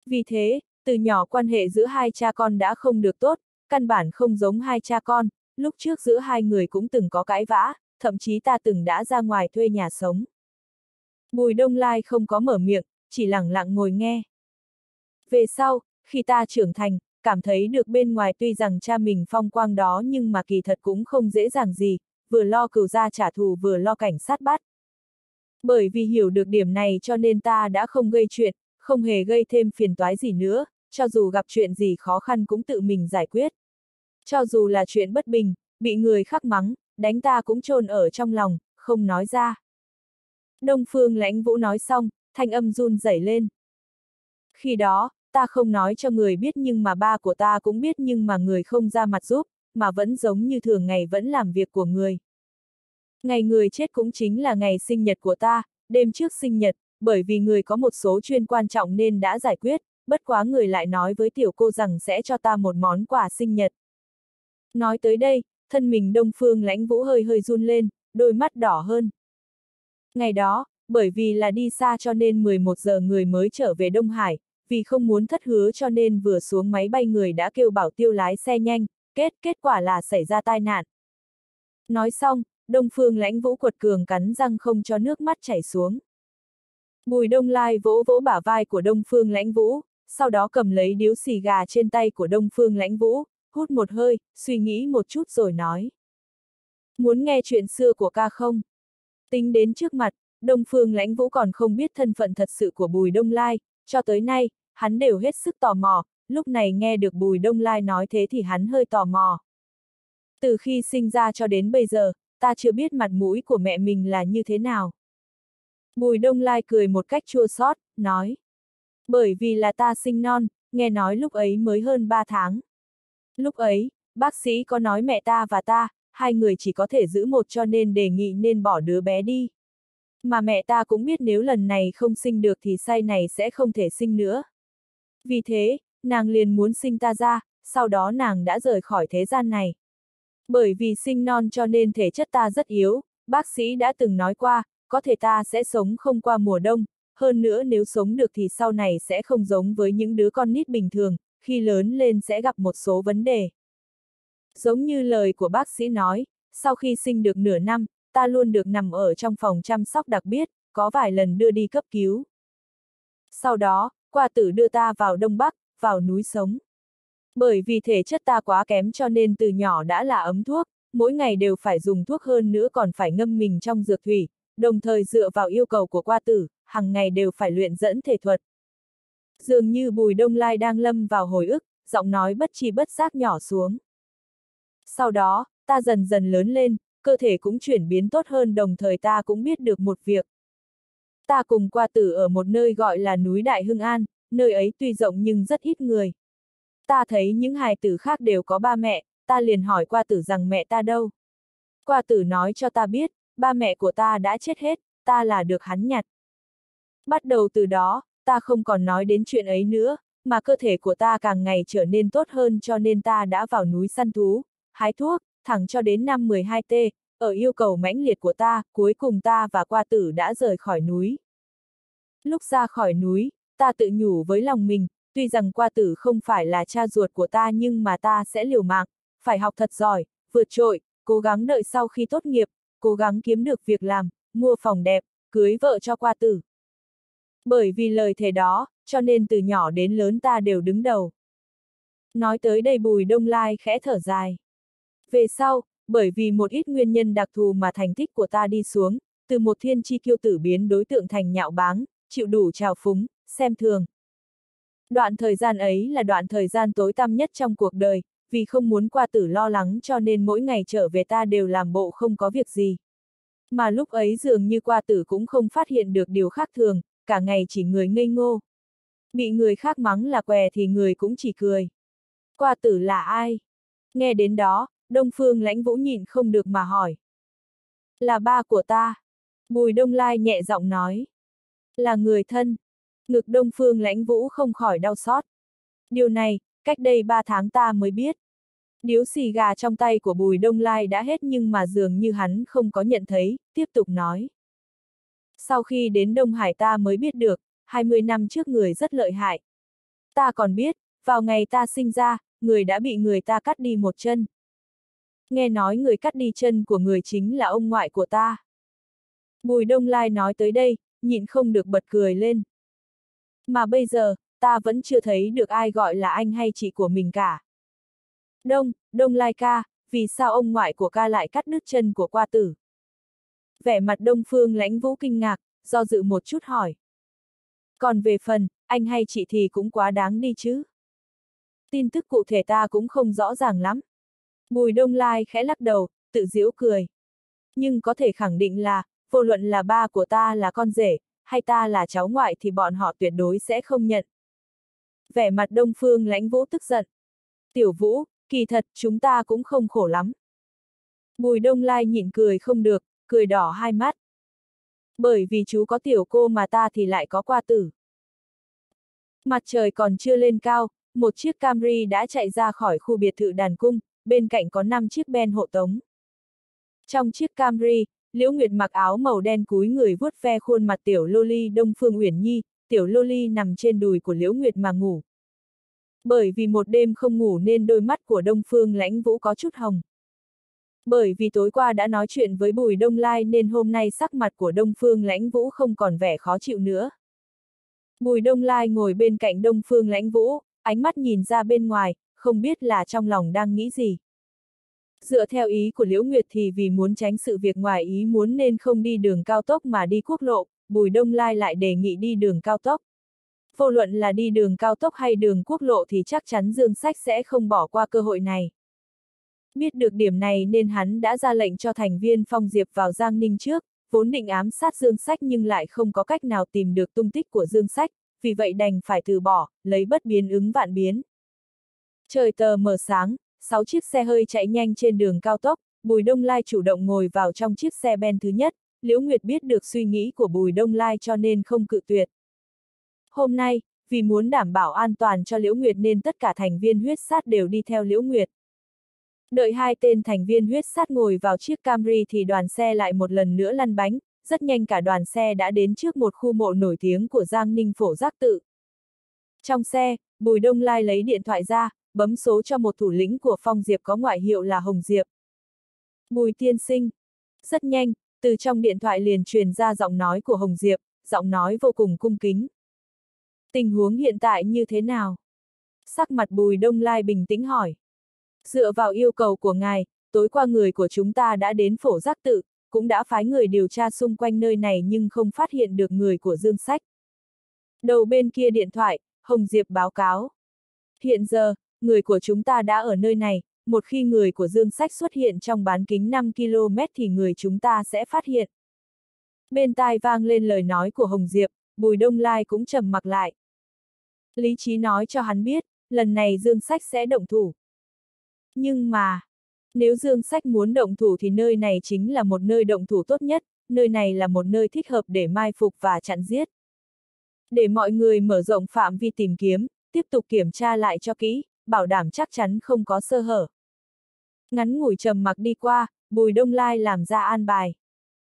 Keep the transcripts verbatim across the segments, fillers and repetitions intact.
Vì thế, từ nhỏ quan hệ giữa hai cha con đã không được tốt, căn bản không giống hai cha con, lúc trước giữa hai người cũng từng có cãi vã, thậm chí ta từng đã ra ngoài thuê nhà sống. Bùi Đông Lai không có mở miệng, chỉ lặng lặng ngồi nghe. Về sau, khi ta trưởng thành, cảm thấy được bên ngoài tuy rằng cha mình phong quang đó nhưng mà kỳ thật cũng không dễ dàng gì, vừa lo cừu gia trả thù vừa lo cảnh sát bắt. Bởi vì hiểu được điểm này cho nên ta đã không gây chuyện, không hề gây thêm phiền toái gì nữa, cho dù gặp chuyện gì khó khăn cũng tự mình giải quyết. Cho dù là chuyện bất bình, bị người khác mắng, đánh ta cũng chôn ở trong lòng, không nói ra. Đông Phương Lãnh Vũ nói xong, thanh âm run rẩy lên. Khi đó, ta không nói cho người biết nhưng mà ba của ta cũng biết nhưng mà người không ra mặt giúp, mà vẫn giống như thường ngày vẫn làm việc của người. Ngày người chết cũng chính là ngày sinh nhật của ta, đêm trước sinh nhật, bởi vì người có một số chuyện quan trọng nên đã giải quyết, bất quá người lại nói với tiểu cô rằng sẽ cho ta một món quà sinh nhật. Nói tới đây, thân mình Đông Phương Lãnh Vũ hơi hơi run lên, đôi mắt đỏ hơn. Ngày đó, bởi vì là đi xa cho nên mười một giờ người mới trở về Đông Hải, vì không muốn thất hứa cho nên vừa xuống máy bay người đã kêu bảo tiêu lái xe nhanh, kết kết quả là xảy ra tai nạn. Nói xong, Đông Phương Lãnh Vũ quật cường cắn răng không cho nước mắt chảy xuống. Bùi Đông Lai vỗ vỗ bả vai của Đông Phương Lãnh Vũ, sau đó cầm lấy điếu xì gà trên tay của Đông Phương Lãnh Vũ, hút một hơi, suy nghĩ một chút rồi nói. Muốn nghe chuyện xưa của ca không? Tính đến trước mặt, Đông Phương Lãnh Vũ còn không biết thân phận thật sự của Bùi Đông Lai, cho tới nay, hắn đều hết sức tò mò, lúc này nghe được Bùi Đông Lai nói thế thì hắn hơi tò mò. Từ khi sinh ra cho đến bây giờ, ta chưa biết mặt mũi của mẹ mình là như thế nào. Bùi Đông Lai cười một cách chua xót, nói. Bởi vì là ta sinh non, nghe nói lúc ấy mới hơn ba tháng. Lúc ấy, bác sĩ có nói mẹ ta và ta, hai người chỉ có thể giữ một cho nên đề nghị nên bỏ đứa bé đi. Mà mẹ ta cũng biết nếu lần này không sinh được thì sau này sẽ không thể sinh nữa. Vì thế, nàng liền muốn sinh ta ra, sau đó nàng đã rời khỏi thế gian này. Bởi vì sinh non cho nên thể chất ta rất yếu, bác sĩ đã từng nói qua, có thể ta sẽ sống không qua mùa đông, hơn nữa nếu sống được thì sau này sẽ không giống với những đứa con nít bình thường, khi lớn lên sẽ gặp một số vấn đề. Giống như lời của bác sĩ nói, sau khi sinh được nửa năm, ta luôn được nằm ở trong phòng chăm sóc đặc biệt, có vài lần đưa đi cấp cứu. Sau đó, qua tử đưa ta vào Đông Bắc, vào núi sống. Bởi vì thể chất ta quá kém cho nên từ nhỏ đã là ấm thuốc, mỗi ngày đều phải dùng thuốc hơn nữa còn phải ngâm mình trong dược thủy, đồng thời dựa vào yêu cầu của qua tử, hàng ngày đều phải luyện dẫn thể thuật. Dường như Bùi Đông Lai đang lâm vào hồi ức, giọng nói bất tri bất giác nhỏ xuống. Sau đó, ta dần dần lớn lên, cơ thể cũng chuyển biến tốt hơn đồng thời ta cũng biết được một việc. Ta cùng qua tử ở một nơi gọi là núi Đại Hưng An, nơi ấy tuy rộng nhưng rất ít người. Ta thấy những hài tử khác đều có ba mẹ, ta liền hỏi qua tử rằng mẹ ta đâu. Qua tử nói cho ta biết, ba mẹ của ta đã chết hết, ta là được hắn nhặt. Bắt đầu từ đó, ta không còn nói đến chuyện ấy nữa, mà cơ thể của ta càng ngày trở nên tốt hơn cho nên ta đã vào núi săn thú, hái thuốc, thẳng cho đến năm mười hai T, ở yêu cầu mãnh liệt của ta, cuối cùng ta và qua tử đã rời khỏi núi. Lúc ra khỏi núi, ta tự nhủ với lòng mình, tuy rằng qua tử không phải là cha ruột của ta nhưng mà ta sẽ liều mạng, phải học thật giỏi, vượt trội, cố gắng đợi sau khi tốt nghiệp, cố gắng kiếm được việc làm, mua phòng đẹp, cưới vợ cho qua tử. Bởi vì lời thề đó, cho nên từ nhỏ đến lớn ta đều đứng đầu. Nói tới đây Bùi Đông Lai khẽ thở dài. Về sau, bởi vì một ít nguyên nhân đặc thù mà thành tích của ta đi xuống, từ một thiên chi kiêu tử biến đối tượng thành nhạo báng, chịu đủ trào phúng, xem thường. Đoạn thời gian ấy là đoạn thời gian tối tăm nhất trong cuộc đời, vì không muốn qua tử lo lắng cho nên mỗi ngày trở về ta đều làm bộ không có việc gì. Mà lúc ấy dường như qua tử cũng không phát hiện được điều khác thường, cả ngày chỉ người ngây ngô. Bị người khác mắng là què thì người cũng chỉ cười. Qua tử là ai? Nghe đến đó, Đông Phương Lãnh Vũ nhịn không được mà hỏi. Là ba của ta. Bùi Đông Lai nhẹ giọng nói. Là người thân. Ngực Đông Phương Lãnh Vũ không khỏi đau xót. Điều này, cách đây ba tháng ta mới biết. Điếu xì gà trong tay của Bùi Đông Lai đã hết nhưng mà dường như hắn không có nhận thấy, tiếp tục nói. Sau khi đến Đông Hải ta mới biết được, hai mươi năm trước người rất lợi hại. ta còn biết, vào ngày ta sinh ra, người đã bị người ta cắt đi một chân. Nghe nói người cắt đi chân của người chính là ông ngoại của ta. Bùi Đông Lai nói tới đây, nhịn không được bật cười lên. Mà bây giờ, ta vẫn chưa thấy được ai gọi là anh hay chị của mình cả. Đông, Đông Lai ca, vì sao ông ngoại của ca lại cắt đứt chân của qua tử? Vẻ mặt Đông Phương Lãnh Vũ kinh ngạc, do dự một chút hỏi. Còn về phần, anh hay chị thì cũng quá đáng đi chứ. Tin tức cụ thể ta cũng không rõ ràng lắm. Bùi Đông Lai khẽ lắc đầu, tự giễu cười. Nhưng có thể khẳng định là, vô luận là ba của ta là con rể, hay ta là cháu ngoại thì bọn họ tuyệt đối sẽ không nhận. Vẻ mặt Đông Phương Lãnh Vũ tức giận. Tiểu Vũ, kỳ thật, chúng ta cũng không khổ lắm. Bùi Đông Lai nhịn cười không được, cười đỏ hai mắt. Bởi vì chú có tiểu cô mà ta thì lại có qua tử. Mặt trời còn chưa lên cao, một chiếc Camry đã chạy ra khỏi khu biệt thự đàn cung, bên cạnh có năm chiếc Ben hộ tống. Trong chiếc Camry, Liễu Nguyệt mặc áo màu đen cúi người vuốt ve khuôn mặt tiểu Loli Đông Phương Uyển Nhi, tiểu Loli nằm trên đùi của Liễu Nguyệt mà ngủ. Bởi vì một đêm không ngủ nên đôi mắt của Đông Phương Lãnh Vũ có chút hồng. Bởi vì tối qua đã nói chuyện với Bùi Đông Lai nên hôm nay sắc mặt của Đông Phương Lãnh Vũ không còn vẻ khó chịu nữa. Bùi Đông Lai ngồi bên cạnh Đông Phương Lãnh Vũ, ánh mắt nhìn ra bên ngoài, không biết là trong lòng đang nghĩ gì. Dựa theo ý của Liễu Nguyệt thì vì muốn tránh sự việc ngoài ý muốn nên không đi đường cao tốc mà đi quốc lộ, Bùi Đông Lai lại đề nghị đi đường cao tốc. Vô luận là đi đường cao tốc hay đường quốc lộ thì chắc chắn Dương Sách sẽ không bỏ qua cơ hội này. Biết được điểm này nên hắn đã ra lệnh cho thành viên Phong Diệp vào Giang Ninh trước, vốn định ám sát Dương Sách nhưng lại không có cách nào tìm được tung tích của Dương Sách, vì vậy đành phải từ bỏ, lấy bất biến ứng vạn biến. Trời tờ mờ sáng, sáu chiếc xe hơi chạy nhanh trên đường cao tốc, Bùi Đông Lai chủ động ngồi vào trong chiếc xe Ben thứ nhất, Liễu Nguyệt biết được suy nghĩ của Bùi Đông Lai cho nên không cự tuyệt. Hôm nay, vì muốn đảm bảo an toàn cho Liễu Nguyệt nên tất cả thành viên huyết sát đều đi theo Liễu Nguyệt. Đợi hai tên thành viên huyết sát ngồi vào chiếc Camry thì đoàn xe lại một lần nữa lăn bánh, rất nhanh cả đoàn xe đã đến trước một khu mộ nổi tiếng của Giang Ninh Phổ Giác Tự. Trong xe, Bùi Đông Lai lấy điện thoại ra, bấm số cho một thủ lĩnh của Phong Diệp có ngoại hiệu là Hồng Diệp. Bùi tiên sinh. Rất nhanh, từ trong điện thoại liền truyền ra giọng nói của Hồng Diệp, giọng nói vô cùng cung kính. Tình huống hiện tại như thế nào? Sắc mặt Bùi Đông Lai bình tĩnh hỏi. Dựa vào yêu cầu của ngài, tối qua người của chúng ta đã đến Phổ Giác Tự, cũng đã phái người điều tra xung quanh nơi này nhưng không phát hiện được người của Dương Sách. Đầu bên kia điện thoại, Hồng Diệp báo cáo. Hiện giờ, người của chúng ta đã ở nơi này, một khi người của Dương Sách xuất hiện trong bán kính năm ki lô mét thì người chúng ta sẽ phát hiện. Bên tai vang lên lời nói của Hồng Diệp, Bùi Đông Lai cũng trầm mặc lại. Lý trí nói cho hắn biết, lần này Dương Sách sẽ động thủ. Nhưng mà, nếu Dương Sách muốn động thủ thì nơi này chính là một nơi động thủ tốt nhất, nơi này là một nơi thích hợp để mai phục và chặn giết. Để mọi người mở rộng phạm vi tìm kiếm, tiếp tục kiểm tra lại cho kỹ, bảo đảm chắc chắn không có sơ hở. Ngắn ngủi trầm mặc đi qua, Bùi Đông Lai làm ra an bài.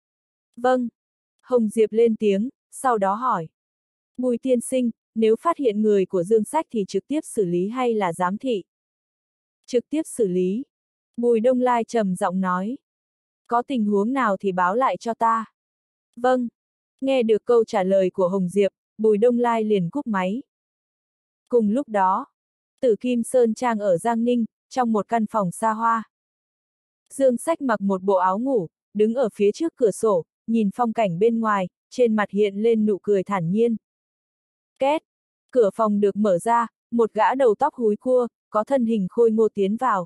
Vâng. Hồng Diệp lên tiếng, sau đó hỏi. Bùi tiên sinh, nếu phát hiện người của Dương Sách thì trực tiếp xử lý hay là giám thị? Trực tiếp xử lý. Bùi Đông Lai trầm giọng nói. Có tình huống nào thì báo lại cho ta. Vâng. Nghe được câu trả lời của Hồng Diệp, Bùi Đông Lai liền cúp máy. Cùng lúc đó, Tử Kim Sơn Trang ở Giang Ninh, trong một căn phòng xa hoa. Dương Sách mặc một bộ áo ngủ, đứng ở phía trước cửa sổ, nhìn phong cảnh bên ngoài, trên mặt hiện lên nụ cười thản nhiên. Két! Cửa phòng được mở ra, một gã đầu tóc húi cua, có thân hình khôi ngô tiến vào.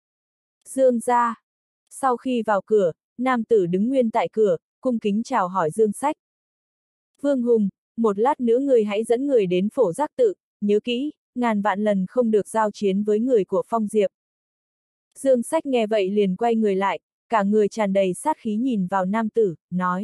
Dương gia. Sau khi vào cửa, nam tử đứng nguyên tại cửa, cung kính chào hỏi Dương Sách. Vương Hùng, một lát nữa người hãy dẫn người đến Phổ Giác Tự, nhớ kỹ, ngàn vạn lần không được giao chiến với người của Phong Diệp. Dương Sách nghe vậy liền quay người lại, cả người tràn đầy sát khí nhìn vào nam tử, nói.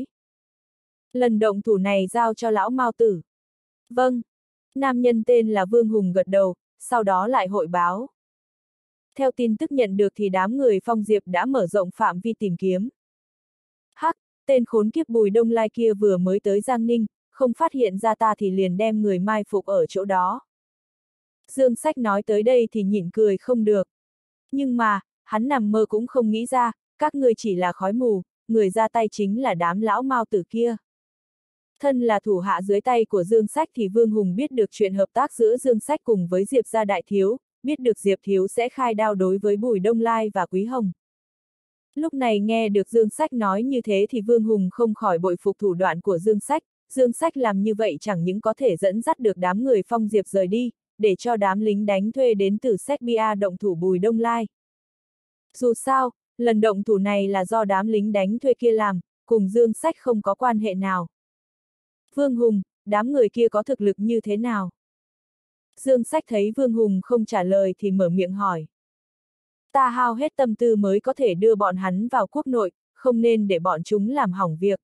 Lần động thủ này giao cho lão Mao tử. Vâng. Nam nhân tên là Vương Hùng gật đầu, sau đó lại hội báo. Theo tin tức nhận được thì đám người Phong Diệp đã mở rộng phạm vi tìm kiếm. Hắc, tên khốn kiếp Bùi Đông Lai kia vừa mới tới Giang Ninh, không phát hiện ra ta thì liền đem người mai phục ở chỗ đó. Dương Sách nói tới đây thì nhịn cười không được. Nhưng mà, hắn nằm mơ cũng không nghĩ ra, các ngươi chỉ là khói mù, người ra tay chính là đám lão mao tử kia. Thân là thủ hạ dưới tay của Dương Sách thì Vương Hùng biết được chuyện hợp tác giữa Dương Sách cùng với Diệp gia đại thiếu, biết được Diệp thiếu sẽ khai đao đối với Bùi Đông Lai và Quý Hồng. Lúc này nghe được Dương Sách nói như thế thì Vương Hùng không khỏi bội phục thủ đoạn của Dương Sách, Dương Sách làm như vậy chẳng những có thể dẫn dắt được đám người Phong Diệp rời đi, để cho đám lính đánh thuê đến từ Serbia động thủ Bùi Đông Lai. Dù sao, lần động thủ này là do đám lính đánh thuê kia làm, cùng Dương Sách không có quan hệ nào. Vương Hùng, đám người kia có thực lực như thế nào? Dương Sách thấy Vương Hùng không trả lời thì mở miệng hỏi. Ta hao hết tâm tư mới có thể đưa bọn hắn vào quốc nội, không nên để bọn chúng làm hỏng việc.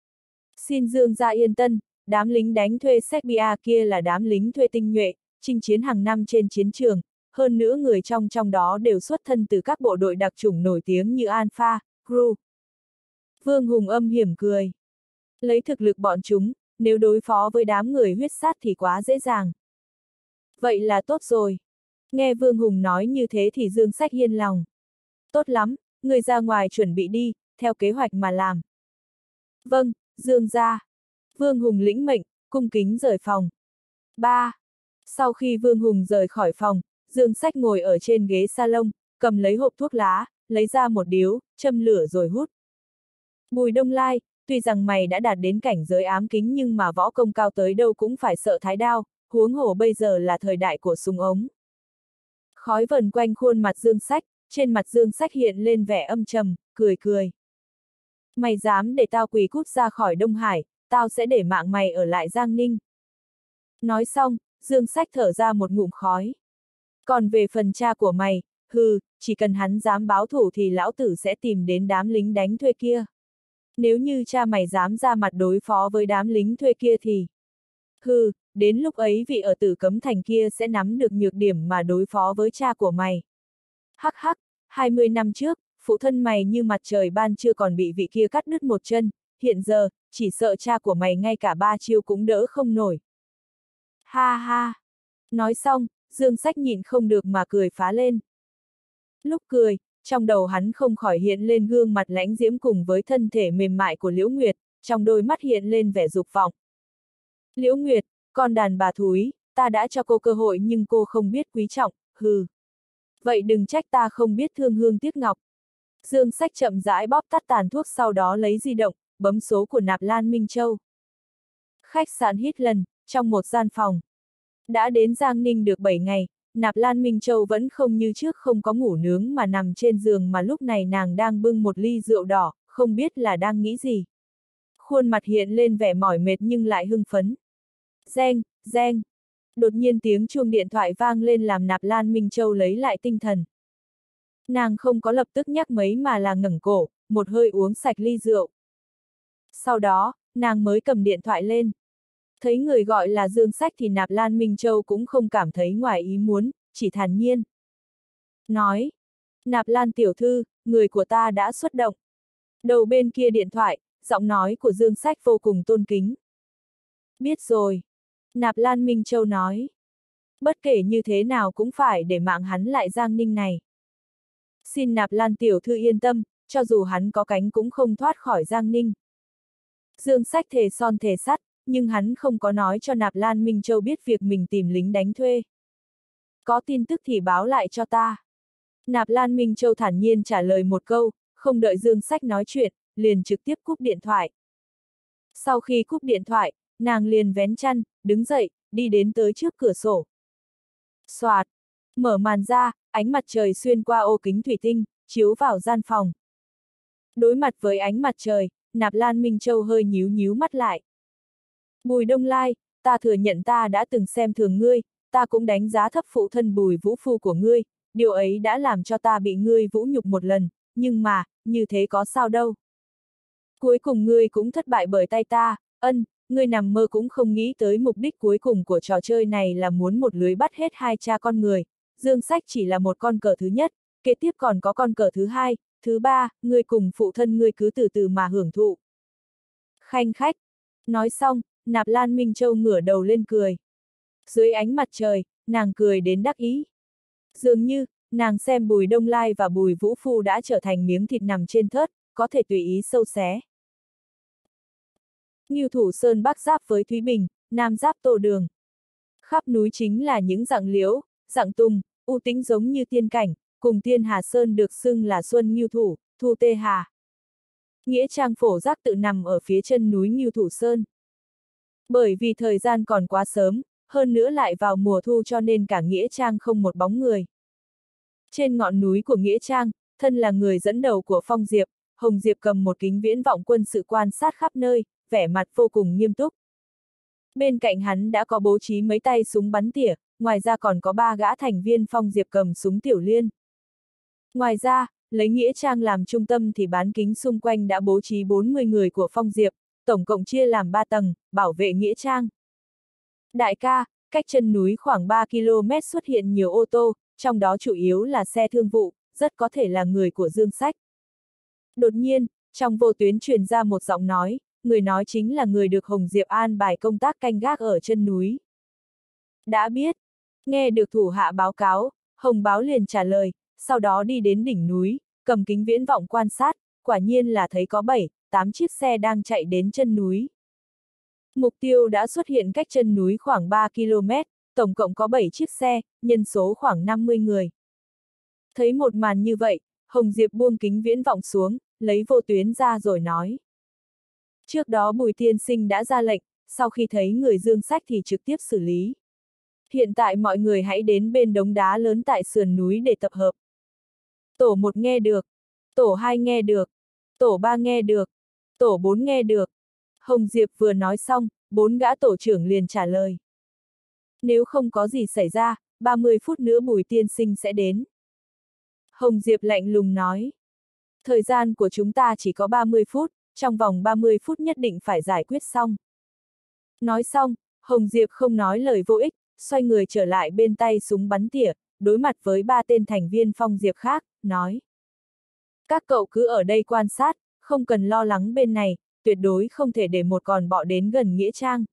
Xin Dương gia yên tâm, đám lính đánh thuê Serbia kia là đám lính thuê tinh nhuệ, chinh chiến hàng năm trên chiến trường, hơn nữa người trong trong đó đều xuất thân từ các bộ đội đặc chủng nổi tiếng như Alpha, Crew. Vương Hùng âm hiểm cười. Lấy thực lực bọn chúng, nếu đối phó với đám người huyết sát thì quá dễ dàng. Vậy là tốt rồi. Nghe Vương Hùng nói như thế thì Dương Sách yên lòng. Tốt lắm, người ra ngoài chuẩn bị đi, theo kế hoạch mà làm. Vâng, Dương gia. Vương Hùng lĩnh mệnh, cung kính rời phòng. ba. Sau khi Vương Hùng rời khỏi phòng, Dương Sách ngồi ở trên ghế salon, cầm lấy hộp thuốc lá, lấy ra một điếu, châm lửa rồi hút. Bùi Đông Lai, tuy rằng mày đã đạt đến cảnh giới ám kính nhưng mà võ công cao tới đâu cũng phải sợ thái đao, huống hồ bây giờ là thời đại của súng ống. Khói vần quanh khuôn mặt Dương Sách, trên mặt Dương Sách hiện lên vẻ âm trầm, cười cười. Mày dám để tao quỳ cút ra khỏi Đông Hải, tao sẽ để mạng mày ở lại Giang Ninh. Nói xong, Dương Sách thở ra một ngụm khói. Còn về phần cha của mày, hừ, chỉ cần hắn dám báo thủ thì lão tử sẽ tìm đến đám lính đánh thuê kia. Nếu như cha mày dám ra mặt đối phó với đám lính thuê kia thì... Hừ, đến lúc ấy vị ở Tử Cấm Thành kia sẽ nắm được nhược điểm mà đối phó với cha của mày. Hắc hắc, hai mươi năm trước, phụ thân mày như mặt trời ban chưa còn bị vị kia cắt đứt một chân, hiện giờ, chỉ sợ cha của mày ngay cả ba chiêu cũng đỡ không nổi. Ha ha! Nói xong, Dương Sách nhịn không được mà cười phá lên. Lúc cười, trong đầu hắn không khỏi hiện lên gương mặt lãnh diễm cùng với thân thể mềm mại của Liễu Nguyệt, trong đôi mắt hiện lên vẻ dục vọng. Liễu Nguyệt, con đàn bà thúi, ta đã cho cô cơ hội nhưng cô không biết quý trọng, hừ. Vậy đừng trách ta không biết thương hương tiếc ngọc. Dương Sách chậm rãi bóp tắt tàn thuốc sau đó lấy di động, bấm số của Nạp Lan Minh Châu. Khách sạn Hitland, trong một gian phòng. Đã đến Giang Ninh được bảy ngày, Nạp Lan Minh Châu vẫn không như trước không có ngủ nướng mà nằm trên giường mà lúc này nàng đang bưng một ly rượu đỏ, không biết là đang nghĩ gì. Khuôn mặt hiện lên vẻ mỏi mệt nhưng lại hưng phấn. Reng, reng. Đột nhiên tiếng chuông điện thoại vang lên làm Nạp Lan Minh Châu lấy lại tinh thần. Nàng không có lập tức nhắc mấy mà là ngẩng cổ, một hơi uống sạch ly rượu. Sau đó, nàng mới cầm điện thoại lên. Thấy người gọi là Dương Sách thì Nạp Lan Minh Châu cũng không cảm thấy ngoài ý muốn, chỉ thản nhiên. Nói, Nạp Lan tiểu thư, người của ta đã xuất động. Đầu bên kia điện thoại, giọng nói của Dương Sách vô cùng tôn kính. Biết rồi. Nạp Lan Minh Châu nói. Bất kể như thế nào cũng phải để mạng hắn lại Giang Ninh này. Xin Nạp Lan tiểu thư yên tâm, cho dù hắn có cánh cũng không thoát khỏi Giang Ninh. Dương Sách thề son thề sắt, nhưng hắn không có nói cho Nạp Lan Minh Châu biết việc mình tìm lính đánh thuê. Có tin tức thì báo lại cho ta. Nạp Lan Minh Châu thản nhiên trả lời một câu, không đợi Dương Sách nói chuyện, liền trực tiếp cúp điện thoại. Sau khi cúp điện thoại, nàng liền vén chăn, đứng dậy, đi đến tới trước cửa sổ. Xoạt, mở màn ra, ánh mặt trời xuyên qua ô kính thủy tinh, chiếu vào gian phòng. Đối mặt với ánh mặt trời, Nạp Lan Minh Châu hơi nhíu nhíu mắt lại. Bùi Đông Lai, ta thừa nhận ta đã từng xem thường ngươi, ta cũng đánh giá thấp phụ thân Bùi Vũ Phu của ngươi, điều ấy đã làm cho ta bị ngươi vũ nhục một lần, nhưng mà, như thế có sao đâu. Cuối cùng ngươi cũng thất bại bởi tay ta, ân, ngươi nằm mơ cũng không nghĩ tới mục đích cuối cùng của trò chơi này là muốn một lưới bắt hết hai cha con người, Dương Sách chỉ là một con cờ thứ nhất, kế tiếp còn có con cờ thứ hai, thứ ba, ngươi cùng phụ thân ngươi cứ từ từ mà hưởng thụ. Khanh khách. Nói xong, Nạp Lan Minh Châu ngửa đầu lên cười. Dưới ánh mặt trời, nàng cười đến đắc ý. Dường như, nàng xem Bùi Đông Lai và Bùi Vũ Phu đã trở thành miếng thịt nằm trên thớt, có thể tùy ý sâu xé. Ngưu Thủ Sơn Bắc giáp với Thúy Bình, Nam giáp Tô Đường. Khắp núi chính là những rặng liễu, rặng tùng, u tĩnh giống như tiên cảnh, cùng Tiên Hà Sơn được xưng là Xuân Ngưu Thủ, Thu Tê Hà. Nghĩa trang Phổ Giác tự nằm ở phía chân núi Ngưu Thủ Sơn. Bởi vì thời gian còn quá sớm, hơn nữa lại vào mùa thu cho nên cả Nghĩa trang không một bóng người. Trên ngọn núi của Nghĩa trang, thân là người dẫn đầu của Phong Diệp, Hồng Diệp cầm một kính viễn vọng quân sự quan sát khắp nơi, vẻ mặt vô cùng nghiêm túc. Bên cạnh hắn đã có bố trí mấy tay súng bắn tỉa, ngoài ra còn có ba gã thành viên Phong Diệp cầm súng tiểu liên. Ngoài ra, lấy Nghĩa trang làm trung tâm thì bán kính xung quanh đã bố trí bốn mươi người của Phong Diệp, tổng cộng chia làm ba tầng, bảo vệ Nghĩa trang. Đại ca, cách chân núi khoảng ba ki lô mét xuất hiện nhiều ô tô, trong đó chủ yếu là xe thương vụ, rất có thể là người của Dương Sách. Đột nhiên, trong vô tuyến truyền ra một giọng nói, người nói chính là người được Hồng Diệp an bài công tác canh gác ở chân núi. Đã biết, nghe được thủ hạ báo cáo, Hồng Báo liền trả lời, sau đó đi đến đỉnh núi, cầm kính viễn vọng quan sát, quả nhiên là thấy có bảy, tám chiếc xe đang chạy đến chân núi. Mục tiêu đã xuất hiện cách chân núi khoảng ba ki lô mét, tổng cộng có bảy chiếc xe, nhân số khoảng năm mươi người. Thấy một màn như vậy, Hồng Diệp buông kính viễn vọng xuống, lấy vô tuyến ra rồi nói. Trước đó Bùi Tiên Sinh đã ra lệnh, sau khi thấy người Dương Sách thì trực tiếp xử lý. Hiện tại mọi người hãy đến bên đống đá lớn tại sườn núi để tập hợp. Tổ một nghe được, tổ hai nghe được, tổ ba nghe được, tổ bốn nghe được. Hồng Diệp vừa nói xong, bốn gã tổ trưởng liền trả lời. Nếu không có gì xảy ra, ba mươi phút nữa Bùi Tiên Sinh sẽ đến. Hồng Diệp lạnh lùng nói. Thời gian của chúng ta chỉ có ba mươi phút, trong vòng ba mươi phút nhất định phải giải quyết xong. Nói xong, Hồng Diệp không nói lời vô ích, xoay người trở lại bên tay súng bắn tỉa, đối mặt với ba tên thành viên Phong Diệp khác, nói. Các cậu cứ ở đây quan sát, không cần lo lắng bên này, tuyệt đối không thể để một con bọ đến gần Nghĩa trang.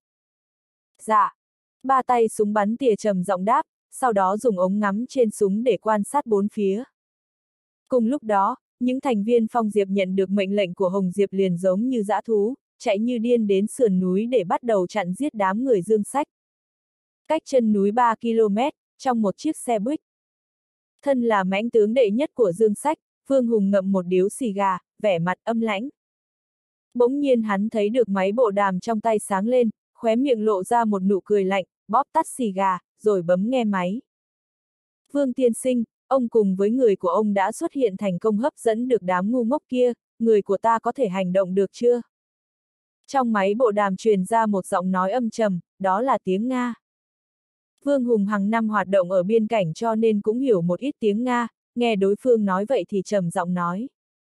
Dạ. Ba tay súng bắn tỉa trầm giọng đáp, sau đó dùng ống ngắm trên súng để quan sát bốn phía. Cùng lúc đó, những thành viên Phong Diệp nhận được mệnh lệnh của Hồng Diệp liền giống như dã thú, chạy như điên đến sườn núi để bắt đầu chặn giết đám người Dương Sách. Cách chân núi ba ki lô mét, trong một chiếc xe buýt. Thân là mãnh tướng đệ nhất của Dương Sách, Vương Hùng ngậm một điếu xì gà, vẻ mặt âm lãnh. Bỗng nhiên hắn thấy được máy bộ đàm trong tay sáng lên, khóe miệng lộ ra một nụ cười lạnh, bóp tắt xì gà, rồi bấm nghe máy. Vương Tiên Sinh, ông cùng với người của ông đã xuất hiện thành công hấp dẫn được đám ngu ngốc kia, người của ta có thể hành động được chưa? Trong máy bộ đàm truyền ra một giọng nói âm trầm, đó là tiếng Nga. Vương Hùng hàng năm hoạt động ở biên cảnh cho nên cũng hiểu một ít tiếng Nga, nghe đối phương nói vậy thì trầm giọng nói.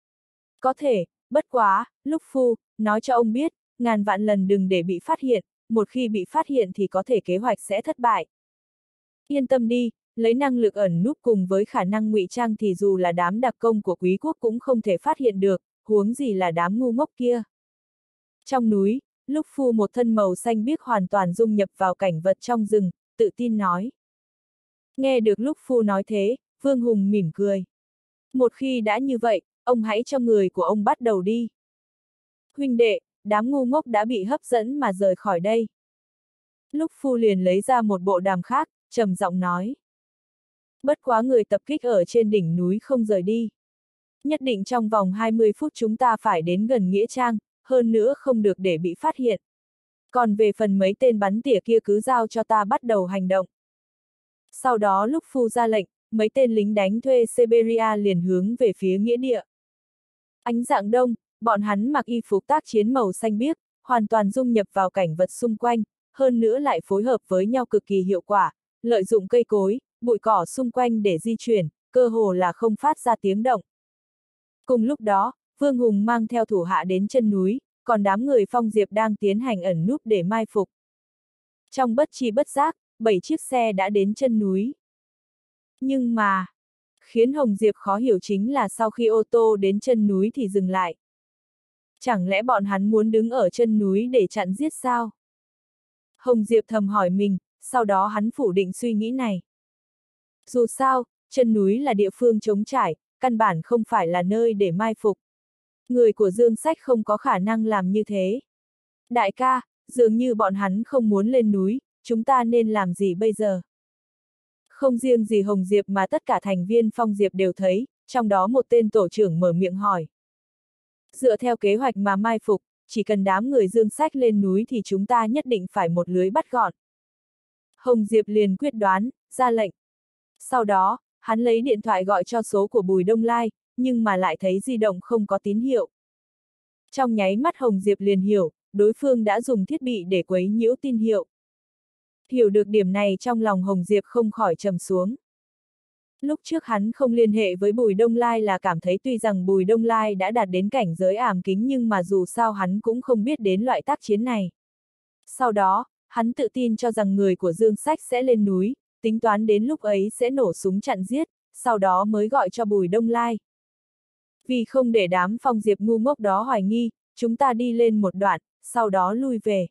Có thể, bất quá, Lúc Phu, nói cho ông biết, ngàn vạn lần đừng để bị phát hiện, một khi bị phát hiện thì có thể kế hoạch sẽ thất bại. Yên tâm đi, lấy năng lực ẩn núp cùng với khả năng ngụy trang thì dù là đám đặc công của quý quốc cũng không thể phát hiện được, huống gì là đám ngu ngốc kia. Trong núi, Lúc Phu một thân màu xanh biếc hoàn toàn dung nhập vào cảnh vật trong rừng, tự tin nói. Nghe được Lúc Phu nói thế, Vương Hùng mỉm cười. Một khi đã như vậy, ông hãy cho người của ông bắt đầu đi. Huynh đệ, đám ngu ngốc đã bị hấp dẫn mà rời khỏi đây. Lúc Phu liền lấy ra một bộ đàm khác, trầm giọng nói. Bất quá người tập kích ở trên đỉnh núi không rời đi. Nhất định trong vòng hai mươi phút chúng ta phải đến gần Nghĩa Trang, hơn nữa không được để bị phát hiện. Còn về phần mấy tên bắn tỉa kia cứ giao cho ta bắt đầu hành động. Sau đó Lúc Phu ra lệnh, mấy tên lính đánh thuê Siberia liền hướng về phía nghĩa địa. Ánh dạng đông, bọn hắn mặc y phục tác chiến màu xanh biếc, hoàn toàn dung nhập vào cảnh vật xung quanh, hơn nữa lại phối hợp với nhau cực kỳ hiệu quả, lợi dụng cây cối, bụi cỏ xung quanh để di chuyển, cơ hồ là không phát ra tiếng động. Cùng lúc đó, Vương Hùng mang theo thủ hạ đến chân núi, còn đám người Phong Diệp đang tiến hành ẩn núp để mai phục. Trong bất tri bất giác, bảy chiếc xe đã đến chân núi. Nhưng mà, khiến Hồng Diệp khó hiểu chính là sau khi ô tô đến chân núi thì dừng lại. Chẳng lẽ bọn hắn muốn đứng ở chân núi để chặn giết sao? Hồng Diệp thầm hỏi mình, sau đó hắn phủ định suy nghĩ này. Dù sao, chân núi là địa phương trống trải, căn bản không phải là nơi để mai phục. Người của Dương Sách không có khả năng làm như thế. Đại ca, dường như bọn hắn không muốn lên núi, chúng ta nên làm gì bây giờ? Không riêng gì Hồng Diệp mà tất cả thành viên Phong Diệp đều thấy, trong đó một tên tổ trưởng mở miệng hỏi. Dựa theo kế hoạch mà mai phục, chỉ cần đám người Dương Sách lên núi thì chúng ta nhất định phải một lưới bắt gọn. Hồng Diệp liền quyết đoán, ra lệnh. Sau đó, hắn lấy điện thoại gọi cho số của Bùi Đông Lai, nhưng mà lại thấy di động không có tín hiệu. Trong nháy mắt Hồng Diệp liền hiểu, đối phương đã dùng thiết bị để quấy nhiễu tin hiệu. Hiểu được điểm này trong lòng Hồng Diệp không khỏi trầm xuống. Lúc trước hắn không liên hệ với Bùi Đông Lai là cảm thấy tuy rằng Bùi Đông Lai đã đạt đến cảnh giới ảm kính nhưng mà dù sao hắn cũng không biết đến loại tác chiến này. Sau đó, hắn tự tin cho rằng người của Dương Sách sẽ lên núi, tính toán đến lúc ấy sẽ nổ súng chặn giết, sau đó mới gọi cho Bùi Đông Lai. Vì không để đám Phong Diệp ngu ngốc đó hoài nghi, chúng ta đi lên một đoạn, sau đó lui về.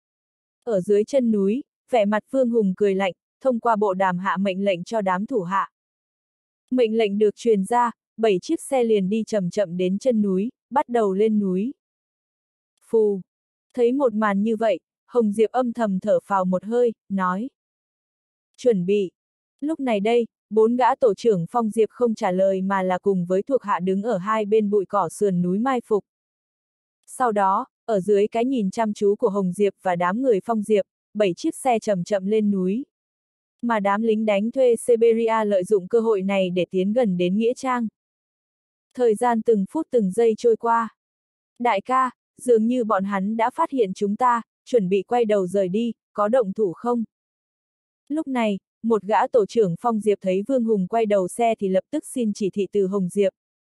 Ở dưới chân núi, vẻ mặt Vương Hùng cười lạnh, thông qua bộ đàm hạ mệnh lệnh cho đám thủ hạ. Mệnh lệnh được truyền ra, bảy chiếc xe liền đi chậm chậm đến chân núi, bắt đầu lên núi. Phù! Thấy một màn như vậy, Hồng Diệp âm thầm thở phào một hơi, nói. Chuẩn bị! Lúc này đây, bốn gã tổ trưởng Phong Diệp không trả lời mà là cùng với thuộc hạ đứng ở hai bên bụi cỏ sườn núi mai phục. Sau đó, ở dưới cái nhìn chăm chú của Hồng Diệp và đám người Phong Diệp, bảy chiếc xe chậm chậm lên núi. Mà đám lính đánh thuê Siberia lợi dụng cơ hội này để tiến gần đến Nghĩa Trang. Thời gian từng phút từng giây trôi qua. Đại ca, dường như bọn hắn đã phát hiện chúng ta, chuẩn bị quay đầu rời đi, có động thủ không? Lúc này, một gã tổ trưởng Phong Diệp thấy Vương Hùng quay đầu xe thì lập tức xin chỉ thị từ Hồng Diệp.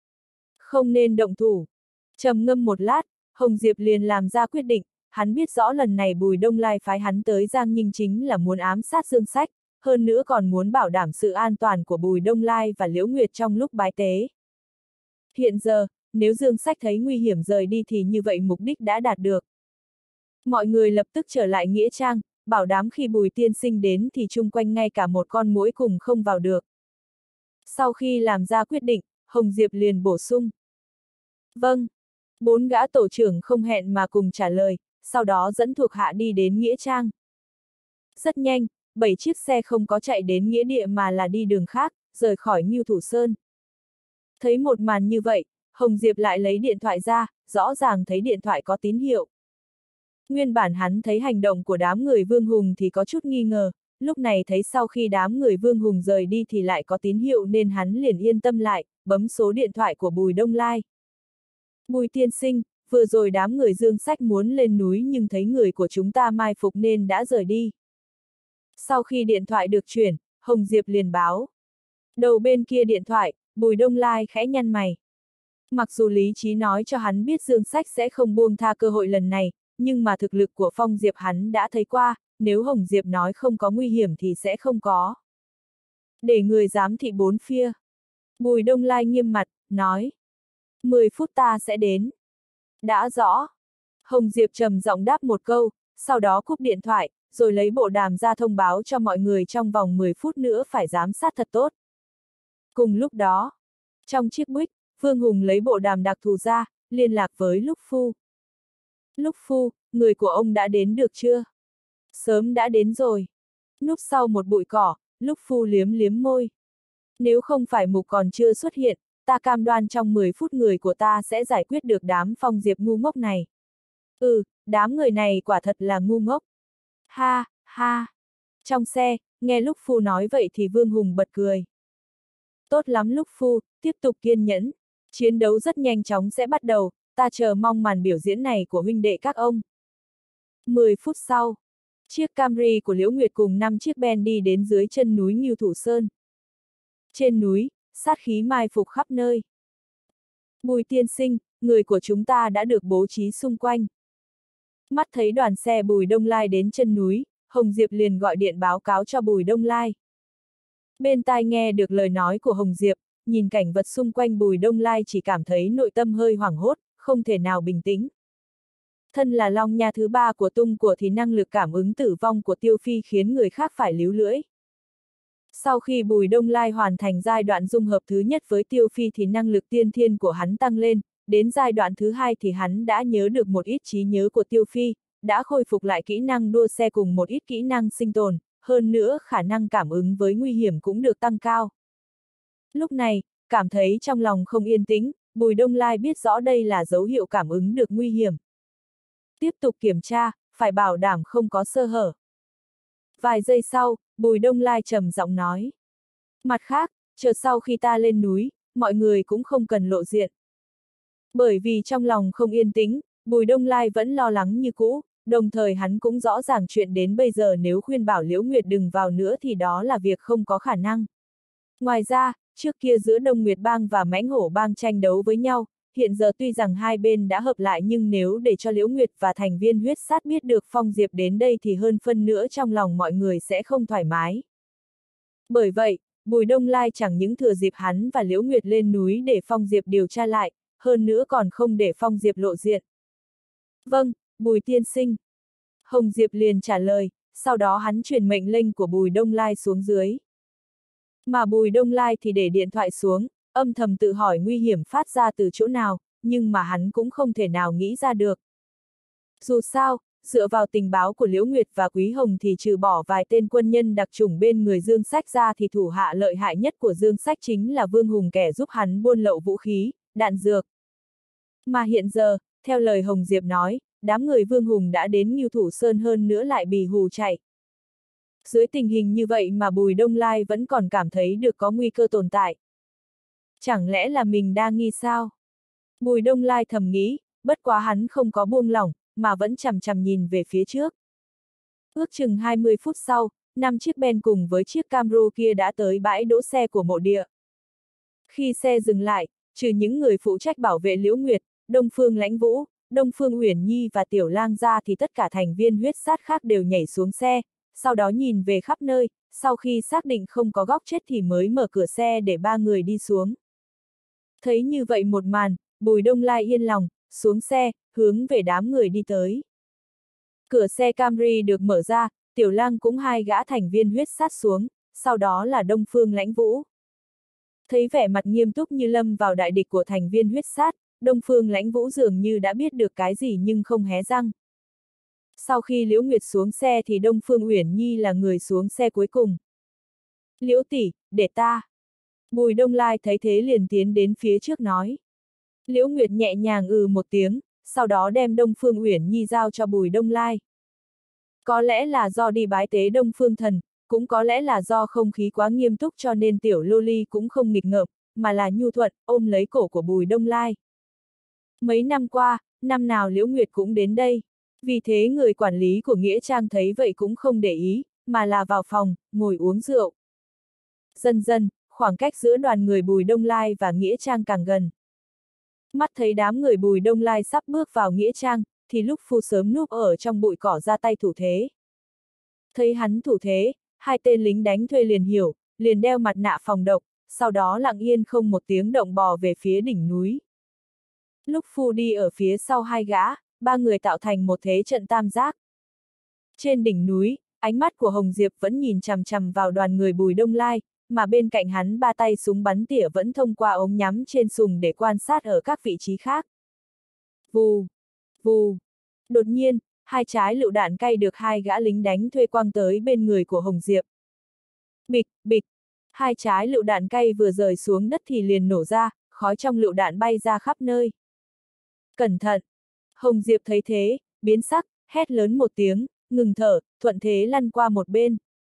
Không nên động thủ. Trầm ngâm một lát, Hồng Diệp liền làm ra quyết định, hắn biết rõ lần này Bùi Đông Lai phái hắn tới Giang Ninh chính là muốn ám sát Dương Sách, hơn nữa còn muốn bảo đảm sự an toàn của Bùi Đông Lai và Liễu Nguyệt trong lúc bái tế. Hiện giờ, nếu Dương Sách thấy nguy hiểm rời đi thì như vậy mục đích đã đạt được. Mọi người lập tức trở lại Nghĩa Trang, bảo đảm khi Bùi tiên sinh đến thì chung quanh ngay cả một con muỗi cùng không vào được. Sau khi làm ra quyết định, Hồng Diệp liền bổ sung. Vâng. Bốn gã tổ trưởng không hẹn mà cùng trả lời, sau đó dẫn thuộc hạ đi đến Nghĩa Trang. Rất nhanh, bảy chiếc xe không có chạy đến Nghĩa Địa mà là đi đường khác, rời khỏi Ngưu Thủ Sơn. Thấy một màn như vậy, Hồng Diệp lại lấy điện thoại ra, rõ ràng thấy điện thoại có tín hiệu. Nguyên bản hắn thấy hành động của đám người Vương Hùng thì có chút nghi ngờ, lúc này thấy sau khi đám người Vương Hùng rời đi thì lại có tín hiệu nên hắn liền yên tâm lại, bấm số điện thoại của Bùi Đông Lai. Bùi tiên sinh, vừa rồi đám người Dương Sách muốn lên núi nhưng thấy người của chúng ta mai phục nên đã rời đi. Sau khi điện thoại được chuyển, Hồng Diệp liền báo. Đầu bên kia điện thoại, Bùi Đông Lai khẽ nhăn mày. Mặc dù lý trí nói cho hắn biết Dương Sách sẽ không buông tha cơ hội lần này, nhưng mà thực lực của Phong Diệp hắn đã thấy qua, nếu Hồng Diệp nói không có nguy hiểm thì sẽ không có. Để người giám thị bốn phía. Bùi Đông Lai nghiêm mặt, nói. mười phút ta sẽ đến. Đã rõ. Hồng Diệp trầm giọng đáp một câu, sau đó cúp điện thoại, rồi lấy bộ đàm ra thông báo cho mọi người trong vòng mười phút nữa phải giám sát thật tốt. Cùng lúc đó, trong chiếc buýt, Vương Hùng lấy bộ đàm đặc thù ra, liên lạc với Lúc Phu. Lúc Phu, người của ông đã đến được chưa? Sớm đã đến rồi. Núp sau một bụi cỏ, Lúc Phu liếm liếm môi. Nếu không phải Mục còn chưa xuất hiện, ta cam đoan trong mười phút người của ta sẽ giải quyết được đám Phong Diệp ngu ngốc này. Ừ, đám người này quả thật là ngu ngốc. Ha, ha. Trong xe, nghe Lúc Phu nói vậy thì Vương Hùng bật cười. Tốt lắm Lúc Phu, tiếp tục kiên nhẫn. Chiến đấu rất nhanh chóng sẽ bắt đầu, ta chờ mong màn biểu diễn này của huynh đệ các ông. mười phút sau, chiếc Camry của Liễu Nguyệt cùng năm chiếc Ben đi đến dưới chân núi Ngưu Thủ Sơn. Trên núi, sát khí mai phục khắp nơi. Bùi tiên sinh, người của chúng ta đã được bố trí xung quanh. Mắt thấy đoàn xe Bùi Đông Lai đến chân núi, Hồng Diệp liền gọi điện báo cáo cho Bùi Đông Lai. Bên tai nghe được lời nói của Hồng Diệp, nhìn cảnh vật xung quanh Bùi Đông Lai chỉ cảm thấy nội tâm hơi hoảng hốt, không thể nào bình tĩnh. Thân là long nha thứ ba của tung của thì năng lực cảm ứng tử vong của Tiêu Phi khiến người khác phải líu lưỡi. Sau khi Bùi Đông Lai hoàn thành giai đoạn dung hợp thứ nhất với Tiêu Phi thì năng lực tiên thiên của hắn tăng lên, đến giai đoạn thứ hai thì hắn đã nhớ được một ít trí nhớ của Tiêu Phi, đã khôi phục lại kỹ năng đua xe cùng một ít kỹ năng sinh tồn, hơn nữa khả năng cảm ứng với nguy hiểm cũng được tăng cao. Lúc này, cảm thấy trong lòng không yên tĩnh, Bùi Đông Lai biết rõ đây là dấu hiệu cảm ứng được nguy hiểm. Tiếp tục kiểm tra, phải bảo đảm không có sơ hở. Vài giây sau, Bùi Đông Lai trầm giọng nói. Mặt khác, chờ sau khi ta lên núi, mọi người cũng không cần lộ diện. Bởi vì trong lòng không yên tĩnh, Bùi Đông Lai vẫn lo lắng như cũ, đồng thời hắn cũng rõ ràng chuyện đến bây giờ nếu khuyên bảo Liễu Nguyệt đừng vào nữa thì đó là việc không có khả năng. Ngoài ra, trước kia giữa Đông Nguyệt Bang và Mãnh Hổ Bang tranh đấu với nhau, hiện giờ tuy rằng hai bên đã hợp lại nhưng nếu để cho Liễu Nguyệt và thành viên huyết sát biết được Phong Diệp đến đây thì hơn phân nữa trong lòng mọi người sẽ không thoải mái. Bởi vậy, Bùi Đông Lai chẳng những thừa dịp hắn và Liễu Nguyệt lên núi để Phong Diệp điều tra lại, hơn nữa còn không để Phong Diệp lộ diện. Vâng, Bùi tiên sinh. Hồng Diệp liền trả lời, sau đó hắn truyền mệnh lệnh của Bùi Đông Lai xuống dưới. Mà Bùi Đông Lai thì để điện thoại xuống, âm thầm tự hỏi nguy hiểm phát ra từ chỗ nào, nhưng mà hắn cũng không thể nào nghĩ ra được. Dù sao, dựa vào tình báo của Liễu Nguyệt và Quý Hồng thì trừ bỏ vài tên quân nhân đặc chủng bên người Dương Sách ra thì thủ hạ lợi hại nhất của Dương Sách chính là Vương Hùng kẻ giúp hắn buôn lậu vũ khí, đạn dược. Mà hiện giờ, theo lời Hồng Diệp nói, đám người Vương Hùng đã đến Ngưu Thủ Sơn hơn nữa lại bị hù chạy. Dưới tình hình như vậy mà Bùi Đông Lai vẫn còn cảm thấy được có nguy cơ tồn tại. Chẳng lẽ là mình đang nghi sao? Bùi Đông Lai thầm nghĩ, bất quá hắn không có buông lỏng, mà vẫn chằm chằm nhìn về phía trước. Ước chừng hai mươi phút sau, năm chiếc Ben cùng với chiếc Camry kia đã tới bãi đỗ xe của mộ địa. Khi xe dừng lại, trừ những người phụ trách bảo vệ Liễu Nguyệt, Đông Phương Lãnh Vũ, Đông Phương Uyển Nhi và Tiểu Lang ra thì tất cả thành viên huyết sát khác đều nhảy xuống xe, sau đó nhìn về khắp nơi, sau khi xác định không có góc chết thì mới mở cửa xe để ba người đi xuống. Thấy như vậy một màn, Bùi Đông Lai yên lòng, xuống xe, hướng về đám người đi tới. Cửa xe Camry được mở ra, Tiểu Lang cũng hai gã thành viên huyết sát xuống, sau đó là Đông Phương Lãnh Vũ. Thấy vẻ mặt nghiêm túc như lâm vào đại địch của thành viên huyết sát, Đông Phương Lãnh Vũ dường như đã biết được cái gì nhưng không hé răng. Sau khi Liễu Nguyệt xuống xe thì Đông Phương Uyển Nhi là người xuống xe cuối cùng. Liễu tỷ, để ta. Bùi Đông Lai thấy thế liền tiến đến phía trước nói. Liễu Nguyệt nhẹ nhàng ừ một tiếng, sau đó đem Đông Phương Uyển Nhi giao cho Bùi Đông Lai. Có lẽ là do đi bái tế Đông Phương Thần, cũng có lẽ là do không khí quá nghiêm túc cho nên tiểu Loli cũng không nghịch ngợm, mà là nhu thuận, ôm lấy cổ của Bùi Đông Lai. Mấy năm qua, năm nào Liễu Nguyệt cũng đến đây. Vì thế người quản lý của Nghĩa Trang thấy vậy cũng không để ý, mà là vào phòng, ngồi uống rượu. Dần dần, khoảng cách giữa đoàn người Bùi Đông Lai và Nghĩa Trang càng gần. Mắt thấy đám người Bùi Đông Lai sắp bước vào Nghĩa Trang, thì lúc Phu sớm núp ở trong bụi cỏ ra tay thủ thế. Thấy hắn thủ thế, hai tên lính đánh thuê liền hiểu, liền đeo mặt nạ phòng độc, sau đó lặng yên không một tiếng động bò về phía đỉnh núi. Lúc Phu đi ở phía sau hai gã, ba người tạo thành một thế trận tam giác. Trên đỉnh núi, ánh mắt của Hồng Diệp vẫn nhìn chằm chằm vào đoàn người Bùi Đông Lai, mà bên cạnh hắn ba tay súng bắn tỉa vẫn thông qua ống nhắm trên sùng để quan sát ở các vị trí khác. Vù, vù. Đột nhiên, hai trái lựu đạn cay được hai gã lính đánh thuê quăng tới bên người của Hồng Diệp. Bịch, bịch. Hai trái lựu đạn cay vừa rời xuống đất thì liền nổ ra, khói trong lựu đạn bay ra khắp nơi. Cẩn thận! Hồng Diệp thấy thế, biến sắc, hét lớn một tiếng, ngừng thở, thuận thế lăn qua một bên.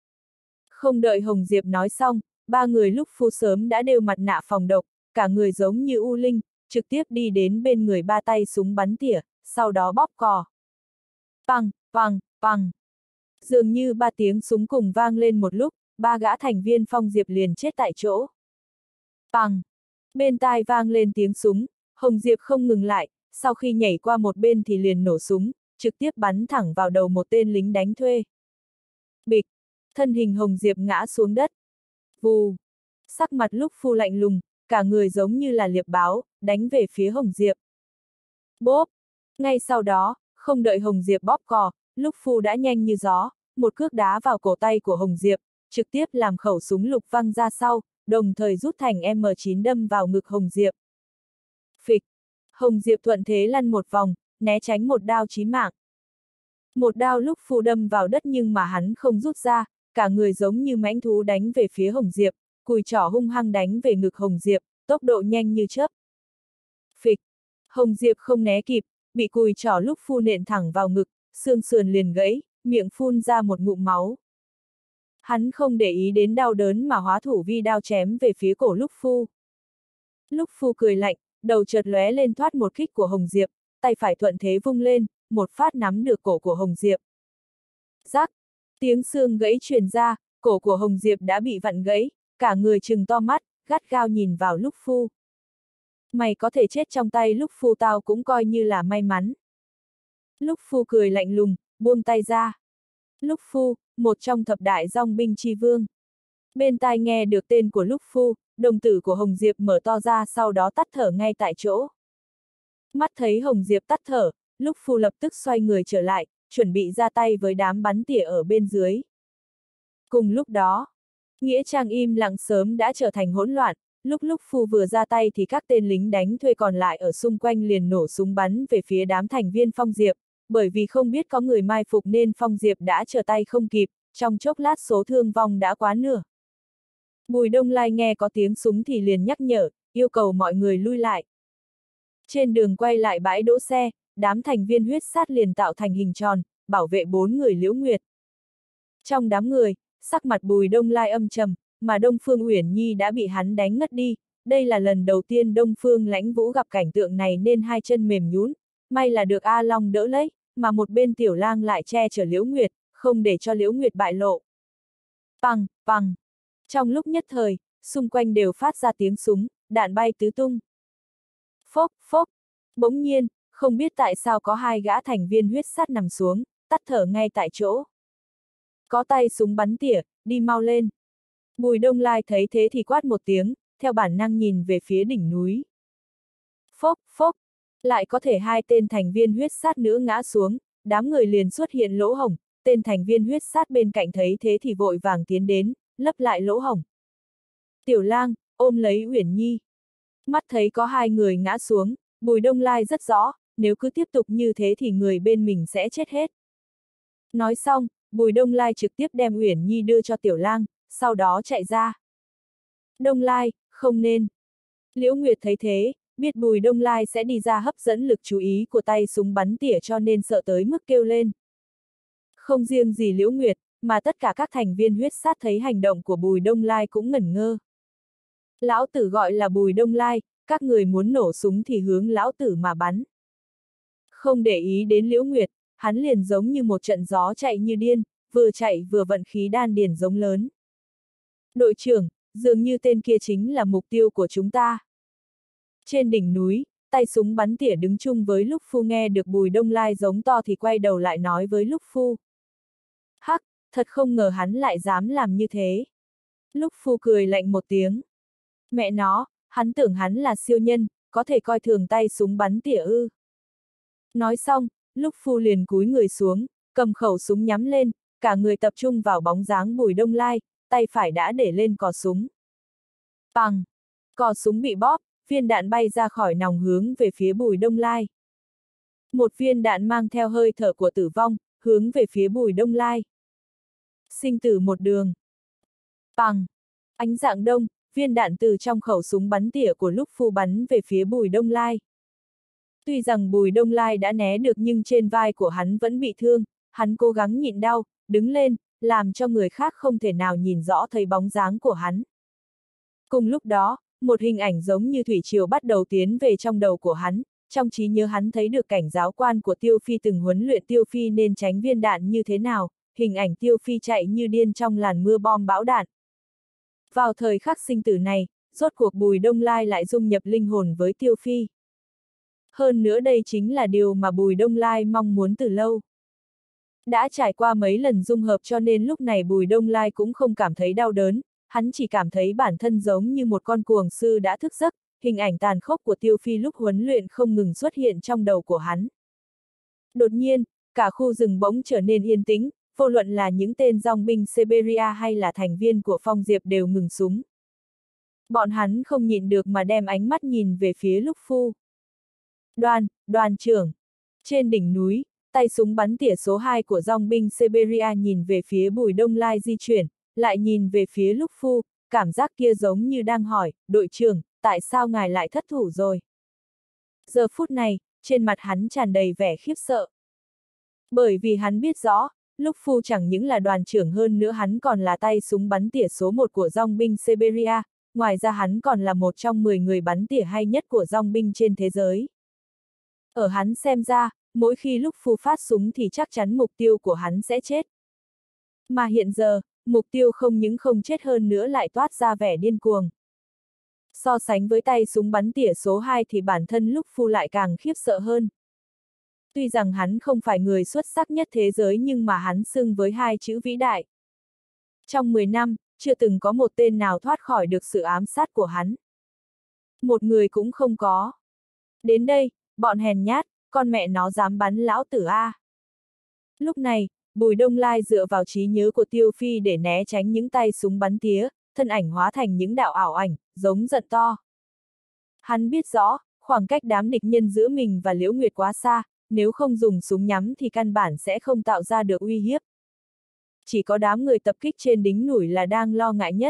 Không đợi Hồng Diệp nói xong, ba người lúc Phu sớm đã đều mặt nạ phòng độc, cả người giống như U Linh, trực tiếp đi đến bên người ba tay súng bắn tỉa, sau đó bóp cò. Pằng, pằng, pằng. Dường như ba tiếng súng cùng vang lên một lúc, ba gã thành viên Phong Diệp liền chết tại chỗ. Pằng. Bên tai vang lên tiếng súng, Hồng Diệp không ngừng lại, sau khi nhảy qua một bên thì liền nổ súng, trực tiếp bắn thẳng vào đầu một tên lính đánh thuê. Bịch. Thân hình Hồng Diệp ngã xuống đất. Vù. Sắc mặt lúc Phu lạnh lùng, cả người giống như là liệp báo, đánh về phía Hồng Diệp. Bốp. Ngay sau đó, Không đợi Hồng Diệp bóp cò, Lúc Phu đã nhanh như gió, một cước đá vào cổ tay của Hồng Diệp, trực tiếp làm khẩu súng lục văng ra sau, đồng thời rút thành M chín đâm vào ngực Hồng Diệp. Phịch! Hồng Diệp thuận thế lăn một vòng, né tránh một đao chí mạng. Một đao Lúc Phu đâm vào đất nhưng mà hắn không rút ra, cả người giống như mãnh thú đánh về phía Hồng Diệp, cùi trỏ hung hăng đánh về ngực Hồng Diệp, tốc độ nhanh như chớp. Phịch! Hồng Diệp không né kịp, bị cùi trỏ Lúc Phu nện thẳng vào ngực, xương sườn liền gãy, miệng phun ra một ngụm máu. Hắn không để ý đến đau đớn mà hóa thủ vi đao chém về phía cổ Lúc Phu. Lúc Phu cười lạnh, đầu chợt lóe lên thoát một kích của Hồng Diệp, tay phải thuận thế vung lên, một phát nắm được cổ của Hồng Diệp. Rắc! Tiếng xương gãy truyền ra, cổ của Hồng Diệp đã bị vặn gãy, cả người trừng to mắt, gắt gao nhìn vào Lúc Phu. Mày có thể chết trong tay Lúc Phu tao cũng coi như là may mắn. Lúc Phu cười lạnh lùng, buông tay ra. Lúc Phu, một trong thập đại dòng binh chi vương. Bên tai nghe được tên của Lúc Phu, đồng tử của Hồng Diệp mở to ra sau đó tắt thở ngay tại chỗ. Mắt thấy Hồng Diệp tắt thở, Lúc Phu lập tức xoay người trở lại, chuẩn bị ra tay với đám bắn tỉa ở bên dưới. Cùng lúc đó, nghĩa trang im lặng sớm đã trở thành hỗn loạn, lúc Lúc Phu vừa ra tay thì các tên lính đánh thuê còn lại ở xung quanh liền nổ súng bắn về phía đám thành viên Phong Diệp, bởi vì không biết có người mai phục nên Phong Diệp đã trở tay không kịp, trong chốc lát số thương vong đã quá nửa. Bùi Đông Lai nghe có tiếng súng thì liền nhắc nhở, yêu cầu mọi người lui lại. Trên đường quay lại bãi đỗ xe, đám thành viên huyết sát liền tạo thành hình tròn, bảo vệ bốn người Liễu Nguyệt. Trong đám người, sắc mặt Bùi Đông Lai âm trầm, mà Đông Phương Uyển Nhi đã bị hắn đánh ngất đi, đây là lần đầu tiên Đông Phương Lãnh Vũ gặp cảnh tượng này nên hai chân mềm nhũn, may là được A Long đỡ lấy, mà một bên Tiểu Lang lại che chở Liễu Nguyệt, không để cho Liễu Nguyệt bại lộ. Pằng, pằng! Trong lúc nhất thời, xung quanh đều phát ra tiếng súng, đạn bay tứ tung. Phốc, phốc! Bỗng nhiên, không biết tại sao có hai gã thành viên huyết sát nằm xuống, tắt thở ngay tại chỗ. Có tay súng bắn tỉa, đi mau lên. Bùi Đông Lai thấy thế thì quát một tiếng, theo bản năng nhìn về phía đỉnh núi. Phốc, phốc! Lại có thể hai tên thành viên huyết sát nữa ngã xuống, đám người liền xuất hiện lỗ hổng, tên thành viên huyết sát bên cạnh thấy thế thì vội vàng tiến đến, lấp lại lỗ hổng. Tiểu Lang, ôm lấy Uyển Nhi. Mắt thấy có hai người ngã xuống, Bùi Đông Lai rất rõ, nếu cứ tiếp tục như thế thì người bên mình sẽ chết hết. Nói xong, Bùi Đông Lai trực tiếp đem Uyển Nhi đưa cho Tiểu Lang, sau đó chạy ra. Đông Lai, không nên. Liễu Nguyệt thấy thế, biết Bùi Đông Lai sẽ đi ra hấp dẫn lực chú ý của tay súng bắn tỉa cho nên sợ tới mức kêu lên. Không riêng gì Liễu Nguyệt, mà tất cả các thành viên huyết sát thấy hành động của Bùi Đông Lai cũng ngẩn ngơ. Lão tử gọi là Bùi Đông Lai, các người muốn nổ súng thì hướng lão tử mà bắn. Không để ý đến Liễu Nguyệt, hắn liền giống như một trận gió chạy như điên, vừa chạy vừa vận khí đan điền giống lớn. Đội trưởng, dường như tên kia chính là mục tiêu của chúng ta. Trên đỉnh núi, tay súng bắn tỉa đứng chung với Lúc Phu nghe được Bùi Đông Lai giống to thì quay đầu lại nói với Lúc Phu. Hắc, thật không ngờ hắn lại dám làm như thế. Lúc Phu cười lạnh một tiếng. Mẹ nó, hắn tưởng hắn là siêu nhân, có thể coi thường tay súng bắn tỉa ư. Nói xong, Lúc Phu liền cúi người xuống, cầm khẩu súng nhắm lên, cả người tập trung vào bóng dáng Bùi Đông Lai, tay phải đã để lên cò súng. Pằng! Cò súng bị bóp, viên đạn bay ra khỏi nòng hướng về phía Bùi Đông Lai. Một viên đạn mang theo hơi thở của tử vong, hướng về phía Bùi Đông Lai. Sinh tử một đường. Pằng! Ánh dạng đông, viên đạn từ trong khẩu súng bắn tỉa của Lúc Phu bắn về phía Bùi Đông Lai. Tuy rằng Bùi Đông Lai đã né được nhưng trên vai của hắn vẫn bị thương, hắn cố gắng nhịn đau, đứng lên, làm cho người khác không thể nào nhìn rõ thấy bóng dáng của hắn. Cùng lúc đó, một hình ảnh giống như thủy triều bắt đầu tiến về trong đầu của hắn, trong trí nhớ hắn thấy được cảnh giáo quan của Tiêu Phi từng huấn luyện Tiêu Phi nên tránh viên đạn như thế nào, hình ảnh Tiêu Phi chạy như điên trong làn mưa bom bão đạn. Vào thời khắc sinh tử này, rốt cuộc Bùi Đông Lai lại dung nhập linh hồn với Tiêu Phi. Hơn nữa đây chính là điều mà Bùi Đông Lai mong muốn từ lâu. Đã trải qua mấy lần dung hợp cho nên lúc này Bùi Đông Lai cũng không cảm thấy đau đớn, hắn chỉ cảm thấy bản thân giống như một con cuồng sư đã thức giấc, hình ảnh tàn khốc của Tiêu Phi lúc huấn luyện không ngừng xuất hiện trong đầu của hắn. Đột nhiên, cả khu rừng bỗng trở nên yên tĩnh, vô luận là những tên dòng binh Siberia hay là thành viên của Phong Diệp đều ngừng súng. Bọn hắn không nhịn được mà đem ánh mắt nhìn về phía Lục Phu. Đoàn, đoàn trưởng. Trên đỉnh núi, tay súng bắn tỉa số hai của dòng binh Siberia nhìn về phía Bùi Đông Lai di chuyển, lại nhìn về phía Lục Phu, cảm giác kia giống như đang hỏi, đội trưởng, tại sao ngài lại thất thủ rồi? Giờ phút này, trên mặt hắn tràn đầy vẻ khiếp sợ. Bởi vì hắn biết rõ, Lục Phu chẳng những là đoàn trưởng hơn nữa hắn còn là tay súng bắn tỉa số một của dòng binh Siberia, ngoài ra hắn còn là một trong mười người bắn tỉa hay nhất của dòng binh trên thế giới. Ở hắn xem ra, mỗi khi Lục Phu phát súng thì chắc chắn mục tiêu của hắn sẽ chết. Mà hiện giờ, mục tiêu không những không chết hơn nữa lại toát ra vẻ điên cuồng. So sánh với tay súng bắn tỉa số hai thì bản thân Lục Phu lại càng khiếp sợ hơn. Tuy rằng hắn không phải người xuất sắc nhất thế giới nhưng mà hắn xưng với hai chữ vĩ đại. Trong mười năm, chưa từng có một tên nào thoát khỏi được sự ám sát của hắn. Một người cũng không có. Đến đây, bọn hèn nhát, con mẹ nó dám bắn lão tử a. Lúc này, Bùi Đông Lai dựa vào trí nhớ của Tiêu Phi để né tránh những tay súng bắn tía, thân ảnh hóa thành những đạo ảo ảnh, giống giận to. Hắn biết rõ, khoảng cách đám địch nhân giữa mình và Liễu Nguyệt quá xa, nếu không dùng súng nhắm thì căn bản sẽ không tạo ra được uy hiếp. Chỉ có đám người tập kích trên đỉnh núi là đang lo ngại nhất.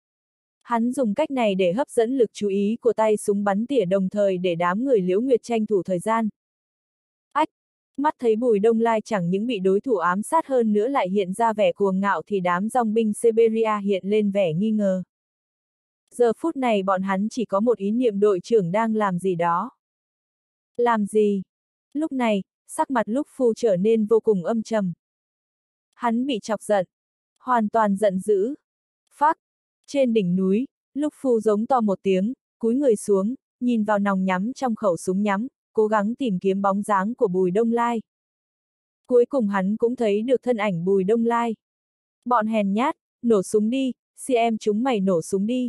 Hắn dùng cách này để hấp dẫn lực chú ý của tay súng bắn tỉa đồng thời để đám người Liễu Nguyệt tranh thủ thời gian. Ách! Mắt thấy Bùi Đông Lai chẳng những bị đối thủ ám sát hơn nữa lại hiện ra vẻ cuồng ngạo thì đám dòng binh Siberia hiện lên vẻ nghi ngờ. Giờ phút này bọn hắn chỉ có một ý niệm đội trưởng đang làm gì đó. Làm gì? Lúc này, sắc mặt Lục Phu trở nên vô cùng âm trầm. Hắn bị chọc giận. Hoàn toàn giận dữ. Phác! Trên đỉnh núi, Lục Phu giống to một tiếng, cúi người xuống, nhìn vào nòng nhắm trong khẩu súng nhắm, cố gắng tìm kiếm bóng dáng của Bùi Đông Lai. Cuối cùng hắn cũng thấy được thân ảnh Bùi Đông Lai. Bọn hèn nhát, nổ súng đi, si em chúng mày nổ súng đi.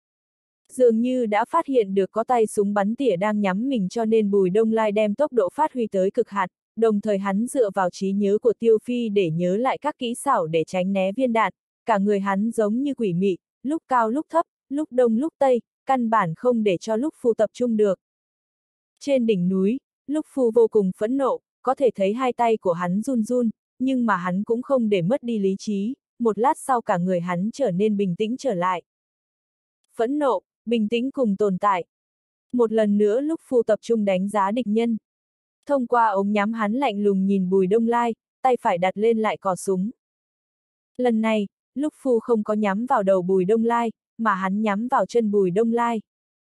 Dường như đã phát hiện được có tay súng bắn tỉa đang nhắm mình cho nên Bùi Đông Lai đem tốc độ phát huy tới cực hạn, đồng thời hắn dựa vào trí nhớ của Tiêu Phi để nhớ lại các kỹ xảo để tránh né viên đạn, cả người hắn giống như quỷ mị, lúc cao lúc thấp, lúc đông lúc tây, căn bản không để cho Lục Phu tập trung được. Trên đỉnh núi, Lục Phu vô cùng phẫn nộ, có thể thấy hai tay của hắn run run, nhưng mà hắn cũng không để mất đi lý trí, một lát sau cả người hắn trở nên bình tĩnh trở lại. Phẫn nộ, bình tĩnh cùng tồn tại. Một lần nữa Lục Phu tập trung đánh giá địch nhân. Thông qua ống nhắm hắn lạnh lùng nhìn Bùi Đông Lai, tay phải đặt lên lại cò súng. Lần này, Lục Phu không có nhắm vào đầu Bùi Đông Lai, mà hắn nhắm vào chân Bùi Đông Lai.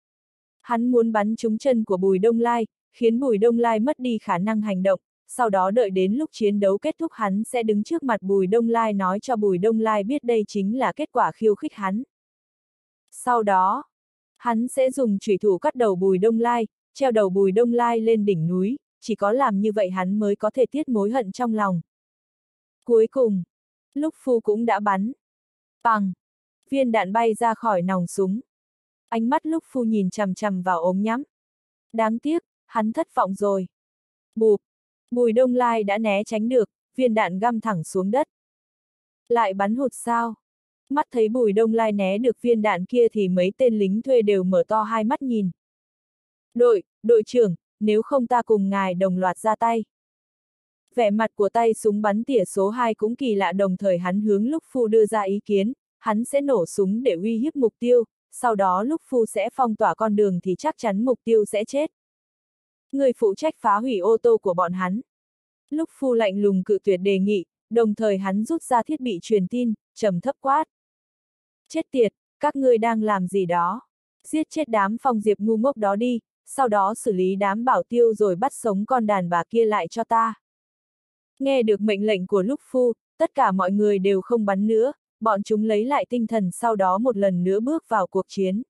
Hắn muốn bắn trúng chân của Bùi Đông Lai, khiến Bùi Đông Lai mất đi khả năng hành động, sau đó đợi đến lúc chiến đấu kết thúc hắn sẽ đứng trước mặt Bùi Đông Lai nói cho Bùi Đông Lai biết đây chính là kết quả khiêu khích hắn. Sau đó, hắn sẽ dùng chủy thủ cắt đầu Bùi Đông Lai, treo đầu Bùi Đông Lai lên đỉnh núi, chỉ có làm như vậy hắn mới có thể tiết mối hận trong lòng. Cuối cùng, Lục Phu cũng đã bắn. Bằng! Viên đạn bay ra khỏi nòng súng. Ánh mắt Lục Phu nhìn chằm chằm vào ống nhắm. Đáng tiếc, hắn thất vọng rồi. Bụp! Bùi Đông Lai đã né tránh được, viên đạn găm thẳng xuống đất. Lại bắn hụt sao? Mắt thấy Bùi Đông Lai né được viên đạn kia thì mấy tên lính thuê đều mở to hai mắt nhìn. Đội, đội trưởng, nếu không ta cùng ngài đồng loạt ra tay. Vẻ mặt của tay súng bắn tỉa số hai cũng kỳ lạ đồng thời hắn hướng Lục Phu đưa ra ý kiến, hắn sẽ nổ súng để uy hiếp mục tiêu, sau đó Lục Phu sẽ phong tỏa con đường thì chắc chắn mục tiêu sẽ chết. Người phụ trách phá hủy ô tô của bọn hắn. Lục Phu lạnh lùng cự tuyệt đề nghị, đồng thời hắn rút ra thiết bị truyền tin, trầm thấp quát. Chết tiệt, các ngươi đang làm gì đó? Giết chết đám Phong Diệp ngu ngốc đó đi, sau đó xử lý đám bảo tiêu rồi bắt sống con đàn bà kia lại cho ta. Nghe được mệnh lệnh của Lục Phu, tất cả mọi người đều không bắn nữa, bọn chúng lấy lại tinh thần sau đó một lần nữa bước vào cuộc chiến.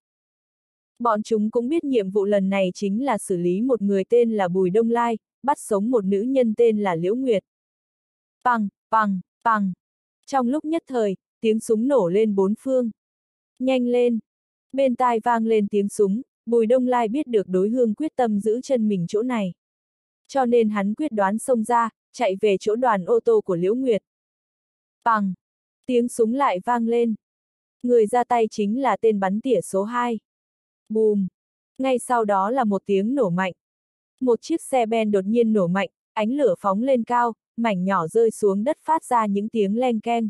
Bọn chúng cũng biết nhiệm vụ lần này chính là xử lý một người tên là Bùi Đông Lai, bắt sống một nữ nhân tên là Liễu Nguyệt. Pằng, pằng, pằng. Trong lúc nhất thời, tiếng súng nổ lên bốn phương. Nhanh lên! Bên tai vang lên tiếng súng, Bùi Đông Lai biết được đối phương quyết tâm giữ chân mình chỗ này. cho nên hắn quyết đoán xông ra, chạy về chỗ đoàn ô tô của Liễu Nguyệt. Bằng! Tiếng súng lại vang lên. Người ra tay chính là tên bắn tỉa số hai. Bùm! Ngay sau đó là một tiếng nổ mạnh. Một chiếc xe ben đột nhiên nổ mạnh, ánh lửa phóng lên cao, mảnh nhỏ rơi xuống đất phát ra những tiếng leng keng.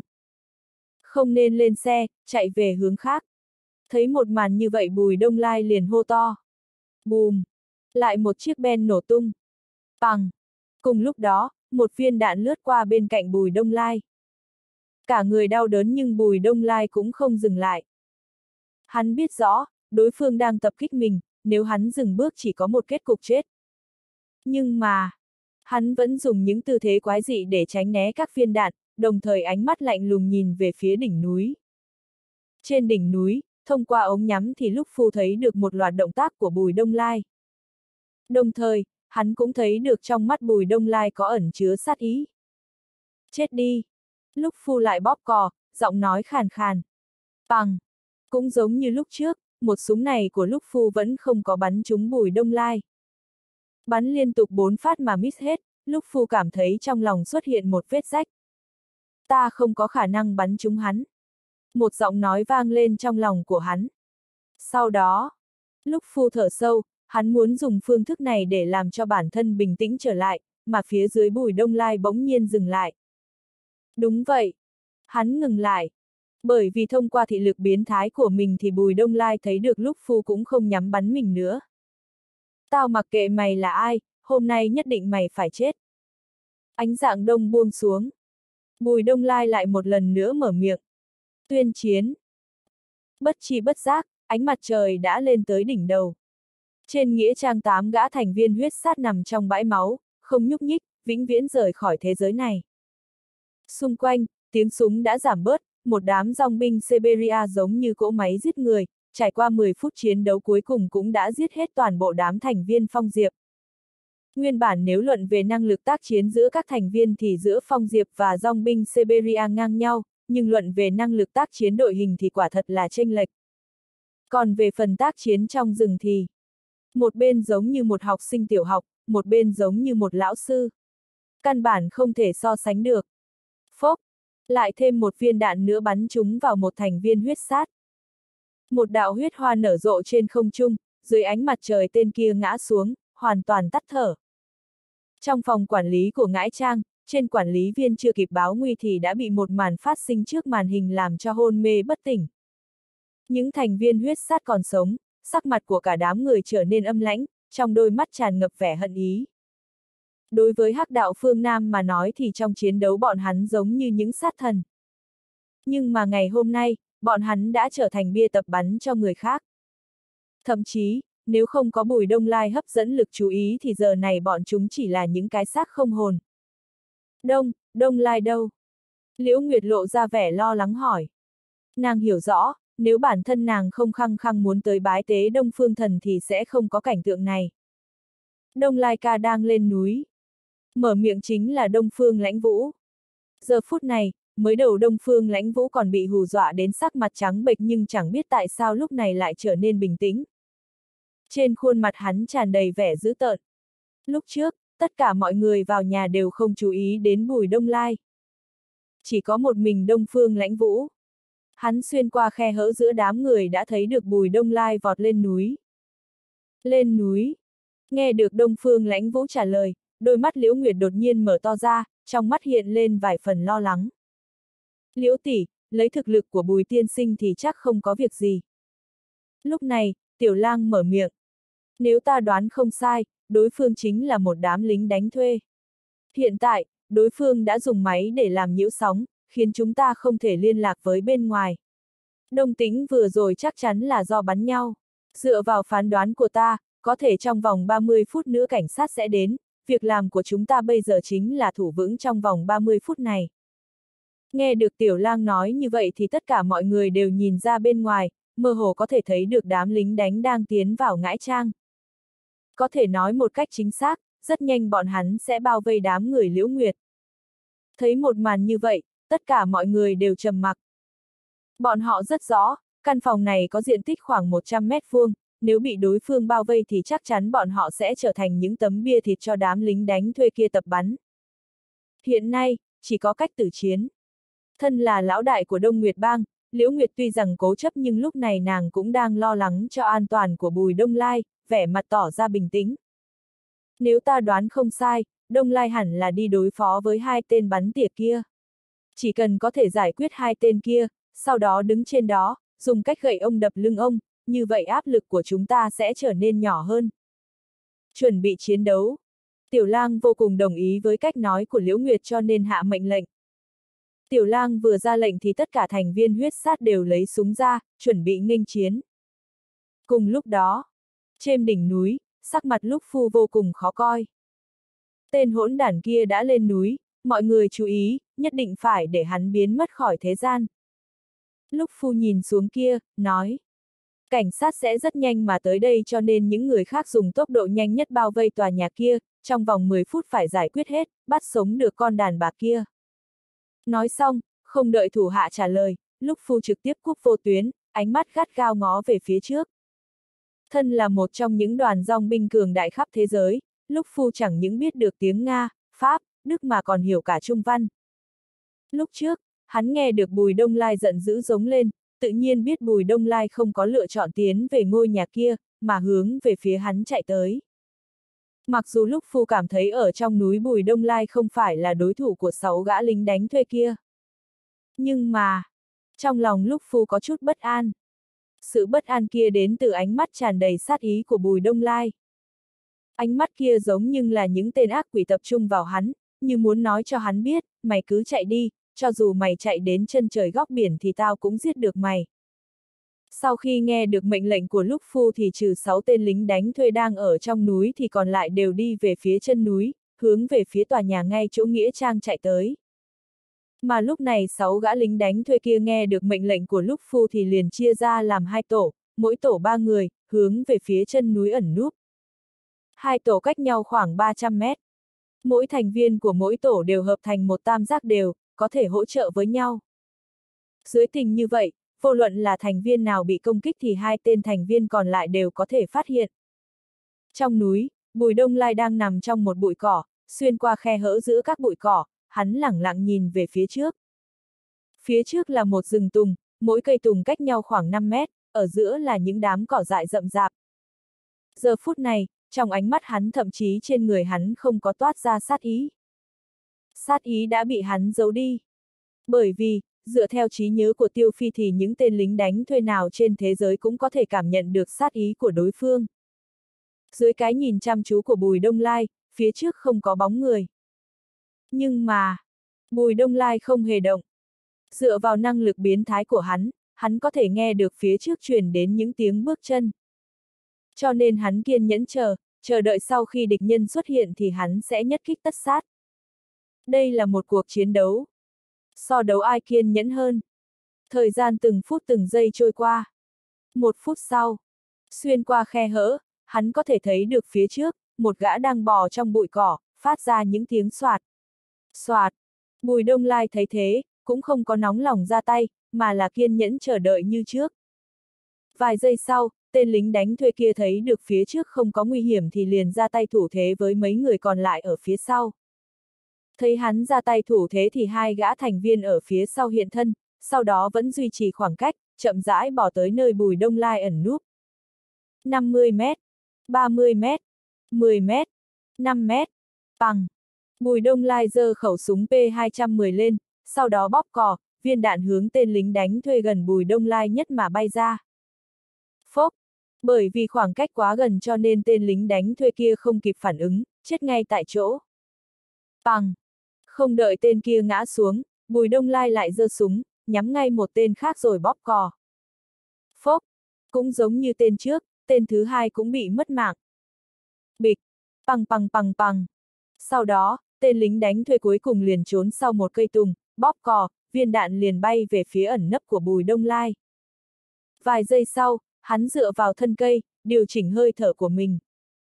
Không nên lên xe, chạy về hướng khác. Thấy một màn như vậy Bùi Đông Lai liền hô to. Bùm! Lại một chiếc ben nổ tung. Bằng! Cùng lúc đó, một viên đạn lướt qua bên cạnh Bùi Đông Lai. Cả người đau đớn nhưng Bùi Đông Lai cũng không dừng lại. Hắn biết rõ, đối phương đang tập kích mình, nếu hắn dừng bước chỉ có một kết cục chết. Nhưng mà, hắn vẫn dùng những tư thế quái dị để tránh né các viên đạn, đồng thời ánh mắt lạnh lùng nhìn về phía đỉnh núi. Trên đỉnh núi, thông qua ống nhắm thì Lúc Phu thấy được một loạt động tác của Bùi Đông Lai. Đồng thời, hắn cũng thấy được trong mắt Bùi Đông Lai có ẩn chứa sát ý. Chết đi! Lúc Phu lại bóp cò, giọng nói khàn khàn. Bằng! Cũng giống như lúc trước, một súng này của Lúc Phu vẫn không có bắn trúng Bùi Đông Lai. Bắn liên tục bốn phát mà miss hết, Lúc Phu cảm thấy trong lòng xuất hiện một vết rách. Ta không có khả năng bắn trúng hắn. Một giọng nói vang lên trong lòng của hắn. Sau đó, Lúc Phu thở sâu, hắn muốn dùng phương thức này để làm cho bản thân bình tĩnh trở lại, mà phía dưới Bùi Đông Lai bỗng nhiên dừng lại. Đúng vậy. Hắn ngừng lại. Bởi vì thông qua thị lực biến thái của mình thì Bùi Đông Lai thấy được Lúc Phu cũng không nhắm bắn mình nữa. Tao mặc kệ mày là ai, hôm nay nhất định mày phải chết. Ánh dạng đông buông xuống. Bùi Đông Lai lại một lần nữa mở miệng. Tuyên chiến. Bất chi bất giác, ánh mặt trời đã lên tới đỉnh đầu. Trên nghĩa trang tám gã thành viên huyết sát nằm trong bãi máu, không nhúc nhích, vĩnh viễn rời khỏi thế giới này. Xung quanh, tiếng súng đã giảm bớt, một đám dòng binh Siberia giống như cỗ máy giết người, trải qua mười phút chiến đấu cuối cùng cũng đã giết hết toàn bộ đám thành viên Phong Diệp. Nguyên bản nếu luận về năng lực tác chiến giữa các thành viên thì giữa Phong Diệp và dòng binh Siberia ngang nhau, nhưng luận về năng lực tác chiến đội hình thì quả thật là chênh lệch. Còn về phần tác chiến trong rừng thì, một bên giống như một học sinh tiểu học, một bên giống như một lão sư. Căn bản không thể so sánh được. Phốc! Lại thêm một viên đạn nữa bắn trúng vào một thành viên huyết sát. Một đạo huyết hoa nở rộ trên không trung, dưới ánh mặt trời tên kia ngã xuống, hoàn toàn tắt thở. Trong phòng quản lý của Ngãi Trang, trên quản lý viên chưa kịp báo nguy thì đã bị một màn phát sinh trước màn hình làm cho hôn mê bất tỉnh. Những thành viên huyết sát còn sống, sắc mặt của cả đám người trở nên âm lãnh, trong đôi mắt tràn ngập vẻ hận ý. Đối với Hắc đạo phương Nam mà nói thì trong chiến đấu bọn hắn giống như những sát thần. Nhưng mà ngày hôm nay, bọn hắn đã trở thành bia tập bắn cho người khác. Thậm chí, nếu không có Bùi Đông Lai hấp dẫn lực chú ý thì giờ này bọn chúng chỉ là những cái xác không hồn. Đông, Đông Lai đâu? Liễu Nguyệt lộ ra vẻ lo lắng hỏi. Nàng hiểu rõ, nếu bản thân nàng không khăng khăng muốn tới bái tế Đông Phương Thần thì sẽ không có cảnh tượng này. Đông Lai ca đang lên núi. Mở miệng chính là Đông Phương Lãnh Vũ. Giờ phút này, mới đầu Đông Phương Lãnh Vũ còn bị hù dọa đến sắc mặt trắng bệch nhưng chẳng biết tại sao lúc này lại trở nên bình tĩnh. Trên khuôn mặt hắn tràn đầy vẻ dữ tợn. Lúc trước, tất cả mọi người vào nhà đều không chú ý đến Bùi Đông Lai. Chỉ có một mình Đông Phương Lãnh Vũ. Hắn xuyên qua khe hở giữa đám người đã thấy được Bùi Đông Lai vọt lên núi. Lên núi. Nghe được Đông Phương Lãnh Vũ trả lời, đôi mắt Liễu Nguyệt đột nhiên mở to ra, trong mắt hiện lên vài phần lo lắng. Liễu tỷ, lấy thực lực của Bùi tiên sinh thì chắc không có việc gì. Lúc này, Tiểu Lang mở miệng. Nếu ta đoán không sai, đối phương chính là một đám lính đánh thuê. Hiện tại, đối phương đã dùng máy để làm nhiễu sóng, khiến chúng ta không thể liên lạc với bên ngoài. Đông Tĩnh vừa rồi chắc chắn là do bắn nhau. Dựa vào phán đoán của ta, có thể trong vòng ba mươi phút nữa cảnh sát sẽ đến, việc làm của chúng ta bây giờ chính là thủ vững trong vòng ba mươi phút này. Nghe được Tiểu Lang nói như vậy thì tất cả mọi người đều nhìn ra bên ngoài, mơ hồ có thể thấy được đám lính đánh đang tiến vào Ngãi Trang. Có thể nói một cách chính xác, rất nhanh bọn hắn sẽ bao vây đám người Liễu Nguyệt. Thấy một màn như vậy, tất cả mọi người đều trầm mặc. Bọn họ rất rõ, căn phòng này có diện tích khoảng một trăm mét vuông, nếu bị đối phương bao vây thì chắc chắn bọn họ sẽ trở thành những tấm bia thịt cho đám lính đánh thuê kia tập bắn. Hiện nay, chỉ có cách tử chiến. Thân là lão đại của Đông Nguyệt Bang, Liễu Nguyệt tuy rằng cố chấp nhưng lúc này nàng cũng đang lo lắng cho an toàn của Bùi Đông Lai, vẻ mặt tỏ ra bình tĩnh. Nếu ta đoán không sai, Đông Lai hẳn là đi đối phó với hai tên bắn tỉa kia. Chỉ cần có thể giải quyết hai tên kia, sau đó đứng trên đó, dùng cách gậy ông đập lưng ông, như vậy áp lực của chúng ta sẽ trở nên nhỏ hơn. Chuẩn bị chiến đấu. Tiểu Lang vô cùng đồng ý với cách nói của Liễu Nguyệt cho nên hạ mệnh lệnh. Tiểu Lang vừa ra lệnh thì tất cả thành viên huyết sát đều lấy súng ra, chuẩn bị nghênh chiến. Cùng lúc đó, trên đỉnh núi, sắc mặt Lúc Phu vô cùng khó coi. Tên hỗn đản kia đã lên núi, mọi người chú ý, nhất định phải để hắn biến mất khỏi thế gian. Lúc Phu nhìn xuống kia, nói. Cảnh sát sẽ rất nhanh mà tới đây cho nên những người khác dùng tốc độ nhanh nhất bao vây tòa nhà kia, trong vòng mười phút phải giải quyết hết, bắt sống được con đàn bà kia. Nói xong, không đợi thủ hạ trả lời, Lúc Phu trực tiếp cúp vô tuyến, ánh mắt gắt gao ngó về phía trước. Thân là một trong những đoàn dòng binh cường đại khắp thế giới, Lúc Phu chẳng những biết được tiếng Nga, Pháp, Đức mà còn hiểu cả Trung văn. Lúc trước, hắn nghe được Bùi Đông Lai giận dữ giống lên, tự nhiên biết Bùi Đông Lai không có lựa chọn tiến về ngôi nhà kia, mà hướng về phía hắn chạy tới. Mặc dù Lúc Phu cảm thấy ở trong núi Bùi Đông Lai không phải là đối thủ của sáu gã lính đánh thuê kia. Nhưng mà, trong lòng Lúc Phu có chút bất an. Sự bất an kia đến từ ánh mắt tràn đầy sát ý của Bùi Đông Lai. Ánh mắt kia giống như là những tên ác quỷ tập trung vào hắn, như muốn nói cho hắn biết, mày cứ chạy đi, cho dù mày chạy đến chân trời góc biển thì tao cũng giết được mày. Sau khi nghe được mệnh lệnh của Lúc Phu thì trừ sáu tên lính đánh thuê đang ở trong núi thì còn lại đều đi về phía chân núi, hướng về phía tòa nhà ngay chỗ Nghĩa Trang chạy tới. Mà lúc này sáu gã lính đánh thuê kia nghe được mệnh lệnh của Lúc Phu thì liền chia ra làm hai tổ, mỗi tổ ba người, hướng về phía chân núi ẩn núp. Hai tổ cách nhau khoảng ba trăm mét. Mỗi thành viên của mỗi tổ đều hợp thành một tam giác đều, có thể hỗ trợ với nhau. Dưới tình như vậy, vô luận là thành viên nào bị công kích thì hai tên thành viên còn lại đều có thể phát hiện. Trong núi, Bùi Đông Lai đang nằm trong một bụi cỏ, xuyên qua khe hở giữa các bụi cỏ, hắn lẳng lặng nhìn về phía trước. Phía trước là một rừng tùng, mỗi cây tùng cách nhau khoảng năm mét, ở giữa là những đám cỏ dại rậm rạp. Giờ phút này, trong ánh mắt hắn thậm chí trên người hắn không có toát ra sát ý. Sát ý đã bị hắn giấu đi. Bởi vì, dựa theo trí nhớ của Tiêu Phi thì những tên lính đánh thuê nào trên thế giới cũng có thể cảm nhận được sát ý của đối phương. Dưới cái nhìn chăm chú của Bùi Đông Lai, phía trước không có bóng người. Nhưng mà, Bùi Đông Lai không hề động. Dựa vào năng lực biến thái của hắn, hắn có thể nghe được phía trước truyền đến những tiếng bước chân. Cho nên hắn kiên nhẫn chờ, chờ đợi sau khi địch nhân xuất hiện thì hắn sẽ nhất kích tất sát. Đây là một cuộc chiến đấu. So đấu ai kiên nhẫn hơn. Thời gian từng phút từng giây trôi qua. Một phút sau, xuyên qua khe hở, hắn có thể thấy được phía trước, một gã đang bò trong bụi cỏ, phát ra những tiếng xoạt. Xoạt. Bùi Đông Lai thấy thế, cũng không có nóng lòng ra tay, mà là kiên nhẫn chờ đợi như trước. Vài giây sau, tên lính đánh thuê kia thấy được phía trước không có nguy hiểm thì liền ra tay thủ thế với mấy người còn lại ở phía sau. Thấy hắn ra tay thủ thế thì hai gã thành viên ở phía sau hiện thân, sau đó vẫn duy trì khoảng cách, chậm rãi bỏ tới nơi Bùi Đông Lai ẩn núp. năm mươi mét, ba mươi mét, mười mét, năm mét, bằng. Bùi Đông Lai giơ khẩu súng P hai trăm mười lên, sau đó bóp cò, viên đạn hướng tên lính đánh thuê gần Bùi Đông Lai nhất mà bay ra. Phốc! Bởi vì khoảng cách quá gần cho nên tên lính đánh thuê kia không kịp phản ứng, chết ngay tại chỗ. Bằng! Không đợi tên kia ngã xuống, Bùi Đông Lai lại giơ súng, nhắm ngay một tên khác rồi bóp cò. Phốc! Cũng giống như tên trước, tên thứ hai cũng bị mất mạng. Bịch! Pằng pằng pằng pằng! Sau đó, tên lính đánh thuê cuối cùng liền trốn sau một cây tùng, bóp cò, viên đạn liền bay về phía ẩn nấp của Bùi Đông Lai. Vài giây sau, hắn dựa vào thân cây, điều chỉnh hơi thở của mình.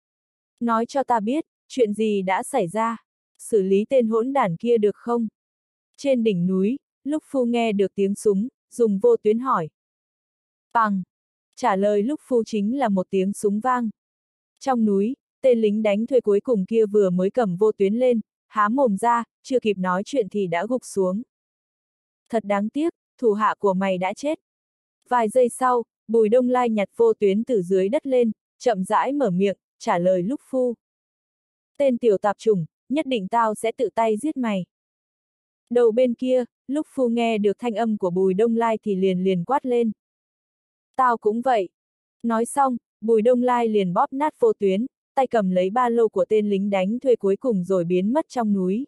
Nói cho ta biết, chuyện gì đã xảy ra, xử lý tên hỗn đản kia được không? Trên đỉnh núi, Lúc Phu nghe được tiếng súng, dùng vô tuyến hỏi. Pằng! Trả lời lúc phu chính là một tiếng súng vang. Trong núi, tên lính đánh thuê cuối cùng kia vừa mới cầm vô tuyến lên, há mồm ra, chưa kịp nói chuyện thì đã gục xuống. Thật đáng tiếc, thủ hạ của mày đã chết. Vài giây sau, Bùi Đông Lai nhặt vô tuyến từ dưới đất lên, chậm rãi mở miệng, trả lời lúc phu. Tên tiểu tạp chủng, nhất định tao sẽ tự tay giết mày. Đầu bên kia, lúc phu nghe được thanh âm của Bùi Đông Lai thì liền liền quát lên. Tao cũng vậy. Nói xong, Bùi Đông Lai liền bóp nát vô tuyến, tay cầm lấy ba lô của tên lính đánh thuê cuối cùng rồi biến mất trong núi.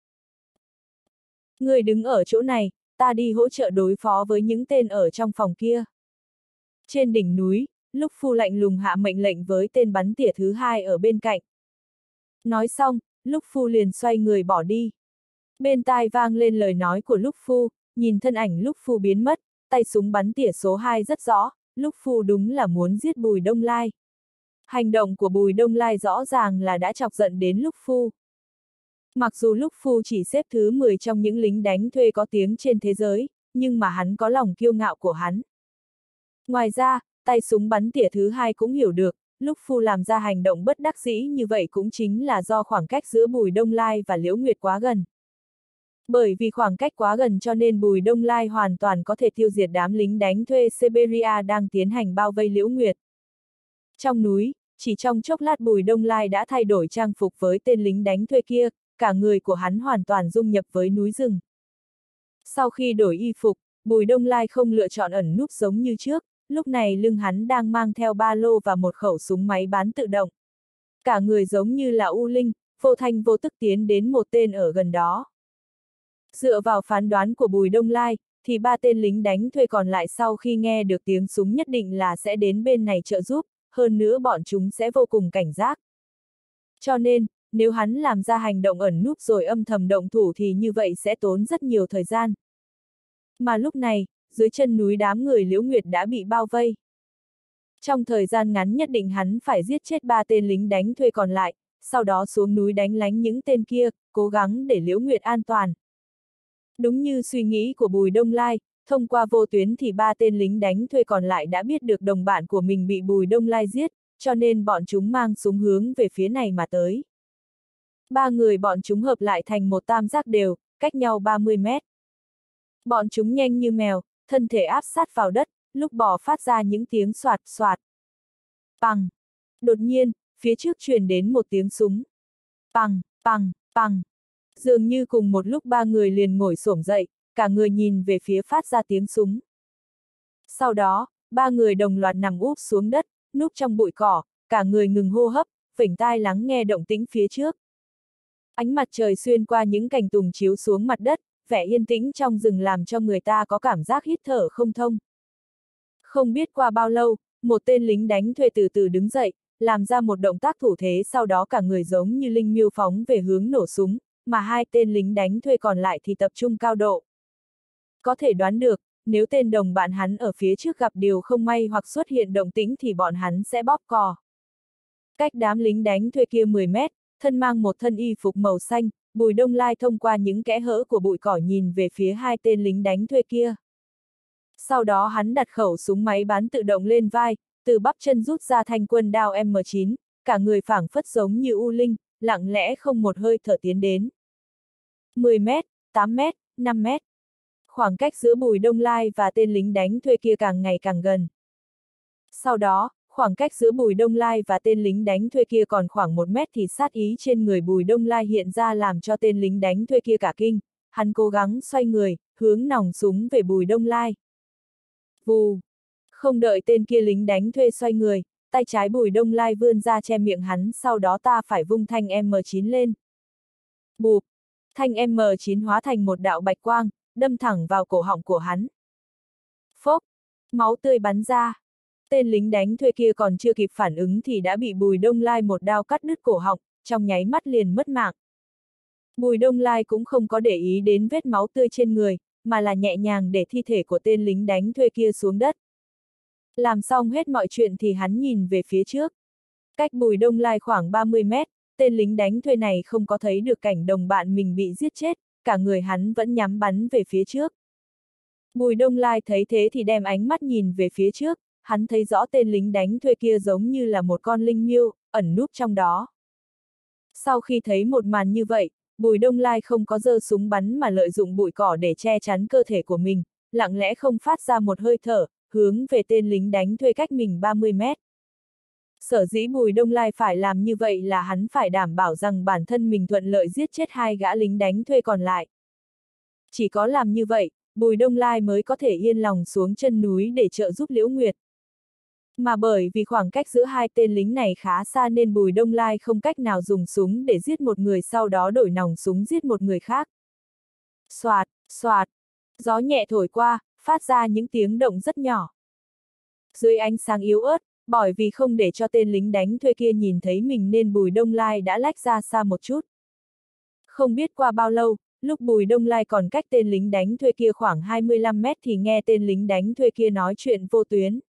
Người đứng ở chỗ này, ta đi hỗ trợ đối phó với những tên ở trong phòng kia. Trên đỉnh núi, lúc phu lạnh lùng hạ mệnh lệnh với tên bắn tỉa thứ hai ở bên cạnh. Nói xong, lúc phu liền xoay người bỏ đi. Bên tai vang lên lời nói của lúc phu, nhìn thân ảnh lúc phu biến mất, tay súng bắn tỉa số hai rất rõ, lúc phu đúng là muốn giết Bùi Đông Lai. Hành động của Bùi Đông Lai rõ ràng là đã chọc giận đến lúc phu. Mặc dù lúc phu chỉ xếp thứ mười trong những lính đánh thuê có tiếng trên thế giới, nhưng mà hắn có lòng kiêu ngạo của hắn. Ngoài ra, tay súng bắn tỉa thứ hai cũng hiểu được, lúc phu làm ra hành động bất đắc dĩ như vậy cũng chính là do khoảng cách giữa Bùi Đông Lai và Liễu Nguyệt quá gần. Bởi vì khoảng cách quá gần cho nên Bùi Đông Lai hoàn toàn có thể tiêu diệt đám lính đánh thuê Siberia đang tiến hành bao vây Liễu Nguyệt. Trong núi, chỉ trong chốc lát Bùi Đông Lai đã thay đổi trang phục với tên lính đánh thuê kia, cả người của hắn hoàn toàn dung nhập với núi rừng. Sau khi đổi y phục, Bùi Đông Lai không lựa chọn ẩn núp giống như trước, lúc này lưng hắn đang mang theo ba lô và một khẩu súng máy bán tự động. Cả người giống như là U Linh, vô thanh vô tức tiến đến một tên ở gần đó. Dựa vào phán đoán của Bùi Đông Lai, thì ba tên lính đánh thuê còn lại sau khi nghe được tiếng súng nhất định là sẽ đến bên này trợ giúp, hơn nữa bọn chúng sẽ vô cùng cảnh giác. Cho nên, nếu hắn làm ra hành động ẩn núp rồi âm thầm động thủ thì như vậy sẽ tốn rất nhiều thời gian. Mà lúc này, dưới chân núi đám người Liễu Nguyệt đã bị bao vây. Trong thời gian ngắn nhất định hắn phải giết chết ba tên lính đánh thuê còn lại, sau đó xuống núi đánh lánh những tên kia, cố gắng để Liễu Nguyệt an toàn. Đúng như suy nghĩ của Bùi Đông Lai, thông qua vô tuyến thì ba tên lính đánh thuê còn lại đã biết được đồng bạn của mình bị Bùi Đông Lai giết, cho nên bọn chúng mang súng hướng về phía này mà tới. Ba người bọn chúng hợp lại thành một tam giác đều, cách nhau ba mươi mét. Bọn chúng nhanh như mèo, thân thể áp sát vào đất, lúc bò phát ra những tiếng soạt soạt. Pằng! Đột nhiên, phía trước truyền đến một tiếng súng. Pằng, pằng, pằng! Dường như cùng một lúc ba người liền ngồi xổm dậy, cả người nhìn về phía phát ra tiếng súng. Sau đó, ba người đồng loạt nằm úp xuống đất, núp trong bụi cỏ, cả người ngừng hô hấp, phỉnh tai lắng nghe động tĩnh phía trước. Ánh mặt trời xuyên qua những cành tùng chiếu xuống mặt đất, vẻ yên tĩnh trong rừng làm cho người ta có cảm giác hít thở không thông. Không biết qua bao lâu, một tên lính đánh thuê từ từ đứng dậy, làm ra một động tác thủ thế, sau đó cả người giống như linh miêu phóng về hướng nổ súng, mà hai tên lính đánh thuê còn lại thì tập trung cao độ. Có thể đoán được, nếu tên đồng bạn hắn ở phía trước gặp điều không may hoặc xuất hiện động tĩnh thì bọn hắn sẽ bóp cò. Cách đám lính đánh thuê kia mười mét, thân mang một thân y phục màu xanh, Bùi Đông Lai thông qua những kẽ hở của bụi cỏ nhìn về phía hai tên lính đánh thuê kia. Sau đó hắn đặt khẩu súng máy bán tự động lên vai, từ bắp chân rút ra thanh quân đao M chín, cả người phảng phất giống như U Linh, lặng lẽ không một hơi thở tiến đến. mười mét, tám mét, năm mét. Khoảng cách giữa Bùi Đông Lai và tên lính đánh thuê kia càng ngày càng gần. Sau đó, khoảng cách giữa Bùi Đông Lai và tên lính đánh thuê kia còn khoảng một mét thì sát ý trên người Bùi Đông Lai hiện ra làm cho tên lính đánh thuê kia cả kinh, hắn cố gắng xoay người, hướng nòng súng về Bùi Đông Lai. Vù! Không đợi tên kia lính đánh thuê xoay người, tay trái Bùi Đông Lai vươn ra che miệng hắn, sau đó ta phải vung thanh M chín lên. Bụp! Thanh M chín hóa thành một đạo bạch quang, đâm thẳng vào cổ họng của hắn. Phốc! Máu tươi bắn ra. Tên lính đánh thuê kia còn chưa kịp phản ứng thì đã bị Bùi Đông Lai một đao cắt đứt cổ họng, trong nháy mắt liền mất mạng. Bùi Đông Lai cũng không có để ý đến vết máu tươi trên người, mà là nhẹ nhàng để thi thể của tên lính đánh thuê kia xuống đất. Làm xong hết mọi chuyện thì hắn nhìn về phía trước. Cách Bùi Đông Lai khoảng ba mươi mét, tên lính đánh thuê này không có thấy được cảnh đồng bạn mình bị giết chết, cả người hắn vẫn nhắm bắn về phía trước. Bùi Đông Lai thấy thế thì đem ánh mắt nhìn về phía trước, hắn thấy rõ tên lính đánh thuê kia giống như là một con linh miêu, ẩn núp trong đó. Sau khi thấy một màn như vậy, Bùi Đông Lai không có giơ súng bắn mà lợi dụng bụi cỏ để che chắn cơ thể của mình, lặng lẽ không phát ra một hơi thở, hướng về tên lính đánh thuê cách mình ba mươi mét. Sở dĩ Bùi Đông Lai phải làm như vậy là hắn phải đảm bảo rằng bản thân mình thuận lợi giết chết hai gã lính đánh thuê còn lại. Chỉ có làm như vậy, Bùi Đông Lai mới có thể yên lòng xuống chân núi để trợ giúp Liễu Nguyệt. Mà bởi vì khoảng cách giữa hai tên lính này khá xa nên Bùi Đông Lai không cách nào dùng súng để giết một người sau đó đổi nòng súng giết một người khác. Xoạt, xoạt, gió nhẹ thổi qua, phát ra những tiếng động rất nhỏ. Dưới ánh sáng yếu ớt, bởi vì không để cho tên lính đánh thuê kia nhìn thấy mình nên Bùi Đông Lai đã lách ra xa một chút. Không biết qua bao lâu, lúc Bùi Đông Lai còn cách tên lính đánh thuê kia khoảng hai mươi lăm mét thì nghe tên lính đánh thuê kia nói chuyện vô tuyến.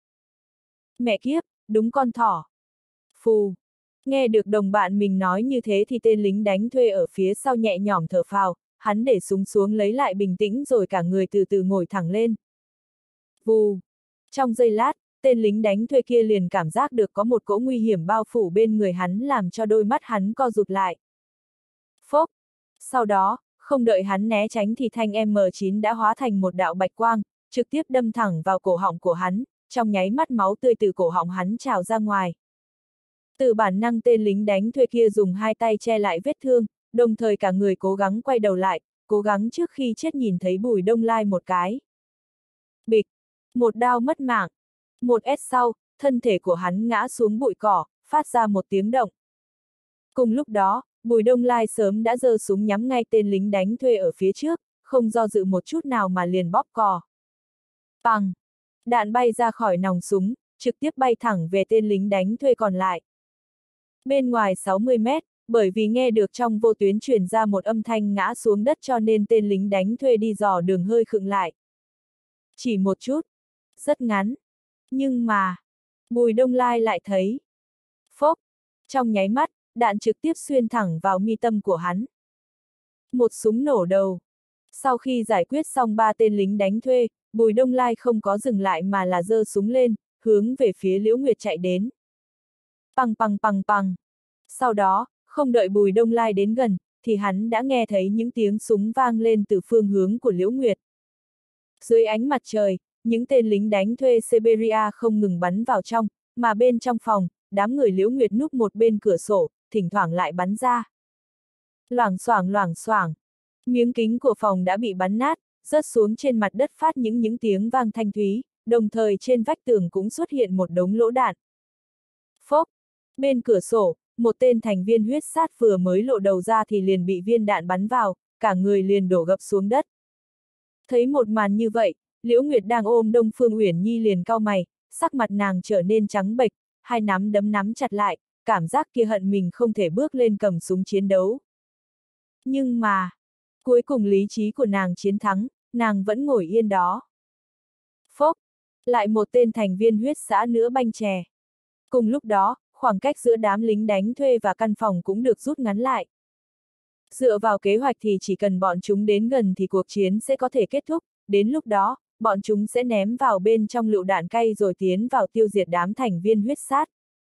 Mẹ kiếp, đúng con thỏ. Phù. Nghe được đồng bạn mình nói như thế thì tên lính đánh thuê ở phía sau nhẹ nhõm thở phào, hắn để súng xuống lấy lại bình tĩnh rồi cả người từ từ ngồi thẳng lên. Vù. Trong giây lát, tên lính đánh thuê kia liền cảm giác được có một cỗ nguy hiểm bao phủ bên người hắn làm cho đôi mắt hắn co rụt lại. Phốc. Sau đó, không đợi hắn né tránh thì thanh M chín đã hóa thành một đạo bạch quang, trực tiếp đâm thẳng vào cổ họng của hắn, trong nháy mắt máu tươi từ cổ họng hắn trào ra ngoài. Từ bản năng tên lính đánh thuê kia dùng hai tay che lại vết thương, đồng thời cả người cố gắng quay đầu lại, cố gắng trước khi chết nhìn thấy Bùi Đông Lai một cái. Bịch! Một đao mất mạng. Một S sau, thân thể của hắn ngã xuống bụi cỏ, phát ra một tiếng động. Cùng lúc đó, Bùi Đông Lai sớm đã giơ súng nhắm ngay tên lính đánh thuê ở phía trước, không do dự một chút nào mà liền bóp cò. Pằng! Đạn bay ra khỏi nòng súng, trực tiếp bay thẳng về tên lính đánh thuê còn lại. Bên ngoài sáu mươi mét, bởi vì nghe được trong vô tuyến truyền ra một âm thanh ngã xuống đất cho nên tên lính đánh thuê đi dò đường hơi khựng lại. Chỉ một chút. Rất ngắn. Nhưng mà, Bùi Đông Lai lại thấy. Phốc. Trong nháy mắt, đạn trực tiếp xuyên thẳng vào mi tâm của hắn. Một súng nổ đầu. Sau khi giải quyết xong ba tên lính đánh thuê, Bùi Đông Lai không có dừng lại mà là giơ súng lên, hướng về phía Liễu Nguyệt chạy đến. Pằng pằng pằng pằng. Sau đó, không đợi Bùi Đông Lai đến gần, thì hắn đã nghe thấy những tiếng súng vang lên từ phương hướng của Liễu Nguyệt. Dưới ánh mặt trời, những tên lính đánh thuê Siberia không ngừng bắn vào trong, mà bên trong phòng, đám người Liễu Nguyệt núp một bên cửa sổ, thỉnh thoảng lại bắn ra. Loảng xoảng loảng xoảng. Miếng kính của phòng đã bị bắn nát, rớt xuống trên mặt đất phát những những tiếng vang thanh thúy, đồng thời trên vách tường cũng xuất hiện một đống lỗ đạn. Phốc! Bên cửa sổ, một tên thành viên huyết sát vừa mới lộ đầu ra thì liền bị viên đạn bắn vào, cả người liền đổ gập xuống đất. Thấy một màn như vậy, Liễu Nguyệt đang ôm Đông Phương Uyển Nhi liền cau mày, sắc mặt nàng trở nên trắng bệch, hai nắm đấm nắm chặt lại, cảm giác kia hận mình không thể bước lên cầm súng chiến đấu. Nhưng mà, cuối cùng lý trí của nàng chiến thắng, nàng vẫn ngồi yên đó. Phốc! Lại một tên thành viên huyết xã nữa banh chè. Cùng lúc đó, khoảng cách giữa đám lính đánh thuê và căn phòng cũng được rút ngắn lại. Dựa vào kế hoạch thì chỉ cần bọn chúng đến gần thì cuộc chiến sẽ có thể kết thúc, đến lúc đó, bọn chúng sẽ ném vào bên trong lựu đạn cay rồi tiến vào tiêu diệt đám thành viên huyết sát.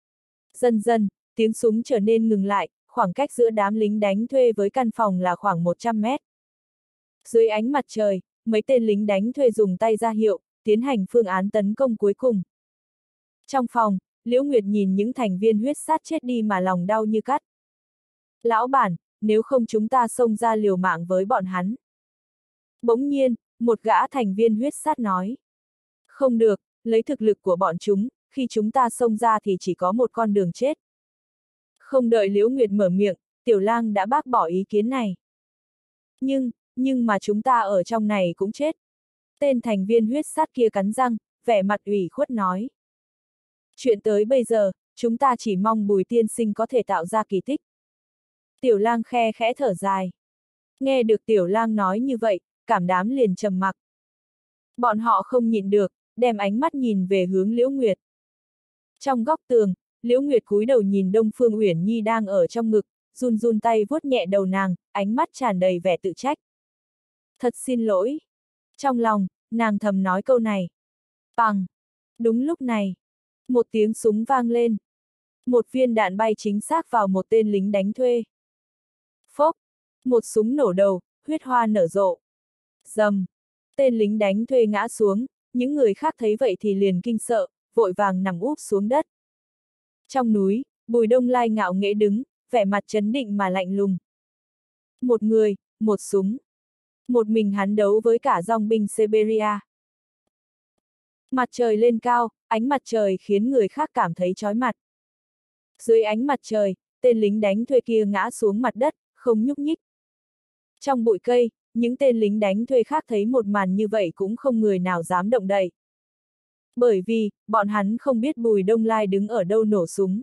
Dần dần, tiếng súng trở nên ngừng lại, khoảng cách giữa đám lính đánh thuê với căn phòng là khoảng một trăm mét. Dưới ánh mặt trời, mấy tên lính đánh thuê dùng tay ra hiệu, tiến hành phương án tấn công cuối cùng. Trong phòng, Liễu Nguyệt nhìn những thành viên huyết sát chết đi mà lòng đau như cắt. Lão bản, nếu không chúng ta xông ra liều mạng với bọn hắn. Bỗng nhiên, một gã thành viên huyết sát nói. Không được, lấy thực lực của bọn chúng, khi chúng ta xông ra thì chỉ có một con đường chết. Không đợi Liễu Nguyệt mở miệng, Tiểu Lang đã bác bỏ ý kiến này. Nhưng, nhưng mà chúng ta ở trong này cũng chết. Tên thành viên huyết sát kia cắn răng, vẻ mặt ủy khuất nói. Chuyện tới bây giờ, chúng ta chỉ mong Bùi tiên sinh có thể tạo ra kỳ tích. Tiểu Lang khe khẽ thở dài. Nghe được Tiểu Lang nói như vậy, cảm đám liền trầm mặc. Bọn họ không nhịn được, đem ánh mắt nhìn về hướng Liễu Nguyệt. Trong góc tường, Liễu Nguyệt cúi đầu nhìn Đông Phương Uyển Nhi đang ở trong ngực, run run tay vuốt nhẹ đầu nàng, ánh mắt tràn đầy vẻ tự trách. Thật xin lỗi. Trong lòng, nàng thầm nói câu này. Pằng! Đúng lúc này, một tiếng súng vang lên. Một viên đạn bay chính xác vào một tên lính đánh thuê. Phốc, một súng nổ đầu, huyết hoa nở rộ. Rầm, tên lính đánh thuê ngã xuống, những người khác thấy vậy thì liền kinh sợ, vội vàng nằm úp xuống đất. Trong núi, Bùi Đông Lai ngạo nghễ đứng, vẻ mặt trấn định mà lạnh lùng. Một người, một súng. Một mình hắn đấu với cả dòng binh Siberia. Mặt trời lên cao, ánh mặt trời khiến người khác cảm thấy chói mặt. Dưới ánh mặt trời, tên lính đánh thuê kia ngã xuống mặt đất, không nhúc nhích. Trong bụi cây, những tên lính đánh thuê khác thấy một màn như vậy cũng không người nào dám động đậy. Bởi vì, bọn hắn không biết Bùi Đông Lai đứng ở đâu nổ súng.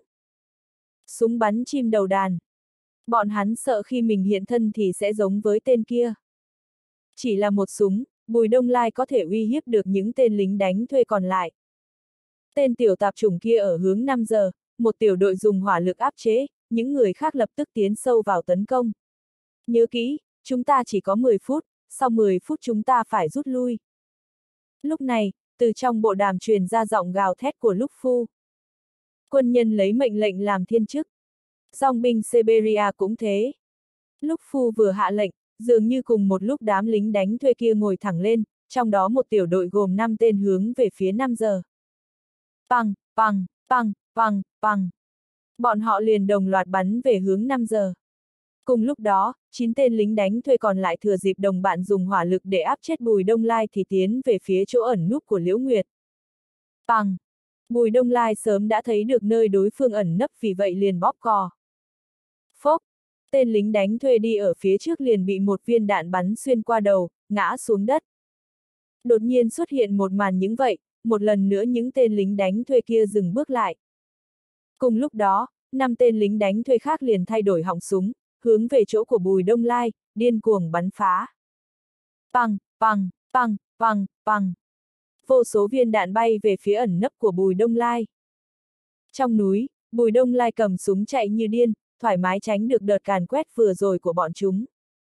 Súng bắn chim đầu đàn. Bọn hắn sợ khi mình hiện thân thì sẽ giống với tên kia. Chỉ là một súng, Bùi Đông Lai có thể uy hiếp được những tên lính đánh thuê còn lại. Tên tiểu tạp chủng kia ở hướng năm giờ, một tiểu đội dùng hỏa lực áp chế, những người khác lập tức tiến sâu vào tấn công. Nhớ kỹ, chúng ta chỉ có mười phút, sau mười phút chúng ta phải rút lui. Lúc này, từ trong bộ đàm truyền ra giọng gào thét của Lúc Phu. Quân nhân lấy mệnh lệnh làm thiên chức. Dòng binh Siberia cũng thế. Lúc Phu vừa hạ lệnh, dường như cùng một lúc đám lính đánh thuê kia ngồi thẳng lên, trong đó một tiểu đội gồm năm tên hướng về phía năm giờ. Păng, păng, păng, păng, păng. Bọn họ liền đồng loạt bắn về hướng năm giờ. Cùng lúc đó, chín tên lính đánh thuê còn lại thừa dịp đồng bạn dùng hỏa lực để áp chết Bùi Đông Lai thì tiến về phía chỗ ẩn núp của Liễu Nguyệt. Păng! Bùi Đông Lai sớm đã thấy được nơi đối phương ẩn nấp vì vậy liền bóp cò. Phốc! Tên lính đánh thuê đi ở phía trước liền bị một viên đạn bắn xuyên qua đầu, ngã xuống đất. Đột nhiên xuất hiện một màn những vậy, một lần nữa những tên lính đánh thuê kia dừng bước lại. Cùng lúc đó, năm tên lính đánh thuê khác liền thay đổi họng súng, hướng về chỗ của Bùi Đông Lai, điên cuồng bắn phá. Păng, păng, păng, păng, păng. Vô số viên đạn bay về phía ẩn nấp của Bùi Đông Lai. Trong núi, Bùi Đông Lai cầm súng chạy như điên, thoải mái tránh được đợt càn quét vừa rồi của bọn chúng.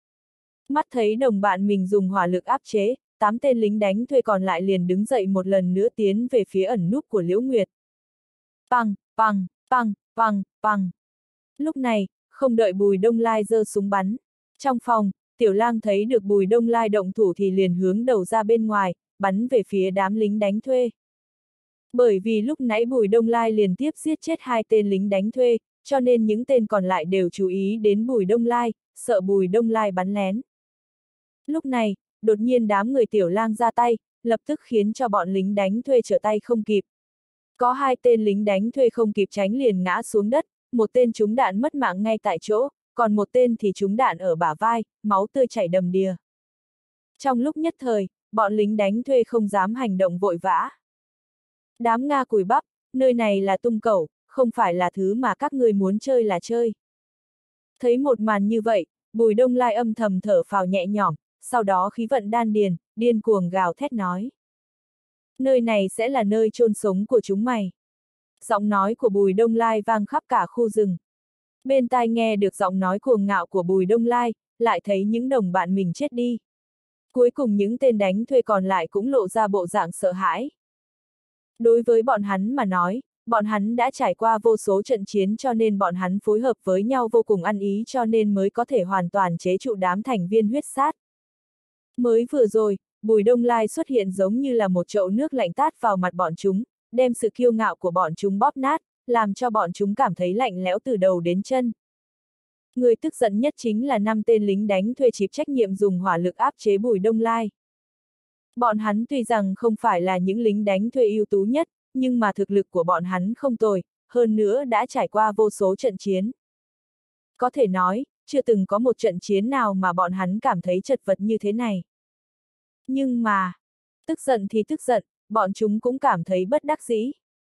Mắt thấy đồng bạn mình dùng hỏa lực áp chế, tám tên lính đánh thuê còn lại liền đứng dậy một lần nữa tiến về phía ẩn núp của Liễu Nguyệt. Păng, păng, păng, păng, păng. Lúc này, không đợi Bùi Đông Lai giơ súng bắn. Trong phòng, Tiểu Lang thấy được Bùi Đông Lai động thủ thì liền hướng đầu ra bên ngoài, bắn về phía đám lính đánh thuê. Bởi vì lúc nãy Bùi Đông Lai liên tiếp giết chết hai tên lính đánh thuê, cho nên những tên còn lại đều chú ý đến Bùi Đông Lai, sợ Bùi Đông Lai bắn lén. Lúc này, đột nhiên đám người Tiểu Lang ra tay, lập tức khiến cho bọn lính đánh thuê trở tay không kịp. Có hai tên lính đánh thuê không kịp tránh liền ngã xuống đất, một tên trúng đạn mất mạng ngay tại chỗ, còn một tên thì trúng đạn ở bả vai, máu tươi chảy đầm đìa. Trong lúc nhất thời, bọn lính đánh thuê không dám hành động vội vã. Đám Nga cùi bắp, nơi này là tung cẩu, không phải là thứ mà các người muốn chơi là chơi. Thấy một màn như vậy, Bùi Đông Lai âm thầm thở phào nhẹ nhõm, sau đó khí vận đan điền, điên cuồng gào thét nói. Nơi này sẽ là nơi chôn sống của chúng mày. Giọng nói của Bùi Đông Lai vang khắp cả khu rừng. Bên tai nghe được giọng nói cuồng ngạo của Bùi Đông Lai, lại thấy những đồng bạn mình chết đi. Cuối cùng những tên đánh thuê còn lại cũng lộ ra bộ dạng sợ hãi. Đối với bọn hắn mà nói, bọn hắn đã trải qua vô số trận chiến cho nên bọn hắn phối hợp với nhau vô cùng ăn ý cho nên mới có thể hoàn toàn chế trụ đám thành viên huyết sát. Mới vừa rồi, Bùi Đông Lai xuất hiện giống như là một chậu nước lạnh tát vào mặt bọn chúng, đem sự kiêu ngạo của bọn chúng bóp nát, làm cho bọn chúng cảm thấy lạnh lẽo từ đầu đến chân. Người tức giận nhất chính là năm tên lính đánh thuê chịu trách nhiệm dùng hỏa lực áp chế Bùi Đông Lai. Bọn hắn tuy rằng không phải là những lính đánh thuê ưu tú nhất, nhưng mà thực lực của bọn hắn không tồi, hơn nữa đã trải qua vô số trận chiến. Có thể nói, chưa từng có một trận chiến nào mà bọn hắn cảm thấy chật vật như thế này. Nhưng mà, tức giận thì tức giận, bọn chúng cũng cảm thấy bất đắc dĩ.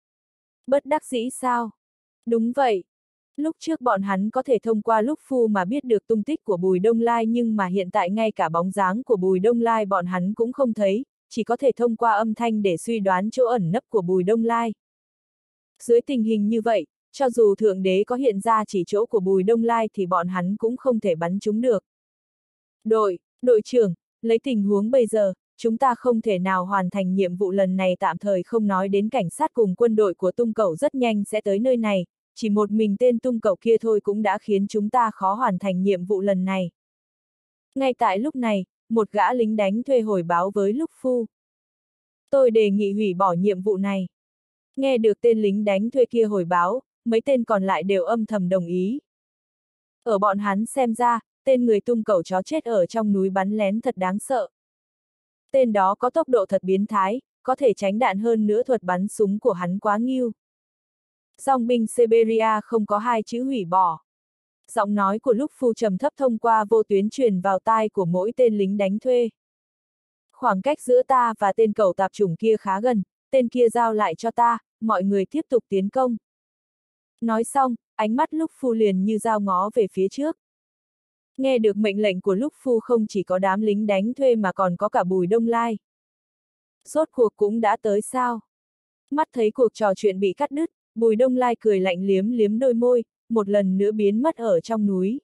Bất đắc dĩ sao? Đúng vậy. Lúc trước bọn hắn có thể thông qua Lúc Phu mà biết được tung tích của Bùi Đông Lai nhưng mà hiện tại ngay cả bóng dáng của Bùi Đông Lai bọn hắn cũng không thấy, chỉ có thể thông qua âm thanh để suy đoán chỗ ẩn nấp của Bùi Đông Lai. Dưới tình hình như vậy, cho dù Thượng Đế có hiện ra chỉ chỗ của Bùi Đông Lai thì bọn hắn cũng không thể bắn chúng được. Đội, đội trưởng, lấy tình huống bây giờ, chúng ta không thể nào hoàn thành nhiệm vụ lần này, tạm thời không nói đến cảnh sát cùng quân đội của tung cẩu rất nhanh sẽ tới nơi này, chỉ một mình tên tung cẩu kia thôi cũng đã khiến chúng ta khó hoàn thành nhiệm vụ lần này. Ngay tại lúc này, một gã lính đánh thuê hồi báo với Lục Phu. Tôi đề nghị hủy bỏ nhiệm vụ này. Nghe được tên lính đánh thuê kia hồi báo, mấy tên còn lại đều âm thầm đồng ý. Ở bọn hắn xem ra, tên người tung cẩu chó chết ở trong núi bắn lén thật đáng sợ. Tên đó có tốc độ thật biến thái, có thể tránh đạn, hơn nữa thuật bắn súng của hắn quá nghiêu. Dòng binh Siberia không có hai chữ hủy bỏ. Giọng nói của Lục Phu trầm thấp thông qua vô tuyến truyền vào tai của mỗi tên lính đánh thuê. Khoảng cách giữa ta và tên cẩu tạp chủng kia khá gần, tên kia giao lại cho ta, mọi người tiếp tục tiến công. Nói xong, ánh mắt Lục Phu liền như dao ngó về phía trước. Nghe được mệnh lệnh của Lục Phu, không chỉ có đám lính đánh thuê mà còn có cả Bùi Đông Lai. Rốt cuộc cũng đã tới sao? Mắt thấy cuộc trò chuyện bị cắt đứt, Bùi Đông Lai cười lạnh liếm liếm đôi môi, một lần nữa biến mất ở trong núi.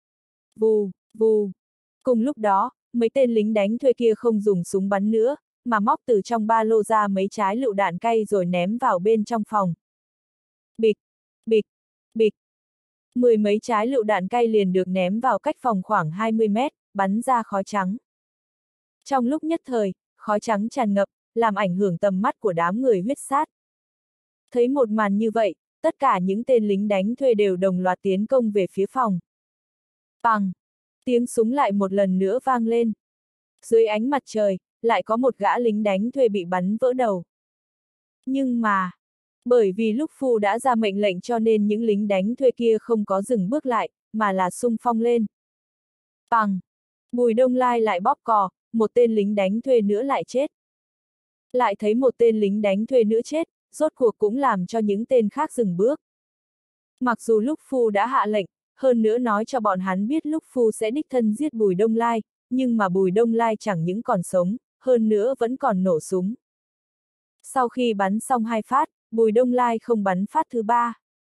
Vù, vù. Cùng lúc đó, mấy tên lính đánh thuê kia không dùng súng bắn nữa, mà móc từ trong ba lô ra mấy trái lựu đạn cay rồi ném vào bên trong phòng. Bịch, bịch, bịch. Mười mấy trái lựu đạn cay liền được ném vào cách phòng khoảng hai mươi mét, bắn ra khói trắng. Trong lúc nhất thời, khói trắng tràn ngập, làm ảnh hưởng tầm mắt của đám người huyết sát. Thấy một màn như vậy, tất cả những tên lính đánh thuê đều đồng loạt tiến công về phía phòng. Pằng! Tiếng súng lại một lần nữa vang lên. Dưới ánh mặt trời, lại có một gã lính đánh thuê bị bắn vỡ đầu. Nhưng mà, bởi vì Lục Phu đã ra mệnh lệnh cho nên những lính đánh thuê kia không có dừng bước lại, mà là xung phong lên. Pằng! Bùi Đông Lai lại bóp cò, một tên lính đánh thuê nữa lại chết. Lại thấy một tên lính đánh thuê nữa chết, rốt cuộc cũng làm cho những tên khác dừng bước. Mặc dù Lục Phu đã hạ lệnh, hơn nữa nói cho bọn hắn biết Lục Phu sẽ đích thân giết Bùi Đông Lai, nhưng mà Bùi Đông Lai chẳng những còn sống, hơn nữa vẫn còn nổ súng. Sau khi bắn xong hai phát, Bùi Đông Lai không bắn phát thứ ba.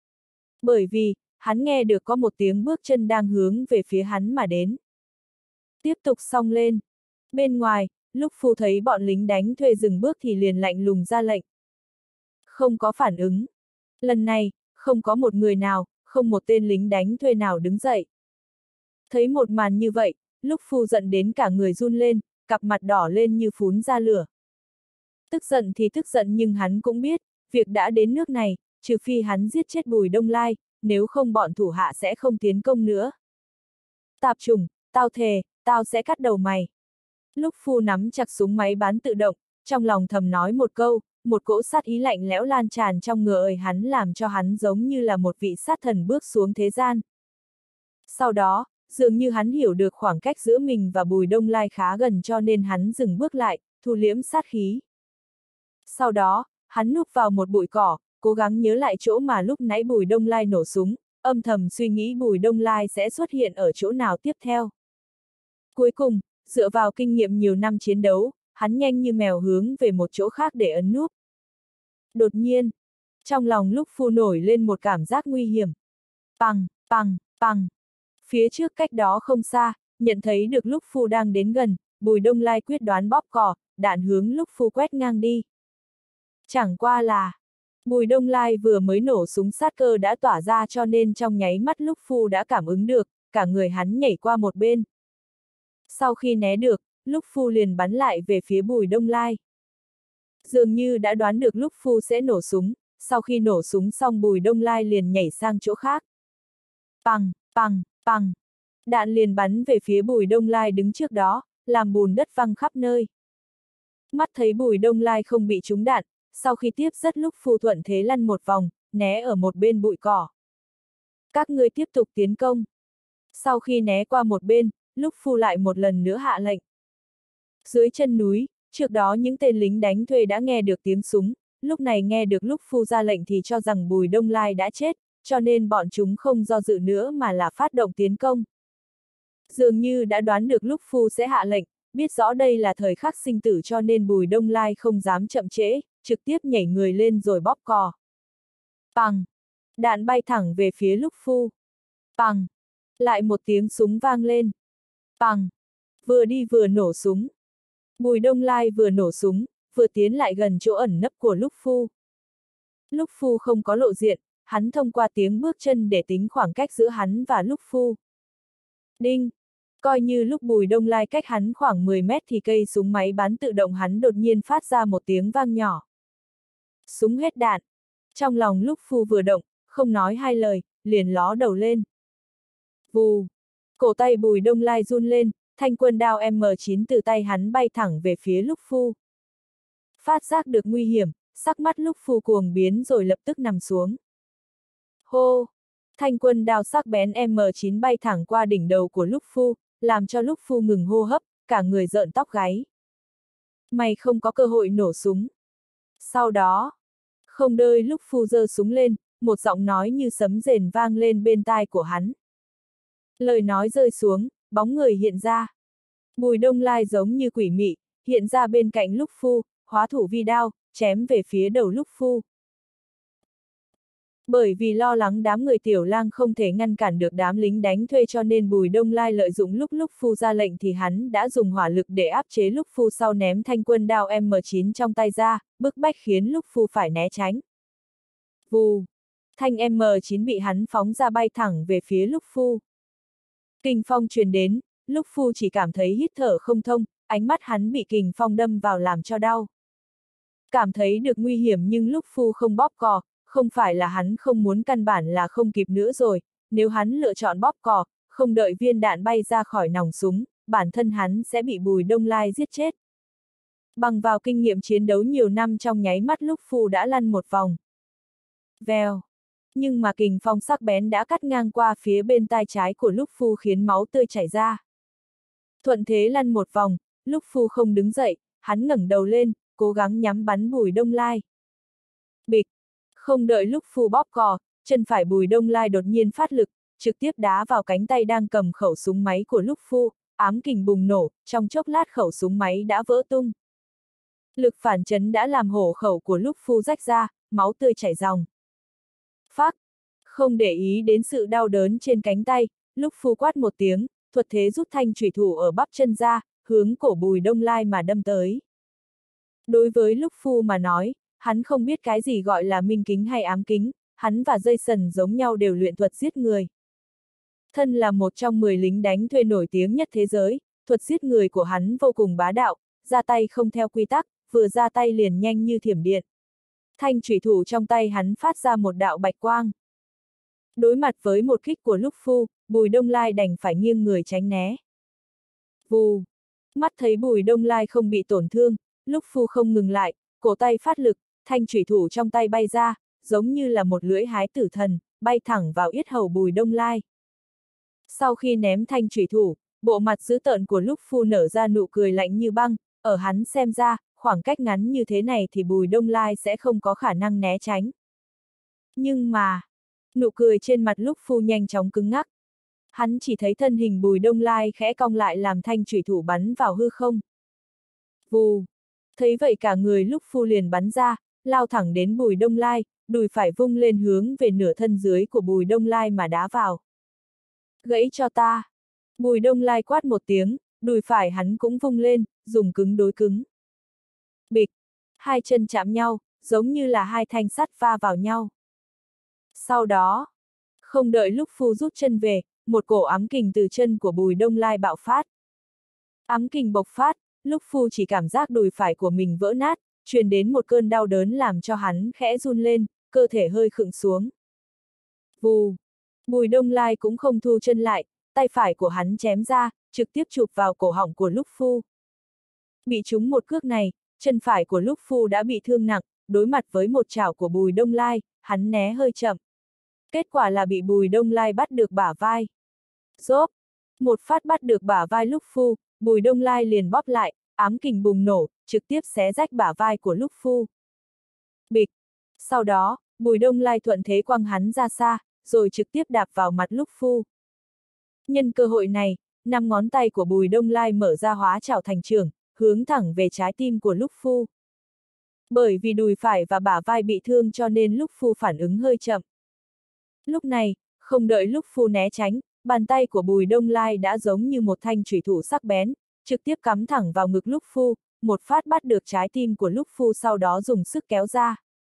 Bởi vì, hắn nghe được có một tiếng bước chân đang hướng về phía hắn mà đến. Tiếp tục xông lên. Bên ngoài, Lục Phu thấy bọn lính đánh thuê dừng bước thì liền lạnh lùng ra lệnh. Không có phản ứng. Lần này, không có một người nào, không một tên lính đánh thuê nào đứng dậy. Thấy một màn như vậy, Lục Phu giận đến cả người run lên, cặp mặt đỏ lên như phún ra lửa. Tức giận thì tức giận, nhưng hắn cũng biết, việc đã đến nước này, trừ phi hắn giết chết Bùi Đông Lai, nếu không bọn thủ hạ sẽ không tiến công nữa. Tạp chủng, tao thề, tao sẽ cắt đầu mày. Lục Phu nắm chặt súng máy bán tự động, trong lòng thầm nói một câu, một cỗ sát ý lạnh lẽo lan tràn trong người hắn, làm cho hắn giống như là một vị sát thần bước xuống thế gian. Sau đó, dường như hắn hiểu được khoảng cách giữa mình và Bùi Đông Lai khá gần cho nên hắn dừng bước lại, thu liễm sát khí. Sau đó, hắn núp vào một bụi cỏ, cố gắng nhớ lại chỗ mà lúc nãy Bùi Đông Lai nổ súng, âm thầm suy nghĩ Bùi Đông Lai sẽ xuất hiện ở chỗ nào tiếp theo. Cuối cùng, dựa vào kinh nghiệm nhiều năm chiến đấu, hắn nhanh như mèo hướng về một chỗ khác để ấn núp. Đột nhiên, trong lòng Lục Phu nổi lên một cảm giác nguy hiểm. Pằng, pằng, pằng. Phía trước cách đó không xa, nhận thấy được Lục Phu đang đến gần, Bùi Đông Lai quyết đoán bóp cò, đạn hướng Lục Phu quét ngang đi. Chẳng qua là, Bùi Đông Lai vừa mới nổ súng, sát cơ đã tỏa ra cho nên trong nháy mắt Lục Phu đã cảm ứng được, cả người hắn nhảy qua một bên. Sau khi né được, Lục Phu liền bắn lại về phía Bùi Đông Lai. Dường như đã đoán được Lục Phu sẽ nổ súng, sau khi nổ súng xong Bùi Đông Lai liền nhảy sang chỗ khác. Pằng, pằng, pằng. Đạn liền bắn về phía Bùi Đông Lai đứng trước đó, làm bùn đất văng khắp nơi. Mắt thấy Bùi Đông Lai không bị trúng đạn, sau khi tiếp rất Lục Phu thuận thế lăn một vòng, né ở một bên bụi cỏ. Các ngươi tiếp tục tiến công. Sau khi né qua một bên, Lục Phu lại một lần nữa hạ lệnh. Dưới chân núi, trước đó những tên lính đánh thuê đã nghe được tiếng súng, lúc này nghe được Lục Phu ra lệnh thì cho rằng Bùi Đông Lai đã chết, cho nên bọn chúng không do dự nữa mà là phát động tiến công. Dường như đã đoán được Lục Phu sẽ hạ lệnh, biết rõ đây là thời khắc sinh tử cho nên Bùi Đông Lai không dám chậm trễ, trực tiếp nhảy người lên rồi bóp cò. Pằng! Đạn bay thẳng về phía Lục Phu. Pằng! Lại một tiếng súng vang lên. Pằng! Vừa đi vừa nổ súng. Bùi Đông Lai vừa nổ súng, vừa tiến lại gần chỗ ẩn nấp của Lúc Phu. Lúc Phu không có lộ diện, hắn thông qua tiếng bước chân để tính khoảng cách giữa hắn và Lúc Phu. Đinh! Coi như lúc Bùi Đông Lai cách hắn khoảng mười mét thì cây súng máy bắn tự động hắn đột nhiên phát ra một tiếng vang nhỏ. Súng hết đạn. Trong lòng Lúc Phu vừa động, không nói hai lời, liền ló đầu lên. Vù! Cổ tay Bùi Đông Lai run lên, thanh quân đao M chín từ tay hắn bay thẳng về phía Lúc Phu. Phát giác được nguy hiểm, sắc mắt Lúc Phu cuồng biến rồi lập tức nằm xuống. Hô! Thanh quân đao sắc bén M chín bay thẳng qua đỉnh đầu của Lúc Phu, làm cho Lúc Phu ngừng hô hấp, cả người rợn tóc gáy. Mày không có cơ hội nổ súng. Sau đó, không đợi Lúc Phu giơ súng lên, một giọng nói như sấm rền vang lên bên tai của hắn. Lời nói rơi xuống, bóng người hiện ra. Bùi Đông Lai giống như quỷ mị, hiện ra bên cạnh Lúc Phu, hóa thủ vi đao, chém về phía đầu Lúc Phu. Bởi vì lo lắng đám người Tiểu Lang không thể ngăn cản được đám lính đánh thuê cho nên Bùi Đông Lai lợi dụng lúc Lúc Phu ra lệnh thì hắn đã dùng hỏa lực để áp chế Lúc Phu, sau ném thanh quân đao M chín trong tay ra, bức bách khiến Lúc Phu phải né tránh. Vù! Thanh M chín bị hắn phóng ra bay thẳng về phía Lúc Phu. Kình phong truyền đến, Lúc Phu chỉ cảm thấy hít thở không thông, ánh mắt hắn bị kình phong đâm vào làm cho đau. Cảm thấy được nguy hiểm nhưng Lúc Phu không bóp cò, không phải là hắn không muốn, căn bản là không kịp nữa rồi, nếu hắn lựa chọn bóp cò, không đợi viên đạn bay ra khỏi nòng súng, bản thân hắn sẽ bị Bùi Đông Lai giết chết. Bằng vào kinh nghiệm chiến đấu nhiều năm, trong nháy mắt Lúc Phu đã lăn một vòng. Vèo! Nhưng mà kình phong sắc bén đã cắt ngang qua phía bên tai trái của Lúc Phu khiến máu tươi chảy ra. Thuận thế lăn một vòng, Lúc Phu không đứng dậy, hắn ngẩng đầu lên, cố gắng nhắm bắn Bùi Đông Lai. Bịch! Không đợi Lúc Phu bóp cò, chân phải Bùi Đông Lai đột nhiên phát lực, trực tiếp đá vào cánh tay đang cầm khẩu súng máy của Lúc Phu, ám kình bùng nổ, trong chốc lát khẩu súng máy đã vỡ tung. Lực phản chấn đã làm hổ khẩu của Lúc Phu rách ra, máu tươi chảy ròng. Phác! Không để ý đến sự đau đớn trên cánh tay, Lúc Phu quát một tiếng, thuật thế rút thanh chủy thủ ở bắp chân ra, hướng cổ Bùi Đông Lai mà đâm tới. Đối với Lúc Phu mà nói, hắn không biết cái gì gọi là minh kính hay ám kính, hắn và Jason giống nhau đều luyện thuật giết người. Thân là một trong mười lính đánh thuê nổi tiếng nhất thế giới, thuật giết người của hắn vô cùng bá đạo, ra tay không theo quy tắc, vừa ra tay liền nhanh như thiểm điện. Thanh chủy thủ trong tay hắn phát ra một đạo bạch quang. Đối mặt với một kích của Lúc Phu, Bùi Đông Lai đành phải nghiêng người tránh né. Vù! Mắt thấy Bùi Đông Lai không bị tổn thương, Lúc Phu không ngừng lại, cổ tay phát lực, thanh chủy thủ trong tay bay ra, giống như là một lưỡi hái tử thần, bay thẳng vào yết hầu Bùi Đông Lai. Sau khi ném thanh chủy thủ, bộ mặt dữ tợn của Lúc Phu nở ra nụ cười lạnh như băng, ở hắn xem ra, khoảng cách ngắn như thế này thì Bùi Đông Lai sẽ không có khả năng né tránh. Nhưng mà, nụ cười trên mặt Lúc Phu nhanh chóng cứng ngắc. Hắn chỉ thấy thân hình Bùi Đông Lai khẽ cong lại làm thanh chủy thủ bắn vào hư không. Vù! Thấy vậy cả người Lúc Phu liền bắn ra, lao thẳng đến Bùi Đông Lai, đùi phải vung lên hướng về nửa thân dưới của Bùi Đông Lai mà đá vào. Gãy cho ta! Bùi Đông Lai quát một tiếng, đùi phải hắn cũng vung lên, dùng cứng đối cứng. Bịch! Hai chân chạm nhau, giống như là hai thanh sắt va vào nhau. Sau đó, không đợi Lúc Phu rút chân về, một cổ ám kình từ chân của Bùi Đông Lai bạo phát. Ám kình bộc phát, Lúc Phu chỉ cảm giác đùi phải của mình vỡ nát, truyền đến một cơn đau đớn làm cho hắn khẽ run lên, cơ thể hơi khựng xuống. Vù! Bùi Đông Lai cũng không thu chân lại, tay phải của hắn chém ra, trực tiếp chụp vào cổ họng của Lúc Phu. Bị trúng một cước này, chân phải của Lúc Phu đã bị thương nặng, đối mặt với một chảo của Bùi Đông Lai, hắn né hơi chậm. Kết quả là bị Bùi Đông Lai bắt được bả vai. Rốp! Một phát bắt được bả vai Lúc Phu, Bùi Đông Lai liền bóp lại, ám kình bùng nổ, trực tiếp xé rách bả vai của Lúc Phu. Bịch! Sau đó, Bùi Đông Lai thuận thế quăng hắn ra xa, rồi trực tiếp đạp vào mặt Lúc Phu. Nhân cơ hội này, năm ngón tay của Bùi Đông Lai mở ra hóa chảo thành chưởng, hướng thẳng về trái tim của Lúc Phu. Bởi vì đùi phải và bả vai bị thương cho nên Lúc Phu phản ứng hơi chậm. Lúc này, không đợi Lúc Phu né tránh, bàn tay của Bùi Đông Lai đã giống như một thanh chủy thủ sắc bén, trực tiếp cắm thẳng vào ngực Lúc Phu, một phát bắt được trái tim của Lúc Phu, sau đó dùng sức kéo ra.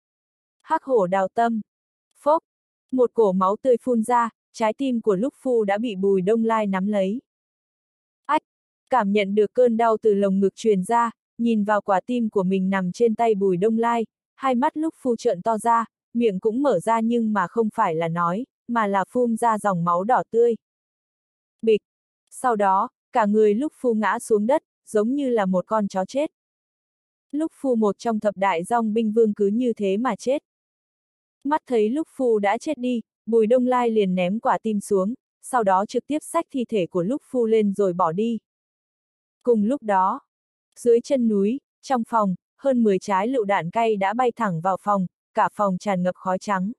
Hắc hổ đào tâm. Phốc, một cổ máu tươi phun ra, trái tim của Lúc Phu đã bị Bùi Đông Lai nắm lấy. Ách, cảm nhận được cơn đau từ lồng ngực truyền ra, nhìn vào quả tim của mình nằm trên tay Bùi Đông Lai, hai mắt Lúc Phu trợn to ra, miệng cũng mở ra nhưng mà không phải là nói, mà là phun ra dòng máu đỏ tươi. Bịch, sau đó, cả người Lúc Phu ngã xuống đất, giống như là một con chó chết. Lúc Phu, một trong thập đại dòng binh vương, cứ như thế mà chết. Mắt thấy Lúc Phu đã chết đi, Bùi Đông Lai liền ném quả tim xuống, sau đó trực tiếp xách thi thể của Lúc Phu lên rồi bỏ đi. Cùng lúc đó, dưới chân núi, trong phòng, hơn mười trái lựu đạn cay đã bay thẳng vào phòng, cả phòng tràn ngập khói trắng.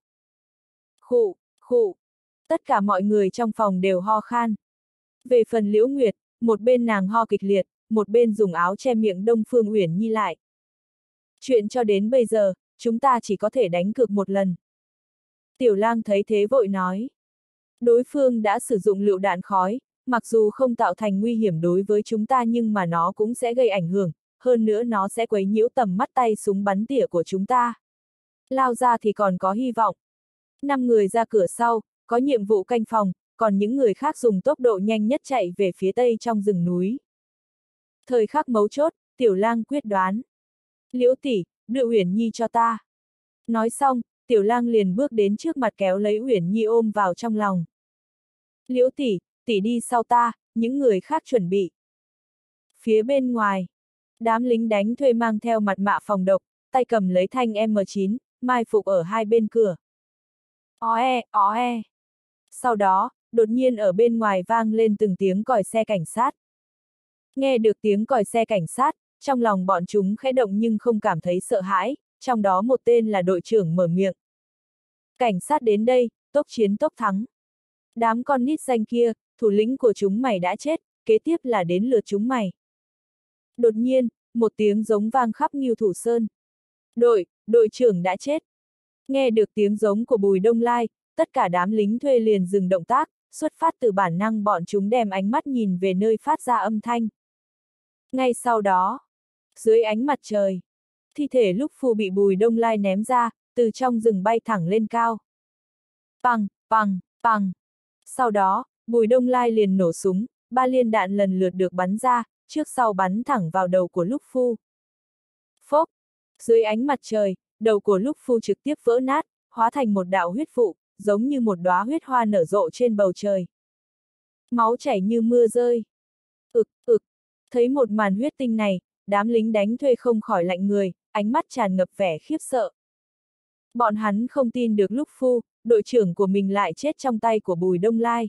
Khụ, khụ, tất cả mọi người trong phòng đều ho khan. Về phần Liễu Nguyệt, một bên nàng ho kịch liệt, một bên dùng áo che miệng Đông Phương Uyển Nhi lại. Chuyện cho đến bây giờ, chúng ta chỉ có thể đánh cược một lần. Tiểu Lang thấy thế vội nói. Đối phương đã sử dụng lựu đạn khói, mặc dù không tạo thành nguy hiểm đối với chúng ta nhưng mà nó cũng sẽ gây ảnh hưởng, hơn nữa nó sẽ quấy nhiễu tầm mắt tay súng bắn tỉa của chúng ta. Lao ra thì còn có hy vọng. Năm người ra cửa sau, có nhiệm vụ canh phòng, còn những người khác dùng tốc độ nhanh nhất chạy về phía tây trong rừng núi. Thời khắc mấu chốt, Tiểu Lang quyết đoán. Liễu tỷ, đưa Uyển Nhi cho ta. Nói xong, Tiểu Lang liền bước đến trước mặt kéo lấy Uyển Nhi ôm vào trong lòng. Liễu tỷ, tỷ đi sau ta, những người khác chuẩn bị. Phía bên ngoài, đám lính đánh thuê mang theo mặt nạ phòng độc, tay cầm lấy thanh M chín, mai phục ở hai bên cửa. Ó e, ó e. Sau đó, đột nhiên ở bên ngoài vang lên từng tiếng còi xe cảnh sát. Nghe được tiếng còi xe cảnh sát, trong lòng bọn chúng khẽ động nhưng không cảm thấy sợ hãi, trong đó một tên là đội trưởng mở miệng. Cảnh sát đến đây, tốc chiến tốc thắng. Đám con nít xanh kia, thủ lĩnh của chúng mày đã chết, kế tiếp là đến lượt chúng mày. Đột nhiên, một tiếng giống vang khắp Ngưu Thủ Sơn. Đội, đội trưởng đã chết. Nghe được tiếng giống của Bùi Đông Lai, tất cả đám lính thuê liền dừng động tác, xuất phát từ bản năng bọn chúng đem ánh mắt nhìn về nơi phát ra âm thanh. Ngay sau đó, dưới ánh mặt trời, thi thể Lúc Phu bị Bùi Đông Lai ném ra, từ trong rừng bay thẳng lên cao. Pằng, pằng, pằng. Sau đó, Bùi Đông Lai liền nổ súng, ba liên đạn lần lượt được bắn ra, trước sau bắn thẳng vào đầu của Lúc Phu. Phốc, dưới ánh mặt trời, đầu của Lúc Phu trực tiếp vỡ nát, hóa thành một đạo huyết vụ, giống như một đóa huyết hoa nở rộ trên bầu trời. Máu chảy như mưa rơi. Ực, ực, thấy một màn huyết tinh này, đám lính đánh thuê không khỏi lạnh người, ánh mắt tràn ngập vẻ khiếp sợ. Bọn hắn không tin được Lúc Phu, đội trưởng của mình lại chết trong tay của Bùi Đông Lai.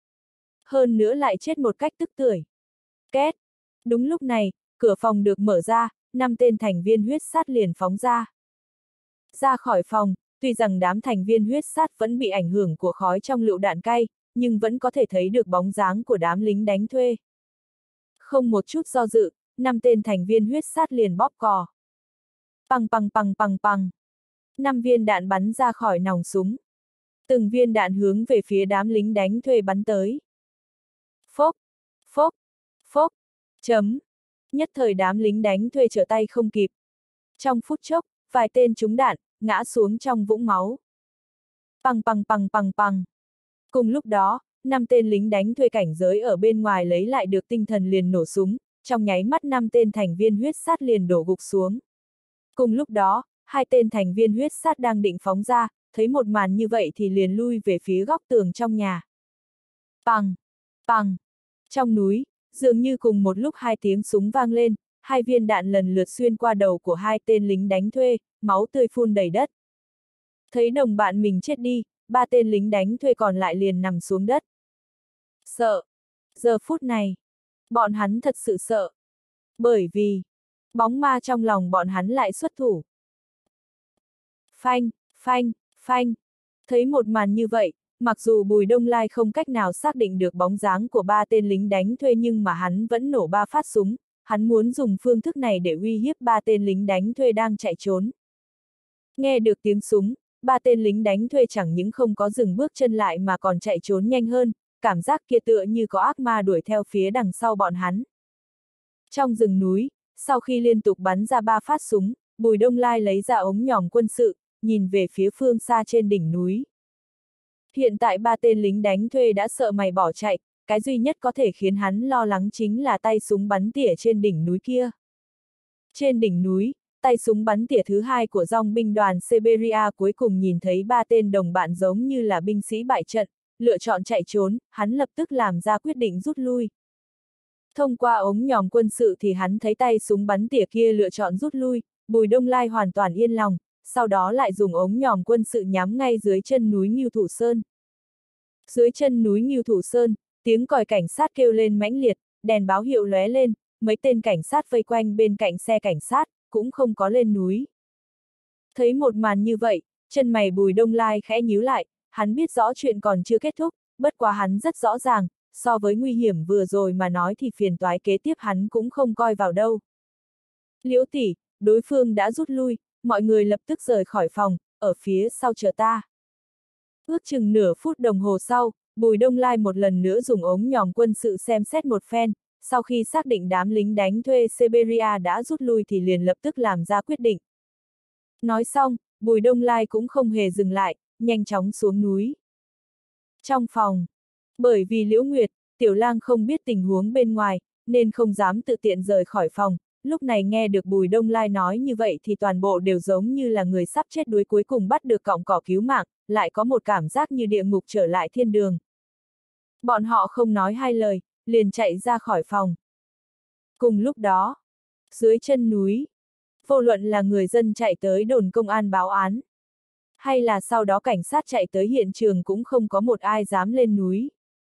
Hơn nữa lại chết một cách tức tưởi. Két! Đúng lúc này, cửa phòng được mở ra, năm tên thành viên huyết sát liền phóng ra. Ra khỏi phòng, tuy rằng đám thành viên huyết sát vẫn bị ảnh hưởng của khói trong lựu đạn cay, nhưng vẫn có thể thấy được bóng dáng của đám lính đánh thuê. Không một chút do dự, năm tên thành viên huyết sát liền bóp cò. Pằng pằng pằng pằng pằng. Năm viên đạn bắn ra khỏi nòng súng. Từng viên đạn hướng về phía đám lính đánh thuê bắn tới. Phốc, phốc, phốc, chấm. Nhất thời đám lính đánh thuê trở tay không kịp. Trong phút chốc, vài tên trúng đạn, ngã xuống trong vũng máu. Pằng pằng pằng pằng pằng. Cùng lúc đó, năm tên lính đánh thuê cảnh giới ở bên ngoài lấy lại được tinh thần liền nổ súng, trong nháy mắt năm tên thành viên huyết sát liền đổ gục xuống. Cùng lúc đó, hai tên thành viên huyết sát đang định phóng ra, thấy một màn như vậy thì liền lui về phía góc tường trong nhà. Pằng, pằng. Trong núi, dường như cùng một lúc hai tiếng súng vang lên, hai viên đạn lần lượt xuyên qua đầu của hai tên lính đánh thuê, máu tươi phun đầy đất. Thấy đồng bạn mình chết đi, ba tên lính đánh thuê còn lại liền nằm xuống đất. Sợ. Giờ phút này, bọn hắn thật sự sợ. Bởi vì, bóng ma trong lòng bọn hắn lại xuất thủ. Phanh, phanh, phanh. Thấy một màn như vậy, mặc dù Bùi Đông Lai không cách nào xác định được bóng dáng của ba tên lính đánh thuê nhưng mà hắn vẫn nổ ba phát súng, hắn muốn dùng phương thức này để uy hiếp ba tên lính đánh thuê đang chạy trốn. Nghe được tiếng súng, ba tên lính đánh thuê chẳng những không có dừng bước chân lại mà còn chạy trốn nhanh hơn, cảm giác kia tựa như có ác ma đuổi theo phía đằng sau bọn hắn. Trong rừng núi, Sau khi liên tục bắn ra ba phát súng, Bùi Đông Lai lấy ra ống nhòm quân sự, nhìn về phía phương xa trên đỉnh núi. Hiện tại ba tên lính đánh thuê đã sợ mày bỏ chạy, cái duy nhất có thể khiến hắn lo lắng chính là tay súng bắn tỉa trên đỉnh núi kia. Trên đỉnh núi, tay súng bắn tỉa thứ hai của dòng binh đoàn Siberia cuối cùng nhìn thấy ba tên đồng bạn giống như là binh sĩ bại trận, lựa chọn chạy trốn, hắn lập tức làm ra quyết định rút lui. Thông qua ống nhòm quân sự thì hắn thấy tay súng bắn tỉa kia lựa chọn rút lui, Bùi Đông Lai hoàn toàn yên lòng, sau đó lại dùng ống nhòm quân sự nhắm ngay dưới chân núi Ngưu Thủ Sơn. Dưới chân núi Ngưu Thủ Sơn, tiếng còi cảnh sát kêu lên mãnh liệt, đèn báo hiệu lóe lên, mấy tên cảnh sát vây quanh bên cạnh xe cảnh sát, cũng không có lên núi. Thấy một màn như vậy, chân mày Bùi Đông Lai khẽ nhíu lại, hắn biết rõ chuyện còn chưa kết thúc, bất quá hắn rất rõ ràng, so với nguy hiểm vừa rồi mà nói thì phiền toái kế tiếp hắn cũng không coi vào đâu. Liễu tỷ, đối phương đã rút lui, mọi người lập tức rời khỏi phòng, ở phía sau chờ ta. Ước chừng nửa phút đồng hồ sau, Bùi Đông Lai một lần nữa dùng ống nhòm quân sự xem xét một phen, sau khi xác định đám lính đánh thuê Siberia đã rút lui thì liền lập tức làm ra quyết định. Nói xong, Bùi Đông Lai cũng không hề dừng lại, nhanh chóng xuống núi. Trong phòng, bởi vì Liễu Nguyệt, Tiểu Lang không biết tình huống bên ngoài, nên không dám tự tiện rời khỏi phòng, lúc này nghe được Bùi Đông Lai nói như vậy thì toàn bộ đều giống như là người sắp chết đuối cuối cùng bắt được cọng cỏ cứu mạng, lại có một cảm giác như địa ngục trở lại thiên đường. Bọn họ không nói hai lời, liền chạy ra khỏi phòng. Cùng lúc đó, dưới chân núi, vô luận là người dân chạy tới đồn công an báo án, hay là sau đó cảnh sát chạy tới hiện trường cũng không có một ai dám lên núi.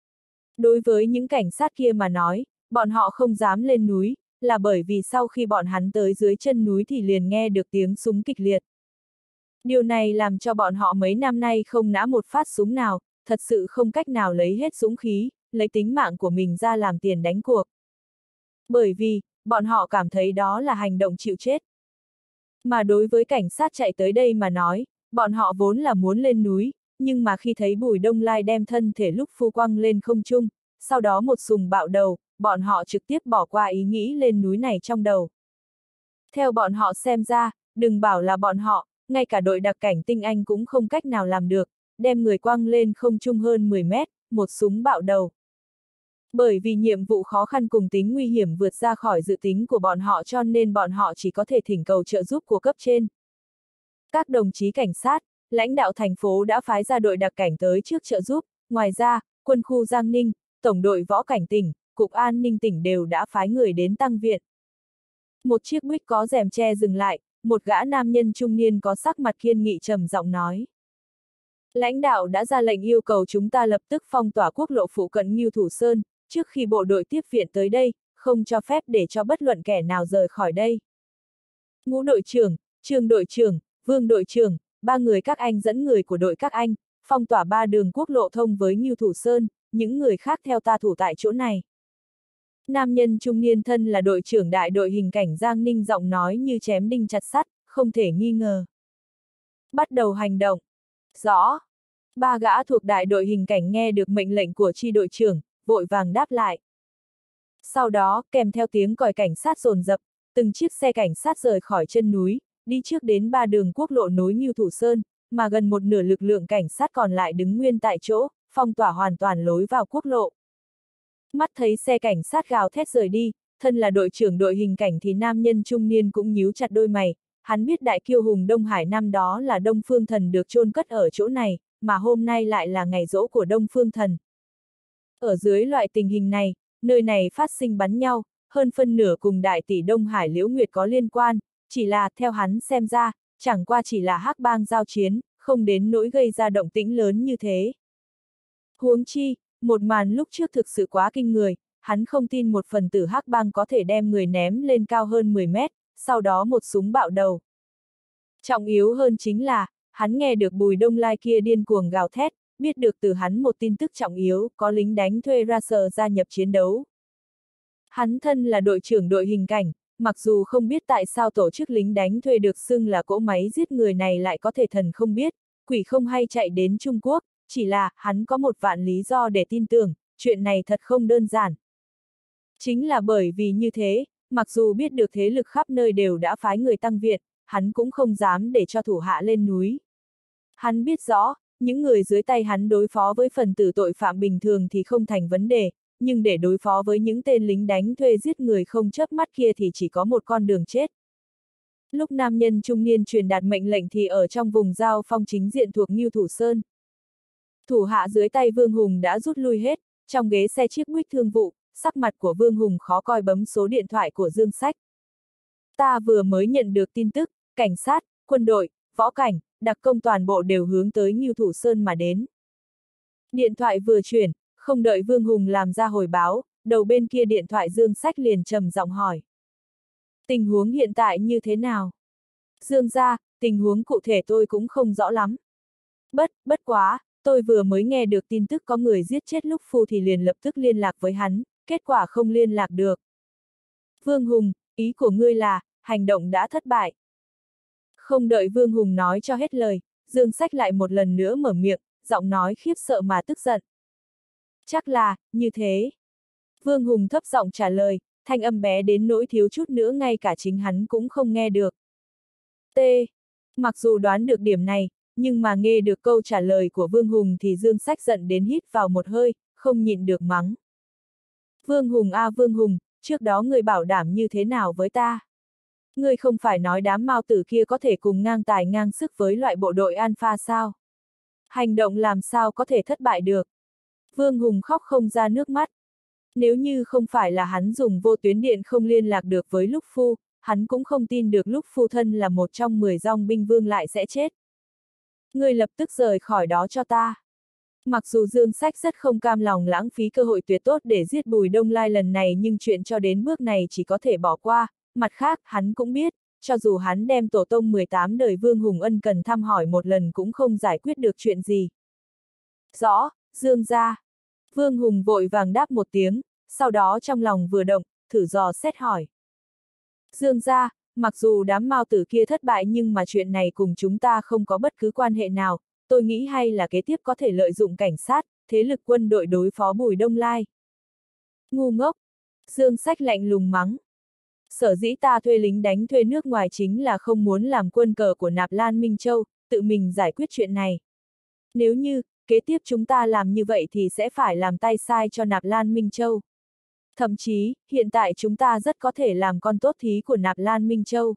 Đối với những cảnh sát kia mà nói, bọn họ không dám lên núi, là bởi vì sau khi bọn hắn tới dưới chân núi thì liền nghe được tiếng súng kịch liệt. Điều này làm cho bọn họ mấy năm nay không nã một phát súng nào, thật sự không cách nào lấy hết dũng khí, lấy tính mạng của mình ra làm tiền đánh cuộc. Bởi vì, bọn họ cảm thấy đó là hành động chịu chết. Mà đối với cảnh sát chạy tới đây mà nói, bọn họ vốn là muốn lên núi, nhưng mà khi thấy Bùi Đông Lai đem thân thể lúc phu quăng lên không trung, sau đó một súng bạo đầu, bọn họ trực tiếp bỏ qua ý nghĩ lên núi này trong đầu. Theo bọn họ xem ra, đừng bảo là bọn họ, ngay cả đội đặc cảnh tinh Anh cũng không cách nào làm được, đem người quăng lên không trung hơn mười mét, một súng bạo đầu. Bởi vì nhiệm vụ khó khăn cùng tính nguy hiểm vượt ra khỏi dự tính của bọn họ cho nên bọn họ chỉ có thể thỉnh cầu trợ giúp của cấp trên. Các đồng chí cảnh sát, lãnh đạo thành phố đã phái ra đội đặc cảnh tới trước trợ giúp, ngoài ra, quân khu Giang Ninh, tổng đội võ cảnh tỉnh, cục an ninh tỉnh đều đã phái người đến tăng viện. Một chiếc buýt có rèm che dừng lại, một gã nam nhân trung niên có sắc mặt kiên nghị trầm giọng nói. Lãnh đạo đã ra lệnh yêu cầu chúng ta lập tức phong tỏa quốc lộ phụ cận Ngưu Thủ Sơn, trước khi bộ đội tiếp viện tới đây, không cho phép để cho bất luận kẻ nào rời khỏi đây. Ngũ đội trưởng, Trương đội trưởng, Vương đội trưởng, ba người các anh dẫn người của đội các anh, phong tỏa ba đường quốc lộ thông với Ngưu Thủ Sơn, những người khác theo ta thủ tại chỗ này. Nam nhân trung niên thân là đội trưởng đại đội hình cảnh Giang Ninh giọng nói như chém đinh chặt sắt, không thể nghi ngờ. Bắt đầu hành động. Rõ. Ba gã thuộc đại đội hình cảnh nghe được mệnh lệnh của chi đội trưởng, vội vàng đáp lại. Sau đó, kèm theo tiếng còi cảnh sát dồn dập, từng chiếc xe cảnh sát rời khỏi chân núi, đi trước đến ba đường quốc lộ nối Ngưu Thủ Sơn, mà gần một nửa lực lượng cảnh sát còn lại đứng nguyên tại chỗ, phong tỏa hoàn toàn lối vào quốc lộ. Mắt thấy xe cảnh sát gào thét rời đi, thân là đội trưởng đội hình cảnh thì nam nhân trung niên cũng nhíu chặt đôi mày, hắn biết đại kiêu hùng Đông Hải năm đó là Đông Phương Thần được chôn cất ở chỗ này, mà hôm nay lại là ngày giỗ của Đông Phương Thần. Ở dưới loại tình hình này, nơi này phát sinh bắn nhau, hơn phân nửa cùng đại tỷ Đông Hải Liễu Nguyệt có liên quan, chỉ là theo hắn xem ra, chẳng qua chỉ là hắc bang giao chiến, không đến nỗi gây ra động tĩnh lớn như thế. Huống chi, một màn lúc trước thực sự quá kinh người, hắn không tin một phần tử hắc bang có thể đem người ném lên cao hơn mười mét, sau đó một súng bạo đầu. Trọng yếu hơn chính là, hắn nghe được Bùi Đông Lai kia điên cuồng gào thét, biết được từ hắn một tin tức trọng yếu, có lính đánh thuê Racer gia nhập chiến đấu. Hắn thân là đội trưởng đội hình cảnh, mặc dù không biết tại sao tổ chức lính đánh thuê được xưng là cỗ máy giết người này lại có thể thần không biết, quỷ không hay chạy đến Trung Quốc, chỉ là hắn có một vạn lý do để tin tưởng, chuyện này thật không đơn giản. Chính là bởi vì như thế, mặc dù biết được thế lực khắp nơi đều đã phái người tăng viện, hắn cũng không dám để cho thủ hạ lên núi. Hắn biết rõ, những người dưới tay hắn đối phó với phần tử tội phạm bình thường thì không thành vấn đề, nhưng để đối phó với những tên lính đánh thuê giết người không chớp mắt kia thì chỉ có một con đường chết. Lúc nam nhân trung niên truyền đạt mệnh lệnh thì ở trong vùng giao phong chính diện thuộc Ngưu Thủ Sơn. Thủ hạ dưới tay Vương Hùng đã rút lui hết, trong ghế xe chiếc Buick thương vụ, sắc mặt của Vương Hùng khó coi bấm số điện thoại của Dương Sách. Ta vừa mới nhận được tin tức, cảnh sát, quân đội, võ cảnh, đặc công toàn bộ đều hướng tới Ngưu Thủ Sơn mà đến. Điện thoại vừa chuyển, không đợi Vương Hùng làm ra hồi báo, đầu bên kia điện thoại Dương Sách liền trầm giọng hỏi. Tình huống hiện tại như thế nào? Dương gia, tình huống cụ thể tôi cũng không rõ lắm. Bất, bất quá, tôi vừa mới nghe được tin tức có người giết chết Lúc Phu thì liền lập tức liên lạc với hắn, kết quả không liên lạc được. Vương Hùng, ý của ngươi là, hành động đã thất bại. Không đợi Vương Hùng nói cho hết lời, Dương Sách lại một lần nữa mở miệng, giọng nói khiếp sợ mà tức giận. Chắc là, như thế. Vương Hùng thấp giọng trả lời, thanh âm bé đến nỗi thiếu chút nữa ngay cả chính hắn cũng không nghe được. T. Mặc dù đoán được điểm này, nhưng mà nghe được câu trả lời của Vương Hùng thì Dương Sách giận đến hít vào một hơi, không nhịn được mắng. Vương Hùng a à, Vương Hùng, trước đó ngươi bảo đảm như thế nào với ta? Ngươi không phải nói đám mao tử kia có thể cùng ngang tài ngang sức với loại bộ đội Alpha sao? Hành động làm sao có thể thất bại được? Vương Hùng khóc không ra nước mắt. Nếu như không phải là hắn dùng vô tuyến điện không liên lạc được với Lúc Phu, hắn cũng không tin được Lúc Phu thân là một trong mười dòng binh vương lại sẽ chết. Ngươi lập tức rời khỏi đó cho ta. Mặc dù Dương Sách rất không cam lòng lãng phí cơ hội tuyệt tốt để giết Bùi Đông Lai lần này nhưng chuyện cho đến bước này chỉ có thể bỏ qua, mặt khác hắn cũng biết, cho dù hắn đem tổ tông mười tám đời Vương Hùng ân cần thăm hỏi một lần cũng không giải quyết được chuyện gì. Rõ, Dương gia. Vương Hùng vội vàng đáp một tiếng, sau đó trong lòng vừa động, thử dò xét hỏi. Dương gia, mặc dù đám mao tử kia thất bại nhưng mà chuyện này cùng chúng ta không có bất cứ quan hệ nào, tôi nghĩ hay là kế tiếp có thể lợi dụng cảnh sát, thế lực quân đội đối phó Bùi Đông Lai. Ngu ngốc! Dương Sách lạnh lùng mắng. Sở dĩ ta thuê lính đánh thuê nước ngoài chính là không muốn làm quân cờ của Nạp Lan Minh Châu, tự mình giải quyết chuyện này. Nếu như, kế tiếp chúng ta làm như vậy thì sẽ phải làm tay sai cho Nạp Lan Minh Châu. Thậm chí, hiện tại chúng ta rất có thể làm con tốt thí của Nạp Lan Minh Châu.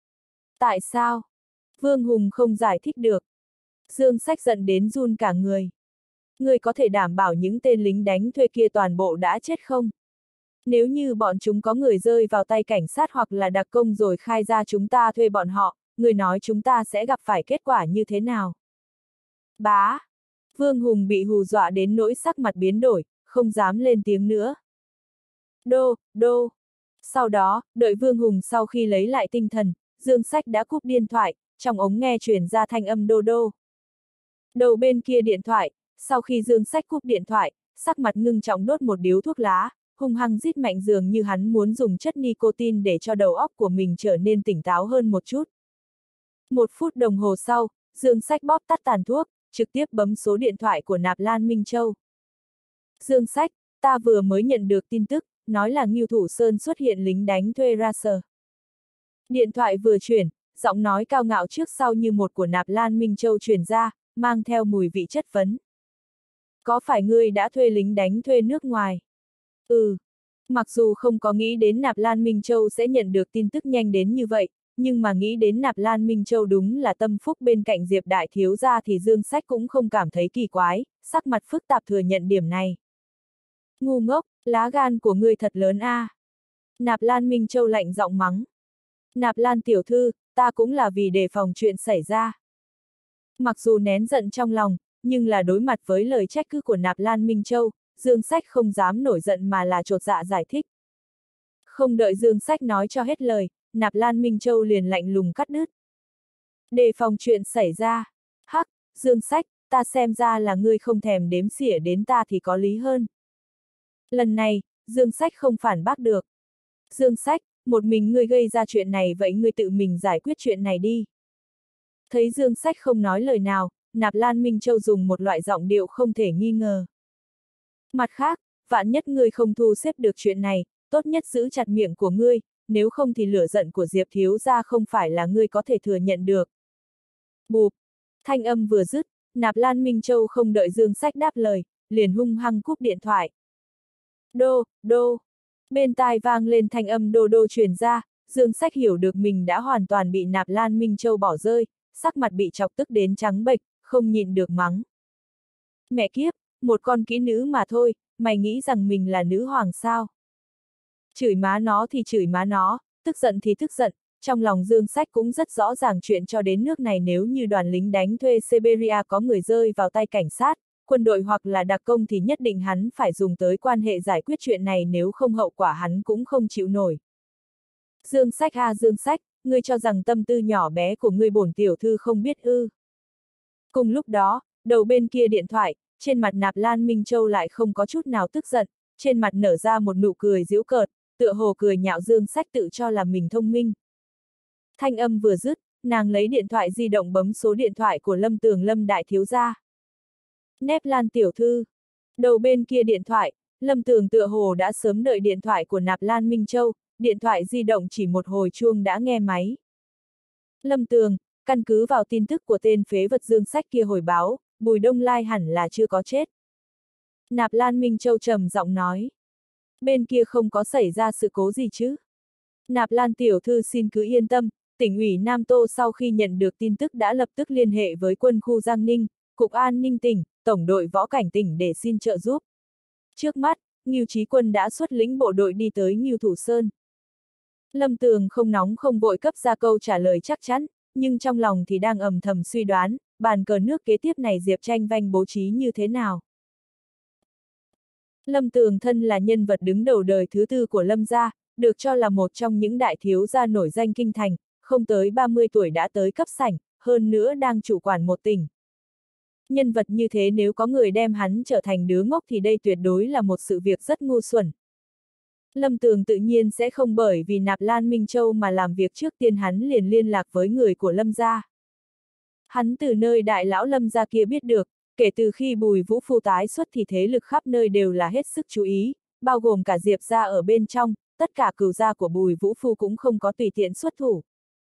Tại sao? Vương Hùng không giải thích được. Dương Sách giận đến run cả người. Ngươi có thể đảm bảo những tên lính đánh thuê kia toàn bộ đã chết không? Nếu như bọn chúng có người rơi vào tay cảnh sát hoặc là đặc công rồi khai ra chúng ta thuê bọn họ, người nói chúng ta sẽ gặp phải kết quả như thế nào? Bá! Vương Hùng bị hù dọa đến nỗi sắc mặt biến đổi, không dám lên tiếng nữa. Đô, đô! Sau đó, đợi Vương Hùng sau khi lấy lại tinh thần, Dương Sách đã cúp điện thoại, trong ống nghe truyền ra thanh âm đô đô. Đầu bên kia điện thoại, sau khi Dương Sách cúp điện thoại, sắc mặt ngưng trọng đốt một điếu thuốc lá, hung hăng rít mạnh dường như hắn muốn dùng chất nicotine để cho đầu óc của mình trở nên tỉnh táo hơn một chút. Một phút đồng hồ sau, Dương Sách bóp tắt tàn thuốc, trực tiếp bấm số điện thoại của Nạp Lan Minh Châu. Dương Sách, ta vừa mới nhận được tin tức, nói là Ngưu Thủ Sơn xuất hiện lính đánh thuê Racer. Điện thoại vừa chuyển, giọng nói cao ngạo trước sau như một của Nạp Lan Minh Châu truyền ra, mang theo mùi vị chất vấn. Có phải ngươi đã thuê lính đánh thuê nước ngoài? Ừ. Mặc dù không có nghĩ đến Nạp Lan Minh Châu sẽ nhận được tin tức nhanh đến như vậy, nhưng mà nghĩ đến Nạp Lan Minh Châu đúng là tâm phúc bên cạnh Diệp Đại Thiếu gia thì Dương Sách cũng không cảm thấy kỳ quái, sắc mặt phức tạp thừa nhận điểm này. Ngu ngốc, lá gan của ngươi thật lớn a. À. Nạp Lan Minh Châu lạnh giọng mắng. Nạp Lan tiểu thư, ta cũng là vì đề phòng chuyện xảy ra. Mặc dù nén giận trong lòng, nhưng là đối mặt với lời trách cứ của Nạp Lan Minh Châu, Dương Sách không dám nổi giận mà là chột dạ giải thích. Không đợi Dương Sách nói cho hết lời, Nạp Lan Minh Châu liền lạnh lùng cắt đứt. Đề phòng chuyện xảy ra. Hắc, Dương Sách, ta xem ra là ngươi không thèm đếm xỉa đến ta thì có lý hơn. Lần này, Dương Sách không phản bác được. Dương Sách, một mình ngươi gây ra chuyện này vậy ngươi tự mình giải quyết chuyện này đi. Thấy Dương Sách không nói lời nào, Nạp Lan Minh Châu dùng một loại giọng điệu không thể nghi ngờ. Mặt khác, vạn nhất ngươi không thu xếp được chuyện này, tốt nhất giữ chặt miệng của ngươi, nếu không thì lửa giận của Diệp thiếu gia không phải là ngươi có thể thừa nhận được. Bụp, thanh âm vừa dứt, Nạp Lan Minh Châu không đợi Dương Sách đáp lời, liền hung hăng cúp điện thoại. Đô, đô, bên tai vang lên thanh âm đô đô truyền ra, Dương Sách hiểu được mình đã hoàn toàn bị Nạp Lan Minh Châu bỏ rơi, sắc mặt bị chọc tức đến trắng bệch, không nhịn được mắng. Mẹ kiếp, một con kỹ nữ mà thôi, mày nghĩ rằng mình là nữ hoàng sao? Chửi má nó thì chửi má nó, tức giận thì tức giận, trong lòng Dương Sách cũng rất rõ ràng chuyện cho đến nước này nếu như đoàn lính đánh thuê Siberia có người rơi vào tay cảnh sát, quân đội hoặc là đặc công thì nhất định hắn phải dùng tới quan hệ giải quyết chuyện này nếu không hậu quả hắn cũng không chịu nổi. Dương Sách a Dương Sách, ngươi cho rằng tâm tư nhỏ bé của ngươi bổn tiểu thư không biết ư. Cùng lúc đó, đầu bên kia điện thoại, trên mặt Nạp Lan Minh Châu lại không có chút nào tức giận, trên mặt nở ra một nụ cười giễu cợt, tựa hồ cười nhạo Dương Sách tự cho là mình thông minh. Thanh âm vừa dứt, nàng lấy điện thoại di động bấm số điện thoại của Lâm Tường Lâm đại thiếu gia. Nép Lan tiểu thư. Đầu bên kia điện thoại, Lâm Tường tựa hồ đã sớm đợi điện thoại của Nạp Lan Minh Châu, điện thoại di động chỉ một hồi chuông đã nghe máy. Lâm Tường, căn cứ vào tin tức của tên phế vật Dương Sách kia hồi báo, Bùi Đông Lai hẳn là chưa có chết. Nạp Lan Minh Châu trầm giọng nói. Bên kia không có xảy ra sự cố gì chứ? Nạp Lan tiểu thư xin cứ yên tâm, tỉnh ủy Nam Tô sau khi nhận được tin tức đã lập tức liên hệ với quân khu Giang Ninh, Cục An ninh tỉnh, Tổng đội Võ cảnh tỉnh để xin trợ giúp. Trước mắt, Ngưu Chí Quân đã xuất lĩnh bộ đội đi tới Ngưu Thủ Sơn. Lâm Tường không nóng không vội cấp ra câu trả lời chắc chắn, nhưng trong lòng thì đang ầm thầm suy đoán, bàn cờ nước kế tiếp này Diệp Tranh Vanh bố trí như thế nào. Lâm Tường thân là nhân vật đứng đầu đời thứ tư của Lâm gia, được cho là một trong những đại thiếu gia nổi danh kinh thành, không tới ba mươi tuổi đã tới cấp sảnh, hơn nữa đang chủ quản một tỉnh. Nhân vật như thế nếu có người đem hắn trở thành đứa ngốc thì đây tuyệt đối là một sự việc rất ngu xuẩn. Lâm Tường tự nhiên sẽ không bởi vì Nạp Lan Minh Châu mà làm việc trước tiên hắn liền liên lạc với người của Lâm gia. Hắn từ nơi đại lão Lâm gia kia biết được, kể từ khi Bùi Vũ Phu tái xuất thì thế lực khắp nơi đều là hết sức chú ý, bao gồm cả Diệp gia ở bên trong, tất cả cừu gia của Bùi Vũ Phu cũng không có tùy tiện xuất thủ.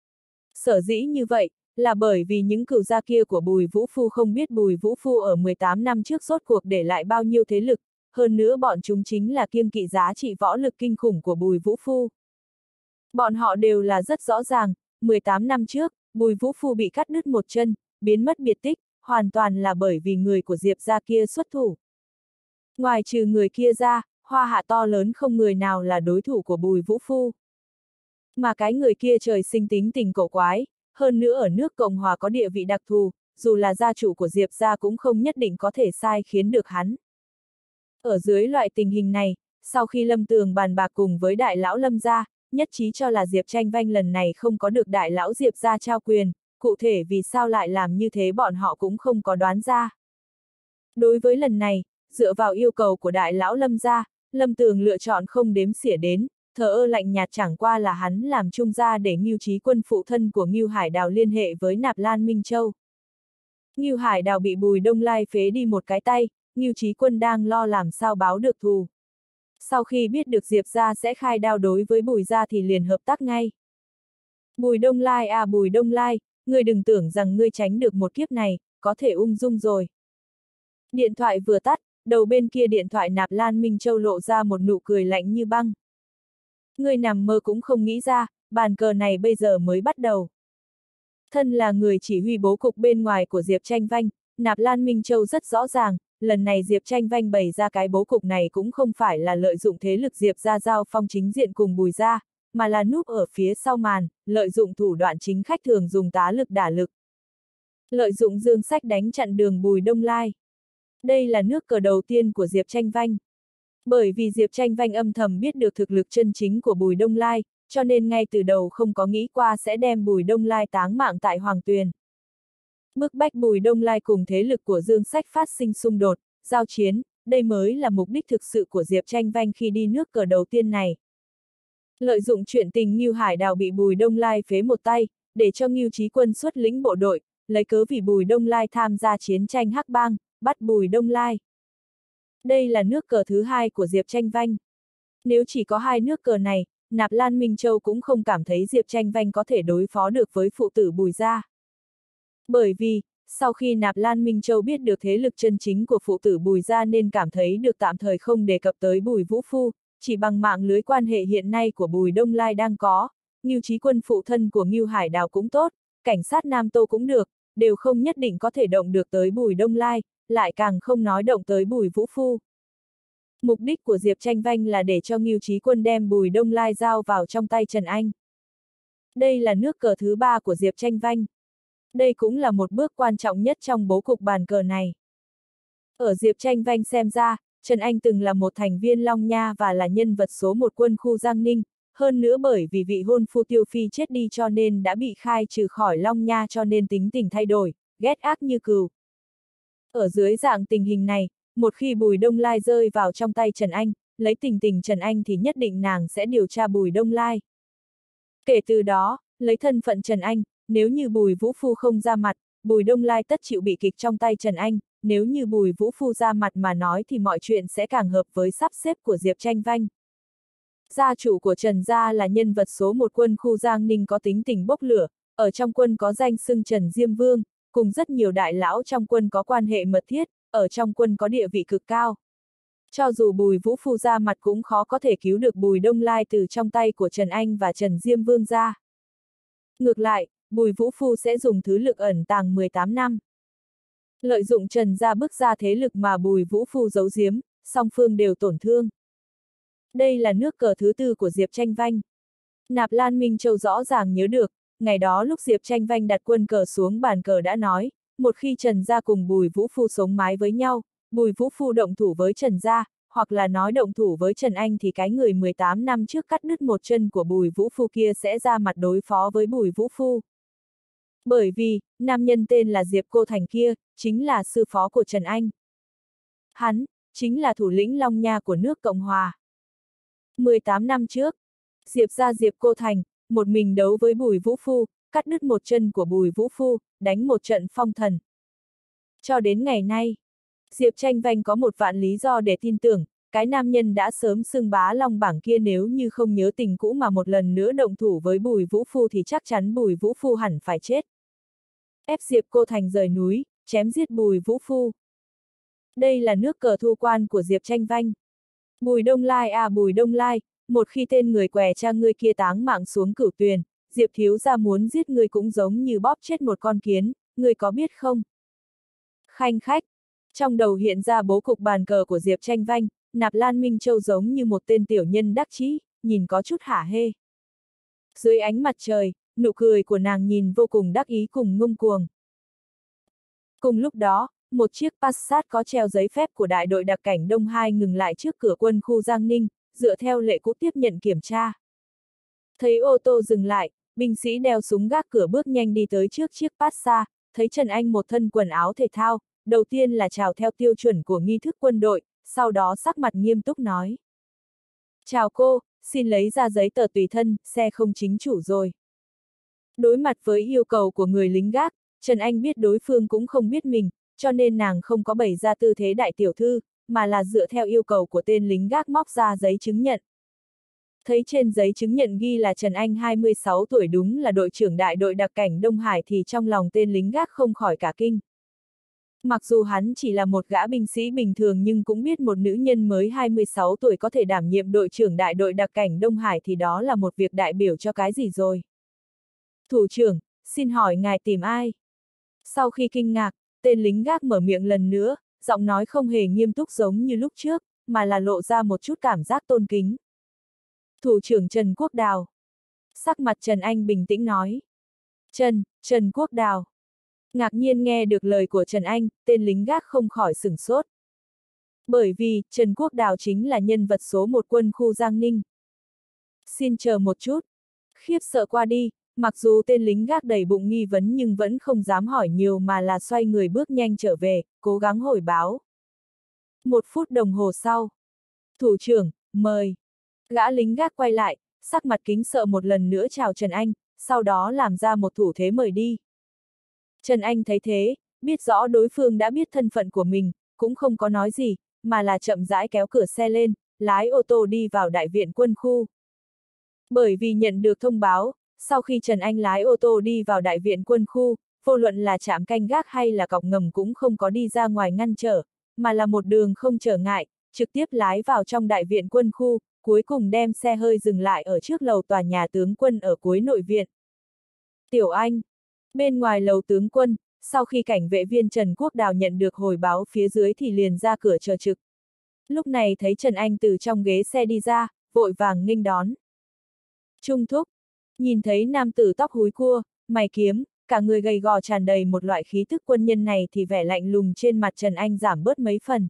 Sở dĩ như vậy, là bởi vì những cừu gia kia của Bùi Vũ Phu không biết Bùi Vũ Phu ở mười tám năm trước rốt cuộc để lại bao nhiêu thế lực, hơn nữa bọn chúng chính là kiêng kỵ giá trị võ lực kinh khủng của Bùi Vũ Phu. Bọn họ đều là rất rõ ràng, mười tám năm trước, Bùi Vũ Phu bị cắt đứt một chân, biến mất biệt tích, hoàn toàn là bởi vì người của Diệp gia kia xuất thủ. Ngoài trừ người kia ra, hoa hạ to lớn không người nào là đối thủ của Bùi Vũ Phu. Mà cái người kia trời sinh tính tình cổ quái, hơn nữa ở nước Cộng Hòa có địa vị đặc thù, dù là gia chủ của Diệp gia cũng không nhất định có thể sai khiến được hắn. Ở dưới loại tình hình này, sau khi Lâm Tường bàn bạc cùng với đại lão Lâm gia, nhất trí cho là Diệp Tranh Vanh lần này không có được đại lão Diệp gia trao quyền, cụ thể vì sao lại làm như thế bọn họ cũng không có đoán ra. Đối với lần này, dựa vào yêu cầu của đại lão Lâm gia, Lâm Tường lựa chọn không đếm xỉa đến, thờ ơ lạnh nhạt chẳng qua là hắn làm trung gia để Ngưu Chí Quân phụ thân của Ngưu Hải Đào liên hệ với Nạp Lan Minh Châu. Ngưu Hải Đào bị Bùi Đông Lai phế đi một cái tay, Ngưu Chí Quân đang lo làm sao báo được thù. Sau khi biết được Diệp gia sẽ khai đao đối với Bùi gia thì liền hợp tác ngay. Bùi Đông Lai à Bùi Đông Lai, ngươi đừng tưởng rằng ngươi tránh được một kiếp này, có thể ung dung rồi. Điện thoại vừa tắt, đầu bên kia điện thoại Nạp Lan Minh Châu lộ ra một nụ cười lạnh như băng. Ngươi nằm mơ cũng không nghĩ ra, bàn cờ này bây giờ mới bắt đầu. Thân là người chỉ huy bố cục bên ngoài của Diệp Tranh Vanh, Nạp Lan Minh Châu rất rõ ràng, lần này Diệp Tranh Vanh bày ra cái bố cục này cũng không phải là lợi dụng thế lực Diệp gia giao phong chính diện cùng Bùi gia, mà là núp ở phía sau màn, lợi dụng thủ đoạn chính khách thường dùng tá lực đả lực. Lợi dụng Dương Sách đánh chặn đường Bùi Đông Lai. Đây là nước cờ đầu tiên của Diệp Tranh Vanh. Bởi vì Diệp Tranh Vanh âm thầm biết được thực lực chân chính của Bùi Đông Lai, cho nên ngay từ đầu không có nghĩ qua sẽ đem Bùi Đông Lai táng mạng tại Hoàng Tuyền. Bức bách Bùi Đông Lai cùng thế lực của Dương Sách phát sinh xung đột, giao chiến, đây mới là mục đích thực sự của Diệp Tranh Vanh khi đi nước cờ đầu tiên này. Lợi dụng chuyện tình Ngưu Hải Đào bị Bùi Đông Lai phế một tay, để cho Ngưu Chí Quân xuất lĩnh bộ đội, lấy cớ vì Bùi Đông Lai tham gia chiến tranh Hắc Bang, bắt Bùi Đông Lai. Đây là nước cờ thứ hai của Diệp Tranh Vanh. Nếu chỉ có hai nước cờ này, Nạp Lan Minh Châu cũng không cảm thấy Diệp Tranh Vanh có thể đối phó được với phụ tử Bùi gia. Bởi vì, sau khi Nạp Lan Minh Châu biết được thế lực chân chính của phụ tử Bùi gia nên cảm thấy được tạm thời không đề cập tới Bùi Vũ Phu, chỉ bằng mạng lưới quan hệ hiện nay của Bùi Đông Lai đang có, Ngưu Chí Quân phụ thân của Ngưu Hải Đào cũng tốt, cảnh sát Nam Tô cũng được, đều không nhất định có thể động được tới Bùi Đông Lai, lại càng không nói động tới Bùi Vũ Phu. Mục đích của Diệp Tranh Vanh là để cho Ngưu Chí Quân đem Bùi Đông Lai giao vào trong tay Trần Anh. Đây là nước cờ thứ ba của Diệp Tranh Vanh. Đây cũng là một bước quan trọng nhất trong bố cục bàn cờ này. Ở Diệp Tranh Vanh xem ra, Trần Anh từng là một thành viên Long Nha và là nhân vật số một quân khu Giang Ninh, hơn nữa bởi vì vị hôn phu Tiêu Phi chết đi cho nên đã bị khai trừ khỏi Long Nha cho nên tính tình thay đổi, ghét ác như cừu. Ở dưới dạng tình hình này, một khi Bùi Đông Lai rơi vào trong tay Trần Anh, lấy tình tình Trần Anh thì nhất định nàng sẽ điều tra Bùi Đông Lai. Kể từ đó, lấy thân phận Trần Anh, nếu như Bùi Vũ Phu không ra mặt, Bùi Đông Lai tất chịu bị kịch trong tay Trần Anh, nếu như Bùi Vũ Phu ra mặt mà nói thì mọi chuyện sẽ càng hợp với sắp xếp của Diệp Tranh Vanh. Gia chủ của Trần gia là nhân vật số một quân khu Giang Ninh có tính tình bốc lửa, ở trong quân có danh xưng Trần Diêm Vương, cùng rất nhiều đại lão trong quân có quan hệ mật thiết, ở trong quân có địa vị cực cao. Cho dù Bùi Vũ Phu ra mặt cũng khó có thể cứu được Bùi Đông Lai từ trong tay của Trần Anh và Trần Diêm Vương ra. Ngược lại, Bùi Vũ Phu sẽ dùng thứ lực ẩn tàng mười tám năm. Lợi dụng Trần gia bức ra thế lực mà Bùi Vũ Phu giấu giếm, song phương đều tổn thương. Đây là nước cờ thứ tư của Diệp Tranh Vanh. Nạp Lan Minh Châu rõ ràng nhớ được, ngày đó lúc Diệp Tranh Vanh đặt quân cờ xuống bàn cờ đã nói, một khi Trần gia cùng Bùi Vũ Phu sống mái với nhau, Bùi Vũ Phu động thủ với Trần gia, hoặc là nói động thủ với Trần Anh thì cái người mười tám năm trước cắt đứt một chân của Bùi Vũ Phu kia sẽ ra mặt đối phó với Bùi Vũ Phu. Bởi vì, nam nhân tên là Diệp Cô Thành kia, chính là sư phó của Trần Anh. Hắn, chính là thủ lĩnh Long Nha của nước Cộng Hòa. mười tám năm trước, Diệp gia Diệp Cô Thành, một mình đấu với Bùi Vũ Phu, cắt đứt một chân của Bùi Vũ Phu, đánh một trận phong thần. Cho đến ngày nay, Diệp Tranh Vanh có một vạn lý do để tin tưởng, cái nam nhân đã sớm xưng bá Long bảng kia nếu như không nhớ tình cũ mà một lần nữa động thủ với Bùi Vũ Phu thì chắc chắn Bùi Vũ Phu hẳn phải chết. Ép Diệp Cô Thành rời núi, chém giết Bùi Vũ Phu. Đây là nước cờ thu quan của Diệp Tranh Vanh. Bùi Đông Lai à Bùi Đông Lai, một khi tên người què cha ngươi kia táng mạng xuống cửu tuyền, Diệp thiếu gia muốn giết ngươi cũng giống như bóp chết một con kiến, ngươi có biết không? Khanh khách. Trong đầu hiện ra bố cục bàn cờ của Diệp Tranh Vanh, Nạp Lan Minh Châu giống như một tên tiểu nhân đắc chí, nhìn có chút hả hê. Dưới ánh mặt trời, nụ cười của nàng nhìn vô cùng đắc ý cùng ngông cuồng. Cùng lúc đó, một chiếc Passat có treo giấy phép của đại đội đặc cảnh Đông hai ngừng lại trước cửa quân khu Giang Ninh, dựa theo lệ cũ tiếp nhận kiểm tra. Thấy ô tô dừng lại, binh sĩ đeo súng gác cửa bước nhanh đi tới trước chiếc Passat, thấy Trần Anh một thân quần áo thể thao, đầu tiên là chào theo tiêu chuẩn của nghi thức quân đội, sau đó sắc mặt nghiêm túc nói. Chào cô, xin lấy ra giấy tờ tùy thân, xe không chính chủ rồi. Đối mặt với yêu cầu của người lính gác, Trần Anh biết đối phương cũng không biết mình, cho nên nàng không có bày ra tư thế đại tiểu thư, mà là dựa theo yêu cầu của tên lính gác móc ra giấy chứng nhận. Thấy trên giấy chứng nhận ghi là Trần Anh hai mươi sáu tuổi đúng là đội trưởng đại đội đặc cảnh Đông Hải thì trong lòng tên lính gác không khỏi cả kinh. Mặc dù hắn chỉ là một gã binh sĩ bình thường nhưng cũng biết một nữ nhân mới hai mươi sáu tuổi có thể đảm nhiệm đội trưởng đại đội đặc cảnh Đông Hải thì đó là một việc đại biểu cho cái gì rồi. Thủ trưởng, xin hỏi ngài tìm ai? Sau khi kinh ngạc, tên lính gác mở miệng lần nữa, giọng nói không hề nghiêm túc giống như lúc trước, mà là lộ ra một chút cảm giác tôn kính. Thủ trưởng Trần Quốc Đào. Sắc mặt Trần Anh bình tĩnh nói. Trần, Trần Quốc Đào. Ngạc nhiên nghe được lời của Trần Anh, tên lính gác không khỏi sửng sốt. Bởi vì, Trần Quốc Đào chính là nhân vật số một quân khu Giang Ninh. Xin chờ một chút. Khiếp sợ qua đi, mặc dù tên lính gác đầy bụng nghi vấn nhưng vẫn không dám hỏi nhiều mà là xoay người bước nhanh trở về, cố gắng hồi báo. Một phút đồng hồ sau. Thủ trưởng, mời. Gã lính gác quay lại, sắc mặt kính sợ một lần nữa chào Trần Anh, sau đó làm ra một thủ thế mời đi. Trần Anh thấy thế, biết rõ đối phương đã biết thân phận của mình, cũng không có nói gì, mà là chậm rãi kéo cửa xe lên, lái ô tô đi vào đại viện quân khu. Bởi vì nhận được thông báo, sau khi Trần Anh lái ô tô đi vào đại viện quân khu, vô luận là trạm canh gác hay là cọc ngầm cũng không có đi ra ngoài ngăn trở, mà là một đường không trở ngại, trực tiếp lái vào trong đại viện quân khu, cuối cùng đem xe hơi dừng lại ở trước lầu tòa nhà tướng quân ở cuối nội viện. Tiểu Anh. Bên ngoài lầu tướng quân, sau khi cảnh vệ viên Trần Quốc Đào nhận được hồi báo phía dưới thì liền ra cửa chờ trực. Lúc này thấy Trần Anh từ trong ghế xe đi ra, vội vàng nghênh đón. Trung thúc. Nhìn thấy nam tử tóc húi cua, mày kiếm, cả người gầy gò tràn đầy một loại khí thức quân nhân này thì vẻ lạnh lùng trên mặt Trần Anh giảm bớt mấy phần.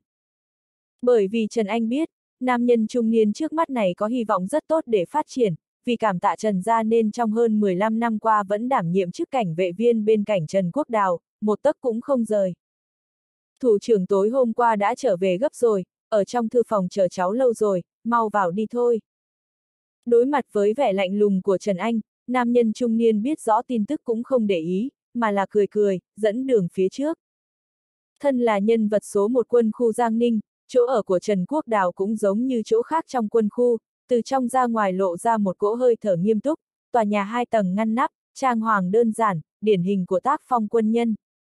Bởi vì Trần Anh biết, nam nhân trung niên trước mắt này có hy vọng rất tốt để phát triển, vì cảm tạ Trần gia nên trong hơn mười lăm năm qua vẫn đảm nhiệm chức cảnh vệ viên bên cạnh Trần Quốc Đào, một tấc cũng không rời. Thủ trưởng tối hôm qua đã trở về gấp rồi, ở trong thư phòng chờ cháu lâu rồi, mau vào đi thôi. Đối mặt với vẻ lạnh lùng của Trần Anh, nam nhân trung niên biết rõ tin tức cũng không để ý, mà là cười cười, dẫn đường phía trước. Thân là nhân vật số một quân khu Giang Ninh, chỗ ở của Trần Quốc Đào cũng giống như chỗ khác trong quân khu, từ trong ra ngoài lộ ra một cỗ hơi thở nghiêm túc, tòa nhà hai tầng ngăn nắp, trang hoàng đơn giản, điển hình của tác phong quân nhân.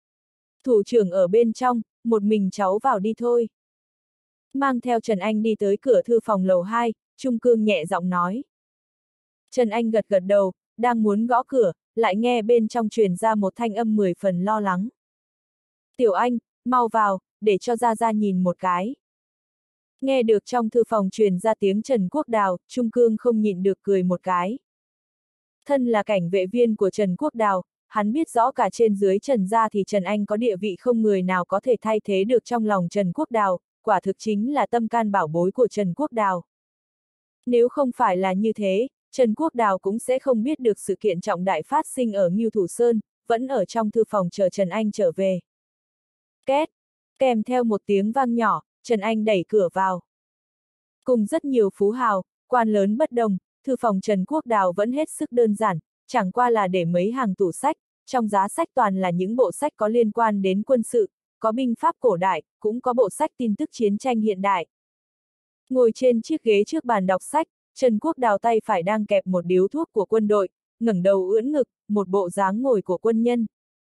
Thủ trưởng ở bên trong, một mình cháu vào đi thôi. Mang theo Trần Anh đi tới cửa thư phòng lầu hai, Trung Cương nhẹ giọng nói. Trần Anh gật gật đầu, đang muốn gõ cửa, lại nghe bên trong truyền ra một thanh âm mười phần lo lắng. Tiểu Anh, mau vào, để cho Gia Gia nhìn một cái. Nghe được trong thư phòng truyền ra tiếng Trần Quốc Đào, Trung Cương không nhịn được cười một cái. Thân là cảnh vệ viên của Trần Quốc Đào, hắn biết rõ cả trên dưới Trần gia thì Trần Anh có địa vị không người nào có thể thay thế được trong lòng Trần Quốc Đào, quả thực chính là tâm can bảo bối của Trần Quốc Đào. Nếu không phải là như thế, Trần Quốc Đào cũng sẽ không biết được sự kiện trọng đại phát sinh ở Ngưu Thủ Sơn, vẫn ở trong thư phòng chờ Trần Anh trở về. Két, kèm theo một tiếng vang nhỏ, Trần Anh đẩy cửa vào. Cùng rất nhiều phú hào, quan lớn bất đồng, thư phòng Trần Quốc Đào vẫn hết sức đơn giản, chẳng qua là để mấy hàng tủ sách, trong giá sách toàn là những bộ sách có liên quan đến quân sự, có binh pháp cổ đại, cũng có bộ sách tin tức chiến tranh hiện đại. Ngồi trên chiếc ghế trước bàn đọc sách, Trần Quốc Đào tay phải đang kẹp một điếu thuốc của quân đội, ngẩng đầu ưỡn ngực, một bộ dáng ngồi của quân nhân.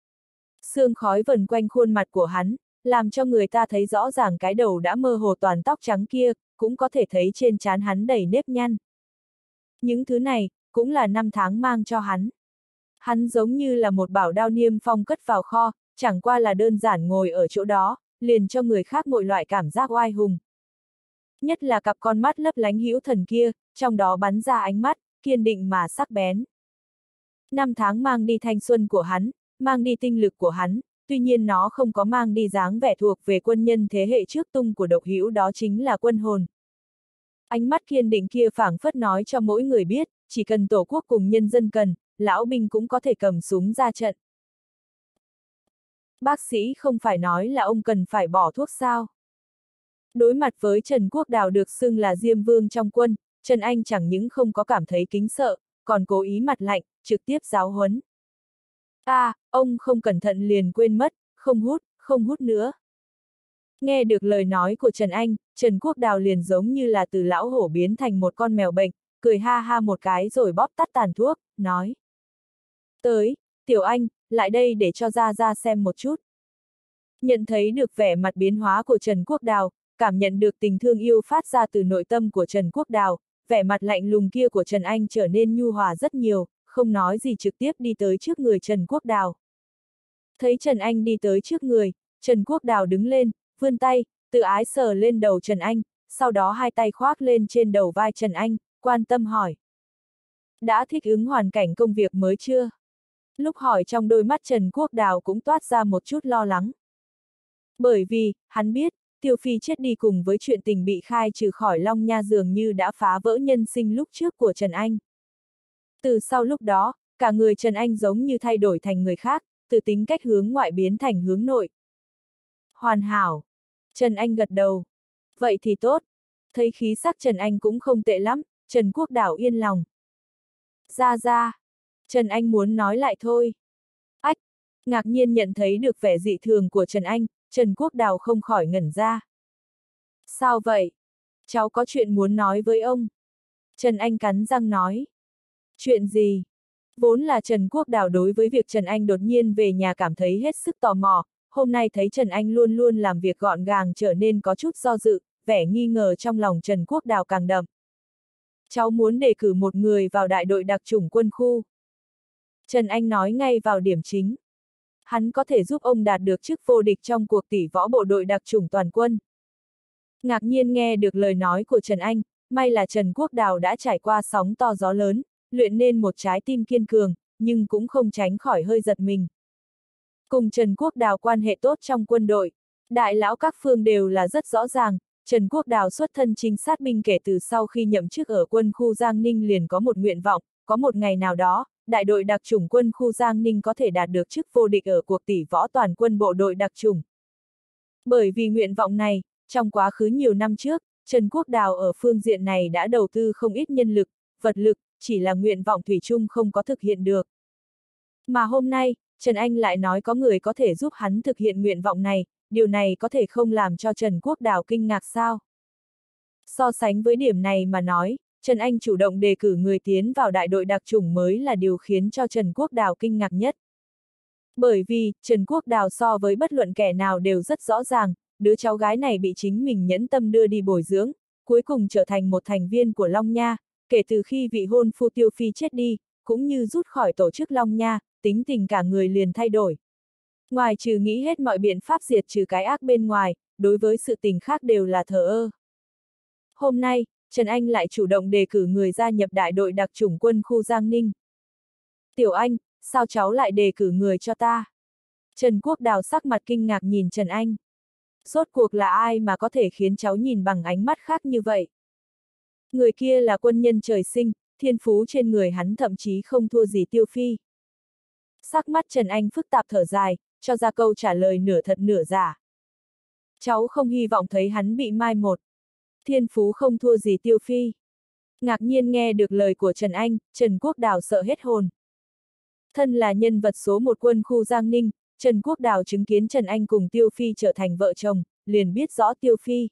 Sương khói vần quanh khuôn mặt của hắn, làm cho người ta thấy rõ ràng cái đầu đã mơ hồ toàn tóc trắng kia, cũng có thể thấy trên trán hắn đầy nếp nhăn. Những thứ này, cũng là năm tháng mang cho hắn. Hắn giống như là một bảo đao niêm phong cất vào kho, chẳng qua là đơn giản ngồi ở chỗ đó, liền cho người khác mọi loại cảm giác oai hùng. Nhất là cặp con mắt lấp lánh hữu thần kia, trong đó bắn ra ánh mắt, kiên định mà sắc bén. Năm tháng mang đi thanh xuân của hắn, mang đi tinh lực của hắn, tuy nhiên nó không có mang đi dáng vẻ thuộc về quân nhân thế hệ trước tung của độc hữu, đó chính là quân hồn. Ánh mắt kiên định kia phảng phất nói cho mỗi người biết, chỉ cần tổ quốc cùng nhân dân cần, lão binh cũng có thể cầm súng ra trận. Bác sĩ không phải nói là ông cần phải bỏ thuốc sao? Đối mặt với Trần Quốc Đào được xưng là Diêm Vương trong quân, Trần Anh chẳng những không có cảm thấy kính sợ, còn cố ý mặt lạnh, trực tiếp giáo huấn. À, ông không cẩn thận liền quên mất, không hút, không hút nữa. Nghe được lời nói của Trần Anh, Trần Quốc Đào liền giống như là từ lão hổ biến thành một con mèo bệnh, cười ha ha một cái rồi bóp tắt tàn thuốc, nói. Tới, Tiểu Anh, lại đây để cho Gia Gia xem một chút. Nhận thấy được vẻ mặt biến hóa của Trần Quốc Đào, cảm nhận được tình thương yêu phát ra từ nội tâm của Trần Quốc Đào, vẻ mặt lạnh lùng kia của Trần Anh trở nên nhu hòa rất nhiều, không nói gì trực tiếp đi tới trước người Trần Quốc Đào. Thấy Trần Anh đi tới trước người, Trần Quốc Đào đứng lên, vươn tay, tự ái sờ lên đầu Trần Anh, sau đó hai tay khoác lên trên đầu vai Trần Anh, quan tâm hỏi. Đã thích ứng hoàn cảnh công việc mới chưa? Lúc hỏi trong đôi mắt Trần Quốc Đào cũng toát ra một chút lo lắng. Bởi vì, hắn biết, Tiêu Phi chết đi cùng với chuyện tình bị khai trừ khỏi Long Nha dường như đã phá vỡ nhân sinh lúc trước của Trần Anh. Từ sau lúc đó, cả người Trần Anh giống như thay đổi thành người khác, từ tính cách hướng ngoại biến thành hướng nội. Hoàn hảo. Trần Anh gật đầu. Vậy thì tốt. Thấy khí sắc Trần Anh cũng không tệ lắm, Trần Quốc Đào yên lòng. Ra ra. Trần Anh muốn nói lại thôi. Ách. Ngạc nhiên nhận thấy được vẻ dị thường của Trần Anh, Trần Quốc Đào không khỏi ngẩn ra. Sao vậy? Cháu có chuyện muốn nói với ông. Trần Anh cắn răng nói. Chuyện gì? Vốn là Trần Quốc Đào đối với việc Trần Anh đột nhiên về nhà cảm thấy hết sức tò mò, hôm nay thấy Trần Anh luôn luôn làm việc gọn gàng trở nên có chút do dự, vẻ nghi ngờ trong lòng Trần Quốc Đào càng đậm. Cháu muốn đề cử một người vào đại đội đặc chủng quân khu. Trần Anh nói ngay vào điểm chính. Hắn có thể giúp ông đạt được chức vô địch trong cuộc tỷ võ bộ đội đặc chủng toàn quân. Ngạc nhiên nghe được lời nói của Trần Anh, may là Trần Quốc Đào đã trải qua sóng to gió lớn, luyện nên một trái tim kiên cường, nhưng cũng không tránh khỏi hơi giật mình. Cùng Trần Quốc Đào quan hệ tốt trong quân đội, đại lão các phương đều là rất rõ ràng, Trần Quốc Đào xuất thân trinh sát binh kể từ sau khi nhậm chức ở quân khu Giang Ninh liền có một nguyện vọng, có một ngày nào đó, đại đội đặc chủng quân khu Giang Ninh có thể đạt được chức vô địch ở cuộc tỷ võ toàn quân bộ đội đặc chủng. Bởi vì nguyện vọng này, trong quá khứ nhiều năm trước, Trần Quốc Đào ở phương diện này đã đầu tư không ít nhân lực, vật lực, chỉ là nguyện vọng thủy chung không có thực hiện được. Mà hôm nay, Trần Anh lại nói có người có thể giúp hắn thực hiện nguyện vọng này, điều này có thể không làm cho Trần Quốc Đào kinh ngạc sao? So sánh với điểm này mà nói, Trần Anh chủ động đề cử người tiến vào đại đội đặc chủng mới là điều khiến cho Trần Quốc Đào kinh ngạc nhất. Bởi vì, Trần Quốc Đào so với bất luận kẻ nào đều rất rõ ràng, đứa cháu gái này bị chính mình nhẫn tâm đưa đi bồi dưỡng, cuối cùng trở thành một thành viên của Long Nha, kể từ khi vị hôn phu Tiêu Phi chết đi, cũng như rút khỏi tổ chức Long Nha, tính tình cả người liền thay đổi. Ngoài trừ nghĩ hết mọi biện pháp diệt trừ cái ác bên ngoài, đối với sự tình khác đều là thờ ơ. Hôm nay, Trần Anh lại chủ động đề cử người gia nhập đại đội đặc chủng quân khu Giang Ninh. Tiểu Anh, sao cháu lại đề cử người cho ta? Trần Quốc Đào sắc mặt kinh ngạc nhìn Trần Anh. Rốt cuộc là ai mà có thể khiến cháu nhìn bằng ánh mắt khác như vậy? Người kia là quân nhân trời sinh, thiên phú trên người hắn thậm chí không thua gì Tiêu Phi. Sắc mắt Trần Anh phức tạp thở dài, cho ra câu trả lời nửa thật nửa giả. Cháu không hy vọng thấy hắn bị mai một. Thiên phú không thua gì Tiêu Phi. Ngạc nhiên nghe được lời của Trần Anh, Trần Quốc Đào sợ hết hồn. Thân là nhân vật số một quân khu Giang Ninh, Trần Quốc Đào chứng kiến Trần Anh cùng Tiêu Phi trở thành vợ chồng, liền biết rõ Tiêu Phi.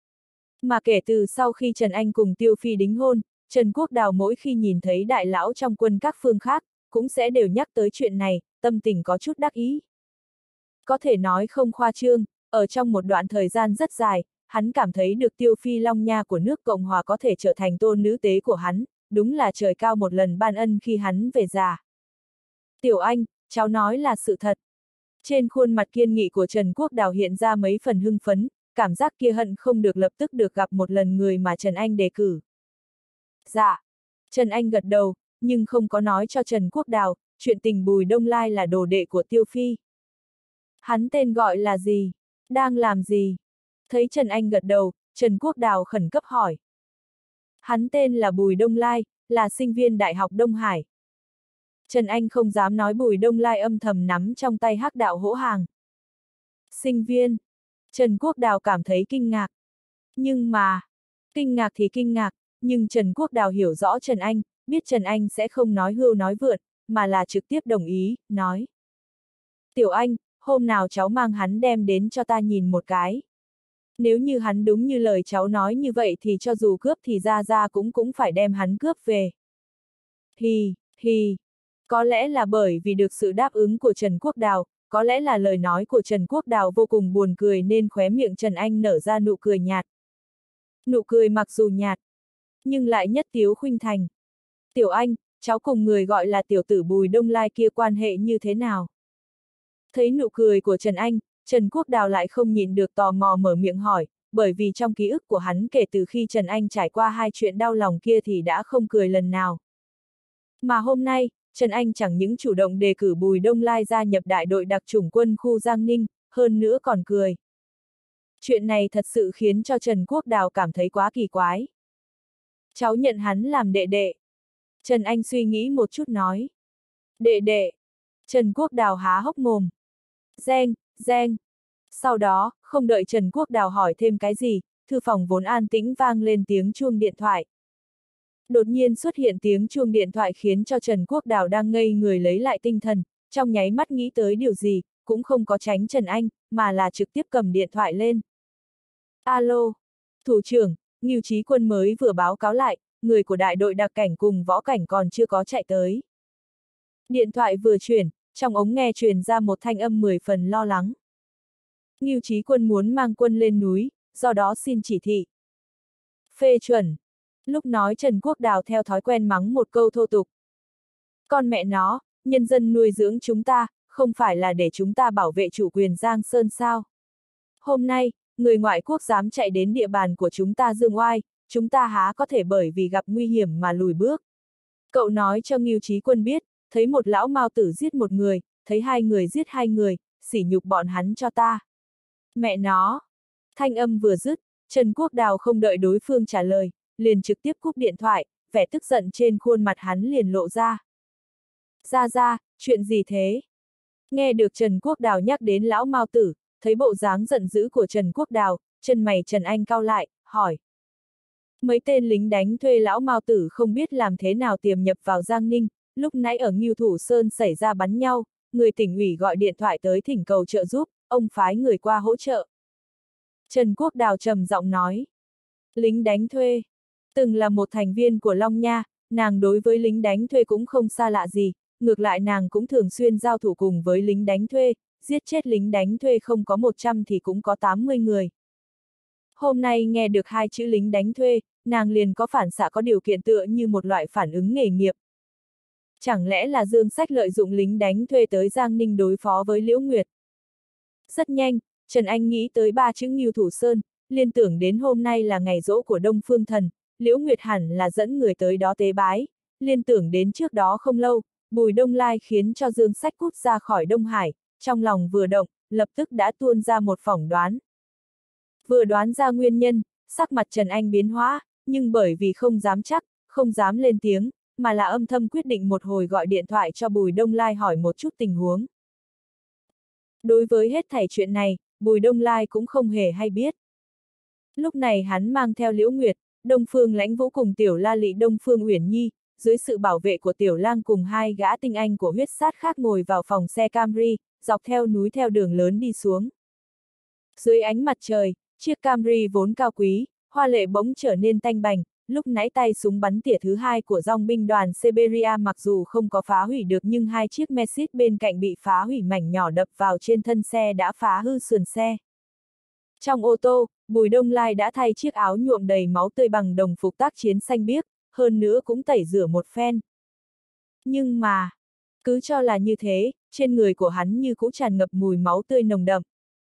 Mà kể từ sau khi Trần Anh cùng Tiêu Phi đính hôn, Trần Quốc Đào mỗi khi nhìn thấy đại lão trong quân các phương khác, cũng sẽ đều nhắc tới chuyện này, tâm tình có chút đắc ý. Có thể nói không khoa trương, ở trong một đoạn thời gian rất dài, hắn cảm thấy được Tiêu Phi Long Nha của nước Cộng Hòa có thể trở thành tôn nữ tế của hắn, đúng là trời cao một lần ban ân khi hắn về già. Tiểu Anh, cháu nói là sự thật. Trên khuôn mặt kiên nghị của Trần Quốc Đào hiện ra mấy phần hưng phấn, cảm giác kia hận không được lập tức được gặp một lần người mà Trần Anh đề cử. Dạ. Trần Anh gật đầu, nhưng không có nói cho Trần Quốc Đào, chuyện tình Bùi Đông Lai là đồ đệ của Tiêu Phi. Hắn tên gọi là gì? Đang làm gì? Thấy Trần Anh gật đầu, Trần Quốc Đào khẩn cấp hỏi. Hắn tên là Bùi Đông Lai, là sinh viên Đại học Đông Hải. Trần Anh không dám nói Bùi Đông Lai âm thầm nắm trong tay hắc đạo hỗ hàng. Sinh viên. Trần Quốc Đào cảm thấy kinh ngạc. Nhưng mà, kinh ngạc thì kinh ngạc, nhưng Trần Quốc Đào hiểu rõ Trần Anh, biết Trần Anh sẽ không nói hưu nói vượt, mà là trực tiếp đồng ý, nói. Tiểu Anh, hôm nào cháu mang hắn đem đến cho ta nhìn một cái. Nếu như hắn đúng như lời cháu nói như vậy thì cho dù cướp thì ra ra cũng cũng phải đem hắn cướp về. Hì, hì. Có lẽ là bởi vì được sự đáp ứng của Trần Quốc Đào, có lẽ là lời nói của Trần Quốc Đào vô cùng buồn cười nên khóe miệng Trần Anh nở ra nụ cười nhạt. Nụ cười mặc dù nhạt, nhưng lại nhất tiếu khuynh thành. Tiểu Anh, cháu cùng người gọi là tiểu tử Bùi Đông Lai kia quan hệ như thế nào? Thấy nụ cười của Trần Anh, Trần Quốc Đào lại không nhịn được tò mò mở miệng hỏi, bởi vì trong ký ức của hắn kể từ khi Trần Anh trải qua hai chuyện đau lòng kia thì đã không cười lần nào. Mà hôm nay, Trần Anh chẳng những chủ động đề cử Bùi Đông Lai gia nhập đại đội đặc chủng quân khu Giang Ninh, hơn nữa còn cười. Chuyện này thật sự khiến cho Trần Quốc Đào cảm thấy quá kỳ quái. Cháu nhận hắn làm đệ đệ. Trần Anh suy nghĩ một chút nói. Đệ đệ. Trần Quốc Đào há hốc mồm. Reng, reng. Sau đó, không đợi Trần Quốc Đào hỏi thêm cái gì, thư phòng vốn an tĩnh vang lên tiếng chuông điện thoại. Đột nhiên xuất hiện tiếng chuông điện thoại khiến cho Trần Quốc Đào đang ngây người lấy lại tinh thần, trong nháy mắt nghĩ tới điều gì, cũng không có tránh Trần Anh, mà là trực tiếp cầm điện thoại lên. Alo, thủ trưởng, Ngưu Chí Quân mới vừa báo cáo lại, người của đại đội đặc cảnh cùng võ cảnh còn chưa có chạy tới. Điện thoại vừa chuyển, trong ống nghe truyền ra một thanh âm mười phần lo lắng. Ngưu Chí Quân muốn mang quân lên núi, do đó xin chỉ thị. Phê chuẩn. Lúc nói Trần Quốc Đào theo thói quen mắng một câu thô tục. Con mẹ nó, nhân dân nuôi dưỡng chúng ta, không phải là để chúng ta bảo vệ chủ quyền Giang Sơn sao? Hôm nay, người ngoại quốc dám chạy đến địa bàn của chúng ta dương oai, chúng ta há có thể bởi vì gặp nguy hiểm mà lùi bước. Cậu nói cho Ngưu Chí Quân biết, thấy một lão mao tử giết một người, thấy hai người giết hai người, sỉ nhục bọn hắn cho ta. Mẹ nó! Thanh âm vừa dứt, Trần Quốc Đào không đợi đối phương trả lời, liền trực tiếp cúp điện thoại, vẻ tức giận trên khuôn mặt hắn liền lộ ra. Ra ra, chuyện gì thế? Nghe được Trần Quốc Đào nhắc đến lão mao tử, thấy bộ dáng giận dữ của Trần Quốc Đào, chân mày Trần Anh cau lại, hỏi. Mấy tên lính đánh thuê lão mao tử không biết làm thế nào tiềm nhập vào Giang Ninh, lúc nãy ở Ngưu Thủ Sơn xảy ra bắn nhau, người tỉnh ủy gọi điện thoại tới thỉnh cầu trợ giúp, ông phái người qua hỗ trợ. Trần Quốc Đào trầm giọng nói. Lính đánh thuê. Từng là một thành viên của Long Nha, nàng đối với lính đánh thuê cũng không xa lạ gì, ngược lại nàng cũng thường xuyên giao thủ cùng với lính đánh thuê, giết chết lính đánh thuê không có một trăm thì cũng có tám mươi người. Hôm nay nghe được hai chữ lính đánh thuê, nàng liền có phản xạ có điều kiện tựa như một loại phản ứng nghề nghiệp. Chẳng lẽ là Dương Sách lợi dụng lính đánh thuê tới Giang Ninh đối phó với Liễu Nguyệt? Rất nhanh, Trần Anh nghĩ tới ba chữ Ngưu Thủ Sơn, liên tưởng đến hôm nay là ngày giỗ của Đông Phương Thần, Liễu Nguyệt hẳn là dẫn người tới đó tế bái, liên tưởng đến trước đó không lâu, Bùi Đông Lai khiến cho Dương Sách cút ra khỏi Đông Hải, trong lòng vừa động, lập tức đã tuôn ra một phỏng đoán. Vừa đoán ra nguyên nhân, sắc mặt Trần Anh biến hóa, nhưng bởi vì không dám chắc, không dám lên tiếng, mà là âm thầm quyết định một hồi gọi điện thoại cho Bùi Đông Lai hỏi một chút tình huống. Đối với hết thảy chuyện này, Bùi Đông Lai cũng không hề hay biết. Lúc này hắn mang theo Liễu Nguyệt, Đông Phương Lãnh Vũ cùng Tiểu La Lị Đông Phương Uyển Nhi, dưới sự bảo vệ của Tiểu Lang cùng hai gã tinh anh của huyết sát khác ngồi vào phòng xe Camry, dọc theo núi theo đường lớn đi xuống. Dưới ánh mặt trời, chiếc Camry vốn cao quý, hoa lệ bỗng trở nên tanh bành, lúc nãy tay súng bắn tỉa thứ hai của dòng binh đoàn Siberia mặc dù không có phá hủy được nhưng hai chiếc Mercedes bên cạnh bị phá hủy mảnh nhỏ đập vào trên thân xe đã phá hư sườn xe. Trong ô tô, Bùi Đông Lai đã thay chiếc áo nhuộm đầy máu tươi bằng đồng phục tác chiến xanh biếc, hơn nữa cũng tẩy rửa một phen. Nhưng mà, cứ cho là như thế, trên người của hắn như cũ tràn ngập mùi máu tươi nồng đậm.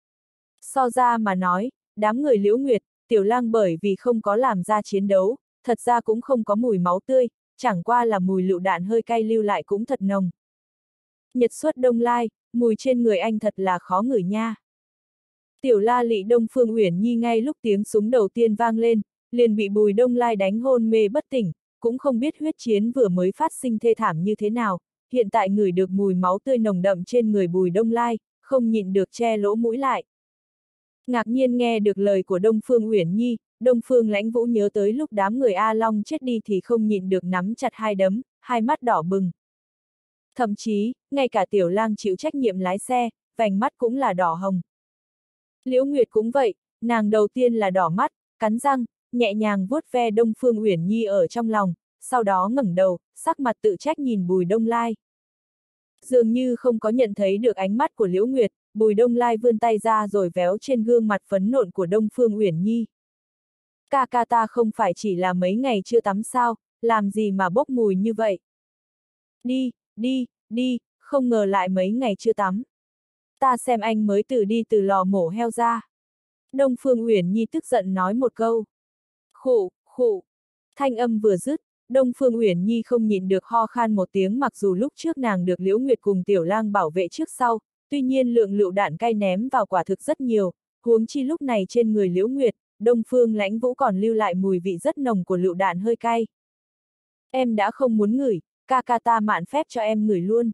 So ra mà nói, đám người Liễu Nguyệt, Tiểu Lang bởi vì không có làm ra chiến đấu, thật ra cũng không có mùi máu tươi, chẳng qua là mùi lựu đạn hơi cay lưu lại cũng thật nồng. Nhật xuất Đông Lai, mùi trên người anh thật là khó ngửi nha. Tiểu La Lị Đông Phương Uyển Nhi ngay lúc tiếng súng đầu tiên vang lên, liền bị Bùi Đông Lai đánh hôn mê bất tỉnh, cũng không biết huyết chiến vừa mới phát sinh thê thảm như thế nào, hiện tại ngửi được mùi máu tươi nồng đậm trên người Bùi Đông Lai, không nhịn được che lỗ mũi lại. Ngạc nhiên nghe được lời của Đông Phương Uyển Nhi, Đông Phương Lãnh Vũ nhớ tới lúc đám người A Long chết đi thì không nhịn được nắm chặt hai đấm, hai mắt đỏ bừng. Thậm chí, ngay cả Tiểu Lang chịu trách nhiệm lái xe, vành mắt cũng là đỏ hồng. Liễu Nguyệt cũng vậy, nàng đầu tiên là đỏ mắt, cắn răng, nhẹ nhàng vuốt ve Đông Phương Uyển Nhi ở trong lòng, sau đó ngẩng đầu, sắc mặt tự trách nhìn Bùi Đông Lai. Dường như không có nhận thấy được ánh mắt của Liễu Nguyệt, Bùi Đông Lai vươn tay ra rồi véo trên gương mặt phấn nộn của Đông Phương Uyển Nhi. Ca ca ta không phải chỉ là mấy ngày chưa tắm sao, làm gì mà bốc mùi như vậy? Đi, đi, đi, không ngờ lại mấy ngày chưa tắm. Ta xem anh mới từ đi từ lò mổ heo ra. Đông Phương Uyển Nhi tức giận nói một câu. Khụ, khụ. Thanh âm vừa dứt, Đông Phương Uyển Nhi không nhịn được ho khan một tiếng mặc dù lúc trước nàng được Liễu Nguyệt cùng Tiểu Lang bảo vệ trước sau, tuy nhiên lượng lựu đạn cay ném vào quả thực rất nhiều, huống chi lúc này trên người Liễu Nguyệt, Đông Phương Lãnh Vũ còn lưu lại mùi vị rất nồng của lựu đạn hơi cay. Em đã không muốn ngửi, ca ca ta mạn phép cho em ngửi luôn.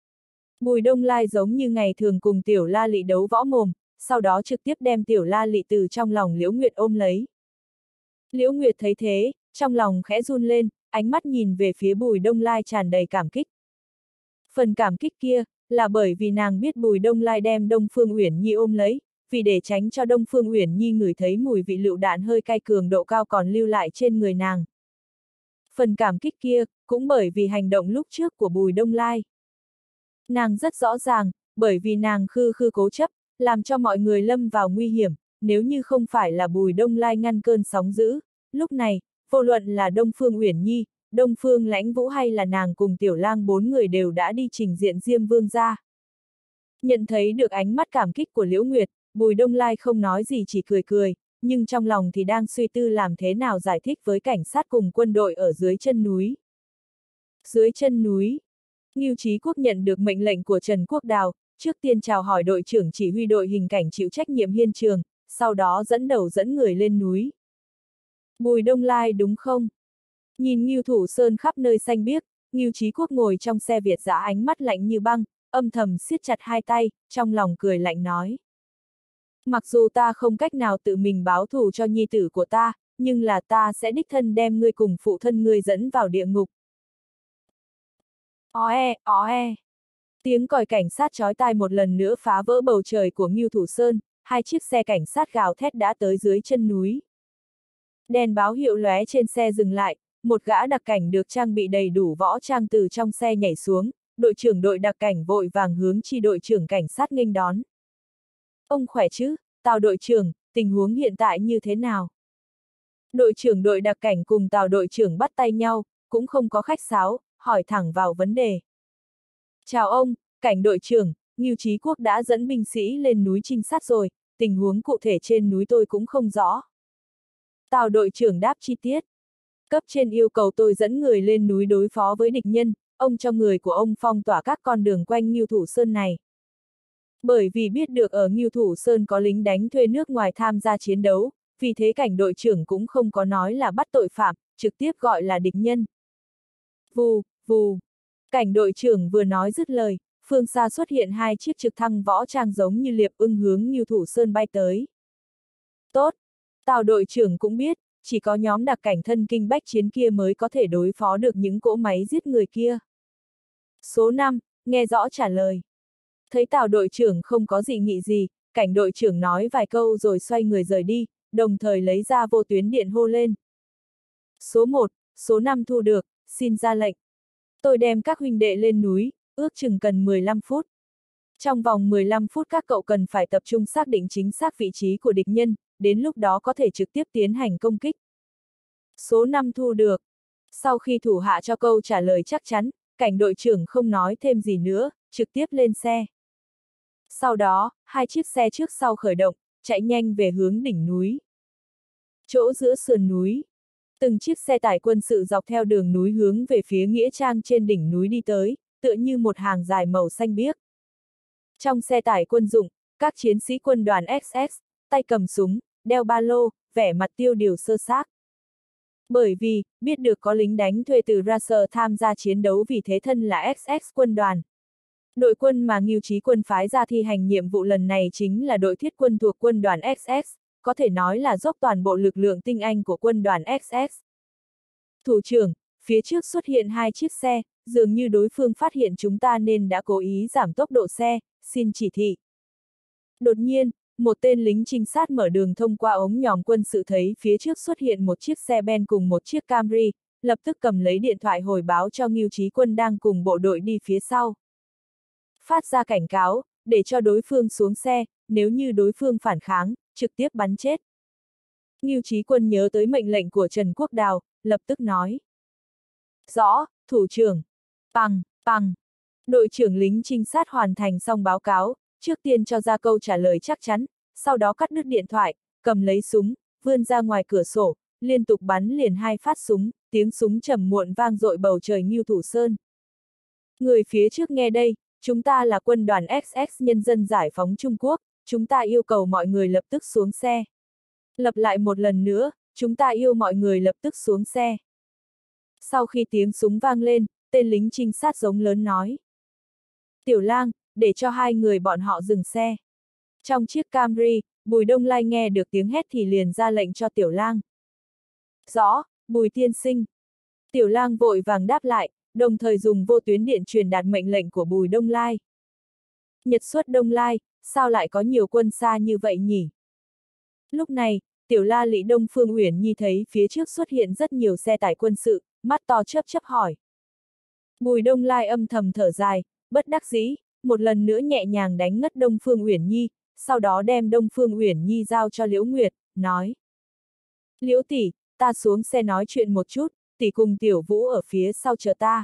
Bùi Đông Lai giống như ngày thường cùng Tiểu La Lị đấu võ mồm, sau đó trực tiếp đem Tiểu La Lị từ trong lòng Liễu Nguyệt ôm lấy. Liễu Nguyệt thấy thế, trong lòng khẽ run lên, ánh mắt nhìn về phía Bùi Đông Lai tràn đầy cảm kích. Phần cảm kích kia, là bởi vì nàng biết Bùi Đông Lai đem Đông Phương Uyển Nhi ôm lấy, vì để tránh cho Đông Phương Uyển Nhi ngửi thấy mùi vị lựu đạn hơi cay cường độ cao còn lưu lại trên người nàng. Phần cảm kích kia, cũng bởi vì hành động lúc trước của Bùi Đông Lai. Nàng rất rõ ràng, bởi vì nàng khư khư cố chấp, làm cho mọi người lâm vào nguy hiểm, nếu như không phải là Bùi Đông Lai ngăn cơn sóng dữ, lúc này, vô luận là Đông Phương Uyển Nhi, Đông Phương Lãnh Vũ hay là nàng cùng Tiểu Lang bốn người đều đã đi trình diện Diêm Vương gia. Nhận thấy được ánh mắt cảm kích của Liễu Nguyệt, Bùi Đông Lai không nói gì chỉ cười cười, nhưng trong lòng thì đang suy tư làm thế nào giải thích với cảnh sát cùng quân đội ở dưới chân núi. Dưới chân núi, Ngưu Chí Quốc nhận được mệnh lệnh của Trần Quốc Đào, trước tiên chào hỏi đội trưởng chỉ huy đội hình cảnh chịu trách nhiệm Hiên Trường, sau đó dẫn đầu dẫn người lên núi. Bùi Đông Lai đúng không? Nhìn Ngưu Thủ Sơn khắp nơi xanh biếc, Ngưu Chí Quốc ngồi trong xe Việt dã ánh mắt lạnh như băng, âm thầm siết chặt hai tay, trong lòng cười lạnh nói. Mặc dù ta không cách nào tự mình báo thù cho nhi tử của ta, nhưng là ta sẽ đích thân đem ngươi cùng phụ thân ngươi dẫn vào địa ngục. Ó e, ó e. Tiếng còi cảnh sát chói tai một lần nữa phá vỡ bầu trời của Ngưu Thủ Sơn, hai chiếc xe cảnh sát gào thét đã tới dưới chân núi. Đèn báo hiệu lóe trên xe dừng lại, một gã đặc cảnh được trang bị đầy đủ võ trang từ trong xe nhảy xuống, đội trưởng đội đặc cảnh vội vàng hướng chi đội trưởng cảnh sát nghênh đón. Ông khỏe chứ, Tào đội trưởng, tình huống hiện tại như thế nào? Đội trưởng đội đặc cảnh cùng Tào đội trưởng bắt tay nhau, cũng không có khách sáo, hỏi thẳng vào vấn đề. Chào ông, cảnh đội trưởng, Ngưu Chí Quốc đã dẫn binh sĩ lên núi trinh sát rồi, tình huống cụ thể trên núi tôi cũng không rõ. Tào đội trưởng đáp chi tiết. Cấp trên yêu cầu tôi dẫn người lên núi đối phó với địch nhân, ông cho người của ông phong tỏa các con đường quanh Ngưu Thủ Sơn này. Bởi vì biết được ở Ngưu Thủ Sơn có lính đánh thuê nước ngoài tham gia chiến đấu, vì thế cảnh đội trưởng cũng không có nói là bắt tội phạm, trực tiếp gọi là địch nhân. Vù, vù. Cảnh đội trưởng vừa nói dứt lời, phương xa xuất hiện hai chiếc trực thăng võ trang giống như liệp ưng hướng Ngưu Thủ Sơn bay tới. Tốt. Tào đội trưởng cũng biết, chỉ có nhóm đặc cảnh thân kinh bách chiến kia mới có thể đối phó được những cỗ máy giết người kia. Số năm, nghe rõ trả lời. Thấy Tào đội trưởng không có dị nghị gì, cảnh đội trưởng nói vài câu rồi xoay người rời đi, đồng thời lấy ra vô tuyến điện hô lên. Số một, số năm thu được, xin ra lệnh. Tôi đem các huynh đệ lên núi, ước chừng cần mười lăm phút. Trong vòng mười lăm phút các cậu cần phải tập trung xác định chính xác vị trí của địch nhân, đến lúc đó có thể trực tiếp tiến hành công kích. Số năm thu được. Sau khi thủ hạ cho câu trả lời chắc chắn, cảnh đội trưởng không nói thêm gì nữa, trực tiếp lên xe. Sau đó, hai chiếc xe trước sau khởi động, chạy nhanh về hướng đỉnh núi. Chỗ giữa sườn núi. Từng chiếc xe tải quân sự dọc theo đường núi hướng về phía nghĩa trang trên đỉnh núi đi tới, tựa như một hàng dài màu xanh biếc. Trong xe tải quân dụng, các chiến sĩ quân đoàn ét ét, tay cầm súng, đeo ba lô, vẻ mặt tiêu điều sơ xác. Bởi vì, biết được có lính đánh thuê từ Raser tham gia chiến đấu vì thế thân là ét ét quân đoàn. Đội quân mà Ngưu Chí Quân phái ra thi hành nhiệm vụ lần này chính là đội thiết quân thuộc quân đoàn ét ét, có thể nói là dốc toàn bộ lực lượng tinh anh của quân đoàn ét ét. Thủ trưởng, phía trước xuất hiện hai chiếc xe, dường như đối phương phát hiện chúng ta nên đã cố ý giảm tốc độ xe, xin chỉ thị. Đột nhiên, một tên lính trinh sát mở đường thông qua ống nhòm quân sự thấy phía trước xuất hiện một chiếc xe Ben cùng một chiếc Camry, lập tức cầm lấy điện thoại hồi báo cho Ngưu Chí Quân đang cùng bộ đội đi phía sau. Phát ra cảnh cáo, để cho đối phương xuống xe, nếu như đối phương phản kháng, trực tiếp bắn chết. Ngưu Chí Quân nhớ tới mệnh lệnh của Trần Quốc Đào, lập tức nói. Rõ, thủ trưởng. Bằng, bằng. Đội trưởng lính trinh sát hoàn thành xong báo cáo, trước tiên cho ra câu trả lời chắc chắn, sau đó cắt đứt điện thoại, cầm lấy súng, vươn ra ngoài cửa sổ, liên tục bắn liền hai phát súng, tiếng súng trầm muộn vang dội bầu trời Ngưu Thủ Sơn. Người phía trước nghe đây, chúng ta là quân đoàn ét ét Nhân dân Giải phóng Trung Quốc, chúng ta yêu cầu mọi người lập tức xuống xe. Lặp lại một lần nữa, chúng ta yêu mọi người lập tức xuống xe. Sau khi tiếng súng vang lên, tên lính trinh sát giống lớn nói. Tiểu Lang, để cho hai người bọn họ dừng xe. Trong chiếc Camry, Bùi Đông Lai nghe được tiếng hét thì liền ra lệnh cho Tiểu Lang. Rõ, Bùi tiên sinh. Tiểu Lang vội vàng đáp lại, đồng thời dùng vô tuyến điện truyền đạt mệnh lệnh của Bùi Đông Lai. Nhật xuất Đông Lai, sao lại có nhiều quân xa như vậy nhỉ? Lúc này, Tiểu La Lị Đông Phương Uyển Nhi thấy phía trước xuất hiện rất nhiều xe tải quân sự, mắt to chớp chớp hỏi. Bùi Đông Lai âm thầm thở dài, bất đắc dĩ, một lần nữa nhẹ nhàng đánh ngất Đông Phương Uyển Nhi, sau đó đem Đông Phương Uyển Nhi giao cho Liễu Nguyệt, nói. Liễu tỷ, ta xuống xe nói chuyện một chút, tỷ cùng Tiểu Vũ ở phía sau chờ ta.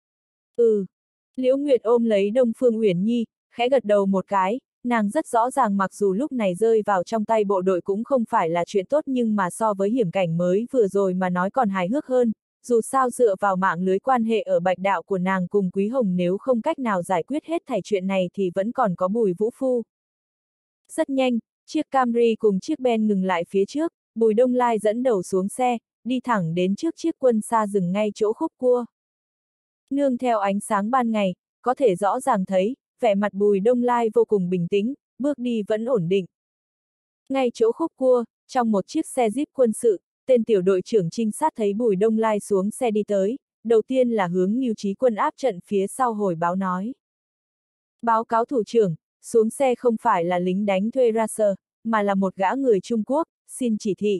Ừ. Liễu Nguyệt ôm lấy Đông Phương Uyển Nhi, khẽ gật đầu một cái, nàng rất rõ ràng mặc dù lúc này rơi vào trong tay bộ đội cũng không phải là chuyện tốt nhưng mà so với hiểm cảnh mới vừa rồi mà nói còn hài hước hơn, dù sao dựa vào mạng lưới quan hệ ở Bạch Đạo của nàng cùng Quý Hồng nếu không cách nào giải quyết hết thảy chuyện này thì vẫn còn có Bùi Vũ Phu. Rất nhanh, chiếc Camry cùng chiếc Ben ngừng lại phía trước, Bùi Đông Lai dẫn đầu xuống xe, đi thẳng đến trước chiếc quân xa dừng ngay chỗ khúc cua. Nương theo ánh sáng ban ngày, có thể rõ ràng thấy, vẻ mặt Bùi Đông Lai vô cùng bình tĩnh, bước đi vẫn ổn định. Ngay chỗ khúc cua, trong một chiếc xe Jeep quân sự, tên tiểu đội trưởng trinh sát thấy Bùi Đông Lai xuống xe đi tới, đầu tiên là hướng Ngưu Chí Quân áp trận phía sau hồi báo nói. Báo cáo thủ trưởng, xuống xe không phải là lính đánh thuê racer, mà là một gã người Trung Quốc, xin chỉ thị.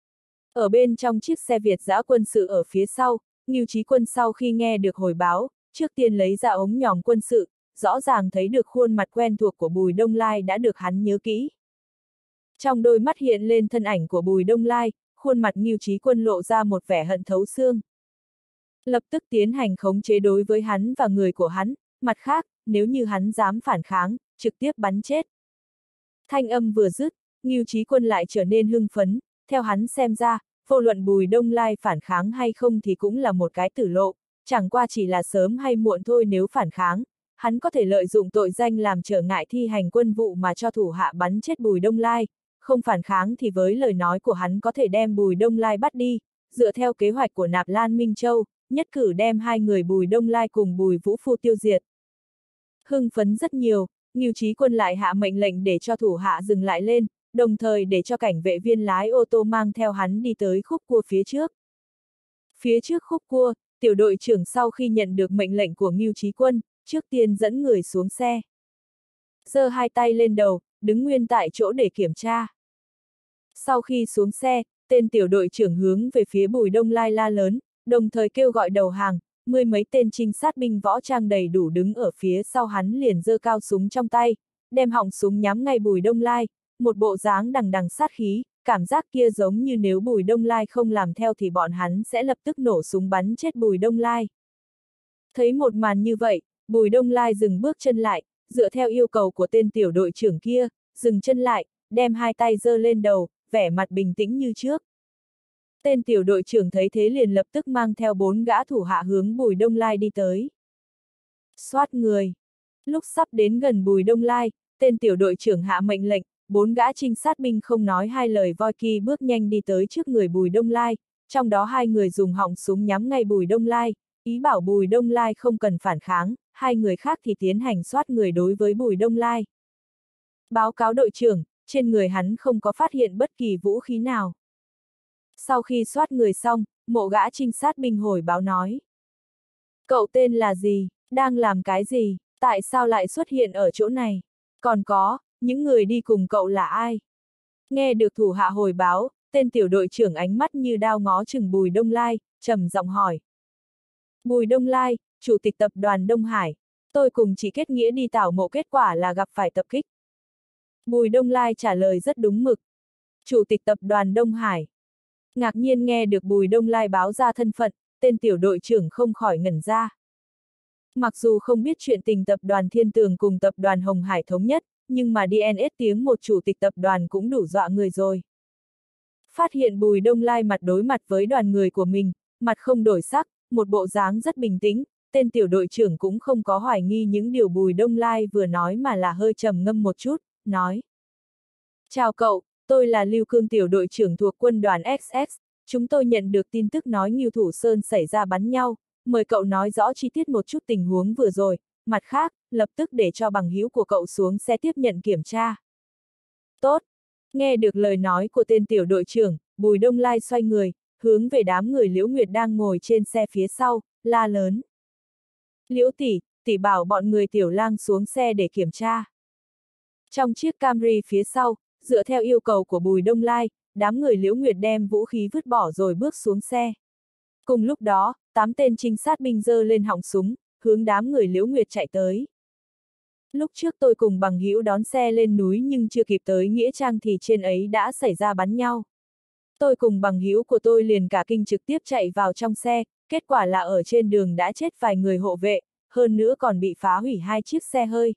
Ở bên trong chiếc xe Việt giã quân sự ở phía sau, Ngưu Chí Quân sau khi nghe được hồi báo, trước tiên lấy ra ống nhòm quân sự, rõ ràng thấy được khuôn mặt quen thuộc của Bùi Đông Lai đã được hắn nhớ kỹ. Trong đôi mắt hiện lên thân ảnh của Bùi Đông Lai, khuôn mặt Ngưu Chí Quân lộ ra một vẻ hận thấu xương. Lập tức tiến hành khống chế đối với hắn và người của hắn, mặt khác, nếu như hắn dám phản kháng, trực tiếp bắn chết. Thanh âm vừa dứt, Ngưu Chí Quân lại trở nên hưng phấn, theo hắn xem ra, vô luận Bùi Đông Lai phản kháng hay không thì cũng là một cái tử lộ, chẳng qua chỉ là sớm hay muộn thôi nếu phản kháng, hắn có thể lợi dụng tội danh làm trở ngại thi hành quân vụ mà cho thủ hạ bắn chết Bùi Đông Lai, không phản kháng thì với lời nói của hắn có thể đem Bùi Đông Lai bắt đi, dựa theo kế hoạch của Nạp Lan Minh Châu, nhất cử đem hai người Bùi Đông Lai cùng Bùi Vũ Phu tiêu diệt. Hưng phấn rất nhiều, Ngưu Chí Quân lại hạ mệnh lệnh để cho thủ hạ dừng lại lên, đồng thời để cho cảnh vệ viên lái ô tô mang theo hắn đi tới khúc cua phía trước. Phía trước khúc cua, tiểu đội trưởng sau khi nhận được mệnh lệnh của Ngưu Chí Quân, trước tiên dẫn người xuống xe. Giơ hai tay lên đầu, đứng nguyên tại chỗ để kiểm tra. Sau khi xuống xe, tên tiểu đội trưởng hướng về phía Bùi Đông Lai la lớn, đồng thời kêu gọi đầu hàng, mười mấy tên trinh sát binh võ trang đầy đủ đứng ở phía sau hắn liền giơ cao súng trong tay, đem họng súng nhắm ngay Bùi Đông Lai, một bộ dáng đằng đằng sát khí, cảm giác kia giống như nếu Bùi Đông Lai không làm theo thì bọn hắn sẽ lập tức nổ súng bắn chết Bùi Đông Lai. Thấy một màn như vậy, Bùi Đông Lai dừng bước chân lại, dựa theo yêu cầu của tên tiểu đội trưởng kia, dừng chân lại, đem hai tay giơ lên đầu, vẻ mặt bình tĩnh như trước. Tên tiểu đội trưởng thấy thế liền lập tức mang theo bốn gã thủ hạ hướng Bùi Đông Lai đi tới. Soát người. Lúc sắp đến gần Bùi Đông Lai, tên tiểu đội trưởng hạ mệnh lệnh, bốn gã trinh sát binh không nói hai lời voi kỳ bước nhanh đi tới trước người Bùi Đông Lai, trong đó hai người dùng họng súng nhắm ngay Bùi Đông Lai, ý bảo Bùi Đông Lai không cần phản kháng, hai người khác thì tiến hành soát người đối với Bùi Đông Lai. Báo cáo đội trưởng, trên người hắn không có phát hiện bất kỳ vũ khí nào. Sau khi soát người xong, một gã trinh sát binh hồi báo nói. Cậu tên là gì, đang làm cái gì, tại sao lại xuất hiện ở chỗ này? Còn có, những người đi cùng cậu là ai? Nghe được thủ hạ hồi báo, tên tiểu đội trưởng ánh mắt như đao ngó chừng Bùi Đông Lai, trầm giọng hỏi. Bùi Đông Lai, chủ tịch tập đoàn Đông Hải, tôi cùng chị kết nghĩa đi tảo mộ kết quả là gặp phải tập kích. Bùi Đông Lai trả lời rất đúng mực. Chủ tịch tập đoàn Đông Hải. Ngạc nhiên nghe được Bùi Đông Lai báo ra thân phận, tên tiểu đội trưởng không khỏi ngẩn ra. Mặc dù không biết chuyện tình tập đoàn Thiên Tường cùng tập đoàn Hồng Hải thống nhất, nhưng mà đê en ét tiếng một chủ tịch tập đoàn cũng đủ dọa người rồi. Phát hiện Bùi Đông Lai mặt đối mặt với đoàn người của mình, mặt không đổi sắc, một bộ dáng rất bình tĩnh, tên tiểu đội trưởng cũng không có hoài nghi những điều Bùi Đông Lai vừa nói mà là hơi trầm ngâm một chút, nói. Chào cậu, tôi là Lưu Cương tiểu đội trưởng thuộc quân đoàn ích ét, chúng tôi nhận được tin tức nói Ngưu Thủ Sơn xảy ra bắn nhau, mời cậu nói rõ chi tiết một chút tình huống vừa rồi, mặt khác, lập tức để cho bằng hữu của cậu xuống xe tiếp nhận kiểm tra. Tốt, nghe được lời nói của tên tiểu đội trưởng, Bùi Đông Lai xoay người, hướng về đám người Liễu Nguyệt đang ngồi trên xe phía sau, la lớn. Liễu tỷ, tỷ bảo bọn người Tiểu Lang xuống xe để kiểm tra. Trong chiếc Camry phía sau, dựa theo yêu cầu của Bùi Đông Lai, đám người Liễu Nguyệt đem vũ khí vứt bỏ rồi bước xuống xe. Cùng lúc đó, tám tên trinh sát binh giơ lên họng súng, hướng đám người Liễu Nguyệt chạy tới. Lúc trước tôi cùng bằng hữu đón xe lên núi nhưng chưa kịp tới Nghĩa Trang thì trên ấy đã xảy ra bắn nhau. Tôi cùng bằng hữu của tôi liền cả kinh trực tiếp chạy vào trong xe, kết quả là ở trên đường đã chết vài người hộ vệ, hơn nữa còn bị phá hủy hai chiếc xe hơi.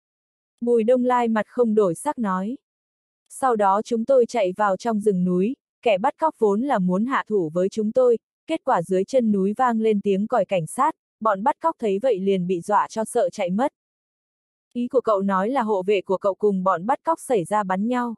Bùi Đông Lai mặt không đổi sắc nói. Sau đó chúng tôi chạy vào trong rừng núi, kẻ bắt cóc vốn là muốn hạ thủ với chúng tôi, kết quả dưới chân núi vang lên tiếng còi cảnh sát, bọn bắt cóc thấy vậy liền bị dọa cho sợ chạy mất. Ý của cậu nói là hộ vệ của cậu cùng bọn bắt cóc xảy ra bắn nhau.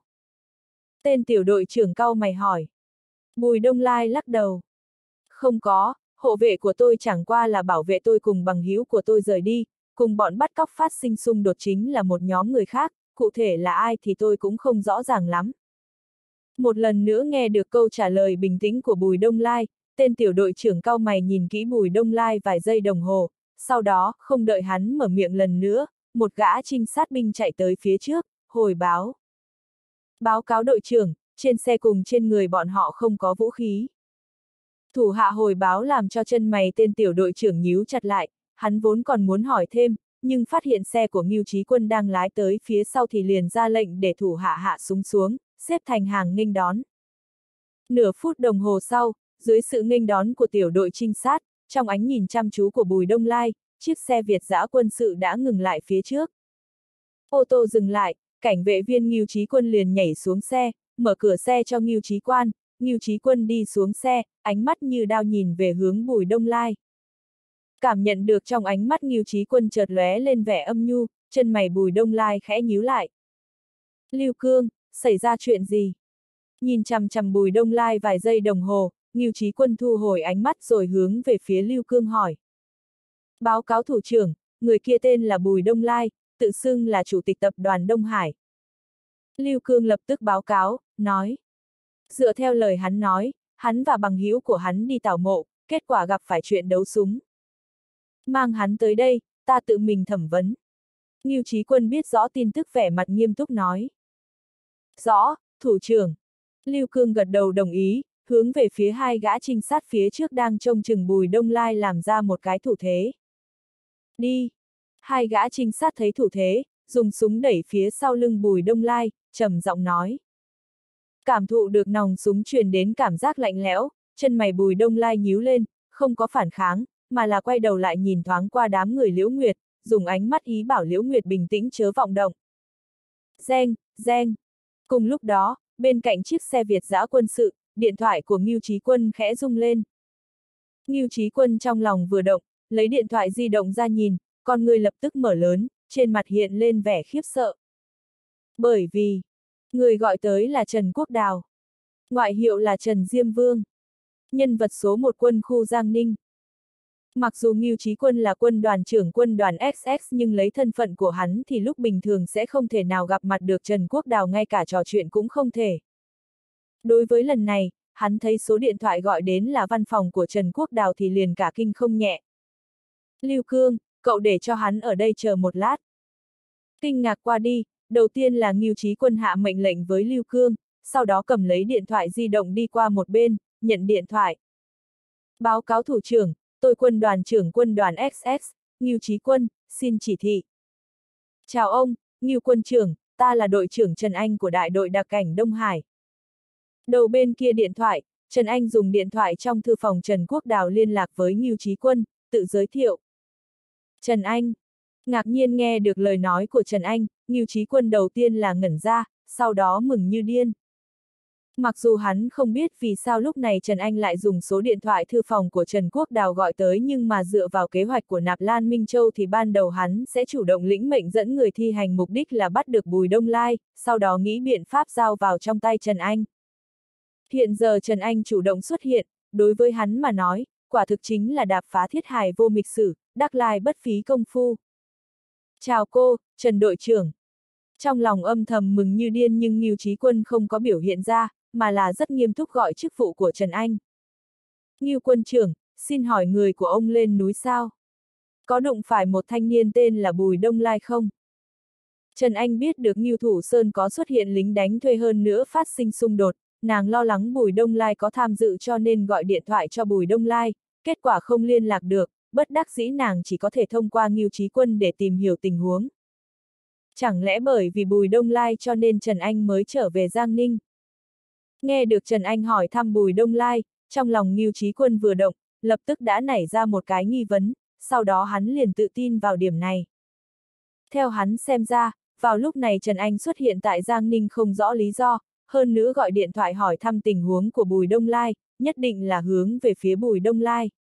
Tên tiểu đội trưởng cau mày hỏi. Bùi Đông Lai lắc đầu. Không có, hộ vệ của tôi chẳng qua là bảo vệ tôi cùng bằng hữu của tôi rời đi, cùng bọn bắt cóc phát sinh xung đột chính là một nhóm người khác, cụ thể là ai thì tôi cũng không rõ ràng lắm. Một lần nữa nghe được câu trả lời bình tĩnh của Bùi Đông Lai, tên tiểu đội trưởng cau mày nhìn kỹ Bùi Đông Lai vài giây đồng hồ, sau đó, không đợi hắn mở miệng lần nữa, một gã trinh sát binh chạy tới phía trước, hồi báo. Báo cáo đội trưởng, trên xe cùng trên người bọn họ không có vũ khí. Thủ hạ hồi báo làm cho chân mày tên tiểu đội trưởng nhíu chặt lại, hắn vốn còn muốn hỏi thêm, nhưng phát hiện xe của Ngưu Chí Quân đang lái tới phía sau thì liền ra lệnh để thủ hạ hạ súng xuống, xếp thành hàng nghênh đón. Nửa phút đồng hồ sau, dưới sự nghênh đón của tiểu đội trinh sát, trong ánh nhìn chăm chú của Bùi Đông Lai, chiếc xe Việt giã quân sự đã ngừng lại phía trước. Ô tô dừng lại, cảnh vệ viên Ngưu Chí Quân liền nhảy xuống xe, mở cửa xe cho Ngưu Chí Quan, Ngưu Chí Quân đi xuống xe, ánh mắt như đao nhìn về hướng Bùi Đông Lai. Cảm nhận được trong ánh mắt Ngưu Chí Quân chợt lóe lên vẻ âm nhu, chân mày Bùi Đông Lai khẽ nhíu lại. Lưu Cương, xảy ra chuyện gì? Nhìn chằm chằm Bùi Đông Lai vài giây đồng hồ, Ngưu Chí Quân thu hồi ánh mắt rồi hướng về phía Lưu Cương hỏi. Báo cáo thủ trưởng, người kia tên là Bùi Đông Lai, tự xưng là chủ tịch tập đoàn Đông Hải. Lưu Cương lập tức báo cáo, nói. Dựa theo lời hắn nói, hắn và bằng hữu của hắn đi tảo mộ, kết quả gặp phải chuyện đấu súng. Mang hắn tới đây, ta tự mình thẩm vấn. Ngưu Chí Quân biết rõ tin tức vẻ mặt nghiêm túc nói. Rõ, thủ trưởng. Lưu Cương gật đầu đồng ý, hướng về phía hai gã trinh sát phía trước đang trông chừng Bùi Đông Lai làm ra một cái thủ thế. Đi. Hai gã trinh sát thấy thủ thế, dùng súng đẩy phía sau lưng Bùi Đông Lai, trầm giọng nói. Cảm thụ được nòng súng truyền đến cảm giác lạnh lẽo, chân mày Bùi Đông Lai nhíu lên, không có phản kháng, mà là quay đầu lại nhìn thoáng qua đám người Liễu Nguyệt, dùng ánh mắt ý bảo Liễu Nguyệt bình tĩnh chớ vọng động. Reng, reng. Cùng lúc đó, bên cạnh chiếc xe Việt giã quân sự, điện thoại của Ngưu Chí Quân khẽ rung lên. Ngưu Chí Quân trong lòng vừa động, lấy điện thoại di động ra nhìn, con người lập tức mở lớn, trên mặt hiện lên vẻ khiếp sợ. Bởi vì, người gọi tới là Trần Quốc Đào. Ngoại hiệu là Trần Diêm Vương. Nhân vật số một quân khu Giang Ninh. Mặc dù Ngưu Chí Quân là quân đoàn trưởng quân đoàn ích ích nhưng lấy thân phận của hắn thì lúc bình thường sẽ không thể nào gặp mặt được Trần Quốc Đào, ngay cả trò chuyện cũng không thể. Đối với lần này, hắn thấy số điện thoại gọi đến là văn phòng của Trần Quốc Đào thì liền cả kinh không nhẹ. Lưu Cương, cậu để cho hắn ở đây chờ một lát. Kinh ngạc qua đi, đầu tiên là Ngưu Chí Quân hạ mệnh lệnh với Lưu Cương, sau đó cầm lấy điện thoại di động đi qua một bên, nhận điện thoại. Báo cáo thủ trưởng, tôi quân đoàn trưởng quân đoàn ích ích, Ngưu Chí Quân, xin chỉ thị. Chào ông, Ngưu quân trưởng, ta là đội trưởng Trần Anh của đại đội đặc cảnh Đông Hải. Đầu bên kia điện thoại, Trần Anh dùng điện thoại trong thư phòng Trần Quốc Đào liên lạc với Ngưu Chí Quân, tự giới thiệu. Trần Anh. Ngạc nhiên nghe được lời nói của Trần Anh, Ngưu Chí Quân đầu tiên là ngẩn ra, sau đó mừng như điên. Mặc dù hắn không biết vì sao lúc này Trần Anh lại dùng số điện thoại thư phòng của Trần Quốc Đào gọi tới, nhưng mà dựa vào kế hoạch của Nạp Lan Minh Châu thì ban đầu hắn sẽ chủ động lĩnh mệnh dẫn người thi hành, mục đích là bắt được Bùi Đông Lai, sau đó nghĩ biện pháp giao vào trong tay Trần Anh. Hiện giờ Trần Anh chủ động xuất hiện, đối với hắn mà nói, quả thực chính là đạp phá thiết hài vô mịch sử, đắc lai bất phí công phu. Chào cô, Trần đội trưởng. Trong lòng âm thầm mừng như điên nhưng Ngưu Chí Quân không có biểu hiện ra, mà là rất nghiêm túc gọi chức vụ của Trần Anh. Ngưu quân trưởng, xin hỏi người của ông lên núi sao? Có đụng phải một thanh niên tên là Bùi Đông Lai không? Trần Anh biết được Ngưu Thủ Sơn có xuất hiện lính đánh thuê, hơn nữa phát sinh xung đột, nàng lo lắng Bùi Đông Lai có tham dự cho nên gọi điện thoại cho Bùi Đông Lai, kết quả không liên lạc được, bất đắc dĩ nàng chỉ có thể thông qua Ngưu Chí Quân để tìm hiểu tình huống. Chẳng lẽ bởi vì Bùi Đông Lai cho nên Trần Anh mới trở về Giang Ninh? Nghe được Trần Anh hỏi thăm Bùi Đông Lai, trong lòng Ngưu Chí Quân vừa động, lập tức đã nảy ra một cái nghi vấn, sau đó hắn liền tự tin vào điểm này. Theo hắn xem ra, vào lúc này Trần Anh xuất hiện tại Giang Ninh không rõ lý do, hơn nữa gọi điện thoại hỏi thăm tình huống của Bùi Đông Lai, nhất định là hướng về phía Bùi Đông Lai.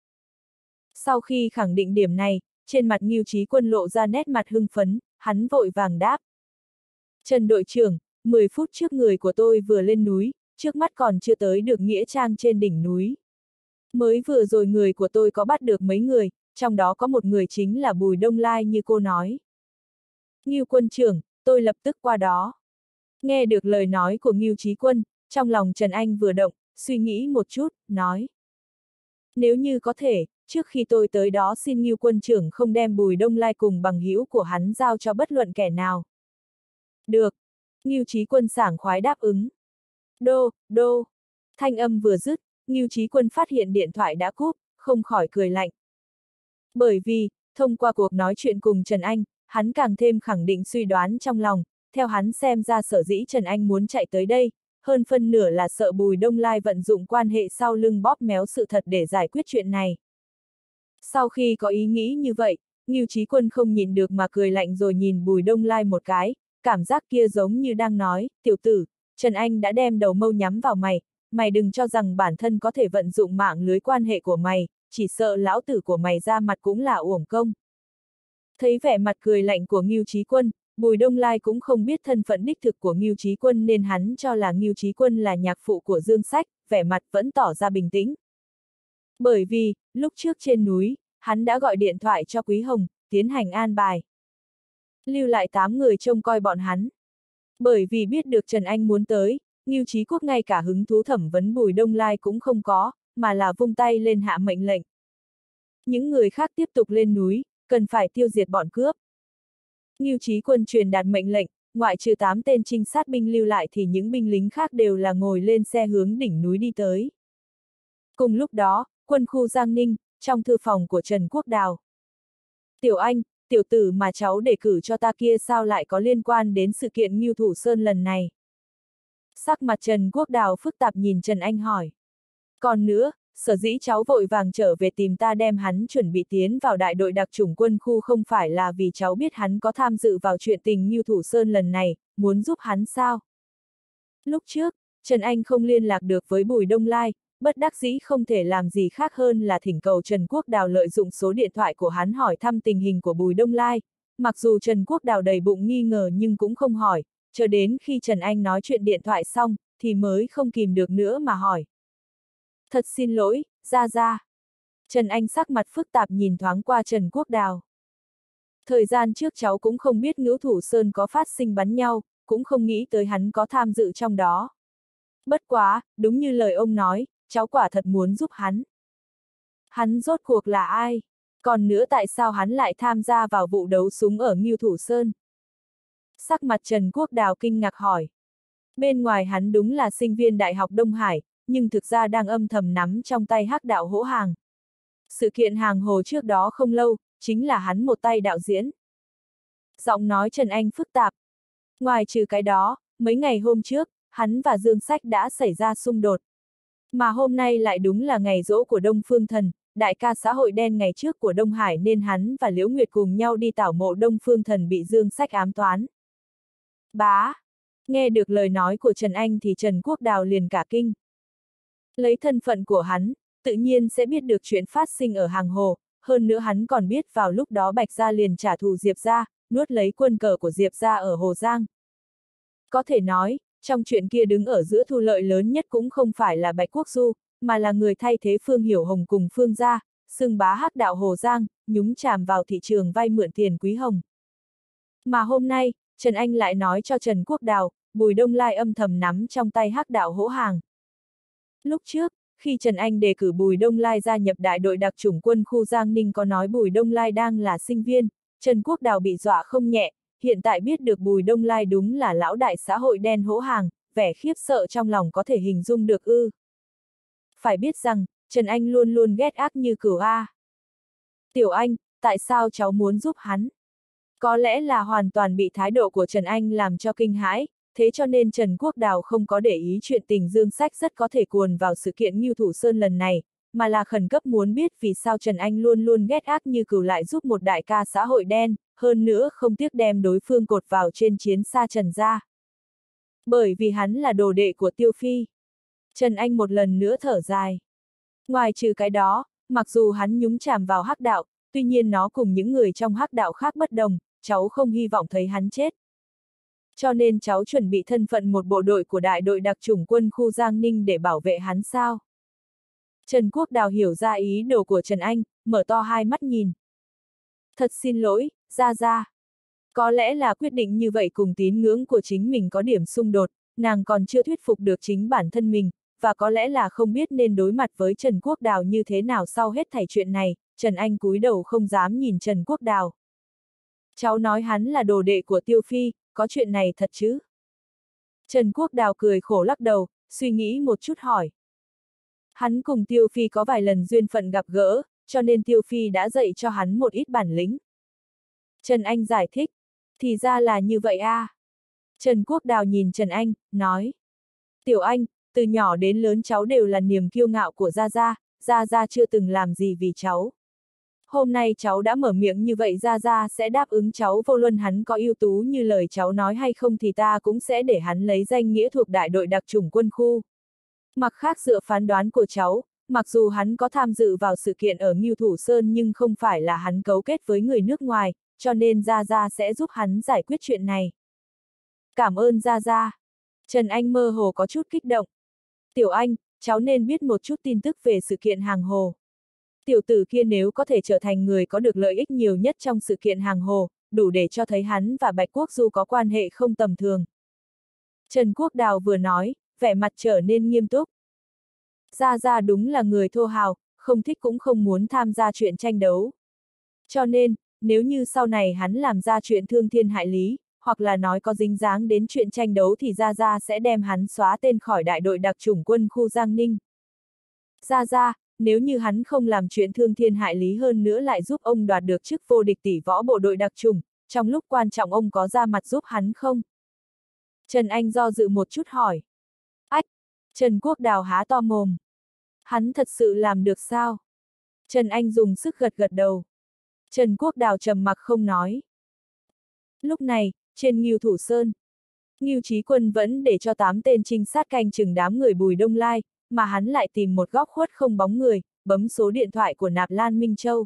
Sau khi khẳng định điểm này, trên mặt Ngưu Chí Quân lộ ra nét mặt hưng phấn, hắn vội vàng đáp. Trần đội trưởng, mười phút trước người của tôi vừa lên núi, trước mắt còn chưa tới được nghĩa trang trên đỉnh núi. Mới vừa rồi người của tôi có bắt được mấy người, trong đó có một người chính là Bùi Đông Lai như cô nói. Ngưu quân trưởng, tôi lập tức qua đó. Nghe được lời nói của Ngưu Chí Quân, trong lòng Trần Anh vừa động, suy nghĩ một chút, nói. Nếu như có thể, trước khi tôi tới đó xin Ngưu quân trưởng không đem Bùi Đông Lai cùng bằng hữu của hắn giao cho bất luận kẻ nào. Được. Ngưu Chí Quân sảng khoái đáp ứng. Đô, đô. Thanh âm vừa dứt, Ngưu Chí Quân phát hiện điện thoại đã cúp, không khỏi cười lạnh. Bởi vì, thông qua cuộc nói chuyện cùng Trần Anh, hắn càng thêm khẳng định suy đoán trong lòng, theo hắn xem ra sở dĩ Trần Anh muốn chạy tới đây, hơn phân nửa là sợ Bùi Đông Lai vận dụng quan hệ sau lưng bóp méo sự thật để giải quyết chuyện này. Sau khi có ý nghĩ như vậy, Ngưu Chí Quân không nhìn được mà cười lạnh rồi nhìn Bùi Đông Lai một cái, cảm giác kia giống như đang nói, tiểu tử, Trần Anh đã đem đầu mâu nhắm vào mày, mày đừng cho rằng bản thân có thể vận dụng mạng lưới quan hệ của mày, chỉ sợ lão tử của mày ra mặt cũng là uổng công. Thấy vẻ mặt cười lạnh của Ngưu Chí Quân, Bùi Đông Lai cũng không biết thân phận đích thực của Ngưu Chí Quân nên hắn cho là Ngưu Chí Quân là nhạc phụ của Dương Sách, vẻ mặt vẫn tỏ ra bình tĩnh. Bởi vì, lúc trước trên núi, hắn đã gọi điện thoại cho Quý Hồng, tiến hành an bài. Lưu lại tám người trông coi bọn hắn. Bởi vì biết được Trần Anh muốn tới, Ngưu Chí Quốc ngay cả hứng thú thẩm vấn Bùi Đông Lai cũng không có, mà là vung tay lên hạ mệnh lệnh. Những người khác tiếp tục lên núi, cần phải tiêu diệt bọn cướp. Ngưu Chí Quân truyền đạt mệnh lệnh, ngoại trừ tám tên trinh sát binh lưu lại thì những binh lính khác đều là ngồi lên xe hướng đỉnh núi đi tới. Cùng lúc đó, quân khu Giang Ninh, trong thư phòng của Trần Quốc Đào. Tiểu Anh, tiểu tử mà cháu đề cử cho ta kia sao lại có liên quan đến sự kiện Ngưu Thủ Sơn lần này? Sắc mặt Trần Quốc Đào phức tạp nhìn Trần Anh hỏi. Còn nữa, sở dĩ cháu vội vàng trở về tìm ta đem hắn chuẩn bị tiến vào đại đội đặc chủng quân khu không phải là vì cháu biết hắn có tham dự vào chuyện tình Ngưu Thủ Sơn lần này, muốn giúp hắn sao? Lúc trước, Trần Anh không liên lạc được với Bùi Đông Lai, bất đắc dĩ không thể làm gì khác hơn là thỉnh cầu Trần Quốc Đào lợi dụng số điện thoại của hắn hỏi thăm tình hình của Bùi Đông Lai. Mặc dù Trần Quốc Đào đầy bụng nghi ngờ nhưng cũng không hỏi, chờ đến khi Trần Anh nói chuyện điện thoại xong, thì mới không kìm được nữa mà hỏi. Thật xin lỗi, Gia Gia. Trần Anh sắc mặt phức tạp nhìn thoáng qua Trần Quốc Đào. Thời gian trước cháu cũng không biết Ngưu Thủ Sơn có phát sinh bắn nhau, cũng không nghĩ tới hắn có tham dự trong đó. Bất quá, đúng như lời ông nói, cháu quả thật muốn giúp hắn. Hắn rốt cuộc là ai? Còn nữa tại sao hắn lại tham gia vào vụ đấu súng ở Ngưu Thủ Sơn? Sắc mặt Trần Quốc Đào kinh ngạc hỏi. Bên ngoài hắn đúng là sinh viên Đại học Đông Hải, nhưng thực ra đang âm thầm nắm trong tay hắc đạo hỗ hàng. Sự kiện hàng hồ trước đó không lâu, chính là hắn một tay đạo diễn. Giọng nói Trần Anh phức tạp. Ngoài trừ cái đó, mấy ngày hôm trước, hắn và Dương Sách đã xảy ra xung đột. Mà hôm nay lại đúng là ngày giỗ của Đông Phương Thần, đại ca xã hội đen ngày trước của Đông Hải nên hắn và Liễu Nguyệt cùng nhau đi tảo mộ Đông Phương Thần bị Dương Sách ám toán. Bá! Nghe được lời nói của Trần Anh thì Trần Quốc Đào liền cả kinh. Lấy thân phận của hắn, tự nhiên sẽ biết được chuyện phát sinh ở hàng hồ, hơn nữa hắn còn biết vào lúc đó Bạch Gia liền trả thù Diệp Gia, nuốt lấy quân cờ của Diệp Gia ở Hồ Giang. Có thể nói, trong chuyện kia đứng ở giữa thu lợi lớn nhất cũng không phải là Bạch Quốc Du, mà là người thay thế Phương Hiểu Hồng cùng Phương Gia, xưng bá hắc đạo Hồ Giang, nhúng chàm vào thị trường vay mượn tiền Quý Hồng. Mà hôm nay, Trần Anh lại nói cho Trần Quốc Đào, Bùi Đông Lai âm thầm nắm trong tay hắc đạo hỗ hàng. Lúc trước, khi Trần Anh đề cử Bùi Đông Lai gia nhập đại đội đặc chủng quân khu Giang Ninh có nói Bùi Đông Lai đang là sinh viên, Trần Quốc Đào bị dọa không nhẹ, hiện tại biết được Bùi Đông Lai đúng là lão đại xã hội đen hỗ hàng, vẻ khiếp sợ trong lòng có thể hình dung được ư. Phải biết rằng, Trần Anh luôn luôn ghét ác như cừu A. Tiểu Anh, tại sao cháu muốn giúp hắn? Có lẽ là hoàn toàn bị thái độ của Trần Anh làm cho kinh hãi, thế cho nên Trần Quốc Đào không có để ý chuyện tình Dương Sách rất có thể cuồn vào sự kiện Ngưu Thủ Sơn lần này, mà là khẩn cấp muốn biết vì sao Trần Anh luôn luôn ghét ác như cừu lại giúp một đại ca xã hội đen, hơn nữa không tiếc đem đối phương cột vào trên chiến xa Trần gia. Bởi vì hắn là đồ đệ của Tiêu Phi. Trần Anh một lần nữa thở dài. Ngoài trừ cái đó, mặc dù hắn nhúng chàm vào hắc đạo, tuy nhiên nó cùng những người trong hắc đạo khác bất đồng, cháu không hy vọng thấy hắn chết. Cho nên cháu chuẩn bị thân phận một bộ đội của đại đội đặc chủng quân khu Giang Ninh để bảo vệ hắn sao? Trần Quốc Đào hiểu ra ý đồ của Trần Anh, mở to hai mắt nhìn. Thật xin lỗi, Gia Gia. Có lẽ là quyết định như vậy cùng tín ngưỡng của chính mình có điểm xung đột, nàng còn chưa thuyết phục được chính bản thân mình, và có lẽ là không biết nên đối mặt với Trần Quốc Đào như thế nào sau hết thảy chuyện này, Trần Anh cúi đầu không dám nhìn Trần Quốc Đào. Cháu nói hắn là đồ đệ của Tiêu Phi, có chuyện này thật chứ? Trần Quốc Đào cười khổ lắc đầu, suy nghĩ một chút hỏi. Hắn cùng Tiêu Phi có vài lần duyên phận gặp gỡ, cho nên Tiêu Phi đã dạy cho hắn một ít bản lĩnh. Trần Anh giải thích, thì ra là như vậy a. À. Trần Quốc Đào nhìn Trần Anh, nói. Tiểu Anh, từ nhỏ đến lớn cháu đều là niềm kiêu ngạo của Gia Gia, Gia Gia chưa từng làm gì vì cháu. Hôm nay cháu đã mở miệng như vậy Gia Gia sẽ đáp ứng cháu vô luận hắn có ưu tú như lời cháu nói hay không thì ta cũng sẽ để hắn lấy danh nghĩa thuộc đại đội đặc chủng quân khu. Mặc khác dựa phán đoán của cháu, mặc dù hắn có tham dự vào sự kiện ở Ngưu Thủ Sơn nhưng không phải là hắn cấu kết với người nước ngoài, cho nên Gia Gia sẽ giúp hắn giải quyết chuyện này. Cảm ơn Gia Gia. Trần Anh mơ hồ có chút kích động. Tiểu Anh, cháu nên biết một chút tin tức về sự kiện hàng hồ. Tiểu tử kia nếu có thể trở thành người có được lợi ích nhiều nhất trong sự kiện hàng hồ, đủ để cho thấy hắn và Bạch Quốc Du có quan hệ không tầm thường. Trần Quốc Đào vừa nói, vẻ mặt trở nên nghiêm túc. Gia Gia đúng là người thô hào, không thích cũng không muốn tham gia chuyện tranh đấu. Cho nên, nếu như sau này hắn làm ra chuyện thương thiên hại lý, hoặc là nói có dính dáng đến chuyện tranh đấu thì Gia Gia sẽ đem hắn xóa tên khỏi đại đội đặc chủng quân khu Giang Ninh. Gia Gia, nếu như hắn không làm chuyện thương thiên hại lý hơn nữa lại giúp ông đoạt được chức vô địch tỷ võ bộ đội đặc chủng, trong lúc quan trọng ông có ra mặt giúp hắn không? Trần Anh do dự một chút hỏi. Ách! Trần Quốc Đào há to mồm. Hắn thật sự làm được sao? Trần Anh dùng sức gật gật đầu. Trần Quốc Đào trầm mặc không nói. Lúc này, trên Ngưu Thủ Sơn, Ngưu Chí Quân vẫn để cho tám tên trinh sát canh chừng đám người Bùi Đông Lai, mà hắn lại tìm một góc khuất không bóng người, bấm số điện thoại của Nạp Lan Minh Châu.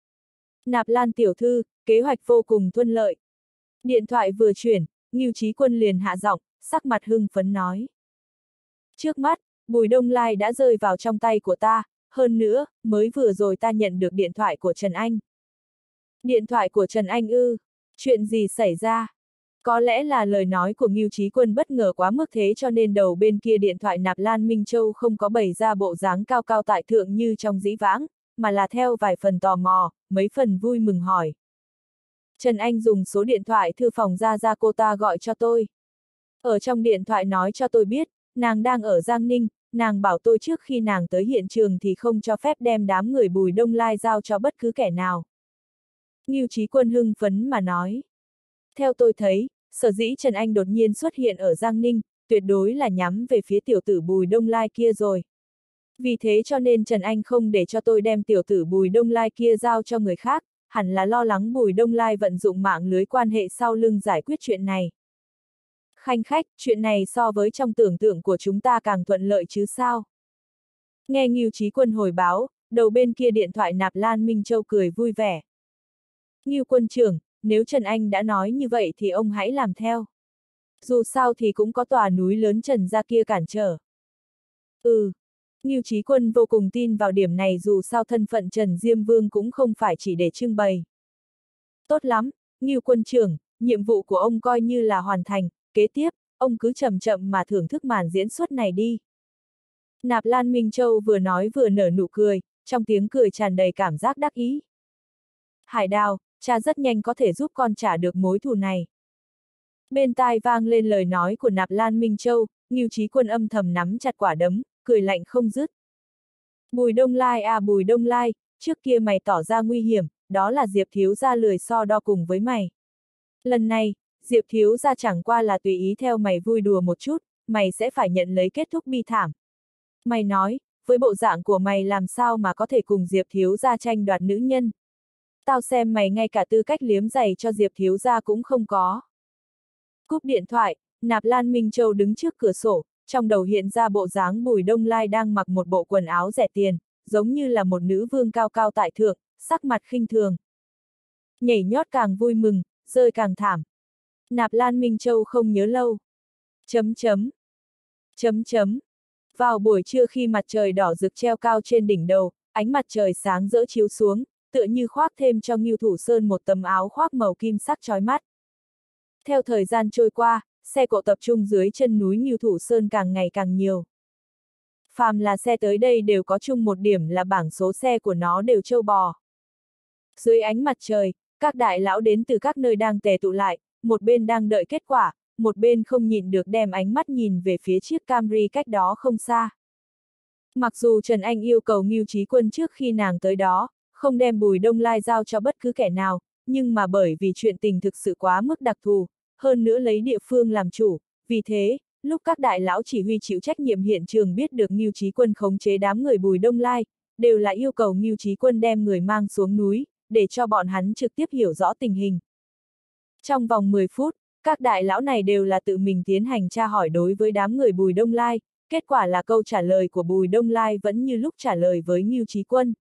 Nạp Lan tiểu thư, kế hoạch vô cùng thuận lợi. Điện thoại vừa chuyển, Ngưu Chí Quân liền hạ giọng, sắc mặt hưng phấn nói. Trước mắt, Bùi Đông Lai đã rơi vào trong tay của ta, hơn nữa, mới vừa rồi ta nhận được điện thoại của Trần Anh. Điện thoại của Trần Anh ư? Chuyện gì xảy ra? Có lẽ là lời nói của Ngưu Chí Quân bất ngờ quá mức thế cho nên đầu bên kia điện thoại Nạp Lan Minh Châu không có bày ra bộ dáng cao cao tại thượng như trong dĩ vãng, mà là theo vài phần tò mò, mấy phần vui mừng hỏi. Trần Anh dùng số điện thoại thư phòng Gia Gia cô ta gọi cho tôi. Ở trong điện thoại nói cho tôi biết, nàng đang ở Giang Ninh, nàng bảo tôi trước khi nàng tới hiện trường thì không cho phép đem đám người Bùi Đông Lai giao cho bất cứ kẻ nào. Ngưu Chí Quân hưng phấn mà nói. Theo tôi thấy, sở dĩ Trần Anh đột nhiên xuất hiện ở Giang Ninh, tuyệt đối là nhắm về phía tiểu tử Bùi Đông Lai kia rồi. Vì thế cho nên Trần Anh không để cho tôi đem tiểu tử Bùi Đông Lai kia giao cho người khác, hẳn là lo lắng Bùi Đông Lai vận dụng mạng lưới quan hệ sau lưng giải quyết chuyện này. Khanh khách, chuyện này so với trong tưởng tượng của chúng ta càng thuận lợi chứ sao? Nghe Ngưu Chí Quân hồi báo, đầu bên kia điện thoại Nạp Lan Minh Châu cười vui vẻ. Ngưu quân trưởng, nếu Trần Anh đã nói như vậy thì ông hãy làm theo. Dù sao thì cũng có tòa núi lớn Trần gia kia cản trở. Ừ. Ngưu Chí Quân vô cùng tin vào điểm này dù sao thân phận Trần Diêm Vương cũng không phải chỉ để trưng bày. Tốt lắm, Ngưu quân trưởng, nhiệm vụ của ông coi như là hoàn thành, kế tiếp, ông cứ chậm chậm mà thưởng thức màn diễn xuất này đi. Nạp Lan Minh Châu vừa nói vừa nở nụ cười, trong tiếng cười tràn đầy cảm giác đắc ý. Hải Đào, cha rất nhanh có thể giúp con trả được mối thù này. Bên tai vang lên lời nói của Nạp Lan Minh Châu, Ngưu Chí Quân âm thầm nắm chặt quả đấm, cười lạnh không dứt. Bùi Đông Lai à Bùi Đông Lai, trước kia mày tỏ ra nguy hiểm, đó là Diệp thiếu gia lười so đo cùng với mày. Lần này, Diệp thiếu gia chẳng qua là tùy ý theo mày vui đùa một chút, mày sẽ phải nhận lấy kết thúc bi thảm. Mày nói, với bộ dạng của mày làm sao mà có thể cùng Diệp thiếu gia tranh đoạt nữ nhân. Tao xem mày ngay cả tư cách liếm giày cho Diệp thiếu gia cũng không có. Cúp điện thoại, Nạp Lan Minh Châu đứng trước cửa sổ, trong đầu hiện ra bộ dáng Bùi Đông Lai đang mặc một bộ quần áo rẻ tiền, giống như là một nữ vương cao cao tại thượng, sắc mặt khinh thường. Nhảy nhót càng vui mừng, rơi càng thảm. Nạp Lan Minh Châu không nhớ lâu. Chấm chấm. Chấm chấm. Vào buổi trưa khi mặt trời đỏ rực treo cao trên đỉnh đầu, ánh mặt trời sáng rỡ chiếu xuống, tựa như khoác thêm cho Ngưu Thủ Sơn một tấm áo khoác màu kim sắc chói mắt. Theo thời gian trôi qua, xe cộ tập trung dưới chân núi Ngưu Thủ Sơn càng ngày càng nhiều. Phàm là xe tới đây đều có chung một điểm là bảng số xe của nó đều trâu bò. Dưới ánh mặt trời, các đại lão đến từ các nơi đang tề tụ lại, một bên đang đợi kết quả, một bên không nhịn được đem ánh mắt nhìn về phía chiếc Camry cách đó không xa. Mặc dù Trần Anh yêu cầu Ngưu Chí Quân trước khi nàng tới đó, không đem Bùi Đông Lai giao cho bất cứ kẻ nào, nhưng mà bởi vì chuyện tình thực sự quá mức đặc thù, hơn nữa lấy địa phương làm chủ, vì thế, lúc các đại lão chỉ huy chịu trách nhiệm hiện trường biết được Ngưu Chí Quân khống chế đám người Bùi Đông Lai, đều là yêu cầu Ngưu Chí Quân đem người mang xuống núi, để cho bọn hắn trực tiếp hiểu rõ tình hình. Trong vòng mười phút, các đại lão này đều là tự mình tiến hành tra hỏi đối với đám người Bùi Đông Lai, kết quả là câu trả lời của Bùi Đông Lai vẫn như lúc trả lời với Ngưu Chí Quân.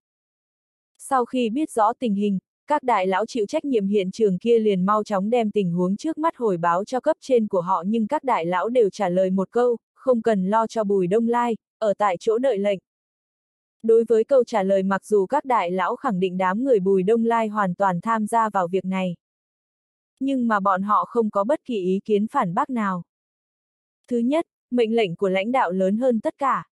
Sau khi biết rõ tình hình, các đại lão chịu trách nhiệm hiện trường kia liền mau chóng đem tình huống trước mắt hồi báo cho cấp trên của họ, nhưng các đại lão đều trả lời một câu, không cần lo cho Bùi Đông Lai, ở tại chỗ đợi lệnh. Đối với câu trả lời mặc dù các đại lão khẳng định đám người Bùi Đông Lai hoàn toàn tham gia vào việc này, nhưng mà bọn họ không có bất kỳ ý kiến phản bác nào. Thứ nhất, mệnh lệnh của lãnh đạo lớn hơn tất cả.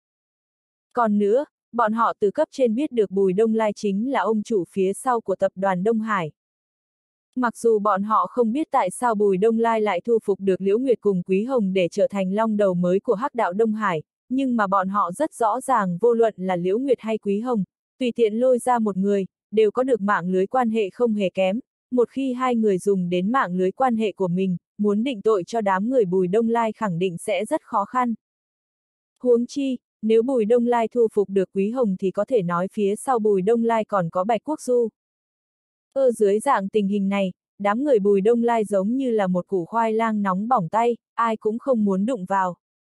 Còn nữa, bọn họ từ cấp trên biết được Bùi Đông Lai chính là ông chủ phía sau của tập đoàn Đông Hải. Mặc dù bọn họ không biết tại sao Bùi Đông Lai lại thu phục được Liễu Nguyệt cùng Quý Hồng để trở thành long đầu mới của Hắc đạo Đông Hải, nhưng mà bọn họ rất rõ ràng vô luận là Liễu Nguyệt hay Quý Hồng, tùy tiện lôi ra một người, đều có được mạng lưới quan hệ không hề kém, một khi hai người dùng đến mạng lưới quan hệ của mình, muốn định tội cho đám người Bùi Đông Lai khẳng định sẽ rất khó khăn. Huống chi, nếu Bùi Đông Lai thu phục được Quý Hồng thì có thể nói phía sau Bùi Đông Lai còn có Bạch Quốc Du. Ở dưới dạng tình hình này, đám người Bùi Đông Lai giống như là một củ khoai lang nóng bỏng tay, ai cũng không muốn đụng vào.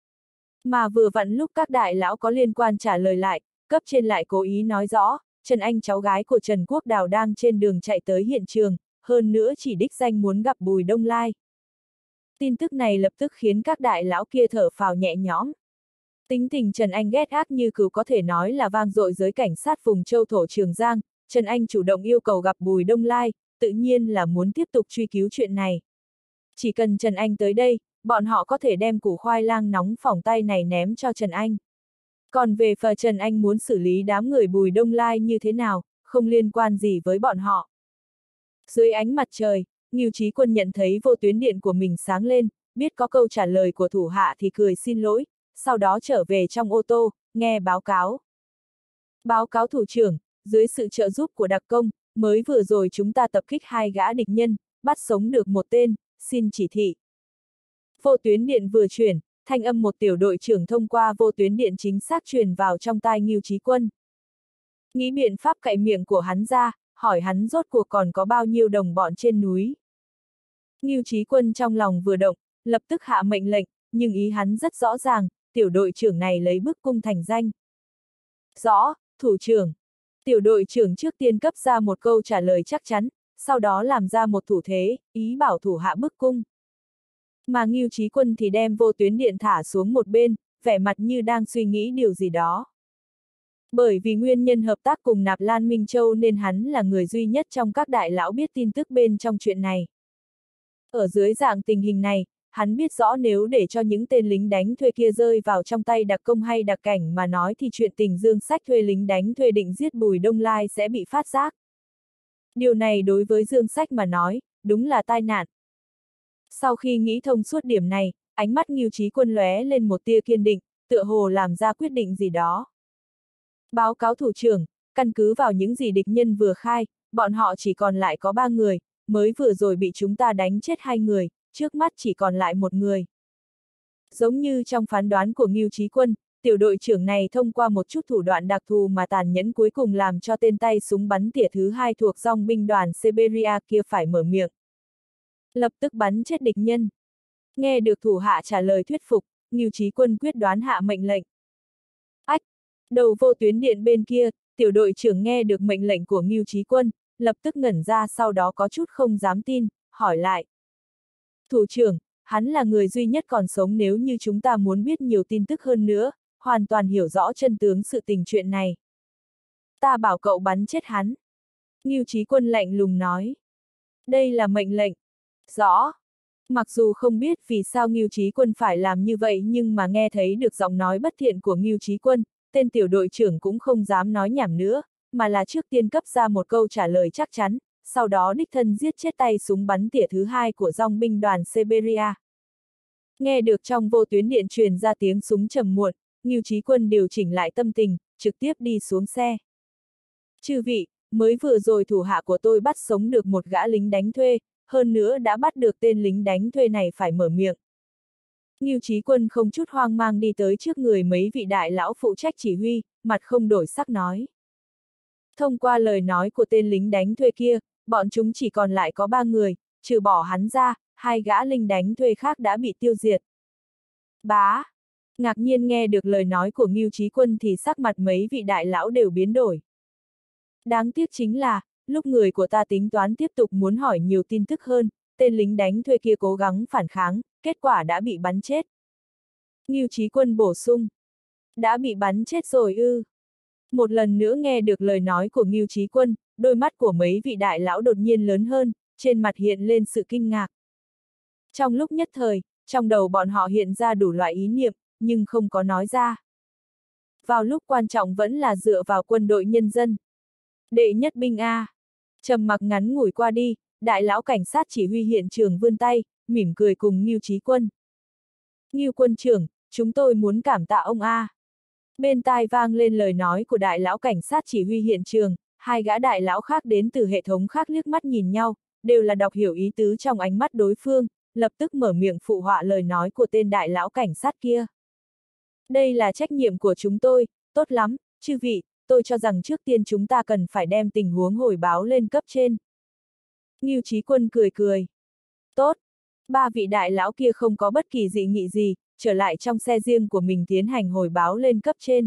Mà vừa vặn lúc các đại lão có liên quan trả lời lại, cấp trên lại cố ý nói rõ, Trần Anh cháu gái của Trần Quốc Đào đang trên đường chạy tới hiện trường, hơn nữa chỉ đích danh muốn gặp Bùi Đông Lai. Tin tức này lập tức khiến các đại lão kia thở phào nhẹ nhõm. Tính tình Trần Anh ghét ác như cừu có thể nói là vang dội giới cảnh sát vùng Châu Thổ Trường Giang, Trần Anh chủ động yêu cầu gặp Bùi Đông Lai, tự nhiên là muốn tiếp tục truy cứu chuyện này. Chỉ cần Trần Anh tới đây, bọn họ có thể đem củ khoai lang nóng phỏng tay này ném cho Trần Anh. Còn về phần Trần Anh muốn xử lý đám người Bùi Đông Lai như thế nào, không liên quan gì với bọn họ. Dưới ánh mặt trời, Ngưu Chí Quân nhận thấy vô tuyến điện của mình sáng lên, biết có câu trả lời của thủ hạ thì cười xin lỗi, sau đó trở về trong ô tô, nghe báo cáo. Báo cáo thủ trưởng, dưới sự trợ giúp của đặc công, mới vừa rồi chúng ta tập kích hai gã địch nhân, bắt sống được một tên, xin chỉ thị. Vô tuyến điện vừa chuyển, thanh âm một tiểu đội trưởng thông qua vô tuyến điện chính xác truyền vào trong tai Ngưu Chí Quân. Nghĩ biện pháp cạy miệng của hắn ra, hỏi hắn rốt cuộc còn có bao nhiêu đồng bọn trên núi. Ngưu Chí Quân trong lòng vừa động, lập tức hạ mệnh lệnh, nhưng ý hắn rất rõ ràng, tiểu đội trưởng này lấy bức cung thành danh. Rõ, thủ trưởng. Tiểu đội trưởng trước tiên cấp ra một câu trả lời chắc chắn, sau đó làm ra một thủ thế, ý bảo thủ hạ bức cung. Mà Ngưu Chí Quân thì đem vô tuyến điện thả xuống một bên, vẻ mặt như đang suy nghĩ điều gì đó. Bởi vì nguyên nhân hợp tác cùng Nạp Lan Minh Châu nên hắn là người duy nhất trong các đại lão biết tin tức bên trong chuyện này. Ở dưới dạng tình hình này, hắn biết rõ nếu để cho những tên lính đánh thuê kia rơi vào trong tay đặc công hay đặc cảnh mà nói thì chuyện tình Dương Sách thuê lính đánh thuê định giết Bùi Đông Lai sẽ bị phát giác. Điều này đối với Dương Sách mà nói, đúng là tai nạn. Sau khi nghĩ thông suốt điểm này, ánh mắt Ngưu Chí Quân lóe lên một tia kiên định, tựa hồ làm ra quyết định gì đó. Báo cáo thủ trưởng, căn cứ vào những gì địch nhân vừa khai, bọn họ chỉ còn lại có ba người, mới vừa rồi bị chúng ta đánh chết hai người, trước mắt chỉ còn lại một người. Giống như trong phán đoán của Ngưu Chí Quân, tiểu đội trưởng này thông qua một chút thủ đoạn đặc thù mà tàn nhẫn cuối cùng làm cho tên tay súng bắn tỉa thứ hai thuộc dòng binh đoàn Siberia kia phải mở miệng. Lập tức bắn chết địch nhân. Nghe được thủ hạ trả lời thuyết phục, Ngưu Chí Quân quyết đoán hạ mệnh lệnh. Ách! Đầu vô tuyến điện bên kia, tiểu đội trưởng nghe được mệnh lệnh của Ngưu Chí Quân, lập tức ngẩn ra, sau đó có chút không dám tin, hỏi lại. Thủ trưởng, hắn là người duy nhất còn sống, nếu như chúng ta muốn biết nhiều tin tức hơn nữa, hoàn toàn hiểu rõ chân tướng sự tình chuyện này. Ta bảo cậu bắn chết hắn. Ngưu Chí Quân lạnh lùng nói. Đây là mệnh lệnh. Rõ. Mặc dù không biết vì sao Ngưu Chí Quân phải làm như vậy, nhưng mà nghe thấy được giọng nói bất thiện của Ngưu Chí Quân, tên tiểu đội trưởng cũng không dám nói nhảm nữa, mà là trước tiên cấp ra một câu trả lời chắc chắn, sau đó đích thân giết chết tay súng bắn tỉa thứ hai của dòng binh đoàn Siberia. Nghe được trong vô tuyến điện truyền ra tiếng súng trầm muộn, Ngưu Chí Quân điều chỉnh lại tâm tình, trực tiếp đi xuống xe. Chư vị, mới vừa rồi thủ hạ của tôi bắt sống được một gã lính đánh thuê, hơn nữa đã bắt được tên lính đánh thuê này phải mở miệng. Ngưu Chí Quân không chút hoang mang đi tới trước người mấy vị đại lão phụ trách chỉ huy, mặt không đổi sắc nói. Thông qua lời nói của tên lính đánh thuê kia, bọn chúng chỉ còn lại có ba người, trừ bỏ hắn ra, hai gã lính đánh thuê khác đã bị tiêu diệt. Bá! Ngạc nhiên nghe được lời nói của Ngưu Chí Quân thì sắc mặt mấy vị đại lão đều biến đổi. Đáng tiếc chính là, lúc người của ta tính toán tiếp tục muốn hỏi nhiều tin tức hơn, tên lính đánh thuê kia cố gắng phản kháng, kết quả đã bị bắn chết. Ngưu Chí Quân bổ sung. Đã bị bắn chết rồi ư. Một lần nữa nghe được lời nói của Ngưu Chí Quân, đôi mắt của mấy vị đại lão đột nhiên lớn hơn, trên mặt hiện lên sự kinh ngạc. Trong lúc nhất thời, trong đầu bọn họ hiện ra đủ loại ý niệm, nhưng không có nói ra. Vào lúc quan trọng vẫn là dựa vào quân đội nhân dân. Đệ nhất binh A. Trầm mặc ngắn ngủi qua đi, đại lão cảnh sát chỉ huy hiện trường vươn tay, mỉm cười cùng Ngưu Chí Quân. Ngưu quân trưởng, chúng tôi muốn cảm tạ ông A. Bên tai vang lên lời nói của đại lão cảnh sát chỉ huy hiện trường, hai gã đại lão khác đến từ hệ thống khác liếc mắt nhìn nhau, đều là đọc hiểu ý tứ trong ánh mắt đối phương, lập tức mở miệng phụ họa lời nói của tên đại lão cảnh sát kia. Đây là trách nhiệm của chúng tôi, tốt lắm, chư vị, tôi cho rằng trước tiên chúng ta cần phải đem tình huống hồi báo lên cấp trên. Ngưu Chí Quân cười cười. Tốt. Ba vị đại lão kia không có bất kỳ dị nghị gì, trở lại trong xe riêng của mình tiến hành hồi báo lên cấp trên.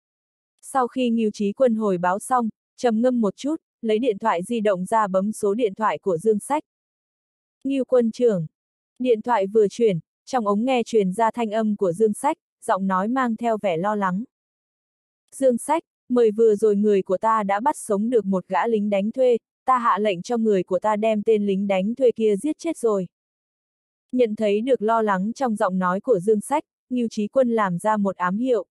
Sau khi Ngưu Chí Quân hồi báo xong, trầm ngâm một chút, lấy điện thoại di động ra bấm số điện thoại của Dương Sách. Ngưu quân trưởng. Điện thoại vừa chuyển, trong ống nghe truyền ra thanh âm của Dương Sách, giọng nói mang theo vẻ lo lắng. Dương Sách, mời vừa rồi người của ta đã bắt sống được một gã lính đánh thuê, ta hạ lệnh cho người của ta đem tên lính đánh thuê kia giết chết rồi. Nhận thấy được lo lắng trong giọng nói của Dương Sách, Ngưu Chí Quân làm ra một ám hiệu.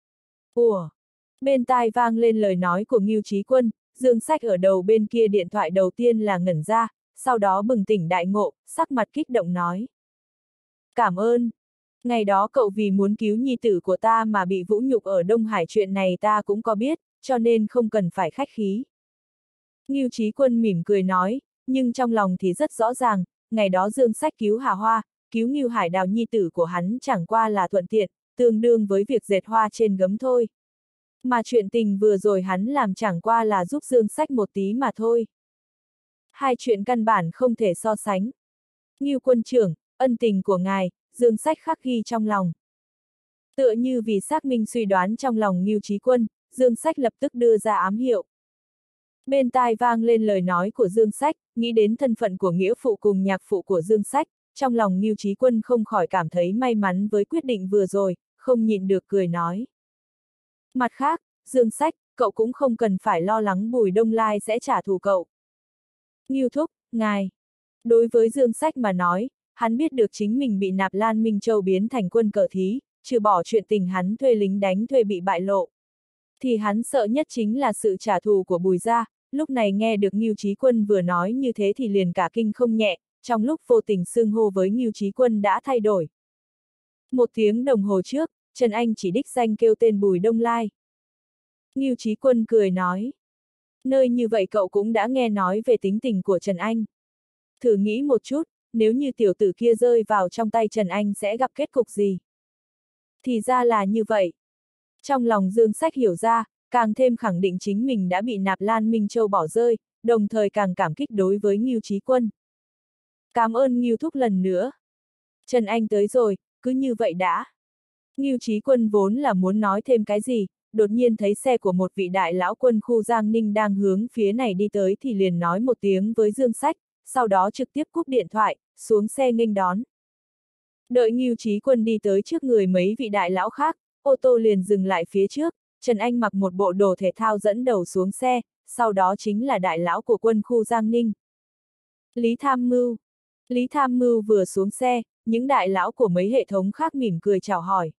Ủa? Bên tai vang lên lời nói của Ngưu Chí Quân, Dương Sách ở đầu bên kia điện thoại đầu tiên là ngẩn ra, sau đó bừng tỉnh đại ngộ, sắc mặt kích động nói. Cảm ơn. Ngày đó cậu vì muốn cứu nhi tử của ta mà bị vũ nhục ở Đông Hải, chuyện này ta cũng có biết, cho nên không cần phải khách khí. Ngưu Chí Quân mỉm cười nói, nhưng trong lòng thì rất rõ ràng, ngày đó Dương Sách cứu Hà Hoa, cứu Ngưu Hải Đào nhi tử của hắn chẳng qua là thuận tiện, tương đương với việc dệt hoa trên gấm thôi. Mà chuyện tình vừa rồi hắn làm chẳng qua là giúp Dương Sách một tí mà thôi. Hai chuyện căn bản không thể so sánh. Ngưu quân trưởng, ân tình của ngài, Dương Sách khắc ghi trong lòng. Tựa như vì xác minh suy đoán trong lòng Ngưu Chí Quân, Dương Sách lập tức đưa ra ám hiệu. Bên tai vang lên lời nói của Dương Sách, nghĩ đến thân phận của nghĩa phụ cùng nhạc phụ của Dương Sách, trong lòng Ngưu Chí Quân không khỏi cảm thấy may mắn với quyết định vừa rồi, không nhịn được cười nói. Mặt khác, Dương Sách, cậu cũng không cần phải lo lắng Bùi Đông Lai sẽ trả thù cậu. Ngưu thúc, ngài. Đối với Dương Sách mà nói, hắn biết được chính mình bị Nạp Lan Minh Châu biến thành quân cờ thí, trừ bỏ chuyện tình hắn thuê lính đánh thuê bị bại lộ. Thì hắn sợ nhất chính là sự trả thù của Bùi gia, lúc này nghe được Ngưu Chí Quân vừa nói như thế thì liền cả kinh không nhẹ, trong lúc vô tình xưng hô với Ngưu Chí Quân đã thay đổi. Một tiếng đồng hồ trước, Trần Anh chỉ đích danh kêu tên Bùi Đông Lai. Ngưu Chí Quân cười nói. Nơi như vậy cậu cũng đã nghe nói về tính tình của Trần Anh. Thử nghĩ một chút, nếu như tiểu tử kia rơi vào trong tay Trần Anh sẽ gặp kết cục gì? Thì ra là như vậy. Trong lòng Dương Sách hiểu ra, càng thêm khẳng định chính mình đã bị Nạp Lan Minh Châu bỏ rơi, đồng thời càng cảm kích đối với Ngưu Chí Quân. Cảm ơn Ngưu thúc lần nữa. Trần Anh tới rồi, cứ như vậy đã. Ngưu Chí Quân vốn là muốn nói thêm cái gì, đột nhiên thấy xe của một vị đại lão quân khu Giang Ninh đang hướng phía này đi tới thì liền nói một tiếng với Dương Sách, sau đó trực tiếp cúp điện thoại, xuống xe nghênh đón. Đợi Ngưu Chí Quân đi tới trước người mấy vị đại lão khác, ô tô liền dừng lại phía trước, Trần Anh mặc một bộ đồ thể thao dẫn đầu xuống xe, sau đó chính là đại lão của quân khu Giang Ninh. Lý Tham Mưu. Lý Tham Mưu vừa xuống xe, những đại lão của mấy hệ thống khác mỉm cười chào hỏi.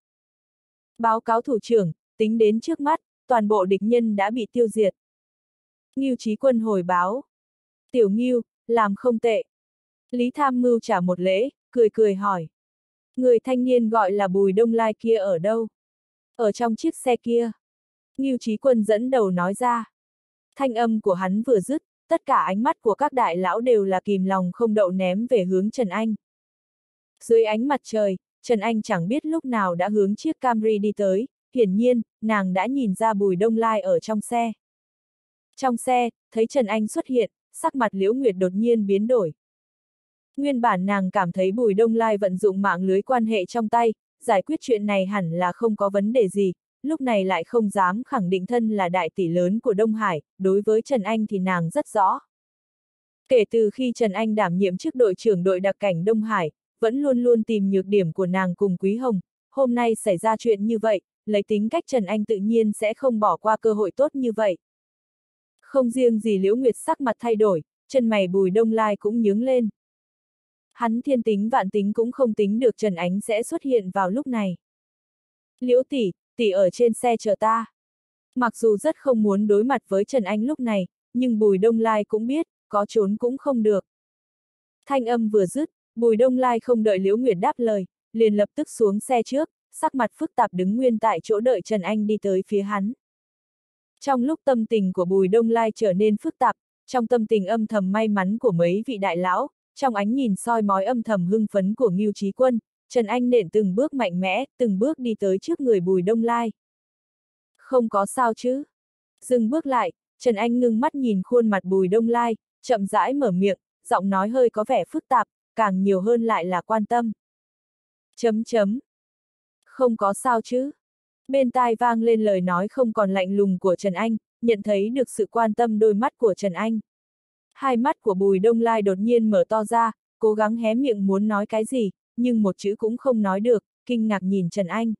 Báo cáo thủ trưởng, tính đến trước mắt, toàn bộ địch nhân đã bị tiêu diệt. Ngưu Chí Quân hồi báo. Tiểu Ngưu, làm không tệ. Lý Tham Mưu trả một lễ, cười cười hỏi. Người thanh niên gọi là Bùi Đông Lai kia ở đâu? Ở trong chiếc xe kia. Ngưu Chí Quân dẫn đầu nói ra. Thanh âm của hắn vừa dứt, tất cả ánh mắt của các đại lão đều là kìm lòng không đậu ném về hướng Trần Anh. Dưới ánh mặt trời, Trần Anh chẳng biết lúc nào đã hướng chiếc Camry đi tới, hiển nhiên, nàng đã nhìn ra Bùi Đông Lai ở trong xe. Trong xe, thấy Trần Anh xuất hiện, sắc mặt Liễu Nguyệt đột nhiên biến đổi. Nguyên bản nàng cảm thấy Bùi Đông Lai vận dụng mạng lưới quan hệ trong tay, giải quyết chuyện này hẳn là không có vấn đề gì, lúc này lại không dám khẳng định thân là đại tỷ lớn của Đông Hải, đối với Trần Anh thì nàng rất rõ. Kể từ khi Trần Anh đảm nhiệm chức đội trưởng đội đặc cảnh Đông Hải, vẫn luôn luôn tìm nhược điểm của nàng cùng Quý Hồng, hôm nay xảy ra chuyện như vậy, lấy tính cách Trần Anh tự nhiên sẽ không bỏ qua cơ hội tốt như vậy. Không riêng gì Liễu Nguyệt sắc mặt thay đổi, chân mày Bùi Đông Lai cũng nhướng lên. Hắn thiên tính vạn tính cũng không tính được Trần Ánh sẽ xuất hiện vào lúc này. Liễu tỷ, tỷ ở trên xe chờ ta. Mặc dù rất không muốn đối mặt với Trần Anh lúc này, nhưng Bùi Đông Lai cũng biết, có trốn cũng không được. Thanh âm vừa dứt, Bùi Đông Lai không đợi Liễu Nguyệt đáp lời, liền lập tức xuống xe trước, sắc mặt phức tạp đứng nguyên tại chỗ đợi Trần Anh đi tới phía hắn. Trong lúc tâm tình của Bùi Đông Lai trở nên phức tạp, trong tâm tình âm thầm may mắn của mấy vị đại lão, trong ánh nhìn soi mói âm thầm hưng phấn của Ngưu Chí Quân, Trần Anh nện từng bước mạnh mẽ, từng bước đi tới trước người Bùi Đông Lai. Không có sao chứ? Dừng bước lại, Trần Anh ngưng mắt nhìn khuôn mặt Bùi Đông Lai, chậm rãi mở miệng, giọng nói hơi có vẻ phức tạp, càng nhiều hơn lại là quan tâm. Chấm chấm. Không có sao chứ? Bên tai vang lên lời nói không còn lạnh lùng của Trần Anh, nhận thấy được sự quan tâm đôi mắt của Trần Anh. Hai mắt của Bùi Đông Lai đột nhiên mở to ra, cố gắng hé miệng muốn nói cái gì, nhưng một chữ cũng không nói được, kinh ngạc nhìn Trần Anh.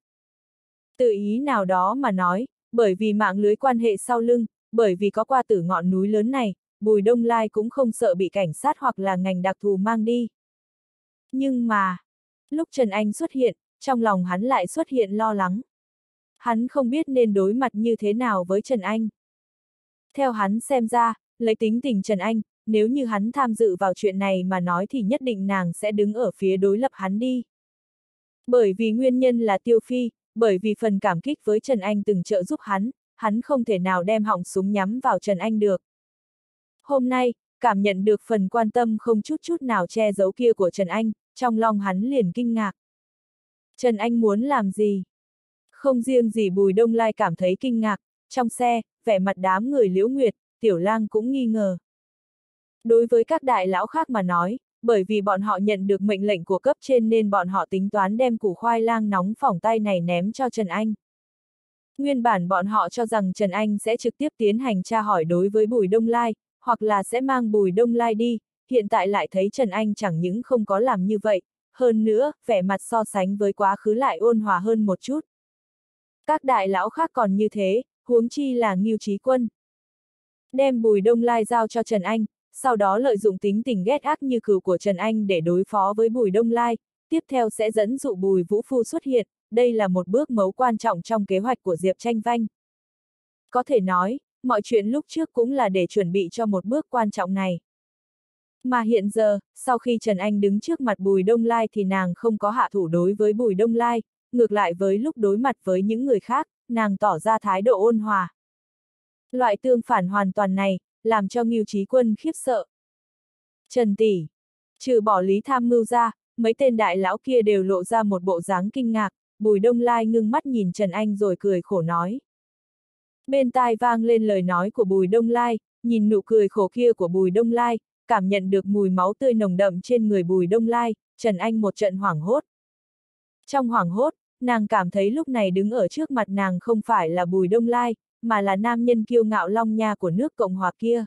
Tự ý nào đó mà nói, bởi vì mạng lưới quan hệ sau lưng, bởi vì có qua tử ngọn núi lớn này, Bùi Đông Lai cũng không sợ bị cảnh sát hoặc là ngành đặc thù mang đi. Nhưng mà, lúc Trần Anh xuất hiện, trong lòng hắn lại xuất hiện lo lắng. Hắn không biết nên đối mặt như thế nào với Trần Anh. Theo hắn xem ra, lấy tính tình Trần Anh, nếu như hắn tham dự vào chuyện này mà nói thì nhất định nàng sẽ đứng ở phía đối lập hắn đi. Bởi vì nguyên nhân là Tiêu Phi, bởi vì phần cảm kích với Trần Anh từng trợ giúp hắn, hắn không thể nào đem họng súng nhắm vào Trần Anh được. Hôm nay, cảm nhận được phần quan tâm không chút chút nào che giấu kia của Trần Anh, trong lòng hắn liền kinh ngạc. Trần Anh muốn làm gì? Không riêng gì Bùi Đông Lai cảm thấy kinh ngạc, trong xe, vẻ mặt đám người Liễu Nguyệt, Tiểu Lang cũng nghi ngờ. Đối với các đại lão khác mà nói, bởi vì bọn họ nhận được mệnh lệnh của cấp trên nên bọn họ tính toán đem củ khoai lang nóng phỏng tay này ném cho Trần Anh. Nguyên bản bọn họ cho rằng Trần Anh sẽ trực tiếp tiến hành tra hỏi đối với Bùi Đông Lai, hoặc là sẽ mang Bùi Đông Lai đi, hiện tại lại thấy Trần Anh chẳng những không có làm như vậy, hơn nữa, vẻ mặt so sánh với quá khứ lại ôn hòa hơn một chút. Các đại lão khác còn như thế, huống chi là Ngưu Chí Quân. Đem Bùi Đông Lai giao cho Trần Anh, sau đó lợi dụng tính tình ghét ác như cừu của Trần Anh để đối phó với Bùi Đông Lai, tiếp theo sẽ dẫn dụ Bùi Vũ Phu xuất hiện, đây là một bước mấu quan trọng trong kế hoạch của Diệp Tranh Vanh. Có thể nói, mọi chuyện lúc trước cũng là để chuẩn bị cho một bước quan trọng này. Mà hiện giờ, sau khi Trần Anh đứng trước mặt Bùi Đông Lai thì nàng không có hạ thủ đối với Bùi Đông Lai, ngược lại với lúc đối mặt với những người khác, nàng tỏ ra thái độ ôn hòa. Loại tương phản hoàn toàn này, làm cho Ngưu Chí Quân khiếp sợ. Trần tỷ, trừ bỏ Lý Tham Mưu ra, mấy tên đại lão kia đều lộ ra một bộ dáng kinh ngạc, Bùi Đông Lai ngưng mắt nhìn Trần Anh rồi cười khổ nói. Bên tai vang lên lời nói của Bùi Đông Lai, nhìn nụ cười khổ kia của Bùi Đông Lai, cảm nhận được mùi máu tươi nồng đậm trên người Bùi Đông Lai, Trần Anh một trận hoảng hốt. Trong hoảng hốt, nàng cảm thấy lúc này đứng ở trước mặt nàng không phải là Bùi Đông Lai, mà là nam nhân kiêu ngạo long nha của nước Cộng hòa kia.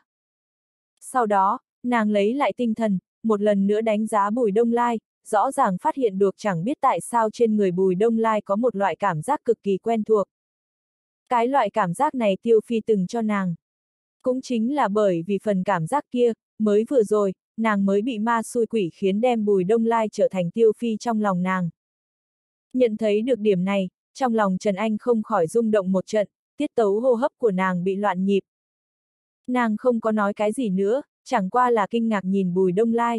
Sau đó, nàng lấy lại tinh thần, một lần nữa đánh giá Bùi Đông Lai, rõ ràng phát hiện được chẳng biết tại sao trên người Bùi Đông Lai có một loại cảm giác cực kỳ quen thuộc. Cái loại cảm giác này Tiêu Phi từng cho nàng. Cũng chính là bởi vì phần cảm giác kia, mới vừa rồi, nàng mới bị ma xui quỷ khiến đem Bùi Đông Lai trở thành Tiêu Phi trong lòng nàng. Nhận thấy được điểm này, trong lòng Trần Anh không khỏi rung động một trận, tiết tấu hô hấp của nàng bị loạn nhịp. Nàng không có nói cái gì nữa, chẳng qua là kinh ngạc nhìn Bùi Đông Lai.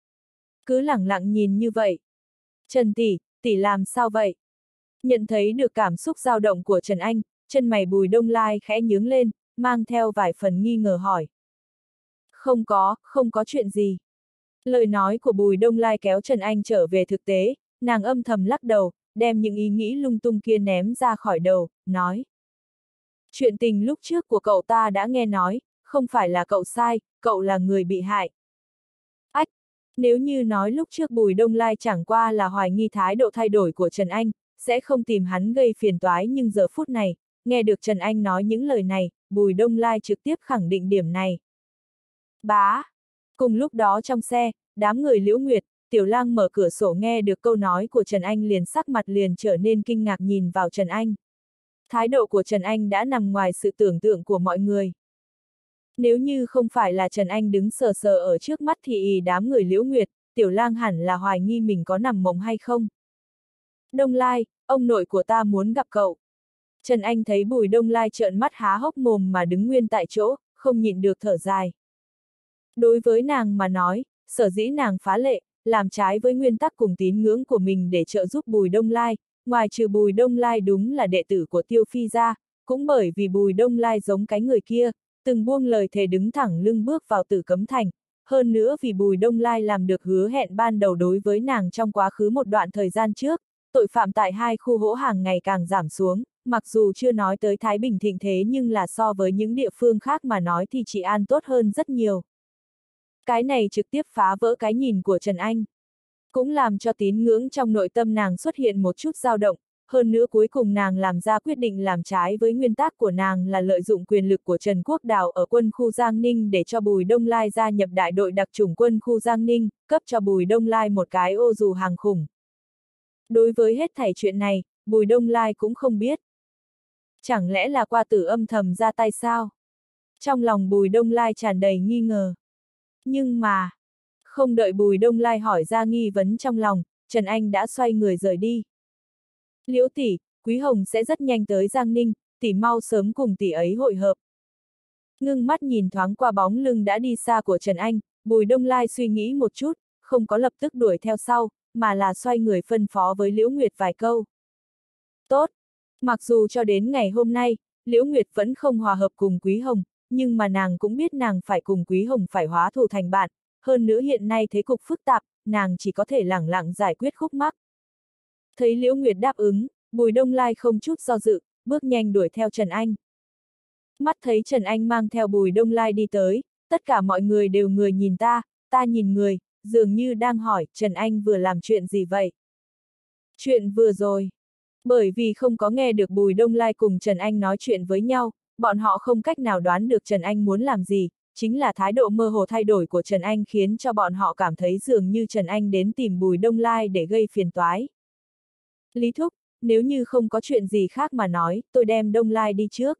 Cứ lẳng lặng nhìn như vậy. Trần tỷ, tỷ làm sao vậy? Nhận thấy được cảm xúc dao động của Trần Anh, chân mày Bùi Đông Lai khẽ nhướng lên, mang theo vài phần nghi ngờ hỏi. Không có, không có chuyện gì. Lời nói của Bùi Đông Lai kéo Trần Anh trở về thực tế, nàng âm thầm lắc đầu, đem những ý nghĩ lung tung kia ném ra khỏi đầu, nói. Chuyện tình lúc trước của cậu ta đã nghe nói, không phải là cậu sai, cậu là người bị hại. Ách, nếu như nói lúc trước Bùi Đông Lai chẳng qua là hoài nghi thái độ thay đổi của Trần Anh, sẽ không tìm hắn gây phiền toái, nhưng giờ phút này, nghe được Trần Anh nói những lời này, Bùi Đông Lai trực tiếp khẳng định điểm này. Bá! Cùng lúc đó trong xe, đám người Liễu Nguyệt, Tiểu Lang mở cửa sổ nghe được câu nói của Trần Anh liền sắc mặt liền trở nên kinh ngạc nhìn vào Trần Anh. Thái độ của Trần Anh đã nằm ngoài sự tưởng tượng của mọi người. Nếu như không phải là Trần Anh đứng sờ sờ ở trước mắt thì đám người Liễu Nguyệt, Tiểu Lang hẳn là hoài nghi mình có nằm mộng hay không. Đông Lai, ông nội của ta muốn gặp cậu. Trần Anh thấy Bùi Đông Lai trợn mắt há hốc mồm mà đứng nguyên tại chỗ, không nhịn được thở dài. Đối với nàng mà nói, sở dĩ nàng phá lệ, làm trái với nguyên tắc cùng tín ngưỡng của mình để trợ giúp Bùi Đông Lai, ngoài trừ Bùi Đông Lai đúng là đệ tử của Tiêu Phi ra, cũng bởi vì Bùi Đông Lai giống cái người kia, từng buông lời thề đứng thẳng lưng bước vào Tử Cấm Thành, hơn nữa vì Bùi Đông Lai làm được hứa hẹn ban đầu đối với nàng trong quá khứ một đoạn thời gian trước, tội phạm tại hai khu hỗ hàng ngày càng giảm xuống, mặc dù chưa nói tới Thái Bình thịnh thế nhưng là so với những địa phương khác mà nói thì trị an tốt hơn rất nhiều. Cái này trực tiếp phá vỡ cái nhìn của Trần Anh. Cũng làm cho tín ngưỡng trong nội tâm nàng xuất hiện một chút dao động, hơn nữa cuối cùng nàng làm ra quyết định làm trái với nguyên tắc của nàng là lợi dụng quyền lực của Trần Quốc Đào ở quân khu Giang Ninh để cho Bùi Đông Lai gia nhập đại đội đặc chủng quân khu Giang Ninh, cấp cho Bùi Đông Lai một cái ô dù hàng khủng. Đối với hết thảy chuyện này, Bùi Đông Lai cũng không biết. Chẳng lẽ là qua tử âm thầm ra tay sao? Trong lòng Bùi Đông Lai tràn đầy nghi ngờ. Nhưng mà, không đợi Bùi Đông Lai hỏi ra nghi vấn trong lòng, Trần Anh đã xoay người rời đi. Liễu tỷ, Quý Hồng sẽ rất nhanh tới Giang Ninh, tỷ mau sớm cùng tỷ ấy hội hợp. Ngưng mắt nhìn thoáng qua bóng lưng đã đi xa của Trần Anh, Bùi Đông Lai suy nghĩ một chút, không có lập tức đuổi theo sau, mà là xoay người phân phó với Liễu Nguyệt vài câu. Tốt! Mặc dù cho đến ngày hôm nay, Liễu Nguyệt vẫn không hòa hợp cùng Quý Hồng, nhưng mà nàng cũng biết nàng phải cùng Quý Hồng phải hóa thù thành bạn, hơn nữa hiện nay thế cục phức tạp, nàng chỉ có thể lẳng lặng giải quyết khúc mắc. Thấy Liễu Nguyệt đáp ứng, Bùi Đông Lai không chút do dự, bước nhanh đuổi theo Trần Anh. Mắt thấy Trần Anh mang theo Bùi Đông Lai đi tới, tất cả mọi người đều người nhìn ta, ta nhìn người, dường như đang hỏi Trần Anh vừa làm chuyện gì vậy. Chuyện vừa rồi. Bởi vì không có nghe được Bùi Đông Lai cùng Trần Anh nói chuyện với nhau, bọn họ không cách nào đoán được Trần Anh muốn làm gì, chính là thái độ mơ hồ thay đổi của Trần Anh khiến cho bọn họ cảm thấy dường như Trần Anh đến tìm Bùi Đông Lai để gây phiền toái. Lý Thúc, nếu như không có chuyện gì khác mà nói, tôi đem Đông Lai đi trước.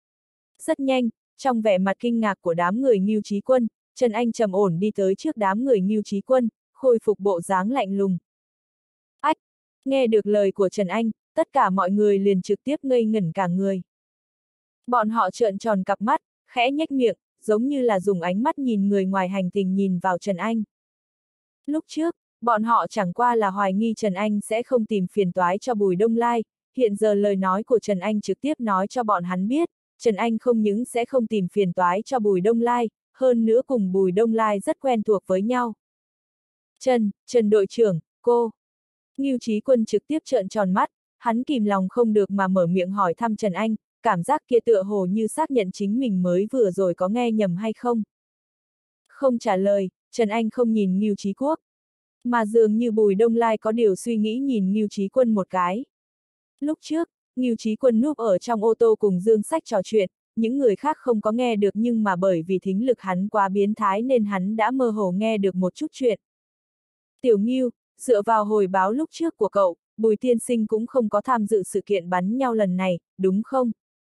Rất nhanh, trong vẻ mặt kinh ngạc của đám người Ngưu Chí Quân, Trần Anh trầm ổn đi tới trước đám người Ngưu Chí Quân, khôi phục bộ dáng lạnh lùng. Ách! Nghe được lời của Trần Anh, tất cả mọi người liền trực tiếp ngây ngẩn cả người. Bọn họ trợn tròn cặp mắt, khẽ nhếch miệng, giống như là dùng ánh mắt nhìn người ngoài hành tinh nhìn vào Trần Anh. Lúc trước, bọn họ chẳng qua là hoài nghi Trần Anh sẽ không tìm phiền toái cho Bùi Đông Lai, hiện giờ lời nói của Trần Anh trực tiếp nói cho bọn hắn biết, Trần Anh không những sẽ không tìm phiền toái cho Bùi Đông Lai, hơn nữa cùng Bùi Đông Lai rất quen thuộc với nhau. Trần, Trần đội trưởng, cô. Ngưu Chí Quân trực tiếp trợn tròn mắt, hắn kìm lòng không được mà mở miệng hỏi thăm Trần Anh, cảm giác kia tựa hồ như xác nhận chính mình mới vừa rồi có nghe nhầm hay không. Không trả lời, Trần Anh không nhìn Ngưu Chí Quốc, mà dường như Bùi Đông Lai có điều suy nghĩ nhìn Ngưu Chí Quân một cái. Lúc trước, Ngưu Chí Quân núp ở trong ô tô cùng Dương Sách trò chuyện, những người khác không có nghe được nhưng mà bởi vì thính lực hắn quá biến thái nên hắn đã mơ hồ nghe được một chút chuyện. Tiểu Ngưu, dựa vào hồi báo lúc trước của cậu, Bùi tiên sinh cũng không có tham dự sự kiện bắn nhau lần này, đúng không?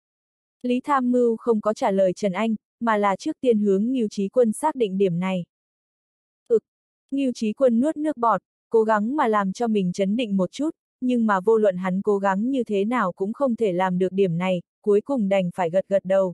Lý Tham Mưu không có trả lời Trần Anh, mà là trước tiên hướng Ngưu Chí Quân xác định điểm này. Ực, Ngưu Chí Quân nuốt nước bọt, cố gắng mà làm cho mình trấn định một chút, nhưng mà vô luận hắn cố gắng như thế nào cũng không thể làm được điểm này, cuối cùng đành phải gật gật đầu.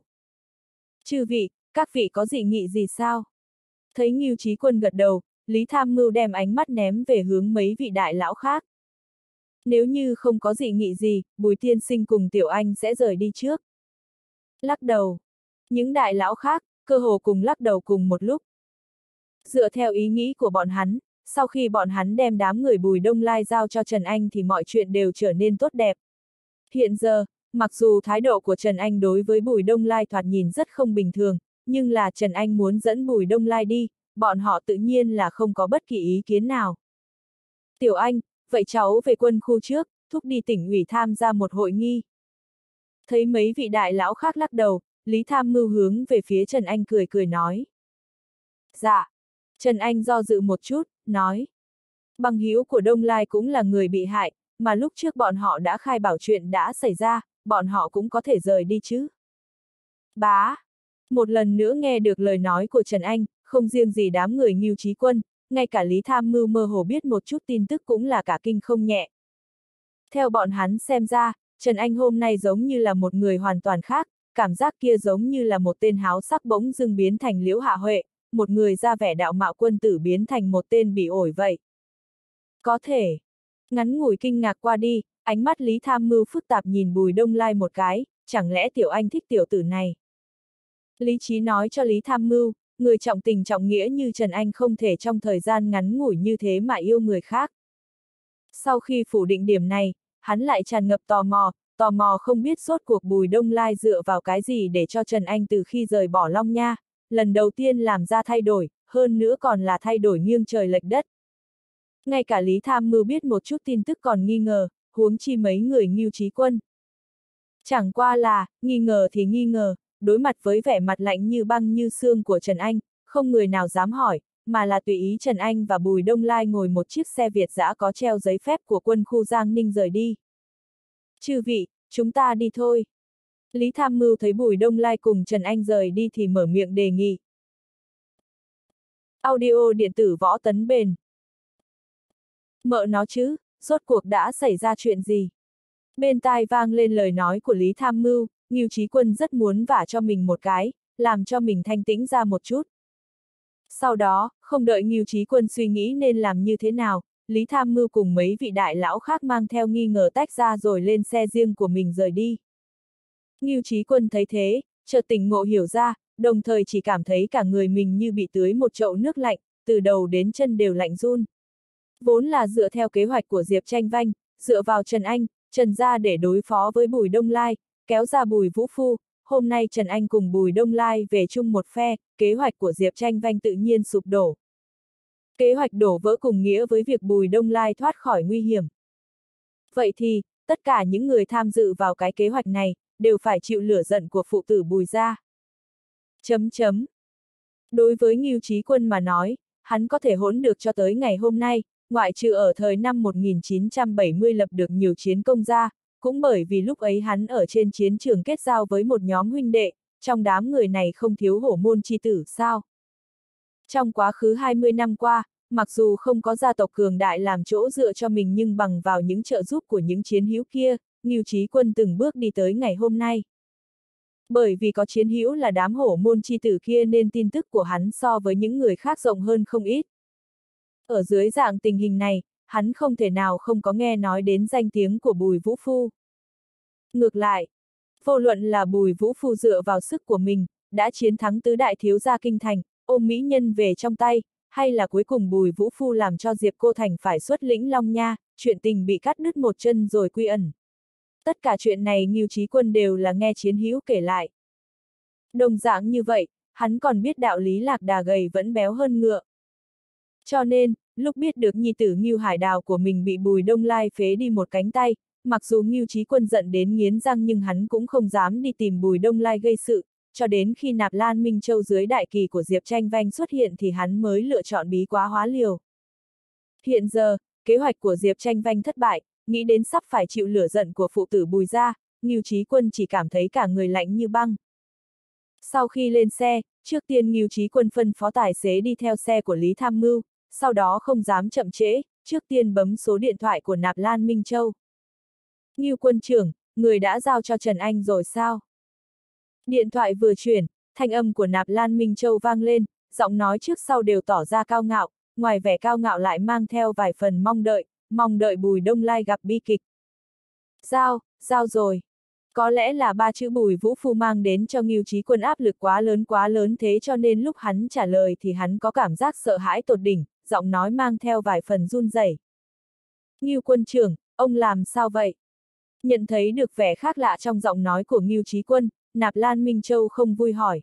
Chư vị, các vị có dị nghị gì sao? Thấy Ngưu Chí Quân gật đầu, Lý Tham Mưu đem ánh mắt ném về hướng mấy vị đại lão khác. Nếu như không có dị nghị gì, Bùi tiên sinh cùng Tiểu Anh sẽ rời đi trước. Lắc đầu. Những đại lão khác, cơ hồ cùng lắc đầu cùng một lúc. Dựa theo ý nghĩ của bọn hắn, sau khi bọn hắn đem đám người Bùi Đông Lai giao cho Trần Anh thì mọi chuyện đều trở nên tốt đẹp. Hiện giờ, mặc dù thái độ của Trần Anh đối với Bùi Đông Lai thoạt nhìn rất không bình thường, nhưng là Trần Anh muốn dẫn Bùi Đông Lai đi, bọn họ tự nhiên là không có bất kỳ ý kiến nào. Tiểu Anh, vậy cháu về quân khu trước, thúc đi tỉnh ủy tham gia một hội nghi. Thấy mấy vị đại lão khác lắc đầu, Lý Tham Mưu hướng về phía Trần Anh cười cười nói. Dạ. Trần Anh do dự một chút, nói. Bằng hữu của Đông Lai cũng là người bị hại, mà lúc trước bọn họ đã khai bảo chuyện đã xảy ra, bọn họ cũng có thể rời đi chứ. Bá. Một lần nữa nghe được lời nói của Trần Anh, không riêng gì đám người Ngưu Chí Quân, ngay cả Lý Tham Mưu mơ hồ biết một chút tin tức cũng là cả kinh không nhẹ. Theo bọn hắn xem ra, Trần Anh hôm nay giống như là một người hoàn toàn khác, cảm giác kia giống như là một tên háo sắc bỗng dưng biến thành Liễu Hạ Huệ, một người ra vẻ đạo mạo quân tử biến thành một tên bị ổi vậy. Có thể. Ngắn ngủi kinh ngạc qua đi, ánh mắt Lý Tham Mưu phức tạp nhìn Bùi Đông Lai một cái, chẳng lẽ Tiểu Anh thích tiểu tử này? Lý trí nói cho Lý Tham Mưu, người trọng tình trọng nghĩa như Trần Anh không thể trong thời gian ngắn ngủi như thế mà yêu người khác. Sau khi phủ định điểm này, hắn lại tràn ngập tò mò, tò mò không biết rốt cuộc Bùi Đông Lai dựa vào cái gì để cho Trần Anh từ khi rời bỏ Long Nha, lần đầu tiên làm ra thay đổi, hơn nữa còn là thay đổi nghiêng trời lệch đất. Ngay cả Lý Tham Mưu biết một chút tin tức còn nghi ngờ, huống chi mấy người Ngưu Chí Quân. Chẳng qua là, nghi ngờ thì nghi ngờ, đối mặt với vẻ mặt lạnh như băng như xương của Trần Anh, không người nào dám hỏi, mà là tùy ý Trần Anh và Bùi Đông Lai ngồi một chiếc xe Việt dã có treo giấy phép của quân khu Giang Ninh rời đi. Chư vị, chúng ta đi thôi. Lý Tham Mưu thấy Bùi Đông Lai cùng Trần Anh rời đi thì mở miệng đề nghị. Audio điện tử Võ Tấn Bền. Mợ nó chứ, rốt cuộc đã xảy ra chuyện gì? Bên tai vang lên lời nói của Lý Tham Mưu, Ngưu Chí Quân rất muốn vả cho mình một cái, làm cho mình thanh tĩnh ra một chút. Sau đó, không đợi Ngưu Chí Quân suy nghĩ nên làm như thế nào, Lý Tham Mưu cùng mấy vị đại lão khác mang theo nghi ngờ tách ra rồi lên xe riêng của mình rời đi. Ngưu Chí Quân thấy thế, chợt tỉnh ngộ hiểu ra, đồng thời chỉ cảm thấy cả người mình như bị tưới một chậu nước lạnh, từ đầu đến chân đều lạnh run. Vốn là dựa theo kế hoạch của Diệp Tranh Vanh, dựa vào Trần Anh, Trần gia để đối phó với Bùi Đông Lai, kéo ra Bùi Vũ Phu, hôm nay Trần Anh cùng Bùi Đông Lai về chung một phe, kế hoạch của Diệp Tranh Vanh tự nhiên sụp đổ. Kế hoạch đổ vỡ cùng nghĩa với việc Bùi Đông Lai thoát khỏi nguy hiểm. Vậy thì, tất cả những người tham dự vào cái kế hoạch này, đều phải chịu lửa giận của phụ tử Bùi gia. Chấm chấm. Đối với Ngưu Chí Quân mà nói, hắn có thể hỗn được cho tới ngày hôm nay, ngoại trừ ở thời năm một nghìn chín trăm bảy mươi lập được nhiều chiến công ra, cũng bởi vì lúc ấy hắn ở trên chiến trường kết giao với một nhóm huynh đệ, trong đám người này không thiếu hổ môn chi tử sao. Trong quá khứ hai mươi năm qua, mặc dù không có gia tộc cường đại làm chỗ dựa cho mình nhưng bằng vào những trợ giúp của những chiến hữu kia, Ngưu Chí Quân từng bước đi tới ngày hôm nay. Bởi vì có chiến hữu là đám hổ môn chi tử kia nên tin tức của hắn so với những người khác rộng hơn không ít. Ở dưới dạng tình hình này, hắn không thể nào không có nghe nói đến danh tiếng của Bùi Vũ Phu. Ngược lại, vô luận là Bùi Vũ Phu dựa vào sức của mình, đã chiến thắng tứ đại thiếu gia kinh thành, ôm mỹ nhân về trong tay, hay là cuối cùng Bùi Vũ Phu làm cho Diệp Cô Thành phải xuất lĩnh Long Nha, chuyện tình bị cắt đứt một chân rồi quy ẩn. Tất cả chuyện này Ngưu Chí Quân đều là nghe chiến hữu kể lại. Đồng dạng như vậy, hắn còn biết đạo lý lạc đà gầy vẫn béo hơn ngựa. Cho nên, lúc biết được nhi tử Ngưu Hải Đào của mình bị Bùi Đông Lai phế đi một cánh tay, mặc dù Ngưu Chí Quân giận đến nghiến răng nhưng hắn cũng không dám đi tìm Bùi Đông Lai gây sự, cho đến khi Nạp Lan Minh Châu dưới đại kỳ của Diệp Tranh Vanh xuất hiện thì hắn mới lựa chọn bí quá hóa liều. Hiện giờ, kế hoạch của Diệp Tranh Vanh thất bại, nghĩ đến sắp phải chịu lửa giận của phụ tử Bùi gia, Ngưu Chí Quân chỉ cảm thấy cả người lạnh như băng. Sau khi lên xe, trước tiên Ngưu Chí Quân phân phó tài xế đi theo xe của Lý Tham Mưu, sau đó không dám chậm trễ, trước tiên bấm số điện thoại của Nạp Lan Minh Châu. Ngưu quân trưởng, người đã giao cho Trần Anh rồi sao? Điện thoại vừa chuyển, thanh âm của Nạp Lan Minh Châu vang lên, giọng nói trước sau đều tỏ ra cao ngạo, ngoài vẻ cao ngạo lại mang theo vài phần mong đợi, mong đợi Bùi Đông Lai gặp bi kịch. Giao, giao rồi. Có lẽ là ba chữ Bùi Vũ Phu mang đến cho Ngưu Chí Quân áp lực quá lớn quá lớn thế cho nên lúc hắn trả lời thì hắn có cảm giác sợ hãi tột đỉnh, giọng nói mang theo vài phần run rẩy. Ngưu quân trưởng, ông làm sao vậy? Nhận thấy được vẻ khác lạ trong giọng nói của Ngưu Chí Quân, Nạp Lan Minh Châu không vui hỏi.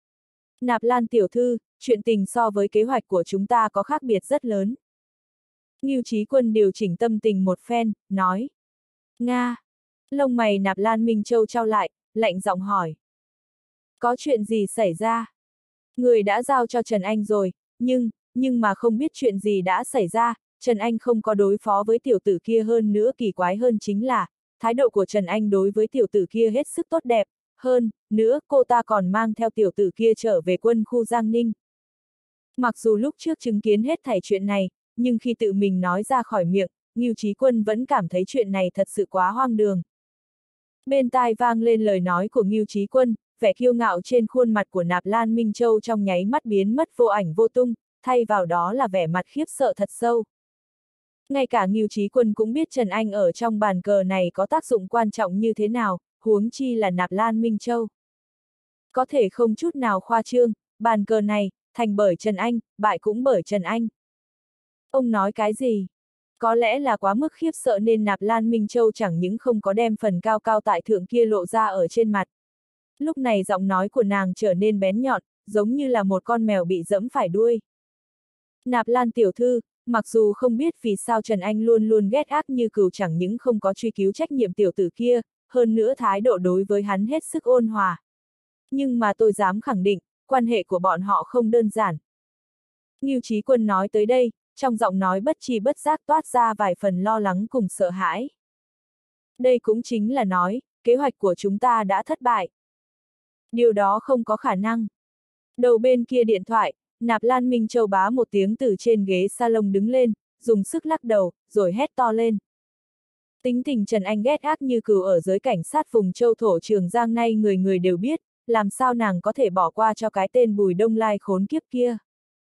Nạp Lan tiểu thư, chuyện tình so với kế hoạch của chúng ta có khác biệt rất lớn. Ngưu Chí Quân điều chỉnh tâm tình một phen, nói. Nga. Lông mày Nạp Lan Minh Châu trao lại, lạnh giọng hỏi. Có chuyện gì xảy ra? Người đã giao cho Trần Anh rồi, nhưng, nhưng mà không biết chuyện gì đã xảy ra, Trần Anh không có đối phó với tiểu tử kia hơn nữa kỳ quái hơn chính là, thái độ của Trần Anh đối với tiểu tử kia hết sức tốt đẹp, hơn, nữa cô ta còn mang theo tiểu tử kia trở về quân khu Giang Ninh. Mặc dù lúc trước chứng kiến hết thảy chuyện này, nhưng khi tự mình nói ra khỏi miệng, Ngưu Chí Quân vẫn cảm thấy chuyện này thật sự quá hoang đường. Bên tai vang lên lời nói của Ngưu Chí Quân, vẻ kiêu ngạo trên khuôn mặt của Nạp Lan Minh Châu trong nháy mắt biến mất vô ảnh vô tung, thay vào đó là vẻ mặt khiếp sợ thật sâu. Ngay cả Ngưu Chí Quân cũng biết Trần Anh ở trong bàn cờ này có tác dụng quan trọng như thế nào, huống chi là Nạp Lan Minh Châu. Có thể không chút nào khoa trương, bàn cờ này, thành bởi Trần Anh, bại cũng bởi Trần Anh. Ông nói cái gì? Có lẽ là quá mức khiếp sợ nên Nạp Lan Minh Châu chẳng những không có đem phần cao cao tại thượng kia lộ ra ở trên mặt. Lúc này giọng nói của nàng trở nên bén nhọn, giống như là một con mèo bị dẫm phải đuôi. Nạp Lan tiểu thư, mặc dù không biết vì sao Trần Anh luôn luôn ghét ác như cừu chẳng những không có truy cứu trách nhiệm tiểu tử kia, hơn nữa thái độ đối với hắn hết sức ôn hòa. Nhưng mà tôi dám khẳng định, quan hệ của bọn họ không đơn giản. Ngưu Chí Quân nói tới đây, trong giọng nói bất tri bất giác toát ra vài phần lo lắng cùng sợ hãi. Đây cũng chính là nói, kế hoạch của chúng ta đã thất bại. Điều đó không có khả năng. Đầu bên kia điện thoại, Nạp Lan Minh Châu bá một tiếng từ trên ghế salon đứng lên, dùng sức lắc đầu, rồi hét to lên. Tính tình Trần Anh ghét ác như cừu ở giới cảnh sát vùng châu thổ Trường Giang nay người người đều biết, làm sao nàng có thể bỏ qua cho cái tên Bùi Đông Lai khốn kiếp kia.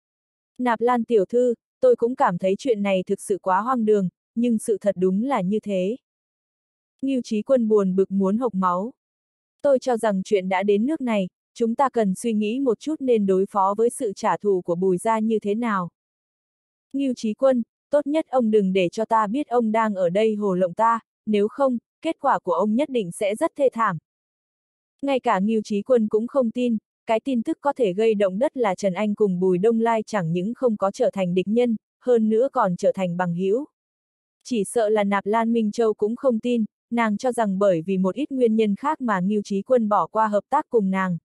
Nạp Lan tiểu thư, tôi cũng cảm thấy chuyện này thực sự quá hoang đường, nhưng sự thật đúng là như thế. Ngưu Chí Quân buồn bực muốn hộc máu. Tôi cho rằng chuyện đã đến nước này, chúng ta cần suy nghĩ một chút nên đối phó với sự trả thù của Bùi gia như thế nào. Ngưu Chí Quân, tốt nhất ông đừng để cho ta biết ông đang ở đây hồ lộng ta, nếu không, kết quả của ông nhất định sẽ rất thê thảm. Ngay cả Ngưu Chí Quân cũng không tin, cái tin tức có thể gây động đất là Trần Anh cùng Bùi Đông Lai chẳng những không có trở thành địch nhân, hơn nữa còn trở thành bằng hữu. Chỉ sợ là Nạp Lan Minh Châu cũng không tin, nàng cho rằng bởi vì một ít nguyên nhân khác mà Ngưu Chí Quân bỏ qua hợp tác cùng nàng.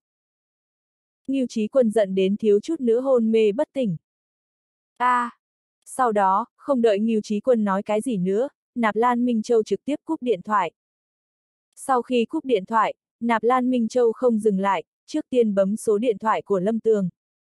Ngưu Chí Quân giận đến thiếu chút nữa hôn mê bất tỉnh. A! À, sau đó, không đợi Ngưu Chí Quân nói cái gì nữa, Nạp Lan Minh Châu trực tiếp cúp điện thoại. Sau khi cúp điện thoại, Nạp Lan Minh Châu không dừng lại, trước tiên bấm số điện thoại của Lâm Tường.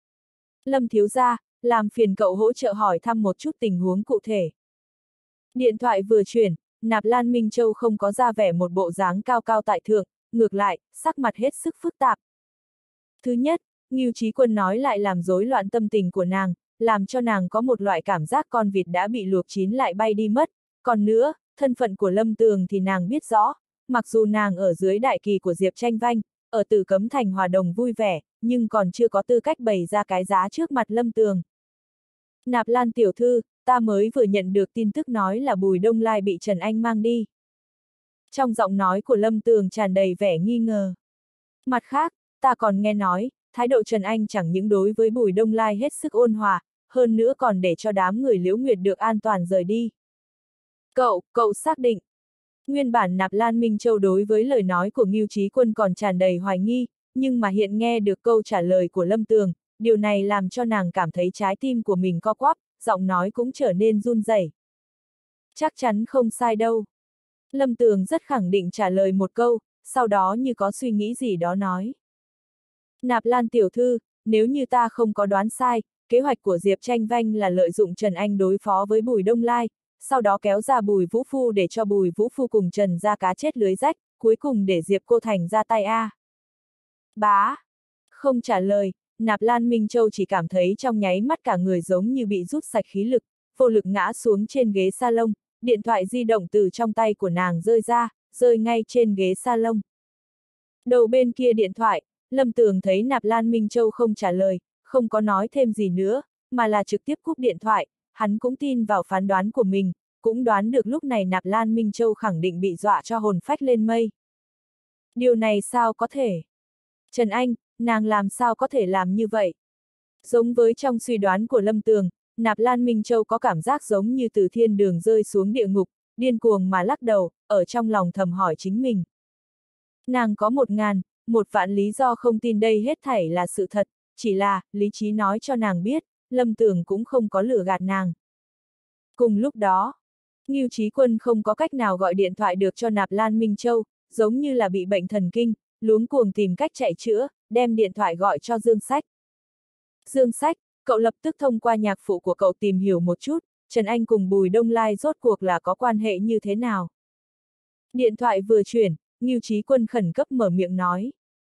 Lâm thiếu gia, làm phiền cậu hỗ trợ hỏi thăm một chút tình huống cụ thể. Điện thoại vừa chuyển, Nạp Lan Minh Châu không có ra vẻ một bộ dáng cao cao tại thượng, ngược lại, sắc mặt hết sức phức tạp. Thứ nhất, Ngưu Chí Quân nói lại làm rối loạn tâm tình của nàng, làm cho nàng có một loại cảm giác con vịt đã bị luộc chín lại bay đi mất. Còn nữa, thân phận của Lâm Tường thì nàng biết rõ, mặc dù nàng ở dưới đại kỳ của Diệp Tranh Vanh, ở Tử Cấm Thành hòa đồng vui vẻ, nhưng còn chưa có tư cách bày ra cái giá trước mặt Lâm Tường. Nạp Lan tiểu thư, ta mới vừa nhận được tin tức nói là Bùi Đông Lai bị Trần Anh mang đi. Trong giọng nói của Lâm Tường tràn đầy vẻ nghi ngờ. Mặt khác, ta còn nghe nói, thái độ Trần Anh chẳng những đối với Bùi Đông Lai hết sức ôn hòa, hơn nữa còn để cho đám người Liễu Nguyệt được an toàn rời đi. Cậu, cậu xác định. Nguyên bản Nạp Lan Minh Châu đối với lời nói của Ngưu Chí Quân còn tràn đầy hoài nghi, nhưng mà hiện nghe được câu trả lời của Lâm Tường, điều này làm cho nàng cảm thấy trái tim của mình co quắp, giọng nói cũng trở nên run rẩy. Chắc chắn không sai đâu. Lâm Tường rất khẳng định trả lời một câu, sau đó như có suy nghĩ gì đó nói. Nạp Lan tiểu thư, nếu như ta không có đoán sai, kế hoạch của Diệp Tranh Vanh là lợi dụng Trần Anh đối phó với Bùi Đông Lai, sau đó kéo ra Bùi Vũ Phu để cho Bùi Vũ Phu cùng Trần ra cá chết lưới rách, cuối cùng để Diệp Cô Thành ra tay a. Bá! Không trả lời, Nạp Lan Minh Châu chỉ cảm thấy trong nháy mắt cả người giống như bị rút sạch khí lực, vô lực ngã xuống trên ghế salon, điện thoại di động từ trong tay của nàng rơi ra, rơi ngay trên ghế salon. Đầu bên kia điện thoại, Lâm Tường thấy Nạp Lan Minh Châu không trả lời, không có nói thêm gì nữa, mà là trực tiếp cúp điện thoại, hắn cũng tin vào phán đoán của mình, cũng đoán được lúc này Nạp Lan Minh Châu khẳng định bị dọa cho hồn phách lên mây. Điều này sao có thể? Trần Anh, nàng làm sao có thể làm như vậy? Giống với trong suy đoán của Lâm Tường, Nạp Lan Minh Châu có cảm giác giống như từ thiên đường rơi xuống địa ngục, điên cuồng mà lắc đầu, ở trong lòng thầm hỏi chính mình. Nàng có một ngàn, một vạn lý do không tin đây hết thảy là sự thật, chỉ là, lý trí nói cho nàng biết, Lâm Tường cũng không có lừa gạt nàng. Cùng lúc đó, Ngưu Chí Quân không có cách nào gọi điện thoại được cho Nạp Lan Minh Châu, giống như là bị bệnh thần kinh, luống cuồng tìm cách chạy chữa, đem điện thoại gọi cho Dương Sách. Dương Sách, cậu lập tức thông qua nhạc phụ của cậu tìm hiểu một chút, Trần Anh cùng Bùi Đông Lai rốt cuộc là có quan hệ như thế nào. Điện thoại vừa chuyển, Ngưu Chí Quân khẩn cấp mở miệng nói.